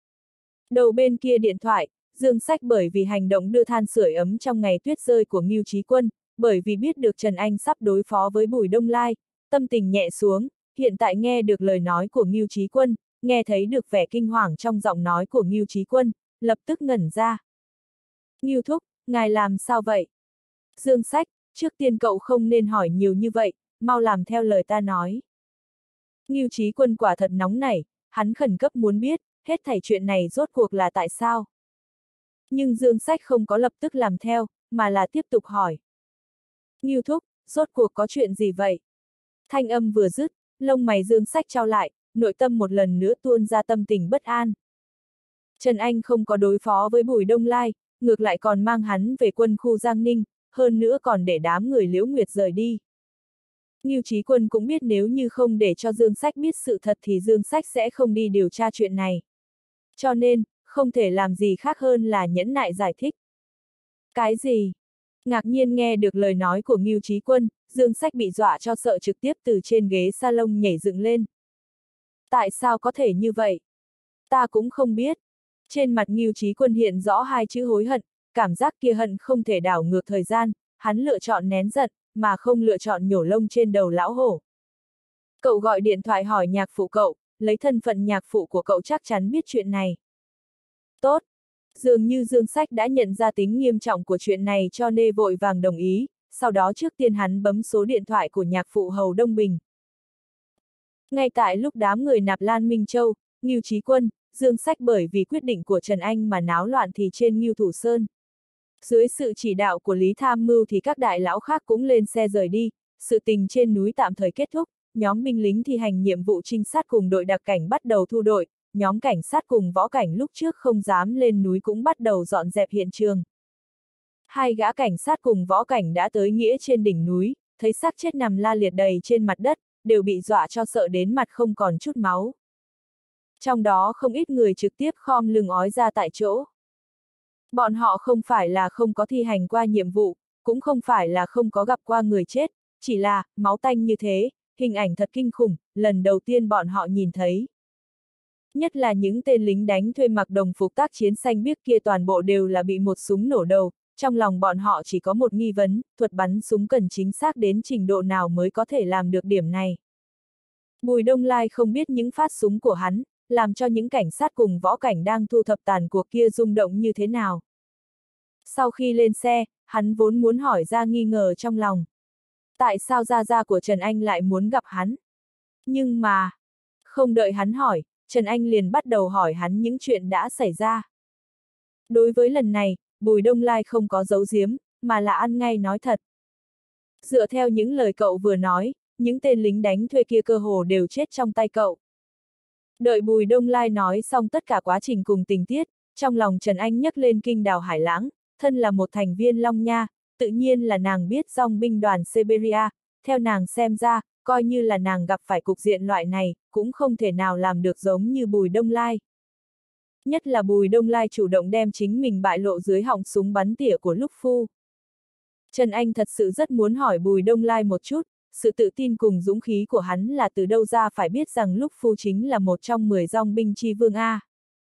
Đầu bên kia điện thoại, Dương Sách bởi vì hành động đưa than sưởi ấm trong ngày tuyết rơi của Ngưu Chí Quân, bởi vì biết được Trần Anh sắp đối phó với Bùi Đông Lai, tâm tình nhẹ xuống, hiện tại nghe được lời nói của Ngưu Chí Quân, nghe thấy được vẻ kinh hoàng trong giọng nói của Ngưu Chí Quân, lập tức ngẩn ra. Ngưu thúc, ngài làm sao vậy? Dương Sách, trước tiên cậu không nên hỏi nhiều như vậy, mau làm theo lời ta nói. Ngưu Chí Quân quả thật nóng nảy, hắn khẩn cấp muốn biết, hết thảy chuyện này rốt cuộc là tại sao? Nhưng Dương Sách không có lập tức làm theo, mà là tiếp tục hỏi. Ngưu thúc, rốt cuộc có chuyện gì vậy? Thanh âm vừa dứt, lông mày Dương Sách trao lại, nội tâm một lần nữa tuôn ra tâm tình bất an. Trần Anh không có đối phó với Bùi Đông Lai, ngược lại còn mang hắn về quân khu Giang Ninh, hơn nữa còn để đám người Liễu Nguyệt rời đi. Ngưu Chí Quân cũng biết nếu như không để cho Dương Sách biết sự thật thì Dương Sách sẽ không đi điều tra chuyện này. Cho nên, không thể làm gì khác hơn là nhẫn nại giải thích. Cái gì? Ngạc nhiên nghe được lời nói của Ngưu Chí Quân, Dương Sách bị dọa cho sợ trực tiếp từ trên ghế salon nhảy dựng lên. Tại sao có thể như vậy? Ta cũng không biết. Trên mặt Ngưu Chí Quân hiện rõ hai chữ hối hận, cảm giác kia hận không thể đảo ngược thời gian, hắn lựa chọn nén giận, mà không lựa chọn nhổ lông trên đầu lão hổ. Cậu gọi điện thoại hỏi nhạc phụ cậu, lấy thân phận nhạc phụ của cậu chắc chắn biết chuyện này. Tốt. Dường như Dương Sách đã nhận ra tính nghiêm trọng của chuyện này cho nên vội vàng đồng ý, sau đó trước tiên hắn bấm số điện thoại của nhạc phụ Hầu Đông Bình. Ngay tại lúc đám người Nạp Lan Minh Châu, Ngưu Chí Quân, Dương Sách bởi vì quyết định của Trần Anh mà náo loạn thì trên Ngưu Thủ Sơn. Dưới sự chỉ đạo của Lý Tham Mưu thì các đại lão khác cũng lên xe rời đi, sự tình trên núi tạm thời kết thúc, nhóm binh lính thi hành nhiệm vụ trinh sát cùng đội đặc cảnh bắt đầu thu đội, nhóm cảnh sát cùng võ cảnh lúc trước không dám lên núi cũng bắt đầu dọn dẹp hiện trường. Hai gã cảnh sát cùng võ cảnh đã tới nghĩa trên đỉnh núi, thấy xác chết nằm la liệt đầy trên mặt đất, đều bị dọa cho sợ đến mặt không còn chút máu. Trong đó không ít người trực tiếp khom lưng ói ra tại chỗ. Bọn họ không phải là không có thi hành qua nhiệm vụ, cũng không phải là không có gặp qua người chết, chỉ là, máu tanh như thế, hình ảnh thật kinh khủng, lần đầu tiên bọn họ nhìn thấy. Nhất là những tên lính đánh thuê mặc đồng phục tác chiến xanh biếc kia toàn bộ đều là bị một súng nổ đầu, trong lòng bọn họ chỉ có một nghi vấn, thuật bắn súng cần chính xác đến trình độ nào mới có thể làm được điểm này. Bùi Đông Lai không biết những phát súng của hắn, làm cho những cảnh sát cùng võ cảnh đang thu thập tàn cuộc kia rung động như thế nào. Sau khi lên xe, hắn vốn muốn hỏi ra nghi ngờ trong lòng. Tại sao gia gia của Trần Anh lại muốn gặp hắn? Nhưng mà, không đợi hắn hỏi, Trần Anh liền bắt đầu hỏi hắn những chuyện đã xảy ra. Đối với lần này, Bùi Đông Lai không có giấu giếm, mà là ăn ngay nói thật. Dựa theo những lời cậu vừa nói, những tên lính đánh thuê kia cơ hồ đều chết trong tay cậu. Đợi Bùi Đông Lai nói xong tất cả quá trình cùng tình tiết, trong lòng Trần Anh nhấc lên kinh đào hải lãng, thân là một thành viên Long Nha, tự nhiên là nàng biết dòng binh đoàn Siberia, theo nàng xem ra, coi như là nàng gặp phải cục diện loại này, cũng không thể nào làm được giống như Bùi Đông Lai. Nhất là Bùi Đông Lai chủ động đem chính mình bại lộ dưới họng súng bắn tỉa của Lúc Phu. Trần Anh thật sự rất muốn hỏi Bùi Đông Lai một chút, sự tự tin cùng dũng khí của hắn là từ đâu ra, phải biết rằng Lúc Phu chính là một trong mười dòng binh chi vương A.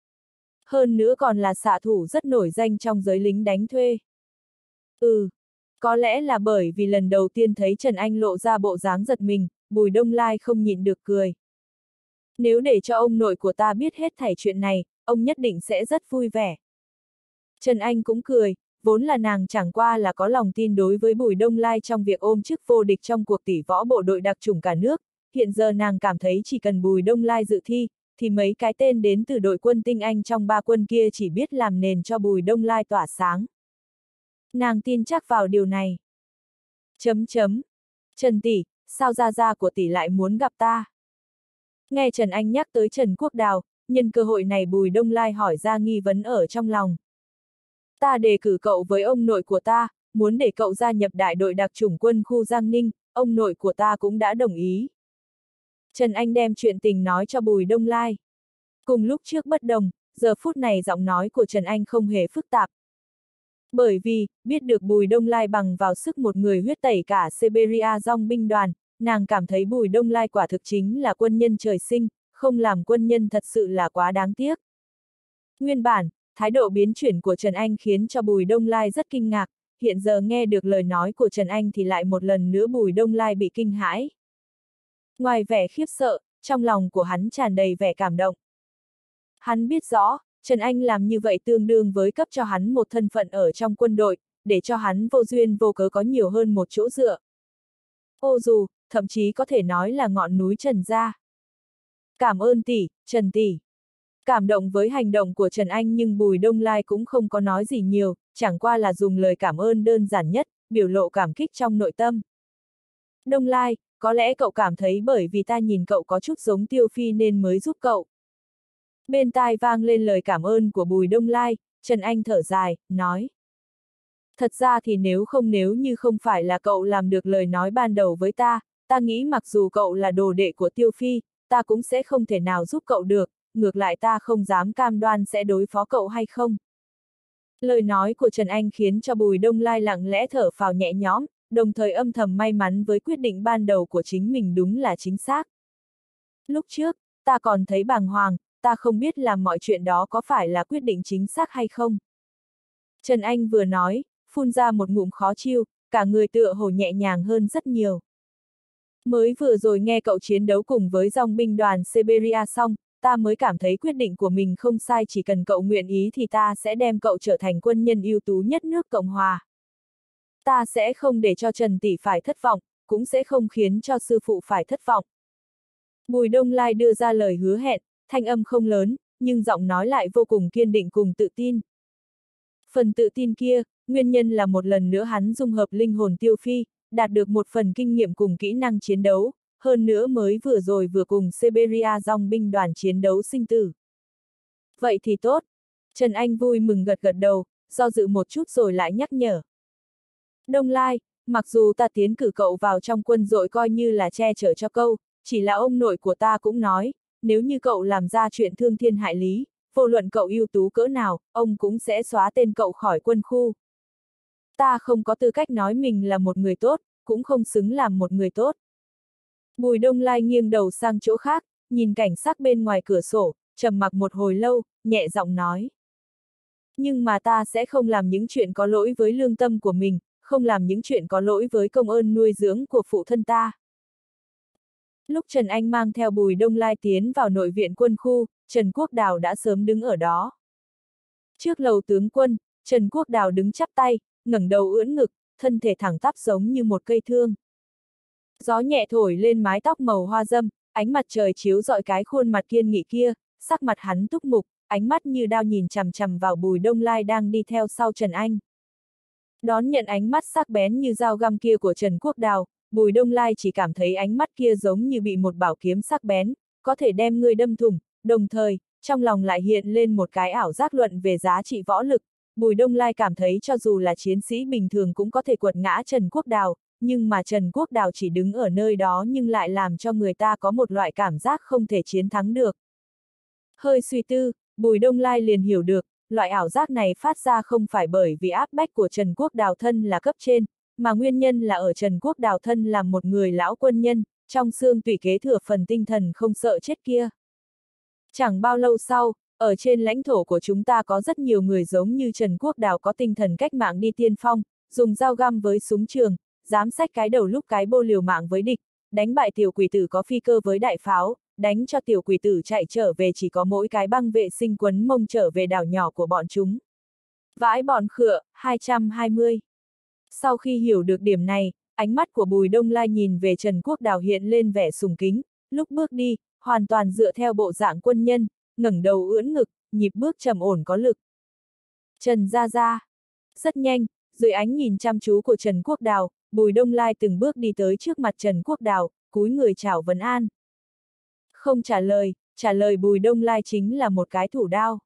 Hơn nữa còn là xạ thủ rất nổi danh trong giới lính đánh thuê. Ừ, có lẽ là bởi vì lần đầu tiên thấy Trần Anh lộ ra bộ dáng giật mình, Bùi Đông Lai không nhịn được cười. Nếu để cho ông nội của ta biết hết thảy chuyện này, ông nhất định sẽ rất vui vẻ. Trần Anh cũng cười, vốn là nàng chẳng qua là có lòng tin đối với Bùi Đông Lai trong việc ôm chức vô địch trong cuộc tỷ võ bộ đội đặc chủng cả nước, hiện giờ nàng cảm thấy chỉ cần Bùi Đông Lai dự thi, thì mấy cái tên đến từ đội quân tinh Anh trong ba quân kia chỉ biết làm nền cho Bùi Đông Lai tỏa sáng. Nàng tin chắc vào điều này. Chấm chấm. Trần tỷ, sao gia gia của tỷ lại muốn gặp ta? Nghe Trần Anh nhắc tới Trần Quốc Đào, nhân cơ hội này Bùi Đông Lai hỏi ra nghi vấn ở trong lòng. Ta đề cử cậu với ông nội của ta, muốn để cậu gia nhập đại đội đặc chủng quân khu Giang Ninh, ông nội của ta cũng đã đồng ý. Trần Anh đem chuyện tình nói cho Bùi Đông Lai. Cùng lúc trước bất đồng, giờ phút này giọng nói của Trần Anh không hề phức tạp. Bởi vì, biết được Bùi Đông Lai bằng vào sức một người huyết tẩy cả Siberia dòng binh đoàn, nàng cảm thấy Bùi Đông Lai quả thực chính là quân nhân trời sinh, không làm quân nhân thật sự là quá đáng tiếc. Nguyên bản, thái độ biến chuyển của Trần Anh khiến cho Bùi Đông Lai rất kinh ngạc, hiện giờ nghe được lời nói của Trần Anh thì lại một lần nữa Bùi Đông Lai bị kinh hãi. Ngoài vẻ khiếp sợ, trong lòng của hắn tràn đầy vẻ cảm động. Hắn biết rõ, Trần Anh làm như vậy tương đương với cấp cho hắn một thân phận ở trong quân đội, để cho hắn vô duyên vô cớ có nhiều hơn một chỗ dựa. Ô dù, thậm chí có thể nói là ngọn núi Trần gia. Cảm ơn tỷ, Trần tỷ. Cảm động với hành động của Trần Anh nhưng Bùi Đông Lai cũng không có nói gì nhiều, chẳng qua là dùng lời cảm ơn đơn giản nhất, biểu lộ cảm kích trong nội tâm. Đông Lai, có lẽ cậu cảm thấy bởi vì ta nhìn cậu có chút giống Tiêu Phi nên mới giúp cậu. Bên tai vang lên lời cảm ơn của Bùi Đông Lai, Trần Anh thở dài, nói. Thật ra thì nếu không nếu như không phải là cậu làm được lời nói ban đầu với ta, ta nghĩ mặc dù cậu là đồ đệ của Tiêu Phi, ta cũng sẽ không thể nào giúp cậu được, ngược lại ta không dám cam đoan sẽ đối phó cậu hay không. Lời nói của Trần Anh khiến cho Bùi Đông Lai lặng lẽ thở phào nhẹ nhõm, đồng thời âm thầm may mắn với quyết định ban đầu của chính mình đúng là chính xác. Lúc trước, ta còn thấy bàng hoàng, ta không biết làm mọi chuyện đó có phải là quyết định chính xác hay không. Trần Anh vừa nói, phun ra một ngụm khó chịu, cả người tựa hồ nhẹ nhàng hơn rất nhiều. Mới vừa rồi nghe cậu chiến đấu cùng với dòng binh đoàn Siberia xong, ta mới cảm thấy quyết định của mình không sai, chỉ cần cậu nguyện ý thì ta sẽ đem cậu trở thành quân nhân ưu tú nhất nước Cộng Hòa. Ta sẽ không để cho Trần tỷ phải thất vọng, cũng sẽ không khiến cho sư phụ phải thất vọng. Bùi Đông Lai đưa ra lời hứa hẹn, thanh âm không lớn, nhưng giọng nói lại vô cùng kiên định cùng tự tin. Phần tự tin kia, nguyên nhân là một lần nữa hắn dung hợp linh hồn Tiêu Phi, đạt được một phần kinh nghiệm cùng kỹ năng chiến đấu, hơn nữa mới vừa rồi vừa cùng Siberia dòng binh đoàn chiến đấu sinh tử. Vậy thì tốt. Trần Anh vui mừng gật gật đầu, do dự một chút rồi lại nhắc nhở. Đông Lai, mặc dù ta tiến cử cậu vào trong quân đội coi như là che chở cho cậu, chỉ là ông nội của ta cũng nói, nếu như cậu làm ra chuyện thương thiên hại lý, vô luận cậu ưu tú cỡ nào, ông cũng sẽ xóa tên cậu khỏi quân khu. Ta không có tư cách nói mình là một người tốt, cũng không xứng làm một người tốt. Bùi Đông Lai nghiêng đầu sang chỗ khác, nhìn cảnh sắc bên ngoài cửa sổ, trầm mặc một hồi lâu, nhẹ giọng nói. Nhưng mà ta sẽ không làm những chuyện có lỗi với lương tâm của mình, không làm những chuyện có lỗi với công ơn nuôi dưỡng của phụ thân ta. Lúc Trần Anh mang theo Bùi Đông Lai tiến vào nội viện quân khu, Trần Quốc Đào đã sớm đứng ở đó. Trước lầu tướng quân, Trần Quốc Đào đứng chắp tay, ngẩng đầu ưỡn ngực, thân thể thẳng tắp giống như một cây thương. Gió nhẹ thổi lên mái tóc màu hoa dâm, ánh mặt trời chiếu rọi cái khuôn mặt kiên nghị kia, sắc mặt hắn túc mục, ánh mắt như đao nhìn chằm chằm vào Bùi Đông Lai đang đi theo sau Trần Anh. Đón nhận ánh mắt sắc bén như dao găm kia của Trần Quốc Đào, Bùi Đông Lai chỉ cảm thấy ánh mắt kia giống như bị một bảo kiếm sắc bén, có thể đem người đâm thủng, đồng thời, trong lòng lại hiện lên một cái ảo giác luận về giá trị võ lực. Bùi Đông Lai cảm thấy cho dù là chiến sĩ bình thường cũng có thể quật ngã Trần Quốc Đào, nhưng mà Trần Quốc Đào chỉ đứng ở nơi đó nhưng lại làm cho người ta có một loại cảm giác không thể chiến thắng được. Hơi suy tư, Bùi Đông Lai liền hiểu được, loại ảo giác này phát ra không phải bởi vì áp bách của Trần Quốc Đào thân là cấp trên, mà nguyên nhân là ở Trần Quốc Đào thân là một người lão quân nhân, trong xương tủy kế thừa phần tinh thần không sợ chết kia. Chẳng bao lâu sau, ở trên lãnh thổ của chúng ta có rất nhiều người giống như Trần Quốc Đào có tinh thần cách mạng đi tiên phong, dùng dao găm với súng trường, dám xách cái đầu lúc cái bô liều mạng với địch, đánh bại tiểu quỷ tử có phi cơ với đại pháo, đánh cho tiểu quỷ tử chạy trở về chỉ có mỗi cái băng vệ sinh quấn mông trở về đảo nhỏ của bọn chúng. Vãi bọn khựa, hai trăm hai mươi. Sau khi hiểu được điểm này, ánh mắt của Bùi Đông Lai nhìn về Trần Quốc Đào hiện lên vẻ sùng kính, lúc bước đi, hoàn toàn dựa theo bộ dạng quân nhân, ngẩng đầu ưỡn ngực, nhịp bước trầm ổn có lực. Trần gia gia. Rất nhanh, dưới ánh nhìn chăm chú của Trần Quốc Đào, Bùi Đông Lai từng bước đi tới trước mặt Trần Quốc Đào, cúi người chào vấn an. Không trả lời, trả lời Bùi Đông Lai chính là một cái thủ đao.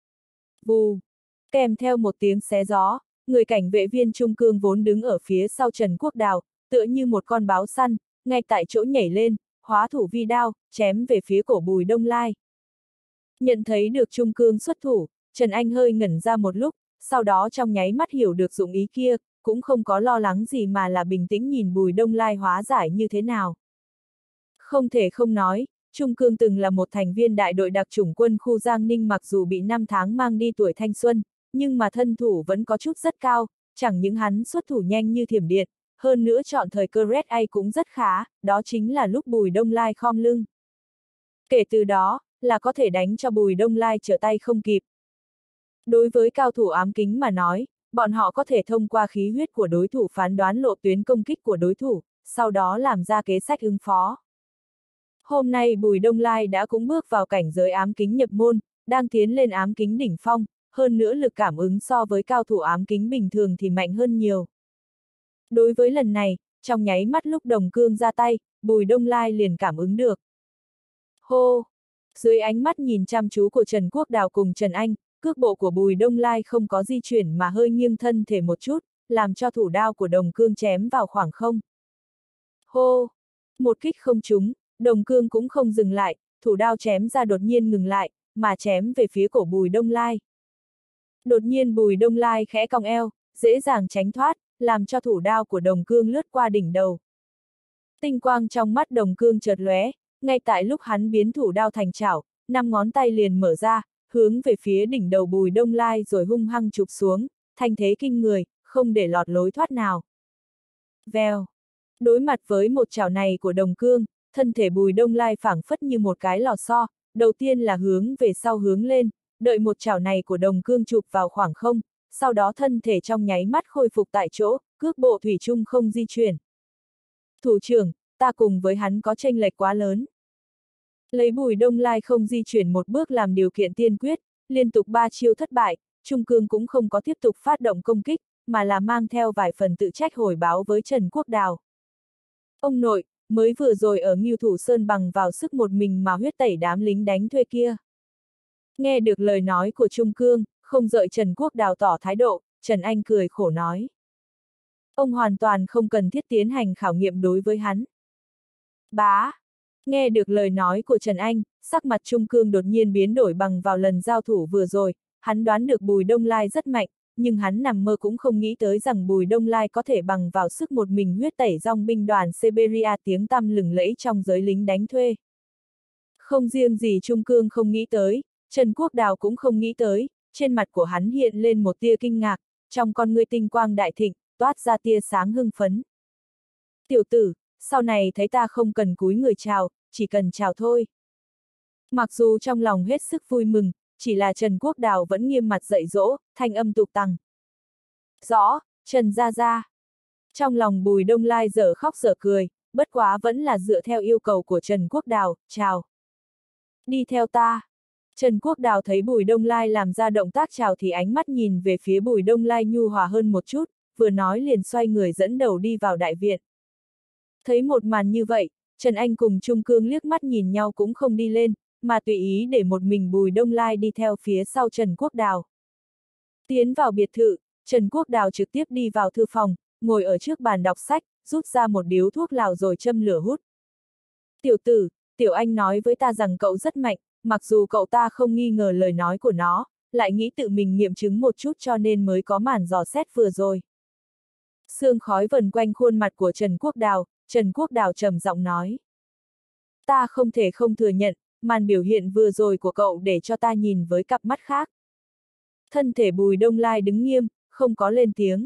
Vù. Kèm theo một tiếng xé gió, người cảnh vệ viên Trung Cương vốn đứng ở phía sau Trần Quốc Đào, tựa như một con báo săn, ngay tại chỗ nhảy lên, hóa thủ vi đao, chém về phía cổ Bùi Đông Lai. Nhận thấy được Trung Cương xuất thủ, Trần Anh hơi ngẩn ra một lúc, sau đó trong nháy mắt hiểu được dụng ý kia, cũng không có lo lắng gì mà là bình tĩnh nhìn Bùi Đông Lai hóa giải như thế nào. Không thể không nói, Trung Cương từng là một thành viên đại đội đặc chủng quân khu Giang Ninh, mặc dù bị năm tháng mang đi tuổi thanh xuân, nhưng mà thân thủ vẫn có chút rất cao, chẳng những hắn xuất thủ nhanh như thiểm điện, hơn nữa chọn thời cơ red A cũng rất khá, đó chính là lúc Bùi Đông Lai khom lưng. Kể từ đó, là có thể đánh cho Bùi Đông Lai trở tay không kịp. Đối với cao thủ ám kính mà nói, bọn họ có thể thông qua khí huyết của đối thủ phán đoán lộ tuyến công kích của đối thủ, sau đó làm ra kế sách ứng phó. Hôm nay Bùi Đông Lai đã cũng bước vào cảnh giới ám kính nhập môn, đang tiến lên ám kính đỉnh phong, hơn nữa lực cảm ứng so với cao thủ ám kính bình thường thì mạnh hơn nhiều. Đối với lần này, trong nháy mắt lúc Đồng Cương ra tay, Bùi Đông Lai liền cảm ứng được. Hô! Dưới ánh mắt nhìn chăm chú của Trần Quốc Đào cùng Trần Anh, cước bộ của Bùi Đông Lai không có di chuyển mà hơi nghiêng thân thể một chút, làm cho thủ đao của Đồng Cương chém vào khoảng không. Hô! Một kích không trúng, Đồng Cương cũng không dừng lại, thủ đao chém ra đột nhiên ngừng lại, mà chém về phía cổ Bùi Đông Lai. Đột nhiên Bùi Đông Lai khẽ cong eo, dễ dàng tránh thoát, làm cho thủ đao của Đồng Cương lướt qua đỉnh đầu. Tinh quang trong mắt Đồng Cương chợt lóe, ngay tại lúc hắn biến thủ đao thành chảo, năm ngón tay liền mở ra, hướng về phía đỉnh đầu Bùi Đông Lai rồi hung hăng chụp xuống, thanh thế kinh người, không để lọt lối thoát nào. Vèo. Đối mặt với một chảo này của Đồng Cương, thân thể Bùi Đông Lai phảng phất như một cái lò xo, đầu tiên là hướng về sau hướng lên, đợi một chảo này của Đồng Cương chụp vào khoảng không, sau đó thân thể trong nháy mắt khôi phục tại chỗ, cước bộ thủy chung không di chuyển. Thủ trưởng, ta cùng với hắn có chênh lệch quá lớn. Lấy Bùi Đông Lai không di chuyển một bước làm điều kiện tiên quyết, liên tục ba chiêu thất bại, Trung Cương cũng không có tiếp tục phát động công kích, mà là mang theo vài phần tự trách hồi báo với Trần Quốc Đào. Ông nội, mới vừa rồi ở Ngưu Thủ Sơn bằng vào sức một mình mà huyết tẩy đám lính đánh thuê kia. Nghe được lời nói của Trung Cương, không đợi Trần Quốc Đào tỏ thái độ, Trần Anh cười khổ nói. Ông hoàn toàn không cần thiết tiến hành khảo nghiệm đối với hắn. Bá! Nghe được lời nói của Trần Anh, sắc mặt Trung Cương đột nhiên biến đổi bằng vào lần giao thủ vừa rồi, hắn đoán được Bùi Đông Lai rất mạnh, nhưng hắn nằm mơ cũng không nghĩ tới rằng Bùi Đông Lai có thể bằng vào sức một mình huyết tẩy dòng binh đoàn Siberia tiếng tăm lừng lẫy trong giới lính đánh thuê. Không riêng gì Trung Cương không nghĩ tới, Trần Quốc Đào cũng không nghĩ tới, trên mặt của hắn hiện lên một tia kinh ngạc, trong con ngươi tinh quang đại thịnh, toát ra tia sáng hưng phấn. Tiểu tử, sau này thấy ta không cần cúi người chào, chỉ cần chào thôi. Mặc dù trong lòng hết sức vui mừng, chỉ là Trần Quốc Đào vẫn nghiêm mặt dạy dỗ, thanh âm tục tằng. Rõ, Trần Gia Gia. Trong lòng Bùi Đông Lai dở khóc dở cười, bất quá vẫn là dựa theo yêu cầu của Trần Quốc Đào, chào. Đi theo ta. Trần Quốc Đào thấy Bùi Đông Lai làm ra động tác chào thì ánh mắt nhìn về phía Bùi Đông Lai nhu hòa hơn một chút, vừa nói liền xoay người dẫn đầu đi vào đại viện. Thấy một màn như vậy, Trần Anh cùng Trung Cương liếc mắt nhìn nhau cũng không đi lên, mà tùy ý để một mình Bùi Đông Lai đi theo phía sau Trần Quốc Đào. Tiến vào biệt thự, Trần Quốc Đào trực tiếp đi vào thư phòng, ngồi ở trước bàn đọc sách, rút ra một điếu thuốc lào rồi châm lửa hút. Tiểu tử, Tiểu Anh nói với ta rằng cậu rất mạnh, mặc dù cậu ta không nghi ngờ lời nói của nó, lại nghĩ tự mình nghiệm chứng một chút cho nên mới có màn dò xét vừa rồi. Sương khói vần quanh khuôn mặt của Trần Quốc Đào, Trần Quốc Đào trầm giọng nói. Ta không thể không thừa nhận, màn biểu hiện vừa rồi của cậu để cho ta nhìn với cặp mắt khác. Thân thể Bùi Đông Lai đứng nghiêm, không có lên tiếng.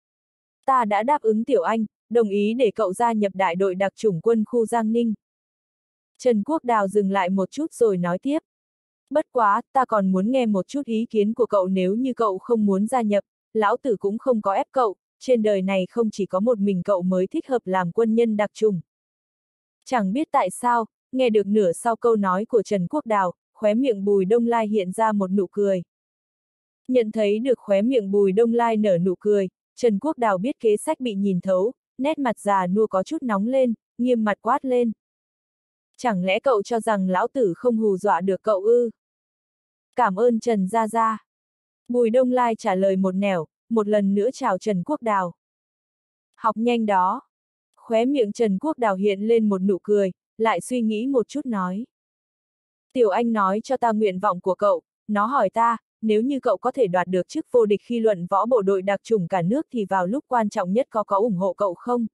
Ta đã đáp ứng Tiểu Anh, đồng ý để cậu gia nhập đại đội đặc chủng quân khu Giang Ninh. Trần Quốc Đào dừng lại một chút rồi nói tiếp. Bất quá, ta còn muốn nghe một chút ý kiến của cậu, nếu như cậu không muốn gia nhập, lão tử cũng không có ép cậu, trên đời này không chỉ có một mình cậu mới thích hợp làm quân nhân đặc chủng. Chẳng biết tại sao, nghe được nửa sau câu nói của Trần Quốc Đào, khóe miệng Bùi Đông Lai hiện ra một nụ cười. Nhận thấy được khóe miệng Bùi Đông Lai nở nụ cười, Trần Quốc Đào biết kế sách bị nhìn thấu, nét mặt già nua có chút nóng lên, nghiêm mặt quát lên. Chẳng lẽ cậu cho rằng lão tử không hù dọa được cậu ư? Cảm ơn Trần Gia Gia. Bùi Đông Lai trả lời một nẻo, một lần nữa chào Trần Quốc Đào. Học nhanh đó. Khóe miệng Trần Quốc Đào hiện lên một nụ cười, lại suy nghĩ một chút nói. Tiểu Anh nói cho ta nguyện vọng của cậu, nó hỏi ta, nếu như cậu có thể đoạt được chức vô địch khi luận võ bộ đội đặc chủng cả nước thì vào lúc quan trọng nhất có có ủng hộ cậu không?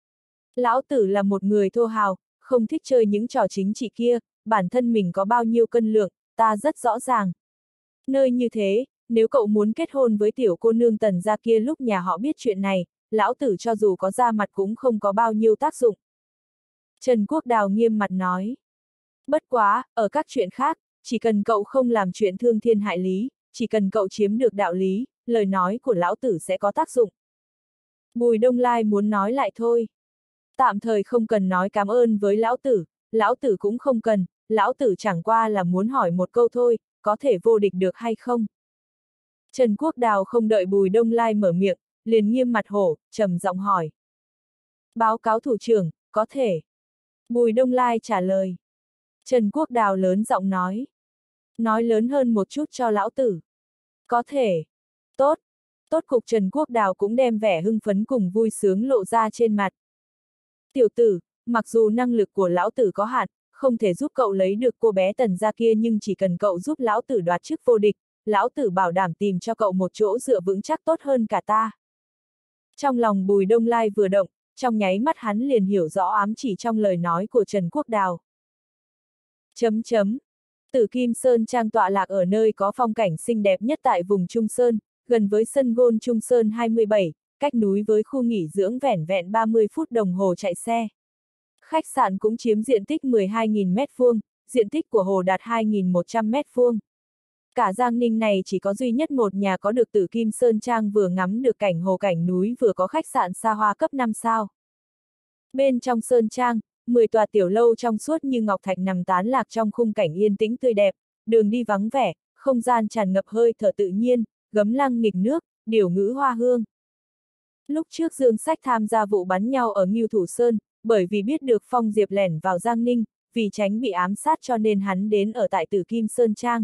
Lão tử là một người thô hào, không thích chơi những trò chính trị kia, bản thân mình có bao nhiêu cân lượng, ta rất rõ ràng. Nơi như thế, nếu cậu muốn kết hôn với tiểu cô nương Tần gia kia lúc nhà họ biết chuyện này, lão tử cho dù có ra mặt cũng không có bao nhiêu tác dụng. Trần Quốc Đào nghiêm mặt nói. Bất quá, ở các chuyện khác, chỉ cần cậu không làm chuyện thương thiên hại lý, chỉ cần cậu chiếm được đạo lý, lời nói của lão tử sẽ có tác dụng. Bùi Đông Lai muốn nói lại thôi. Tạm thời không cần nói cảm ơn với lão tử, lão tử cũng không cần, lão tử chẳng qua là muốn hỏi một câu thôi, có thể vô địch được hay không? Trần Quốc Đào không đợi Bùi Đông Lai mở miệng, liền nghiêm mặt hổ, trầm giọng hỏi. Báo cáo thủ trưởng, có thể. Bùi Đông Lai trả lời. Trần Quốc Đào lớn giọng nói. Nói lớn hơn một chút cho lão tử. Có thể. Tốt. Tốt cục Trần Quốc Đào cũng đem vẻ hưng phấn cùng vui sướng lộ ra trên mặt. Tiểu tử, mặc dù năng lực của lão tử có hạn, không thể giúp cậu lấy được cô bé Tần gia kia, nhưng chỉ cần cậu giúp lão tử đoạt chức vô địch, lão tử bảo đảm tìm cho cậu một chỗ dựa vững chắc tốt hơn cả ta. Trong lòng Bùi Đông Lai vừa động, trong nháy mắt hắn liền hiểu rõ ám chỉ trong lời nói của Trần Quốc Đào. Chấm chấm. Tử Kim Sơn Trang tọa lạc ở nơi có phong cảnh xinh đẹp nhất tại vùng Trung Sơn, gần với sân gôn Trung Sơn hai mươi bảy, cách núi với khu nghỉ dưỡng vẻn vẹn ba mươi phút đồng hồ chạy xe. Khách sạn cũng chiếm diện tích mười hai nghìn mét vuông, diện tích của hồ đạt hai nghìn một trăm mét vuông. Cả Giang Ninh này chỉ có duy nhất một nhà có được Tử Kim Sơn Trang vừa ngắm được cảnh hồ cảnh núi vừa có khách sạn xa hoa cấp năm sao. Bên trong Sơn Trang, mười tòa tiểu lâu trong suốt như ngọc thạch nằm tán lạc trong khung cảnh yên tĩnh tươi đẹp, đường đi vắng vẻ, không gian tràn ngập hơi thở tự nhiên, gấm lăng nghịch nước, điểu ngữ hoa hương. Lúc trước Dương Sách tham gia vụ bắn nhau ở Ngưu Thủ Sơn, bởi vì biết được Phong Diệp lẻn vào Giang Ninh, vì tránh bị ám sát cho nên hắn đến ở tại Tử Kim Sơn Trang.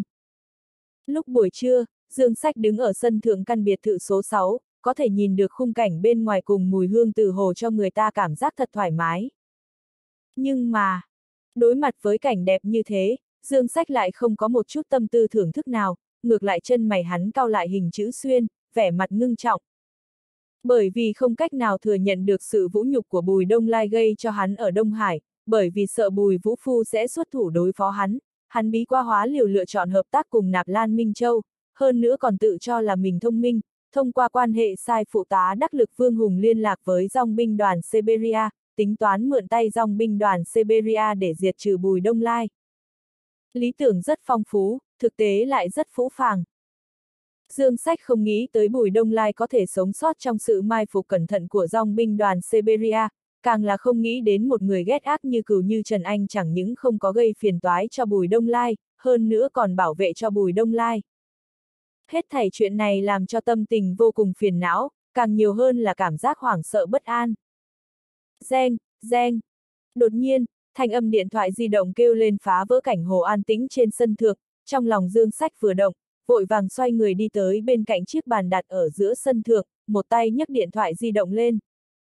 Lúc buổi trưa, Dương Sách đứng ở sân thượng căn biệt thự số sáu, có thể nhìn được khung cảnh bên ngoài cùng mùi hương từ hồ cho người ta cảm giác thật thoải mái. Nhưng mà, đối mặt với cảnh đẹp như thế, Dương Sách lại không có một chút tâm tư thưởng thức nào, ngược lại chân mày hắn cau lại hình chữ xuyên, vẻ mặt ngưng trọng. Bởi vì không cách nào thừa nhận được sự vũ nhục của Bùi Đông Lai gây cho hắn ở Đông Hải, bởi vì sợ Bùi Vũ Phu sẽ xuất thủ đối phó hắn, hắn bí qua hóa liều lựa chọn hợp tác cùng Nạp Lan Minh Châu, hơn nữa còn tự cho là mình thông minh, thông qua quan hệ sai phụ tá đắc lực Vương Hùng liên lạc với dòng binh đoàn Siberia, tính toán mượn tay dòng binh đoàn Siberia để diệt trừ Bùi Đông Lai. Lý tưởng rất phong phú, thực tế lại rất phũ phàng. Dương Sách không nghĩ tới Bùi Đông Lai có thể sống sót trong sự mai phục cẩn thận của dòng binh đoàn Siberia, càng là không nghĩ đến một người ghét ác như Cửu Như Trần Anh chẳng những không có gây phiền toái cho Bùi Đông Lai, hơn nữa còn bảo vệ cho Bùi Đông Lai. Hết thảy chuyện này làm cho tâm tình vô cùng phiền não, càng nhiều hơn là cảm giác hoảng sợ bất an. Reng, reng. Đột nhiên, thanh âm điện thoại di động kêu lên phá vỡ cảnh hồ an tĩnh trên sân thượng, trong lòng Dương Sách vừa động, vội vàng xoay người đi tới bên cạnh chiếc bàn đặt ở giữa sân thượng, một tay nhấc điện thoại di động lên.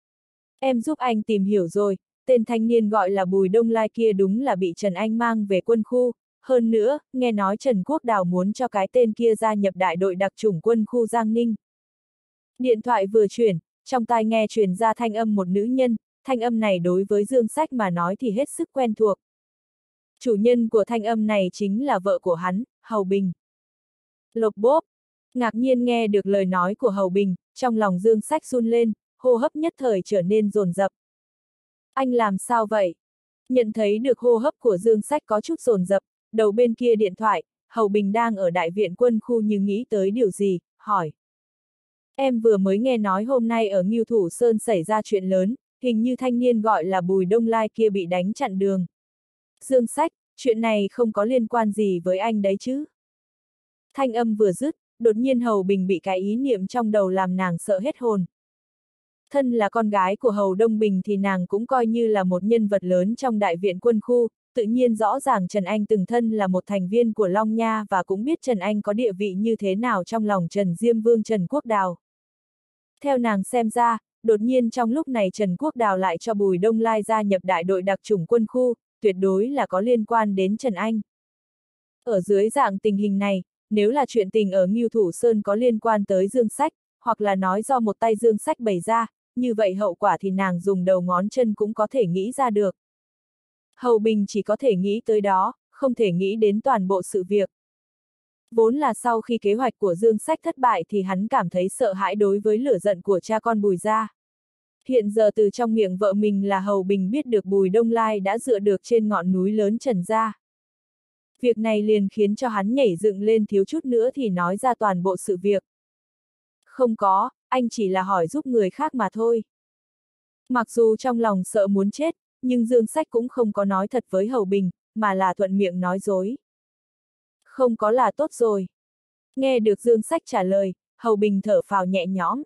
Em giúp anh tìm hiểu rồi, tên thanh niên gọi là Bùi Đông Lai kia đúng là bị Trần Anh mang về quân khu, hơn nữa, nghe nói Trần Quốc Đào muốn cho cái tên kia gia nhập đại đội đặc chủng quân khu Giang Ninh. Điện thoại vừa chuyển, trong tai nghe truyền ra thanh âm một nữ nhân, thanh âm này đối với Dương Sách mà nói thì hết sức quen thuộc. Chủ nhân của thanh âm này chính là vợ của hắn, Hầu Bình. Lộc bốp, ngạc nhiên nghe được lời nói của Hầu Bình, trong lòng Dương Sách run lên, hô hấp nhất thời trở nên dồn dập. Anh làm sao vậy? Nhận thấy được hô hấp của Dương Sách có chút dồn dập, đầu bên kia điện thoại, Hầu Bình đang ở đại viện quân khu như nghĩ tới điều gì, hỏi. Em vừa mới nghe nói hôm nay ở Ngưu Thủ Sơn xảy ra chuyện lớn, hình như thanh niên gọi là Bùi Đông Lai kia bị đánh chặn đường. Dương Sách, chuyện này không có liên quan gì với anh đấy chứ? Thanh âm vừa dứt, đột nhiên Hầu Bình bị cái ý niệm trong đầu làm nàng sợ hết hồn. Thân là con gái của Hầu Đông Bình thì nàng cũng coi như là một nhân vật lớn trong đại viện quân khu, tự nhiên rõ ràng Trần Anh từng thân là một thành viên của Long Nha và cũng biết Trần Anh có địa vị như thế nào trong lòng Trần Diêm Vương Trần Quốc Đào. Theo nàng xem ra, đột nhiên trong lúc này Trần Quốc Đào lại cho Bùi Đông Lai gia nhập đại đội đặc chủng quân khu, tuyệt đối là có liên quan đến Trần Anh. Ở dưới dạng tình hình này, nếu là chuyện tình ở Ngưu Thủ Sơn có liên quan tới Dương Sách, hoặc là nói do một tay Dương Sách bày ra, như vậy hậu quả thì nàng dùng đầu ngón chân cũng có thể nghĩ ra được. Hầu Bình chỉ có thể nghĩ tới đó, không thể nghĩ đến toàn bộ sự việc. Vốn là sau khi kế hoạch của Dương Sách thất bại thì hắn cảm thấy sợ hãi đối với lửa giận của cha con Bùi gia. Hiện giờ từ trong miệng vợ mình là Hầu Bình biết được Bùi Đông Lai đã dựa được trên ngọn núi lớn Trần gia. Việc này liền khiến cho hắn nhảy dựng lên thiếu chút nữa thì nói ra toàn bộ sự việc. Không có, anh chỉ là hỏi giúp người khác mà thôi. Mặc dù trong lòng sợ muốn chết, nhưng Dương Sách cũng không có nói thật với Hầu Bình, mà là thuận miệng nói dối. Không có là tốt rồi. Nghe được Dương Sách trả lời, Hầu Bình thở phào nhẹ nhõm.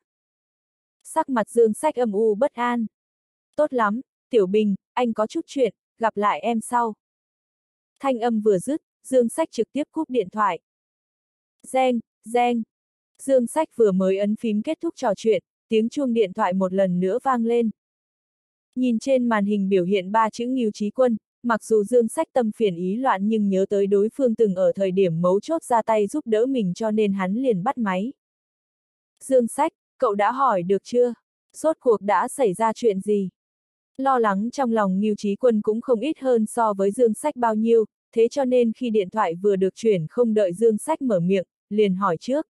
Sắc mặt Dương Sách âm u bất an. Tốt lắm, Tiểu Bình, anh có chút chuyện, gặp lại em sau. Thanh âm vừa dứt, Dương Sách trực tiếp cúp điện thoại. Reng, reng. Dương Sách vừa mới ấn phím kết thúc trò chuyện, tiếng chuông điện thoại một lần nữa vang lên. Nhìn trên màn hình biểu hiện ba chữ Ngưu Chí Quân, mặc dù Dương Sách tâm phiền ý loạn nhưng nhớ tới đối phương từng ở thời điểm mấu chốt ra tay giúp đỡ mình cho nên hắn liền bắt máy. Dương Sách, cậu đã hỏi được chưa? Rốt cuộc đã xảy ra chuyện gì? Lo lắng trong lòng Ngưu Chí Quân cũng không ít hơn so với Dương Sách bao nhiêu, thế cho nên khi điện thoại vừa được chuyển không đợi Dương Sách mở miệng, liền hỏi trước.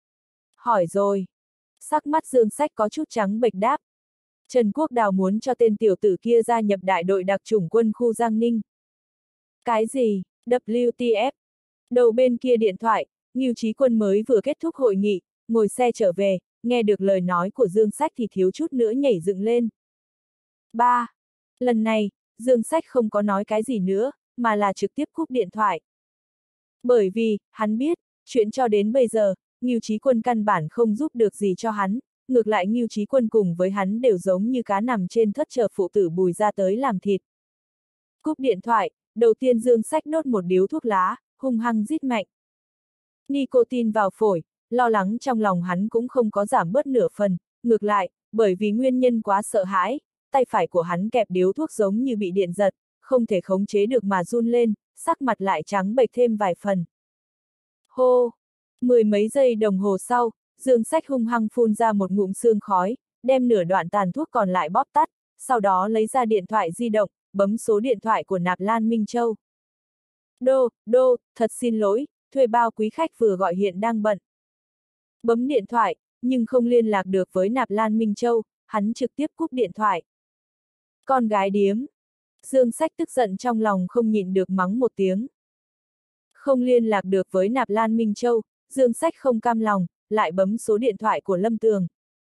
Hỏi rồi. Sắc mắt Dương Sách có chút trắng bệch đáp. Trần Quốc Đào muốn cho tên tiểu tử kia gia nhập đại đội đặc chủng quân khu Giang Ninh. Cái gì? W T F. Đầu bên kia điện thoại, Ngưu Chí Quân mới vừa kết thúc hội nghị, ngồi xe trở về, nghe được lời nói của Dương Sách thì thiếu chút nữa nhảy dựng lên. ba. Lần này, Dương Sách không có nói cái gì nữa, mà là trực tiếp cúp điện thoại. Bởi vì, hắn biết, chuyện cho đến bây giờ, Ngưu Chí Quân căn bản không giúp được gì cho hắn, ngược lại Ngưu Chí Quân cùng với hắn đều giống như cá nằm trên thất chờ phụ tử Bùi ra tới làm thịt. Cúp điện thoại, đầu tiên Dương Sách đốt một điếu thuốc lá, hung hăng rít mạnh. Nicotine vào phổi, lo lắng trong lòng hắn cũng không có giảm bớt nửa phần, ngược lại, bởi vì nguyên nhân quá sợ hãi, tay phải của hắn kẹp điếu thuốc giống như bị điện giật, không thể khống chế được mà run lên, sắc mặt lại trắng bệch thêm vài phần. Hô! Mười mấy giây đồng hồ sau, Dương Sách hung hăng phun ra một ngụm sương khói, đem nửa đoạn tàn thuốc còn lại bóp tắt, sau đó lấy ra điện thoại di động, bấm số điện thoại của Nạp Lan Minh Châu. Đô, đô, thật xin lỗi, thuê bao quý khách vừa gọi hiện đang bận. Bấm điện thoại, nhưng không liên lạc được với Nạp Lan Minh Châu, hắn trực tiếp cúp điện thoại. Con gái điếm. Dương Sách tức giận trong lòng không nhịn được mắng một tiếng. Không liên lạc được với Nạp Lan Minh Châu, Dương Sách không cam lòng, lại bấm số điện thoại của Lâm Tường.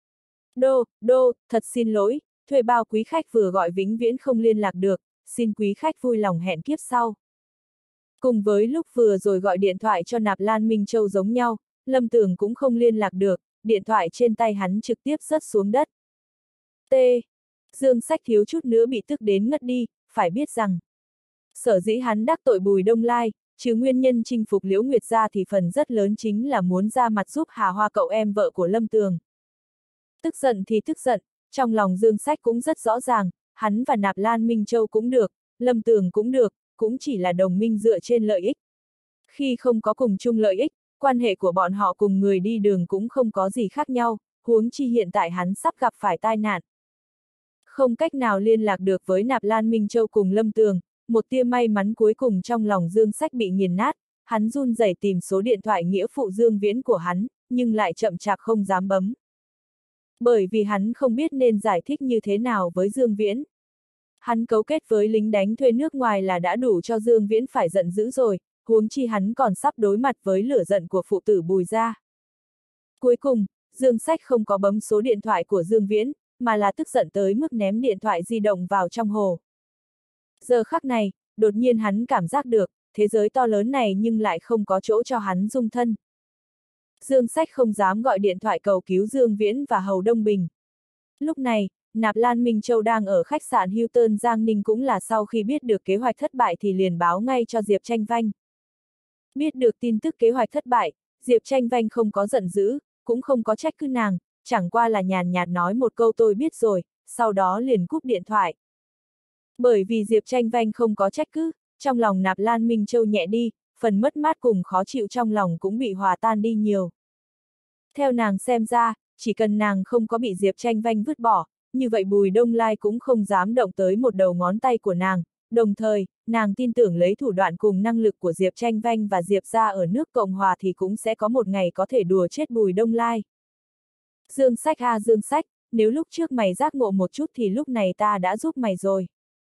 Đô, đô, thật xin lỗi, thuê bao quý khách vừa gọi vĩnh viễn không liên lạc được, xin quý khách vui lòng hẹn kiếp sau. Cùng với lúc vừa rồi gọi điện thoại cho Nạp Lan Minh Châu giống nhau, Lâm Tường cũng không liên lạc được, điện thoại trên tay hắn trực tiếp rớt xuống đất. T. Dương Sách thiếu chút nữa bị tức đến ngất đi, phải biết rằng sở dĩ hắn đắc tội Bùi Đông Lai, chứ nguyên nhân chinh phục Liễu Nguyệt gia thì phần rất lớn chính là muốn ra mặt giúp Hà Hoa cậu em vợ của Lâm Tường. Tức giận thì tức giận, trong lòng Dương Sách cũng rất rõ ràng, hắn và Nạp Lan Minh Châu cũng được, Lâm Tường cũng được, cũng chỉ là đồng minh dựa trên lợi ích. Khi không có cùng chung lợi ích, quan hệ của bọn họ cùng người đi đường cũng không có gì khác nhau, huống chi hiện tại hắn sắp gặp phải tai nạn. Không cách nào liên lạc được với Nạp Lan Minh Châu cùng Lâm Tường, một tia may mắn cuối cùng trong lòng Dương Sách bị nghiền nát, hắn run rẩy tìm số điện thoại nghĩa phụ Dương Viễn của hắn, nhưng lại chậm chạp không dám bấm. Bởi vì hắn không biết nên giải thích như thế nào với Dương Viễn. Hắn cấu kết với lính đánh thuê nước ngoài là đã đủ cho Dương Viễn phải giận dữ rồi, huống chi hắn còn sắp đối mặt với lửa giận của phụ tử Bùi gia. Cuối cùng, Dương Sách không có bấm số điện thoại của Dương Viễn, mà là tức giận tới mức ném điện thoại di động vào trong hồ. Giờ khắc này, đột nhiên hắn cảm giác được, thế giới to lớn này nhưng lại không có chỗ cho hắn dung thân. Dương Sách không dám gọi điện thoại cầu cứu Dương Viễn và Hầu Đông Bình. Lúc này, Nạp Lan Minh Châu đang ở khách sạn Hilton Giang Ninh cũng là sau khi biết được kế hoạch thất bại thì liền báo ngay cho Diệp Tranh Vanh. Biết được tin tức kế hoạch thất bại, Diệp Tranh Vanh không có giận dữ, cũng không có trách cứ nàng, chẳng qua là nhàn nhạt nói một câu tôi biết rồi, sau đó liền cúp điện thoại. Bởi vì Diệp Tranh Vanh không có trách cứ, trong lòng Nạp Lan Minh Châu nhẹ đi, phần mất mát cùng khó chịu trong lòng cũng bị hòa tan đi nhiều. Theo nàng xem ra, chỉ cần nàng không có bị Diệp Tranh Vanh vứt bỏ, như vậy Bùi Đông Lai cũng không dám động tới một đầu ngón tay của nàng, đồng thời, nàng tin tưởng lấy thủ đoạn cùng năng lực của Diệp Tranh Vanh và Diệp gia ở nước Cộng Hòa thì cũng sẽ có một ngày có thể đùa chết Bùi Đông Lai. Dương Sách a Dương Sách, nếu lúc trước mày giác ngộ một chút thì lúc này ta đã giúp mày rồi.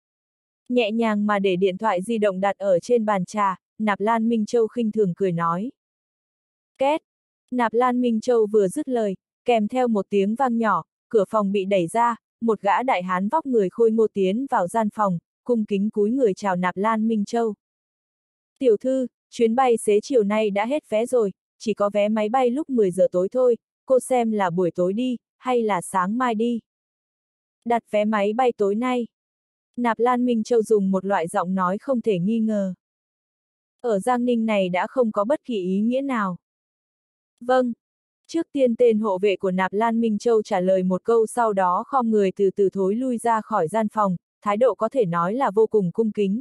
Nhẹ nhàng mà để điện thoại di động đặt ở trên bàn trà, Nạp Lan Minh Châu khinh thường cười nói. Két! Nạp Lan Minh Châu vừa dứt lời, kèm theo một tiếng vang nhỏ, cửa phòng bị đẩy ra, một gã đại hán vóc người khôi ngô tiến vào gian phòng, cung kính cúi người chào Nạp Lan Minh Châu. Tiểu thư, chuyến bay xế chiều nay đã hết vé rồi, chỉ có vé máy bay lúc mười giờ tối thôi, cô xem là buổi tối đi, hay là sáng mai đi. Đặt vé máy bay tối nay. Nạp Lan Minh Châu dùng một loại giọng nói không thể nghi ngờ. Ở Giang Ninh này đã không có bất kỳ ý nghĩa nào. Vâng. Trước tiên tên hộ vệ của Nạp Lan Minh Châu trả lời một câu, sau đó khom người từ từ thối lui ra khỏi gian phòng, thái độ có thể nói là vô cùng cung kính.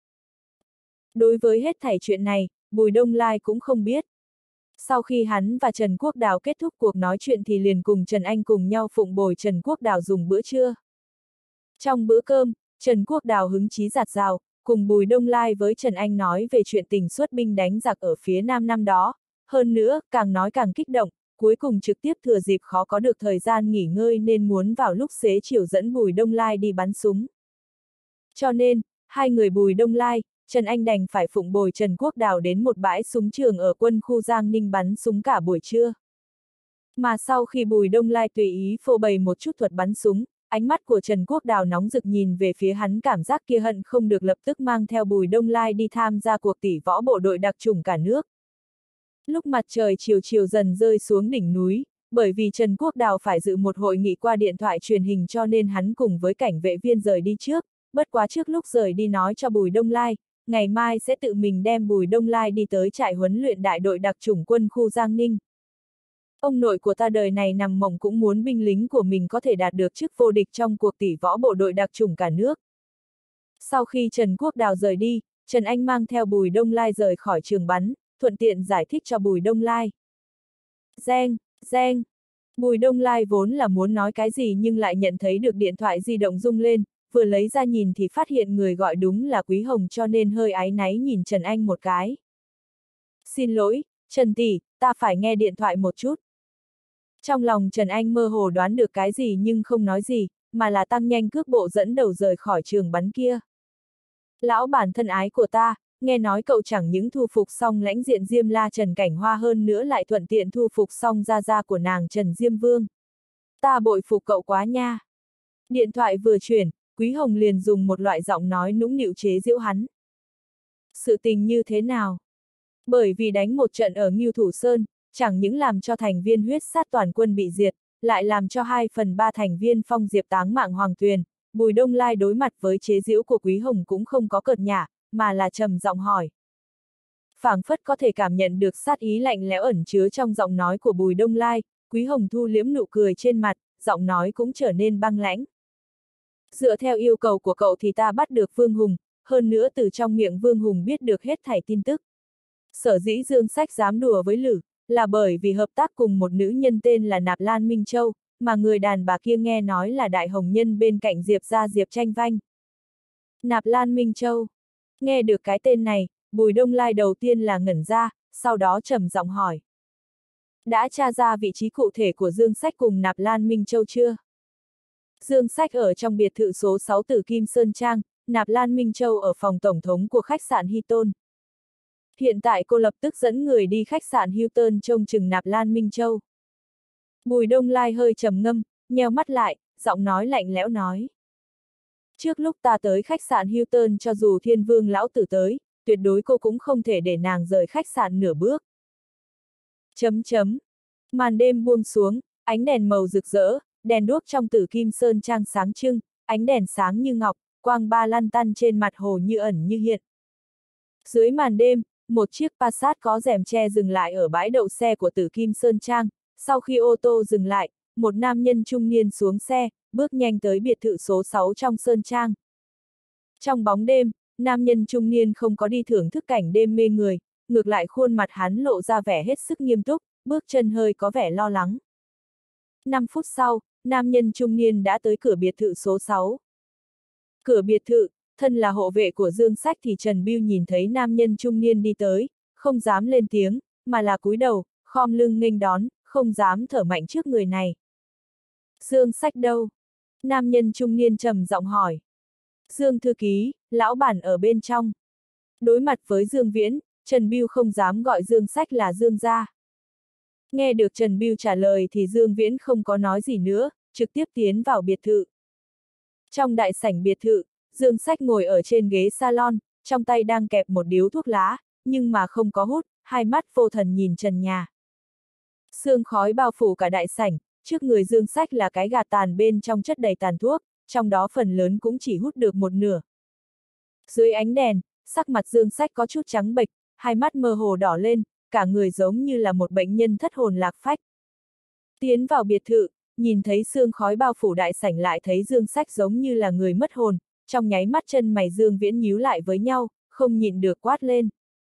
Đối với hết thảy chuyện này, Bùi Đông Lai cũng không biết. Sau khi hắn và Trần Quốc Đào kết thúc cuộc nói chuyện thì liền cùng Trần Anh cùng nhau phụng bồi Trần Quốc Đào dùng bữa trưa. Trong bữa cơm, Trần Quốc Đào hứng chí dạt dào, cùng Bùi Đông Lai với Trần Anh nói về chuyện tình xuất binh đánh giặc ở phía Nam năm đó. Hơn nữa, càng nói càng kích động, cuối cùng trực tiếp thừa dịp khó có được thời gian nghỉ ngơi nên muốn vào lúc xế chiều dẫn Bùi Đông Lai đi bắn súng. Cho nên, hai người Bùi Đông Lai, Trần Anh đành phải phụng bồi Trần Quốc Đào đến một bãi súng trường ở quân khu Giang Ninh bắn súng cả buổi trưa. Mà sau khi Bùi Đông Lai tùy ý phô bày một chút thuật bắn súng, ánh mắt của Trần Quốc Đào nóng rực nhìn về phía hắn, cảm giác kia hận không được lập tức mang theo Bùi Đông Lai đi tham gia cuộc tỷ võ bộ đội đặc chủng cả nước. Lúc mặt trời chiều chiều dần rơi xuống đỉnh núi, bởi vì Trần Quốc Đào phải dự một hội nghị qua điện thoại truyền hình cho nên hắn cùng với cảnh vệ viên rời đi trước, bất quá trước lúc rời đi nói cho Bùi Đông Lai, ngày mai sẽ tự mình đem Bùi Đông Lai đi tới trại huấn luyện đại đội đặc chủng quân khu Giang Ninh. Ông nội của ta đời này nằm mộng cũng muốn binh lính của mình có thể đạt được chức vô địch trong cuộc tỷ võ bộ đội đặc chủng cả nước. Sau khi Trần Quốc Đào rời đi, Trần Anh mang theo Bùi Đông Lai rời khỏi trường bắn, thuận tiện giải thích cho Bùi Đông Lai. Reng, reng. Bùi Đông Lai vốn là muốn nói cái gì nhưng lại nhận thấy được điện thoại di động rung lên, vừa lấy ra nhìn thì phát hiện người gọi đúng là Quý Hồng cho nên hơi áy náy nhìn Trần Anh một cái. Xin lỗi, Trần tỷ, ta phải nghe điện thoại một chút. Trong lòng Trần Anh mơ hồ đoán được cái gì nhưng không nói gì, mà là tăng nhanh cước bộ dẫn đầu rời khỏi trường bắn kia. Lão bản thân ái của ta, nghe nói cậu chẳng những thu phục xong lãnh diện Diêm La Trần Cảnh Hoa hơn nữa lại thuận tiện thu phục xong gia gia của nàng Trần Diêm Vương. Ta bội phục cậu quá nha. Điện thoại vừa chuyển, Quý Hồng liền dùng một loại giọng nói nũng nịu chế giễu hắn. Sự tình như thế nào? Bởi vì đánh một trận ở Ngưu Thủ Sơn, chẳng những làm cho thành viên huyết sát toàn quân bị diệt, lại làm cho hai phần ba thành viên Phong Diệp táng mạng Hoàng Tuyền, Bùi Đông Lai đối mặt với chế giễu của Quý Hồng cũng không có cợt nhả, mà là trầm giọng hỏi. Phảng phất có thể cảm nhận được sát ý lạnh lẽo ẩn chứa trong giọng nói của Bùi Đông Lai, Quý Hồng thu liễm nụ cười trên mặt, giọng nói cũng trở nên băng lãnh. Dựa theo yêu cầu của cậu thì ta bắt được Vương Hùng, hơn nữa từ trong miệng Vương Hùng biết được hết thảy tin tức. Sở dĩ Dương Sách dám đùa với Lử, là bởi vì hợp tác cùng một nữ nhân tên là Nạp Lan Minh Châu, mà người đàn bà kia nghe nói là đại hồng nhân bên cạnh Diệp gia Diệp Tranh Vanh. Nạp Lan Minh Châu. Nghe được cái tên này, Bùi Đông Lai đầu tiên là ngẩn ra, sau đó trầm giọng hỏi. Đã tra ra vị trí cụ thể của Dương Sách cùng Nạp Lan Minh Châu chưa? Dương Sách ở trong biệt thự số sáu Tử Kim Sơn Trang, Nạp Lan Minh Châu ở phòng tổng thống của khách sạn Hilton. Hiện tại cô lập tức dẫn người đi khách sạn Hilton trông chừng Nạp Lan Minh Châu. Bùi Đông Lai hơi trầm ngâm, nheo mắt lại, giọng nói lạnh lẽo nói. Trước lúc ta tới khách sạn Hilton cho dù Thiên Vương lão tử tới, tuyệt đối cô cũng không thể để nàng rời khách sạn nửa bước. Chấm chấm. Màn đêm buông xuống, ánh đèn màu rực rỡ, đèn đuốc trong Tử Kim Sơn Trang sáng trưng, ánh đèn sáng như ngọc, quang ba lăn tăn trên mặt hồ như ẩn như hiện. Dưới màn đêm, một chiếc Passat có rèm che dừng lại ở bãi đậu xe của Tử Kim Sơn Trang, sau khi ô tô dừng lại, một nam nhân trung niên xuống xe, bước nhanh tới biệt thự số sáu trong Sơn Trang. Trong bóng đêm, nam nhân trung niên không có đi thưởng thức cảnh đêm mê người, ngược lại khuôn mặt hắn lộ ra vẻ hết sức nghiêm túc, bước chân hơi có vẻ lo lắng. năm phút sau, nam nhân trung niên đã tới cửa biệt thự số sáu. Cửa biệt thự, thân là hộ vệ của Dương Sách thì Trần Bưu nhìn thấy nam nhân trung niên đi tới, không dám lên tiếng, mà là cúi đầu, khom lưng nghênh đón, không dám thở mạnh trước người này. Dương Sách đâu? Nam nhân trung niên trầm giọng hỏi. Dương thư ký, lão bản ở bên trong. Đối mặt với Dương Viễn, Trần Bưu không dám gọi Dương Sách là Dương gia. Nghe được Trần Bưu trả lời thì Dương Viễn không có nói gì nữa, trực tiếp tiến vào biệt thự. Trong đại sảnh biệt thự, Dương Sách ngồi ở trên ghế salon, trong tay đang kẹp một điếu thuốc lá, nhưng mà không có hút, hai mắt vô thần nhìn trần nhà. Sương khói bao phủ cả đại sảnh, trước người Dương Sách là cái gạt tàn bên trong chất đầy tàn thuốc, trong đó phần lớn cũng chỉ hút được một nửa. Dưới ánh đèn, sắc mặt Dương Sách có chút trắng bệch, hai mắt mơ hồ đỏ lên, cả người giống như là một bệnh nhân thất hồn lạc phách. Tiến vào biệt thự, nhìn thấy sương khói bao phủ đại sảnh lại thấy Dương Sách giống như là người mất hồn, trong nháy mắt chân mày Dương Viễn nhíu lại với nhau, không nhịn được quát lên.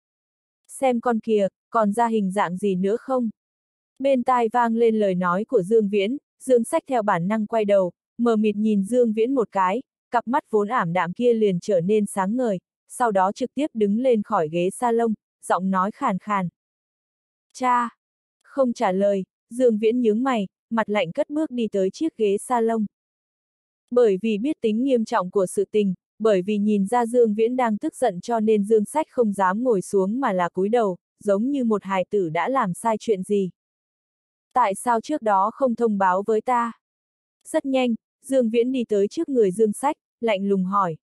Xem con kìa, còn ra hình dạng gì nữa không? Bên tai vang lên lời nói của Dương Viễn, Dương Sách theo bản năng quay đầu, mờ mịt nhìn Dương Viễn một cái, cặp mắt vốn ảm đạm kia liền trở nên sáng ngời, sau đó trực tiếp đứng lên khỏi ghế salon, giọng nói khàn khàn. Cha! Không trả lời, Dương Viễn nhướng mày, mặt lạnh cất bước đi tới chiếc ghế salon. Bởi vì biết tính nghiêm trọng của sự tình, bởi vì nhìn ra Dương Viễn đang tức giận cho nên Dương Sách không dám ngồi xuống mà là cúi đầu, giống như một hài tử đã làm sai chuyện gì. Tại sao trước đó không thông báo với ta? Rất nhanh, Dương Viễn đi tới trước người Dương Sách, lạnh lùng hỏi.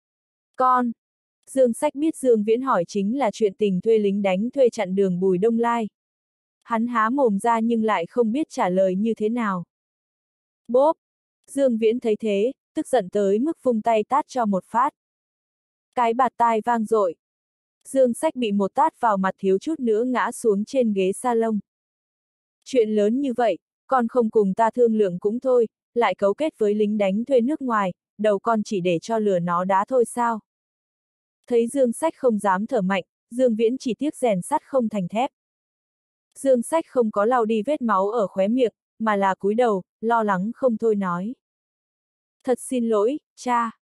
Con! Dương Sách biết Dương Viễn hỏi chính là chuyện tình thuê lính đánh thuê chặn đường Bùi Đông Lai. Hắn há mồm ra nhưng lại không biết trả lời như thế nào. Bốp! Dương Viễn thấy thế, tức giận tới mức vung tay tát cho một phát. Cái bạt tai vang dội. Dương Sách bị một tát vào mặt thiếu chút nữa ngã xuống trên ghế salon. Chuyện lớn như vậy, con không cùng ta thương lượng cũng thôi, lại cấu kết với lính đánh thuê nước ngoài, đầu con chỉ để cho lừa nó đá thôi sao? Thấy Dương Sách không dám thở mạnh, Dương Viễn chỉ tiếc rèn sắt không thành thép. Dương Sách không có lau đi vết máu ở khóe miệng, mà là cúi đầu, lo lắng không thôi nói. Thật xin lỗi, cha.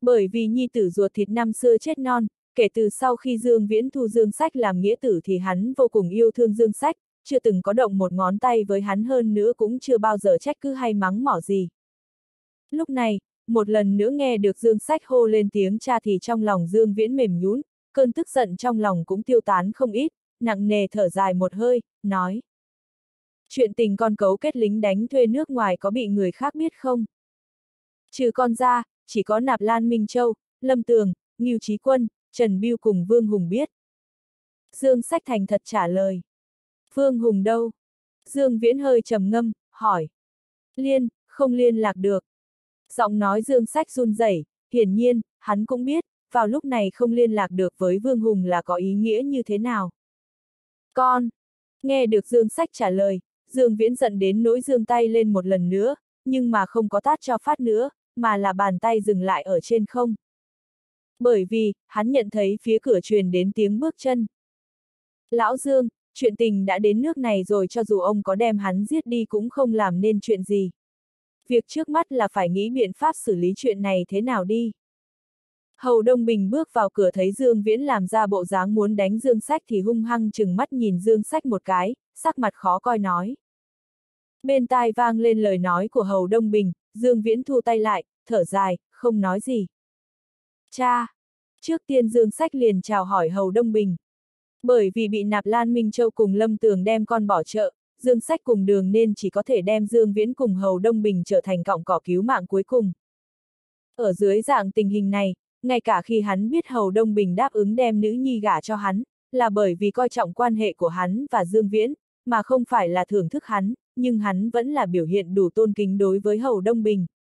Bởi vì nhi tử ruột thịt năm xưa chết non, kể từ sau khi Dương Viễn thu Dương Sách làm nghĩa tử thì hắn vô cùng yêu thương Dương Sách, chưa từng có động một ngón tay với hắn, hơn nữa cũng chưa bao giờ trách cứ hay mắng mỏ gì. Lúc này, một lần nữa nghe được Dương Sách hô lên tiếng cha thì trong lòng Dương Viễn mềm nhũn, cơn tức giận trong lòng cũng tiêu tán không ít, nặng nề thở dài một hơi, nói. Chuyện tình con cấu kết lính đánh thuê nước ngoài có bị người khác biết không? Trừ con ra, chỉ có Nạp Lan Minh Châu, Lâm Tường, Ngưu Chí Quân, Trần Bưu cùng Vương Hùng biết. Dương Sách thành thật trả lời. Vương Hùng đâu? Dương Viễn hơi trầm ngâm, hỏi. Liên, không liên lạc được. Giọng nói Dương Sách run rẩy, hiển nhiên, hắn cũng biết, vào lúc này không liên lạc được với Vương Hùng là có ý nghĩa như thế nào. Con! Nghe được Dương Sách trả lời, Dương Viễn giận đến nỗi giương tay lên một lần nữa, nhưng mà không có tát cho phát nữa, mà là bàn tay dừng lại ở trên không. Bởi vì, hắn nhận thấy phía cửa truyền đến tiếng bước chân. Lão Dương, chuyện tình đã đến nước này rồi, cho dù ông có đem hắn giết đi cũng không làm nên chuyện gì. Việc trước mắt là phải nghĩ biện pháp xử lý chuyện này thế nào đi. Hầu Đông Bình bước vào cửa thấy Dương Viễn làm ra bộ dáng muốn đánh Dương Sách thì hung hăng chừng mắt nhìn Dương Sách một cái, sắc mặt khó coi nói. Bên tai vang lên lời nói của Hầu Đông Bình, Dương Viễn thu tay lại, thở dài, không nói gì. Cha! Trước tiên Dương Sách liền chào hỏi Hầu Đông Bình. Bởi vì bị Nạp Lan Minh Châu cùng Lâm Tường đem con bỏ chợ, Dương Sách cùng đường nên chỉ có thể đem Dương Viễn cùng Hầu Đông Bình trở thành cọng cỏ cứu mạng cuối cùng. Ở dưới dạng tình hình này, ngay cả khi hắn biết Hầu Đông Bình đáp ứng đem nữ nhi gả cho hắn, là bởi vì coi trọng quan hệ của hắn và Dương Viễn, mà không phải là thưởng thức hắn, nhưng hắn vẫn là biểu hiện đủ tôn kính đối với Hầu Đông Bình.